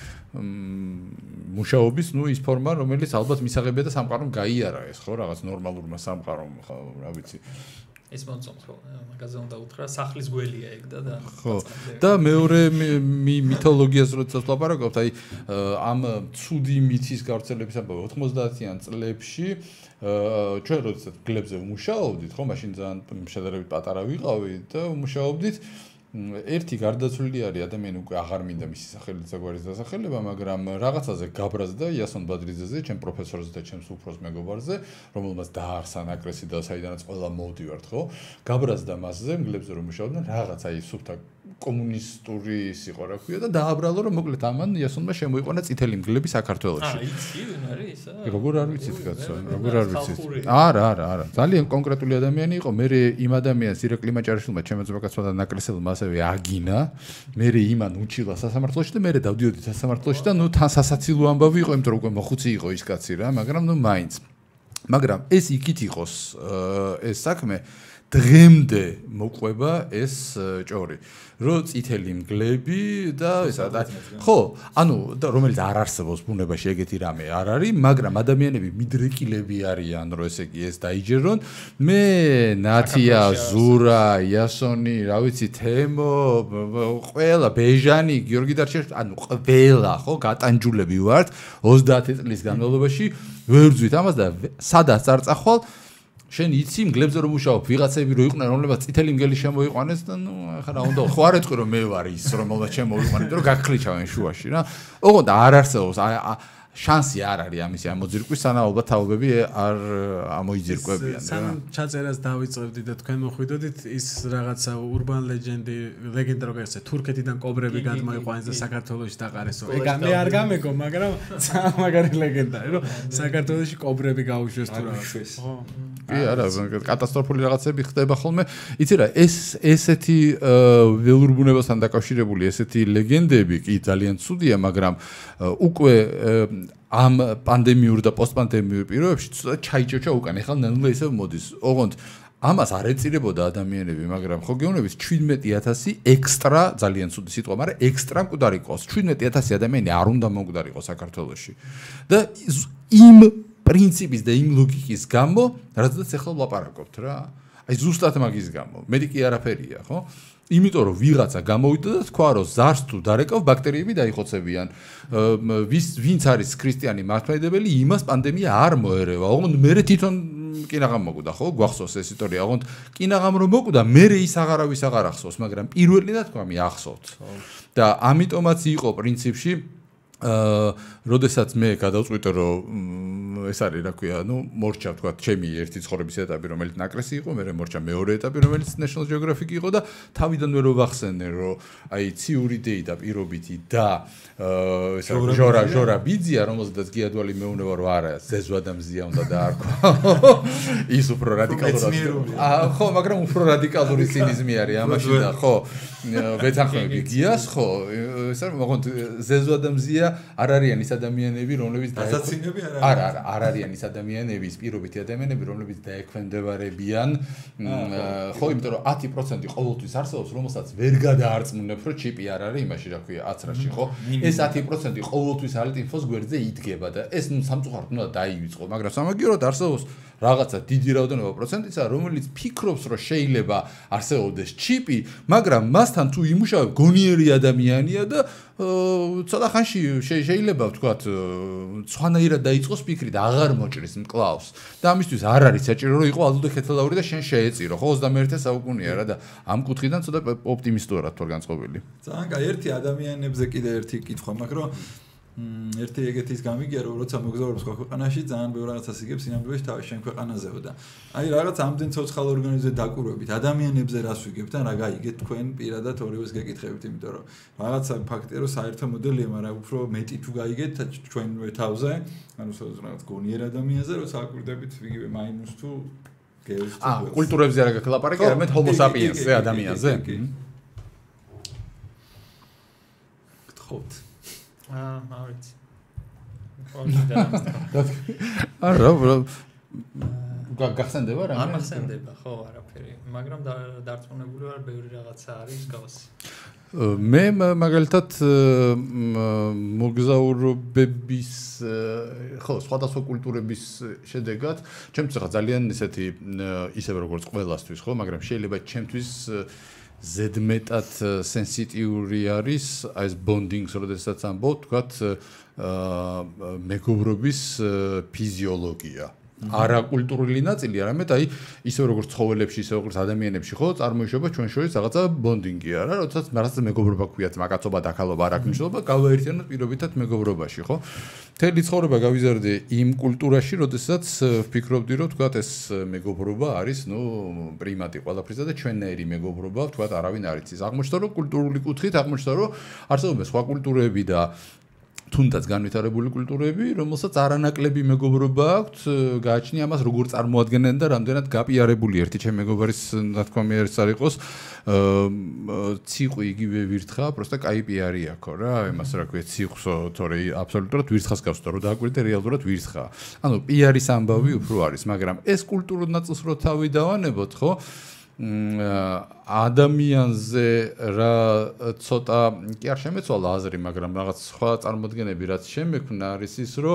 მუშაობის ну ის ფორმა რომელიც ალბათ მისაღებია და სამყარომ გაიარა ეს ხო რაღაც ნორმალურმა სამყარომ ხო რა ვიცი ეს მომწონს ხო მაგაზე უნდა უთხრა სახლის გველია ეგ და და ხო და მეორე მითოლოგიას როდესაც ლაპარაკობთ აი ამ ცუდი მითის გავრცელების ამბავი ოთხმოცდაათიან წლებში ჩვენ როდესაც გლებზე ვმუშაობდით ხო მაშინ ძალიან შედარებით პატარა ვიყავი და ვმუშაობდით ერთი გარდაცვლილი არის ადამიანი უკვე აღარ მინდა მისი სახელით საგვარის დასახელება მაგრამ რაღაცაზე გაბრაზდა იასონ ბადრიძეზე ჩემ პროფესორზე და ჩემს უფროს მეგობარზე რომელმაც დაარსა ნაკრესი და საიდანაც ყველა მოვდივართ ხო გაბრაზდა მასზე მგლებზე რომ მუშაობდნენ რაღაცა ის სუფთა კომუნისტური ის იყო, რა ქვია და დააბრალო რომ მოკლედ ამან იასონმა შემოიყვანა წითელი მგლები საქართველოში. აა, იცი, ვინ არის ისა? როგორ არ ვიცით კაცო, როგორ არ ვიცით. არა, არა, არა. ძალიან კონკრეტული ადამიანი იყო. მე იმ ადამიანს ირაკლი მაჭარიშვილმა ჩემო კაცმა და ნაკრესელმა ასევე აგინა. მე იმან უჩილა სასამართლოში და მე დავდიოდი სასამართლოში და ნუ თან სასაცილო ამბავი იყო, იმიტომ რომ უკვე მოხუცი იყო ის კაცი რა, მაგრამ ნუ მაინც. მაგრამ ეს იქით იყოს ეს საქმე დღემდე მოყვება ეს ჭორი რო წითელი მგლები და ესა და ხო ანუ და რომელიც არ არსებობს ბუნებაში ეგეთი რამე არ არის მაგრამ ადამიანები მიდრეკილები არიან რომ ესე იგი ეს დაიჯერონ მე ნათია ზურა იასონი რა ვიცი თემო ყველა ბეჟანი გიორგი დარჩეშ ანუ ყველა ხო გატანჯულები ვართ ოცდაათი წლის განმავლობაში ვერ ვძვით ამას და სადაც არ წახვალ შენ იცი მგლებზე რომ მუშაობ ვიღაცები რო იყვნენ რომლებაც წითელი მგელი შემოიყვანეს და ნუ ახლა რა უნდა ხო არ ეთქვი რომ მე ვარ ის რომელმაც შემოიყვანე იმიტომ რომ გაგხლიჩავენ შუაში რა ოღონდ არ არსებობს შანსი არ არის ამისი ამოძირკვის სანამ ალბათ თაობები არ ამოიძირკვებიან რა სანამ ჩაწერას დავიწყებდით და თქვენ მოხვიდოდით ის რაღაცა urban legend-ი ლეგენდა რო გახსენე თურქეთიდან კობრები გადმოიყვანეს და საქართველოში დაყარესო ეგ მე არ გამეგო მაგრამ მაგარი ლეგენდაა რომ საქართველოში კობრები გაუშვეს თუ რაღაც ხო კი არა კატასტროფული რაღაცები ხდება ხოლმე იცი რა ეს ესეთი ველურბუნებასთან დაკავშირებული ესეთი ლეგენდები კი ძალიან ცუდია მაგრამ უკვე ამ პანდემიურ და პოსტპანდემიურ პირობებში ცოტა ჩაიჭოჭა უკან ეხლა ნელ-ნელა ისევ მოდის ოღონდ ამას არ ეწირებოდა ადამიანები მაგრამ ხო გეუბნებით შვიდმეტი ათასი ექსტრა ძალიან ცუდი სიტყვა მაგრამ ექსტრა მკვდარი ყავს შვიდმეტი ათასი ადამიანი არ უნდა მომკვდარიყო საქართველოში და იმ პრინციპის და იმ ლოგიკის გამო რადგანაც ეხლა ვლაპარაკობთ რა აი ზუსტად მაგის გამო მე კი არაფერია ხო იმიტომ რომ ვიღაცა გამოვიდა და თქვა რომ ზარს თუ დარეკავ ბაქტერიები დაიხოცებიან ვის ვინც არის ქრისტიანი მართლმადიდებელი იმას პანდემია არ მოერევა ოღონდ მე თვითონ კინაღამ მოკვდა ხო გვახსოვს ეს ისტორია ოღონდ კინაღამ რომ მოკვდა მე ის აღარავის აღარ ახსოვს მაგრამ პირველი და თქვა მე ახსოვთ და ამიტომაც იყო პრინციპში აა როდესაც მე გადავწყვიტე რომ ეს არის რა ქვია ნუ მორჩა თქვა ჩემი ერთი ცხოვრების ეტაპი რომელიც ნაკრესი იყო მე მორჩა მეორე ეტაპი რომელიც National Geographic იყო და თავიდანვე რო ვახსენე რომ აი ციური დეი და პირობითი და ეს არის ჟორა ჟორა ბიძია რომელზედაც გიადვალი მეუნება რომ არა ზეზვადამზია უნდა დაარქვა ის უფრო რადიკალურად აა ხო მაგრამ უფრო რადიკალური ცინიზმი არის ამაში და ხო ვეთანხმები გიას ხო ეს არის მაგრამ ზეზვადამზია არ არიან ის ადამიანები რომლებიც დასაცინები არ არა არა არ არიან ის ადამიანები ის პირობითი ადამიანები რომლებიც დაექვემდებარებიან ხო იმიტომ რომ ათი პროცენტი ყოველთვის არსებობს რომელსაც ვერ გადაარწმუნებ რომ ჩიპი არ არის იმაში რა ქვია აცრაში ხო ეს ათი პროცენტი ყოველთვის ალტ ინფოს გვერდზე იდგება და ეს ნუ სამწუხაროდ უნდა დაივიწყო მაგრამ სამაგიეროდ არსებობს რაღაცა დიდი რაოდენობა პროცენტისა რომელიც ფიქრობს რომ შეიძლება არსებობდეს ჩიპი მაგრამ მასთან თუ იმუშავებ გონიერი ადამიანია და ცოტა ხანში შეიძლება ვთქვათ სხვანაირად დაიწყოს ფიქრი და აღარ მოჭრის მკლავს და ამისთვის არ არის საჭირო რომ იყო ალდო ქეთელაური და შენ შეეწირო ხო ოცდამეერთე საუკუნეა რა და ამ კუთხიდან ცოტა ოპტიმისტურად ვარ განწყობილი ძალიან კაი ერთი ადამიანებზე კიდე ერთი კითხვა მაქვს რომ ერთი ეგეთის გამიგია რომ როცა მოგზაურობს სხვა ქვეყანაში ძალიან ბევრ რაღაცას იგებს ინამდვილეში თავის შენ ქვეყანაზეო და აი რაღაც ამდენ ცოცხალ ორგანიზმზე დაკვირვებით ადამიანებზე რას ვიგებთ ან რა გაიგეთ თქვენ პირადად ორივეს გეკითხებით იმიტომ რომ რაღაცა ფაქტია რომ საერთო მოდელია მაგრამ უფრო მეტი თუ გაიგეთ ჩვენვე თავზე ანუ რაღაც გონიერ ადამიანზე როცა აკვირდებით იგივე მაიმუნს თუ გეოს თუ აა კულტურებზე რა გახლაპარაკი არამედ ჰომო საპიენსზე ადამიანზე გთხოვთ აა, ავიც. არა, გახსენდება რა? არ გახსენდება, ხო, არაფერი. მაგრამ დარწმუნებული ვარ, ბევრი რაღაცა არის გავასი. მე მაგალითად მოგზაურობების ხო, სხვადასხვა კულტურების შედეგად, ჩემთვის ახლა ძალიან ისეთი ისევ როგორც ყველასთვის, ხო, მაგრამ შეიძლება ჩემთვის ზედმეტად სენსიტიური არის აი ეს ბონდინგს როდესაც ამბობ, თქვათ მეგობრობის ფიზიოლოგია. არა კულტურული ნაწილი, არამედ აი ისე როგორც ცხოველებში, ისე როგორც ადამიანებში, ხო, წარმოიშობა ჩვენ შორის რაღაცა ბონდინგი არა, როდესაც რაღაც მეგობრობა გვქვიათ, მაგაცობა, დაქალობა, არ აქვს მნიშვნელობა, გავაერთიანოთ პირობითად მეგობრობაში, ხო? მთელი ცხოვრება გავიზარდე იმ კულტურაში, როდესაც ვფიქრობდი, რომ თქვა ეს მეგობრობა არის, ნუ პრიმატი ყველაფრისა და ჩვენნაირი მეგობრობა, თქვა არავინ არ იცის. აღმოჩნდა, რომ კულტურული კუთხით აღმოჩნდა, რომ არსებობს სხვა კულტურები და თუნდაც განვითარებული კულტურები, რომელსაც არანაკლები მეგობრობა აქვს, გააჩნია ამას როგორ წარმოადგენენ და რამდენად გაპიარებული ერთი ჩემი მეგობარის ნათქვამი არის არ იყოს, ციყვი იგივე ვირთხა, პროსტა კაი პიარი აქვს რა, იმას რა ქვია, ციყვსო, თორე აბსოლუტურად ვირთხას გავსწორ, რომ დააკვირდე რეალურად ვირთხა. ანუ პიარის ამბავი უფრო არის, მაგრამ ეს კულტურულ ნაწილს რო თავი დავანებოთ, ხო? ადამიანზე რა ცოტა კი არ შემეცვალა აზრი, მაგრამ რაღაც სხვა წარმოდგენები რაც შემექმნა არის ის, რომ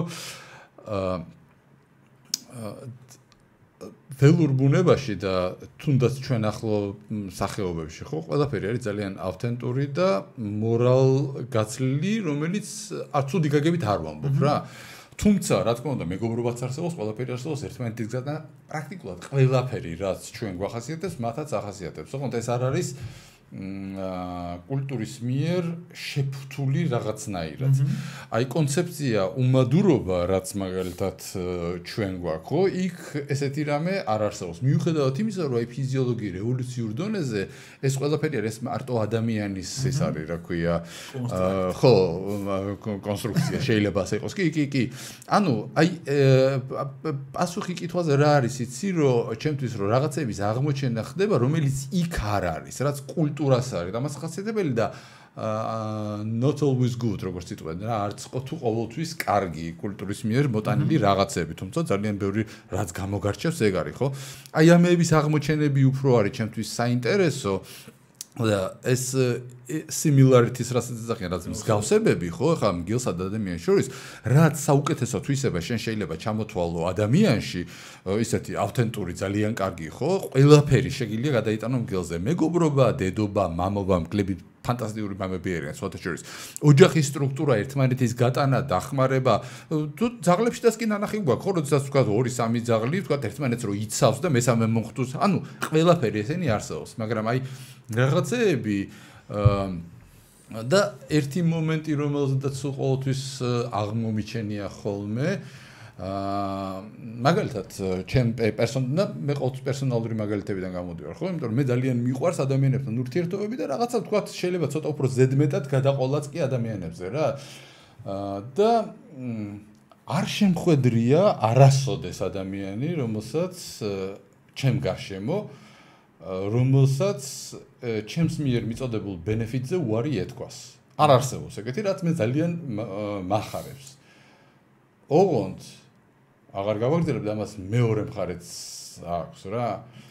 ველურ ბუნებაში და თუნდაც ჩვენ ახლო სახეობებში, ხო, ყველაფერი არის ძალიან ავთენტური და მორალგაცლილი, რომელიც არც უდი გაგებით არ ვამბობ რა. თუმცა, რა თქმა უნდა, მეგობრობაც არსებობს, ყველაფერი არსებობს ერთმანეთის გზა და პრაქტიკულად ყველაფერი, რაც ჩვენ გვახასიათებს, მათაც ახასიათებს. ოღონდ ეს არ არის კულტურის მიერ შეფუთული რაღაცნაირად. აი კონცეფცია უმადურობა, რაც მაგალითად ჩვენ გვაქვს, ხო, იქ ესეთი რამე არ არსებობს. მიუხედავად იმისა, რომ აი ფიზიოლოგიურ ევოლუციურ დონეზე ეს ყველაფერი არის მარტო ადამიანის ეს არის, რა ქვია, ხო, კონსტრუქცია შეიძლება ასე იყოს. კი, კი, კი. ანუ აი პასუხი კითხვაზე რა არის, იცი, რომ ჩემთვის რომ რაღაცების აღმოჩენა ხდება, რომელიც იქ არ არის, რაც კულტურას არის, ამას ხასიათებელი და not always good, როგორც იტყვიან რა, არც თუ ყოველთვის კარგი კულტურის მიერ მოტანილი რაღაცები, თუმცა ძალიან ბევრი რაც გამოგარჩევს ეგ არის, ხო? აი ამების აღმოჩენები უფრო არის ჩემთვის საინტერესო და ეს similarities რასაც ეძახიან, რაც მსგავსებები, ხო, ხა მგილსა და ადამიანს შორის, რაც საუკეთესო თვისება შენ შეიძლება ჩამოთვალო ადამიანში, ისეთი ავთენტური, ძალიან კარგი, ხო, ყველაფერი შეგიძლია გადაიტანო მგილზე. მეგობრობა, დედობა, მამობა, მკლები ფანტასტიკური მამები არიან სხვათა შორის. ოჯახის სტრუქტურა, ერთმანეთის გატანა, დახმარება, თუ ძაღლებშიც კი ნანახი გვაქვს, ხო, როდესაც თქვა ორი სამი ძაღლი, თქვა ერთმანეთს რო იცავს და მესამე მომხდუს, ანუ ყველაფერი ესენი არსებობს, მაგრამ აი რაღაცეები და ერთი მომენტი, რომელზედაც სულ ყოველთვის აღმომიჩენია ხოლმე, მაგალითად, ჩემ პერსონალ და მე ყოველთვის პერსონალური მაგალითებიდან გამოდივარ, ხო? იმიტომ რომ მე ძალიან მიყვარს ადამიანებთან ურთიერთობები და რაღაცა თქვა შეიძლება ცოტა უფრო ზედმეტად გადაყოლაც კი ადამიანებზე რა. და არ შემხვედრია არასოდეს ადამიანი, რომელსაც ჩემ გარშემო რომელსაც ჩემს მიერ მიწოდებულ ბენეფიტზე უარი ეთქვას. არ არსებობს ეგეთი, რაც მე ძალიან მახარებს. ოღონდ აღარ გავაგრძელებ და ამას მეორე მხარეც აქვს რა.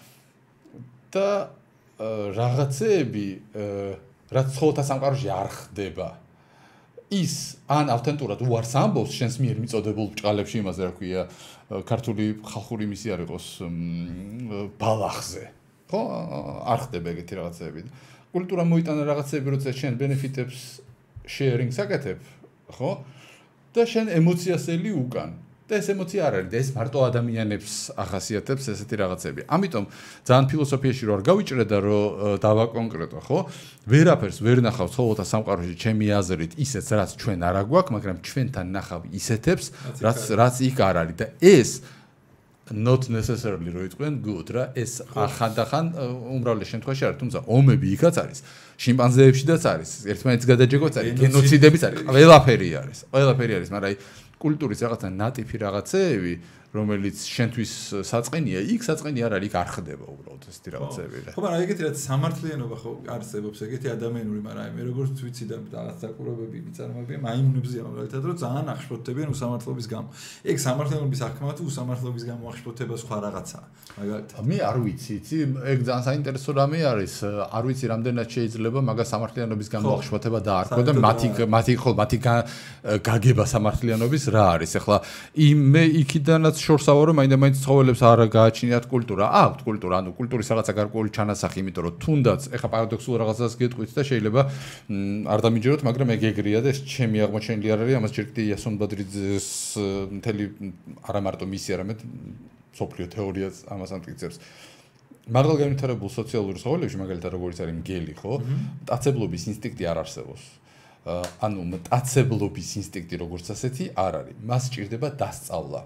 და რაღაცეები, რაც ცხოველთა სამყაროში არ ხდება. ის ან ავთენტურად უარს ამბობს შენს მიერ მიწოდებულ ბჭყალებში იმაზე, რა ქვია, ქართული ხალხური მისი არ იყოს ბალახზე. ხო, არ ხდება ეგეთი რაღაცეები. კულტურა მოიტანა რაღაცეები, როცა შენ ბენეფიტებს შეერინგს აკეთებ, ხო? და შენ ემოციას ელი უკან. და ეს ემოცია არ არის და ეს მარტო ადამიანებს ახასიათებს ესეთი რაღაცები. ამიტომ ძალიან ფილოსოფიაში რო არ გავიჭრედა, რომ დავაკონკრეტო, ხო? ვერაფერს ვერ ნახავ ცხოველთა სამყაროში ჩემი აზრით ისეც, რაც ჩვენ არ აგვაქვს, მაგრამ ჩვენთან ნახავ ისეთებს, რაც რაც იქ არ არის და ეს not necessarily რო იყვნენ good რა, ეს ახანდახან უმრავლეს შემთხვევაში არის, თუმცა ომები იქაც არის, შიმპანზეებშიც არის, ერთმანეთის გადაჯეგვაც არის, გენოციდებიც არის, ყველაფერი არის, ყველაფერი არის, მაგრამ აი კულტურის რაღაცა ნატიფი რაღაცეები, რომელიც შენთვის საწყენია, იქ საწყენი არ არის, იქ არ ხდება უბრალოდ ესეთი რაღაცეები რა. ხო, მაგრამ ეგეთი რაც სამართლიანობა ხო არსებობს, ეგეთი ადამიანური, მაგრამ მე როგორც ვიცი და რაღაც საკურებები მიწარმოებია, მაიმუნებზია მაგალითად, რომ ძალიან აღშფოთდებიან უსამართლობის გამო. ეგ სამართლიანობის აღქმა თუ უსამართლობის გამო აღშფოთება სხვა რაღაცაა, მაგალითად. მე არ ვიცი, იცი, ეგ ძალიან საინტერესო რამე არის, არ ვიცი რამდენად შეიძლება მაგას სამართლიანობის გამო აღშფოთება დაარქვა და მათი მათი ხო მათი გაგება სამართლიანობის რა არის. ახლა იმ მე იქიდანაც შორსავა რომ მაინდა-მაინც ცხოველებს არ გააჩნიათ კულტურა. აქვთ კულტურა, ანუ კულტურის რაღაცა გარკვეული ჩანასახი, იმიტომ რომ თუნდაც ეხა პარადოქსულ რაღაცას გეტყვით და შეიძლება არ დამიჯეროთ, მაგრამ ეგ ეგრეა და ეს ჩემი აღმოჩენილი არ არის, ამას ჯერ კიდე იასონ ბადრიძეს მთელი არა მარტო მისი, არამედ სოფლიო თეორიაც ამას ამტკიცებს. მაღალ განვითარებულ სოციალურ ცხოველებში, მაგალითად როგორც არის მგელი, ხო? მტაცებლობის ინსტინქტი არ არსებობს. ანუ მტაცებლობის ინსტინქტი როგორც ასეთი არ არის. მას სჭირდება დასწავლა.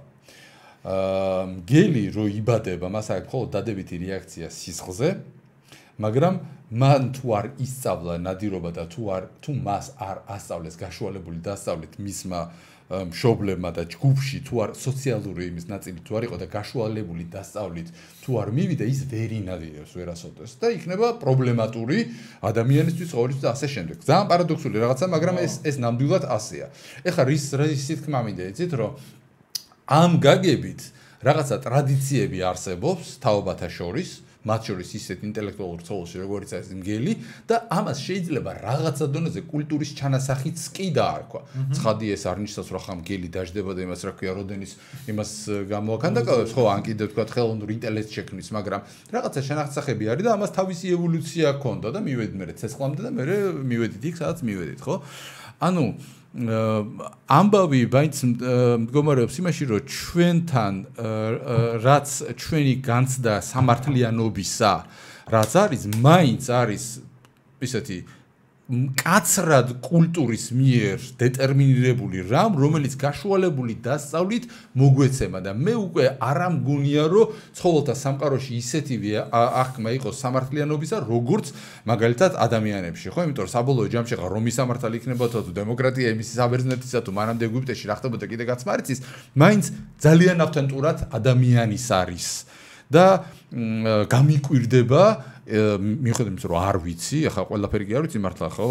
მგელი რო იბადება, მას აქვს მხოლოდ დადებითი რეაქცია სისხლზე, მაგრამ მან თუ არ ისწავლა ნადირობა და თუ არ თუ მას არ ასწავლეს გაშუალებული დასწავლით მისმა მშობლებმა და ჯგუფში თუ არ სოციალური იმის ნაწილი თუ არ იყო და გაშუალებული დასწავლით თუ არ მივიდა ის ვერ ინადირებს ვერასოდეს და იქნება პრობლემატური ადამიანისთვის ცხოვრების და ასე შემდეგ. ძალიან პარადოქსული რაღაცა, მაგრამ ეს ეს ნამდვილად ასეა. ეხლა რის რის თქმა მინდა იცით რომ ამ გაგებით რაღაცა ტრადიციები არსებობს თაობათა შორის, მათ შორის ისეთ ინტელექტუალურ ცხოველში როგორიც არის მგელი და ამას შეიძლება რაღაცა დონეზე კულტურის ჩანასახიც კი დაარქვა. ცხადი ეს არ ნიშნავს რომ ხა მგელი დაждდება და იმას რა ქვია როდენის იმას გამოაკანდაკავებს, ხო, ან კიდევ თქვა ხელოვნურ ინტელექტს შექმნის, მაგრამ რაღაცა შენახსახები არის და ამას თავისი ევოლუცია ჰქონდა და მივედით მე ცეცხლამდე და მე მივედით იქ სადაც მივედით, ხო? ანუ ამბავი მაინც მდგომარეობს იმაში, რომ ჩვენთან რაც ჩვენი განცდა სამართლიანობისა, რაც არის, მაინც არის ისეთი მკაცრად კულტურის მიერ დეტერმინირებული რამ, რომელიც გაშუალებული დასწავლით მოგვეცემა და მე უკვე არ ამგონია, რომ ცხოველთა სამყაროში ისეთივე აღქმა იყოს სამართლიანობისა, როგორც მაგალითად ადამიანებში, ხო? იმიტომ რომ საბოლოო ჯამში ხა რომის სამართალი იქნებოდა თუ დემოკრატია იმის საბერძნეთისა თუ მანამდე ეგვიპტეში რა ხდებოდა კიდე კაც მარიცის, მაინც ძალიან ავთენტურად ადამიანის არის და გამიკვირდება მიუხედავად იმისა, რომ არ ვიცი, ახლა ყველაფერი კი არ ვიცი მართლა, ხო?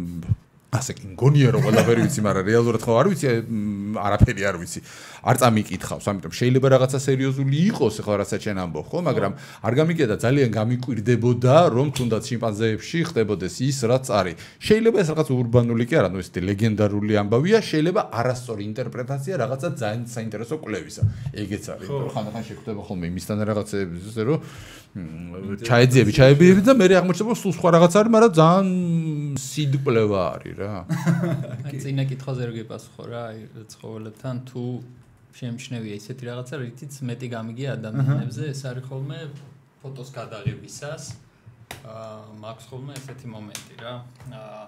ასე კი მგონია, რომ ყველაფერი ვიცი, მაგრამ რეალურად ხო არ ვიცი, არაფერი არ ვიცი. არ წამიკითხავს, ამიტომ შეიძლება რაღაცა სერიოზული იყოს, ახლა რასაც შენ ამბობ, ხო? მაგრამ არ გამიკეთა ძალიან გამიკვირდებოდა, რომ თუნდაც შიმპანზეებში ხდებოდეს ის, რაც არის. შეიძლება ეს რაღაც ურბანული კი არა, ნუ ესეთი ლეგენდარული ამბავია, შეიძლება არასწორი ინტერპრეტაცია რაღაცა ძალიან საინტერესო კვლევისა. ეგეც არის, რომ ხანდახან შეხვდება ხოლმე იმისთან რაღაცეები, ისე რომ ჩაეძიები, ჩაებიები და მე აღმოჩნდება სულ სხვა რაღაც არის, მაგრამ ძალიან სიდკვლევა არის რა. აი წინა კითხვაზე რო გიპასუხო რა, აი ცხოველებთან თუ შემჩნევია ისეთი რაღაცა, რითიც მეტი გამიგია ადამიანებზე, ეს არის ხოლმე ფოტოს გადაღებისას. აა მაქვს ხოლმე ესეთი მომენტი რა. აა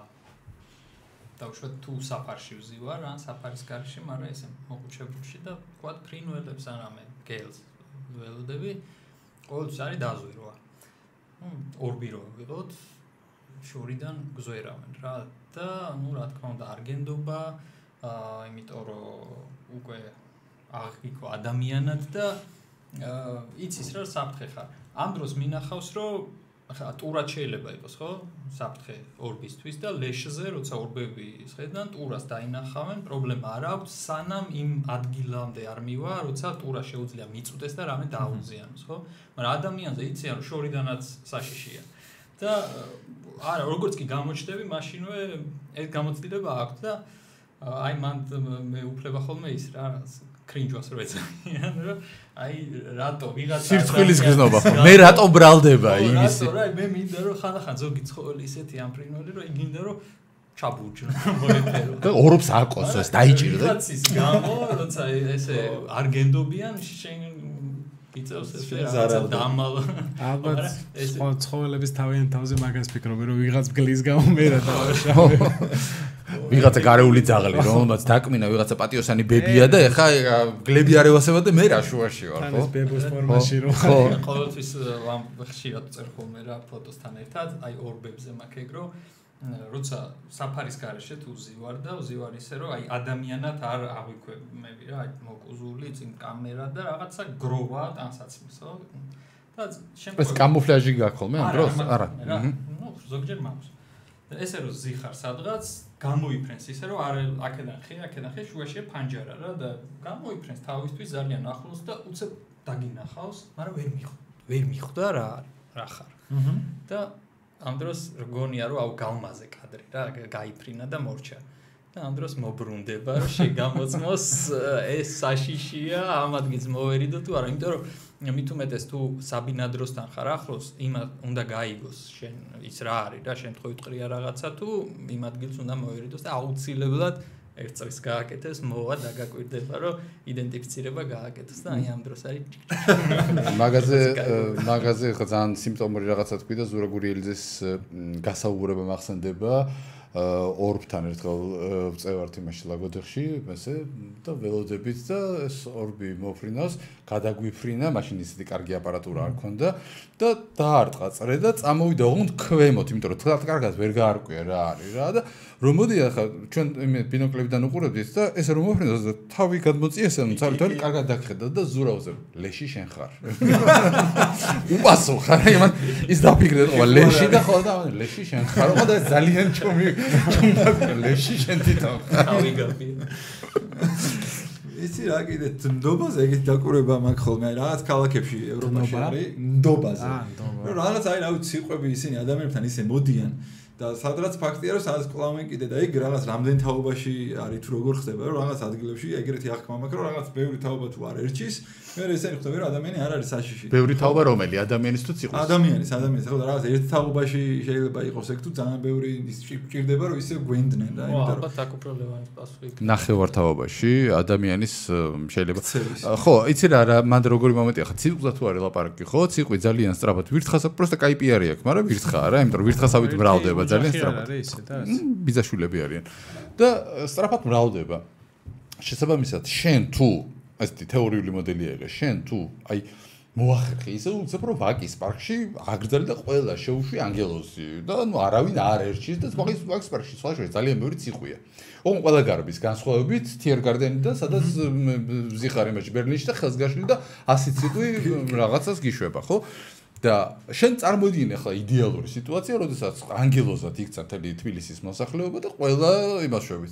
დავუშვათ თუ საფარში ვზივარ, ან საფარის გარშე, მაგრამ ესე მოყუჩებულში და თქვათ ფრინველებს ან რამე გელს ველოდები. ყოველთვის არის დაზვერვა. ნუ ორბი რო ვიყოთ, შორიდან გზვერავენ რა და ნუ რა თქმა უნდა არ გენდობა, აა იმიტომ რომ უკვე აღიქო ადამიანად და აა იცის რა საფრთხე ხარ. ამ დროს მინახავს რომ ახლა ტურად შეიძლება იყოს, ხო? საფრთხე ორბისთვის და ლეშზე, როცა ორბები შეხედან, ტურას დაინახავენ, პრობლემა არ აქვს, სანამ იმ ადგილამდე არ მივა, როცა ტურა შეუძლია მიწუდეს და რამე დაუზიანოს, ხო? მაგრამ ადამიანზე იციან, რომ შორიდანაც საშიშია. და არა, როგორც კი გამოჩნდები, მაშინვე ეს გამოცდილება აქვს და აი მან მე უფლება ხოლმე ის რა კრინჯვას რო ეციან, რომ აი რატო ვიღაცა სირცხვილის გზნობა ხო? მე რატო ბრალდება იმისი? რატო რა, მე მინდა რომ ხანდახან ზოგი ცხოველი ისეთი ამ ფრინველი, რომ იგინდა რომ ჩაბურჯო მოეფერო. და ორობს აკოსო, ეს დაიჭირო და ვიღაცის გამო, როცა ესე არ გენდობიან, შენ იწევს ესე რაღაცა დამალ. ალბათ ცხოველების თავიანთ თავზე მაგას ფიქრობ, რომ ვიღაც გლის გამო მე რა დავაშავე. ვიღაცა გარეული ძაღლი, რომელმაც დაკმინა ვიღაცა პატიოსანი ბებია და ეხა გლები არ ევასება და მე რა შუაში ვარ, ხო? ეს ბებოს ფორმაში რო. ხო. ყოველთვის ხშირად წერ ხოლმე რა ფოტოსთან ერთად, აი ორბებზე მაქვს ეგ რომ როცა საფარის გარეშე თუ ვზივარ და ვზივარ ისე რომ აი ადამიანად არ აღვიქვები რა, აი მოკუზული წინ კამერა და რაღაცა გროვა ტანსაცმლის, ხო? და შემდგომ ეს კამუფლაჟი გაქვს ხოლმე ამ დროს? არა. ნუ ზოგჯერ მაქვს. და ესე რომ ზიხარ სადღაც გამოიფრენს ისე რომ არ აქედან ხე, აქედან ხე შუაშია ფანჯარა რა და გამოიფრენს თავისთვის ძალიან ახლოს და უცებ დაგინახავს, მაგრამ ვერ მიხვდა. ვერ მიხვდა რა რა ხარ. და ამ დროს გონია რომ აუ გამაზე კადრი რა გაიფრინა და მორჩა. და ამ დროს მობრუნდება რომ შეგამოწმოს ეს საშიშია ამ ადგილს მოვერიდო თუ არა იმიტომ რომ მით უმეტეს თუ საბინადროსთან ხარ ახლოს იმ უნდა გაიგოს შენ ის რა არის რა შენ თქვი ტყრია რაღაცა თუ იმ ადგილს უნდა მოვერიდოს და აუცილებლად ერთ წელს გააკეთეს მოვა დაგაკვირდება რომ იდენტიფიცირება გააკეთოს და აი ამ დროს არის მაგაზე მაგაზე ხო ძალიან სიმპტომური რაღაცა თქვი და ზურა გურიელიძეს გასაუბრება მახსენდება ორბთან ერთხელ ვწევართ იმაში ლაგოდეხში ესე და ველოდებით და ეს ორბი მოფრინავს გადაგვიფრინა მაშინ ისეთი კარგი აპარატურა არ ქონდა და დაარტყა წრე და წამოვიდა ოღონდ ქვემოთ იმიტომ რომ თქვა კარგად ვერ გაარკვია რა არის რა და რომ მოდი ახლა ჩვენ იმე ბინოკლებიდან უყურებდით და ეს რომ მოფრინავს და თავი გადმოწიეს ანუ ცალი თვალი კარგად დაგხედა და ზურავზე ლეში შენ ხარ უპასო ხარ იმან ის დაფიქრდა ყოლა ლეში და ხო და ლეში შენ ხარ ხო და ძალიან ჩომი ლეში შენ თვითონ თავი გაბი იცი რა კიდე ნდობაზე ეგეთ დაკვირვება მაქვს ხოლმე რაღაც ქალაქებში ევროპაში არის ნდობაზე რომ რაღაც აი რა ვიცი ციყვები ისინი ადამიანებთან ისე მოდიან და სადღაც ფაქტია რომ სადაც კლავენ კიდე და ეგ რაღაც რამდენ თაობაში არის თუ როგორ ხდება რომ რაღაც ადგილებში ეგრეთი აღქმა მაქვს რომ რაღაც ბევრი თაობა თუ არ ერჩის მე ესენი ხვდები რომ ადამიანი არ არის საშიში ბევრი თაობა რომელი ადამიანის თუ ციყვის ადამიანის ადამიანის ხო და რაღაც ერთ თაობაში შეიძლება იყოს ეგ თუ ძალიან ბევრი ის ჭირდება რომ ისე გვენდნენ და იმიტომ რომ ალბათ აკუპროლევანის პასუხი ნახევარ თაობაში ადამიანის შეიძლება ხო იცი რა რა მანდ როგორი მომენტია ხა ციყვზე თუ არის ლაპარაკი ხო ციყვი ძალიან სწრაფად ვირთხას პროსტა კაი პიარი აქვს მაგრამ ვირთხა არა იმიტომ რომ ვირთხასავით მრავლდება ძალიან სწრაფად ბიზაშვილები არიან და სწრაფად მრავლდება შესაბამისად შენ თუ ასეთი თეორიული მოდელია ეგ შენ თუ აი მოახერხე ისე უცებ რომ ვაკის პარკში აგრძელი და ყველა შეუშვი ანგელოზი და ნუ არავინ არ ერჩის და ვაკის ვაკის პარკში სხვა შეიძლება ძალიან ბევრი ციყვია ოღონდ ყველა გარბის განსხვავებით თიერგარდენი და სადაც ზიხარ იმაში ბერლინში და ხელსგაშლი და ასი ციყვი რაღაცას გიშვება ხო და შენ წარმოიდგინე ახლა იდეალური სიტუაცია როდესაც ანგელოზად იქცა მთელი თბილისის მოსახლეობა და ყველა იმაშვებით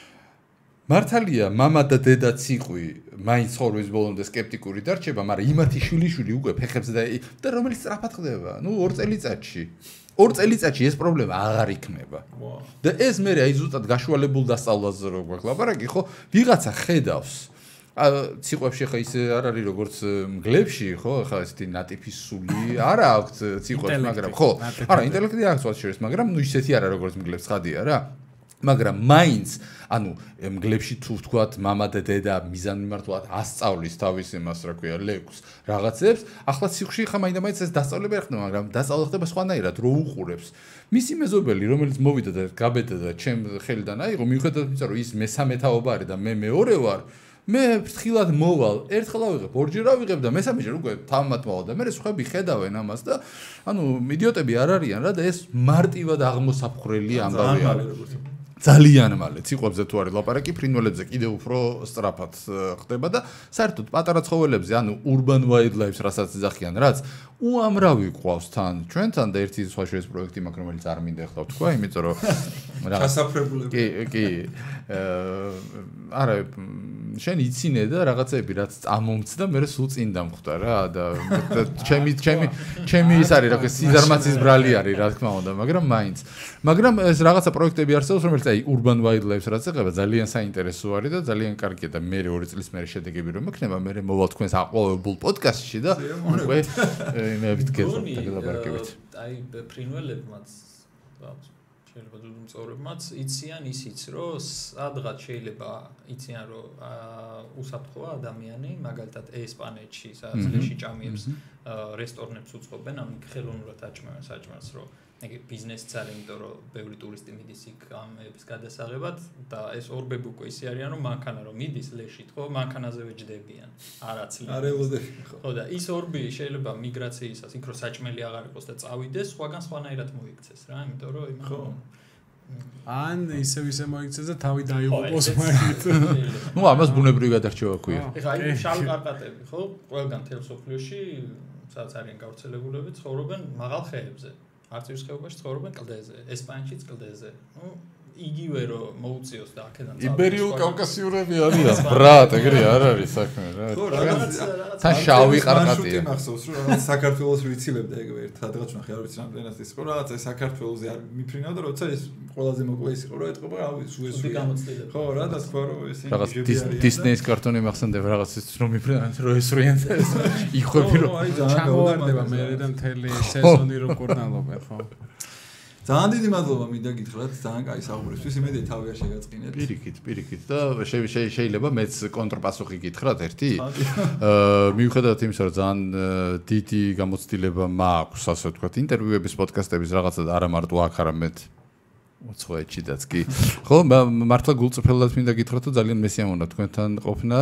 მართალია მამა და დედა ციყვი მაინც ხორვის ბოლომდე სკეპტიკური დარჩება მაგრამ იმათი შვილიშვილი უკვე ფეხებს და და რომელიც სწრაფად ხდება ნუ ორ წელიწადში ორ წელიწადში ეს პრობლემა აღარ იქნება და ეს მე აი ზუსტად გაშუალებულ დასწავლაზე რო გვაქვს ლაპარაკი ხო ვიღაცა ხედავს ციყვებში ხა ისე არ არის როგორც მგლებში ხო ხა ესეთი ნატიფის სული არა აქვს ციყვებს მაგრამ ხო არა ინტელექტი აქვს სხვა შეიძლება მაგრამ ნუ ისეთი არა როგორც მგლებს ხადია რა მაგრამ მაინც ანუ მგლებში თუ ვთქვათ მამა და დედა მიზანმიმართულად ასწავლის თავის იმას რა ქვია ლექს რაღაცებს ახლა ციყვში ხა მაინდა-მაინც ეს დასწავლება არ ხდება მაგრამ დასწავლა ხდება სხვანაირად რო უყურებს მისი მეზობელი რომელიც მოვიდა და გაბედა და ჩემ ხელიდან აიღო მიუხედავად იმისა რომ ის მესამე თაობა არის და მე მეორე ვარ მე ფრთხილად მოვალ ერთხელ ავიღებ ორჯერ ავიღებ და მესამეჯერ უკვე თავმად მოვალ და მე სხვები ხედავენ ამას და ანუ იდიოტები არ არიან რა და ეს მარტივად აღმოსაფხრელი ამბავი არის ძალიან მალე ციყვებზე თუ არის ლაპარაკი ფრინველებზე კიდევ უფრო სწრაფად ხდება და საერთოდ პატარა ცხოველებზე ანუ urban wildlife რასაც ეძახიან რაც უამრავი ყავს თან ჩვენთან და ერთი სხვა შეეს პროექტი მაქვს რომელიც არ მინდა ახლა ვთქვა იმიტომ რომ გასაფრებულები კი კი არა შენ იცინე და რაღაცები რაც წამომცდა მე სულ წინ დამხვდა რა და ჩემი ჩემი ჩემი ის არის რა ქვია სიზარმაცის ბრალი არის რა თქმა უნდა მაგრამ მაინც მაგრამ ეს რაღაცა პროექტები არსებობს რომელიც აი urban wildlife რაც ეხება ძალიან საინტერესო არის და ძალიან კარგია და მე ორი წლის მერე შედეგები რომ მექნება მე მოვალ თქვენს აყვავებულ პოდკასტში და უკვე იმებით გელაპარაკებით აი ფრინველებმაც შეიძლება დუდუმ წოვრებმაც იციან ისიც რომ სადღაც შეიძლება იციან რომ უსაფრთხოა ადამიანი მაგალითად ესპანეთში სადაც ლეში ჭამიებს რესტორნებს უწყობენ ამ ხელოვნურად აჭმევენ საჭმელს რომ ეგ ბიზნესი ძალიან იმიტომ რომ ბევრი ტურისტი მიდის იქ ამების გადასაღებად და ეს ორბები უკვე ისე არიან რომ მანქანა რომ მიდის ლეში თქო მანქანაზევე ჯდებიან არაცლი არ ელოდები ხო და ის ორბი შეიძლება მიგრაციისას იქ რომ საჭმელი აღარ იყოს და წავიდეს სხვაგან სხვანაირად მოიქცეს რა იმიტომ რომ იმ ხო ან ისევ ისე მოიქცეს და თავი დაიღუპოს მაგით ნუ ამას ბუნებრივი გადარჩევა ქვია ეხლა აი შავი ყარყატები ხო ყველგან თელ სოფლიოში სადაც არიან გავრცელებულები ცხოვრობენ მაღალ ხეებზე არწივის ხეობაში ცხოვრობენ კლდეზე ესპანეთშიც კლდეზე ნუ იგივე რომ მოუწიოს და აქედან იბერიულ კავკასიურები არიან ბრატ ეგრე არ არის საქმე რა ხო რაღაც თან შავი ყარყატია მახსოვს რომ რაღაც საქართველოს ვიცილებდა ეგ ერთ სადღაც ნახე არ ვიცი რამდენად ის იყო რაღაც ეს საქართველოსზე არ მიფრინავდა როცა ეს ყველაზე მოკლე ის იყო რომ ეთყობა რავი სუესური ხო რა და თქვა რომ ეს რაღაც დისნეის კარტონი მახსენდება რაღაც ის რომ მიფრინავენ რომ ესრიან იხვები რომ ჩამოვარდება მე და მთელი სეზონი რო კურნალობენ ხო ძალიან დიდი მადლობა მინდა გითხრათ ძალიან კაი საუბრისთვის იმედი თავი არ შეგაწყინეთ პირიქით პირიქით და შეიძლება მეც კონტრპასუხი გითხრათ ერთი აა მიუხედავად იმისა რომ ძალიან დიდი გამოცდილება მაქვს ასე ვთქვათ ინტერვიუების პოდკასტების რაღაცა არა მარტო აქ არამედ უცხოეთშიდაც კი ხო მართლა გულწრფელად მინდა გითხრათ რომ ძალიან მესიამონა თქვენთან ყოფნა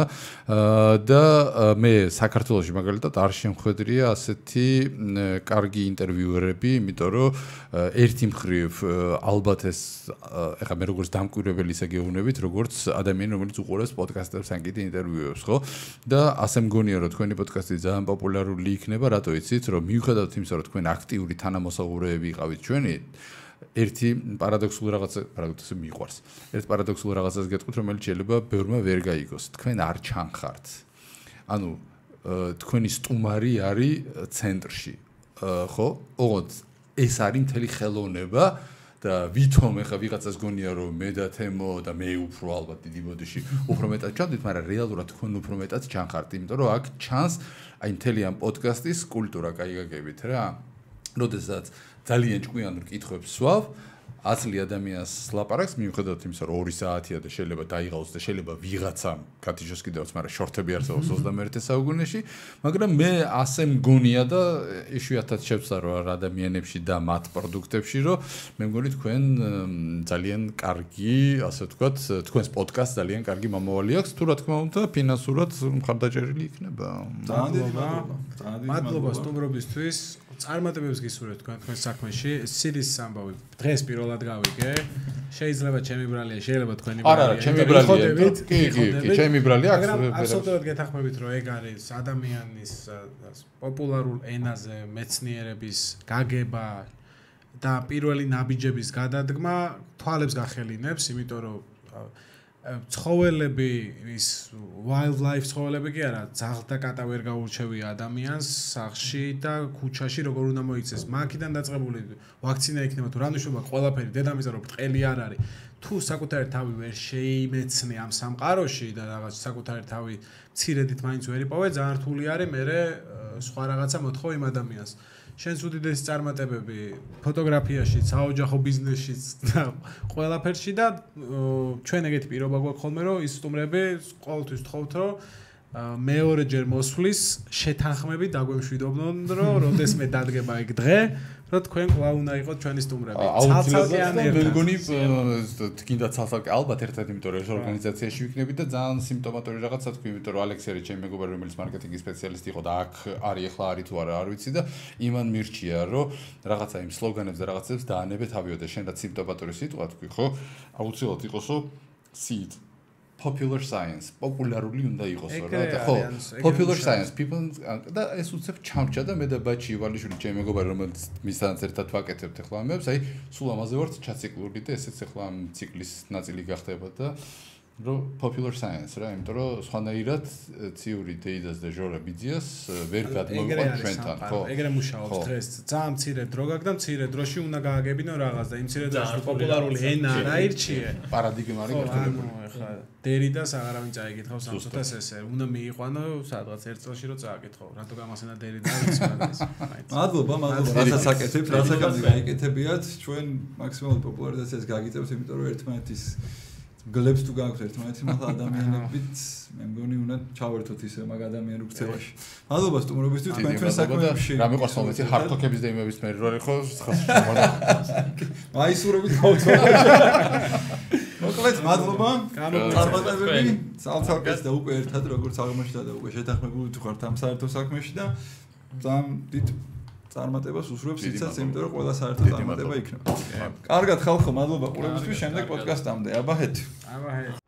და მე საქართველოში მაგალითად არ შემხვედრია ასეთი კარგი ინტერვიუერები იმიტომ რომ ერთი მხრივ ალბათ ეს ეხლა მე როგორც დამკვირვებელი ისე გეუბნებით როგორც ადამიანი რომელიც უყურებს პოდკასტებს ან კიდე ინტერვიუებს ხო და ასე მგონია რომ თქვენი პოდკასტი ძალიან პოპულარული იქნება რატო იცით რომ მიუხედავად იმისა რომ თქვენ აქტიური თანამოსაუბრეები იყავით ჩვენი ერთი პარადოქსული რაღაცა პარადოქსი მიყვარს. ერთ პარადოქსული რაღაცას გეტყვით, რომელიც შეიძლება ბევრმა ვერ გაიგოს. თქვენ არ ჩანხართ. ანუ თქვენი სტუმარი არის ცენტრში. ხო? ოღონდ ეს არის მთელი ხელოვნება და ვითომ ეხა ვიღაცას გონია რომ მე და თემო და მე უფრო ალბათ დიდი ბოდიში უფრო მეტად ჩავდით, მაგრამ რეალურად თქვენ უფრო მეტად ჩანხართ, იმიტომ რომ აქ ჩანს აი მთელი ამ პოდკასტის კულტურა, კაი გაგებით რა. როდესაც ძალიან ჭკვიან რკითხვებს სვავ, ათლი ადამიანს ლაპარაკს, მიუხედავად იმისა, რომ ორი საათია და შეიძლება დაიღალოს და შეიძლება ვიღაცამ გათიშოს კიდევაც, მაგრამ შორტები არსებობს ოცდამეერთე საუკუნეში, მაგრამ მე ასე მგონია და იშვიათად შევცარო ადამიანებში და მათ პროდუქტებში, რომ მე მგონი თქვენ ძალიან კარგი, ასე ვთქვათ, თქვენს პოდკასტს ძალიან კარგი მომავალი აქვს, თუ რა თქმა უნდა, ფინანსურად მხარდაჭერილი იქნება. ძალიან დიდი მადლობა. მადლობა სტუმრობისთვის. წარმატებებს გისურვებთ თქვენ თქვენს საქმეში. სიდის ამბავი დღეს პირველად გავიგე. შეიძლება ჩემი ბრალია, შეიძლება თქვენი ბრალია. არა, არა, ჩემი ბრალია. კი, კი, კი, ჩემი ბრალია. აბსოლუტურად გეთანხმებით, რომ ეგ არის ადამიანის პოპულარულ ენაზე მეცნიერების გაგება და პირველი ნაბიჯების გადადგმა თვალებს გახელინებს, იმიტომ რომ ცხოველები ის wildlife ცხოველები კი არა, ძაღლ და კატა ვერ გაურჩევია ადამიანს სახლში და ქუჩაში როგორ უნდა მოიქცეს. მაქიდან დაწყებული ვაქცინა იქნება თუ რა ნიშნობა ყველაფერი დედამიწა რომ ბრტყელი არ არის. თუ საკუთარი თავი ვერ შეიმეცნე ამ სამყაროში და რაღაც საკუთარი თავი მცირედით მაინც ვერ იპოვე, ძალიან რთული არის მერე სხვა რაღაცა მოთხოვ იმ ადამიანს. შენს უდიდესი წარმატებები ფოტოგრაფიაში, საოჯახო ბიზნესშიც და ყველაფერში და ჩვენ ეგეთი პირობა გვაქვს ხოლმე რომ ის სტუმრები ყოველთვის ვთხოვთ რომ მეორეჯერ მოსვლის შეთანხმები დაგვემშვიდობნონ რომ როდესმე დადგება ეგ დღე რომ თქვენ კვლავ უნდა იყოთ ჩვენი სტუმრები. ცალ-ცალკე ან ერთად. მე მგონი გინდა ცალ-ცალკე ალბათ ერთად, იმიტომ რომ ეს ორგანიზაციაში ვიქნები და ძალიან სიმპტომატური რაღაცა თქვი, იმიტომ რომ ალექსი არის ჩემი მეგობარი, რომელიც მარკეტინგის სპეციალისტი იყო და აქ არის ახლა არის თუ არა არ ვიცი და იმან მირჩია რომ რაღაცა იმ სლოგანებს და რაღაცებს დაანებე თავიო და შენ რაც სიმპტომატური სიტყვა თქვი, ხო? აუცილებლად იყოსო seed popular science, პოპულარული უნდა იყოსო რა და ხო, popular science people და ეს უცებ ჩამჭა და მე და ბაჩი ივალიშვილი ჩემი მეგობარი რომელიც მისთან ერთად ვაკეთებთ ახლა ამებს, აი სულ ამაზე ვართ ჩაციკლური და ესეც ახლა ამ ციკლის ნაწილი გახდება და რომ popular science რა, იმიტომ რომ სხვანაირად ციური დეიდას და ჟორა ბიძიას ვერ გადმოვიყვანთ ჩვენთან, ხო? ეგრე მუშაობს დღეს. ძალიან მცირე დრო გაქვს და მცირე დროში უნდა გააგებინო რაღაც და იმ მცირე დროში პოპულარული ენა არ აირჩიე. პარადიგმა არის გართულებული. ახლა დერიდას აღარავინ წაიკითხავს ამ წუთას ესე. უნდა მიიყვანო სადღაც ერთ წელში რომ წააკითხო. რატო გამახსენა დერიდა ვიცი მაგას. მადლობა, მადლობა. რასაც აკეთებთ, რასაც გაიკეთებიათ, ჩვენ მაქსიმალური პოპულარიზაციას გაგიწევთ, იმიტომ რომ ერთმანეთის გლებს თუ გაქვთ ერთმანეთი მართლა ადამიანებით მე მგონი უნდა ჩავერთოთ ისე მაგ ადამიანურ ქცევაში. მადლობა სტუმრობისთვის თქვენ თქვენ საქმეებში. რა მიყვარს მომეცი ჰარტოკების და იმების მე რო არის ხო ხასშა. მაისურობით გავწოდე. მოკლედ მადლობა. წარმატებები. ცალ-ცალკეს და უკვე ერთად როგორც აღმოჩნდა და უკვე შეთანხმებული თუ ხართ ამ საერთო საქმეში და ძალიან დიდ წარმატებას უსურვებს იცაც, იმიტომ რომ ყველა საერთო წარმატება იქნება. კარგად ხალხო, მადლობა ყურებისთვის. შემდეგ პოდკასტამდე. აბა ჰეთ. აბა ჰეთ.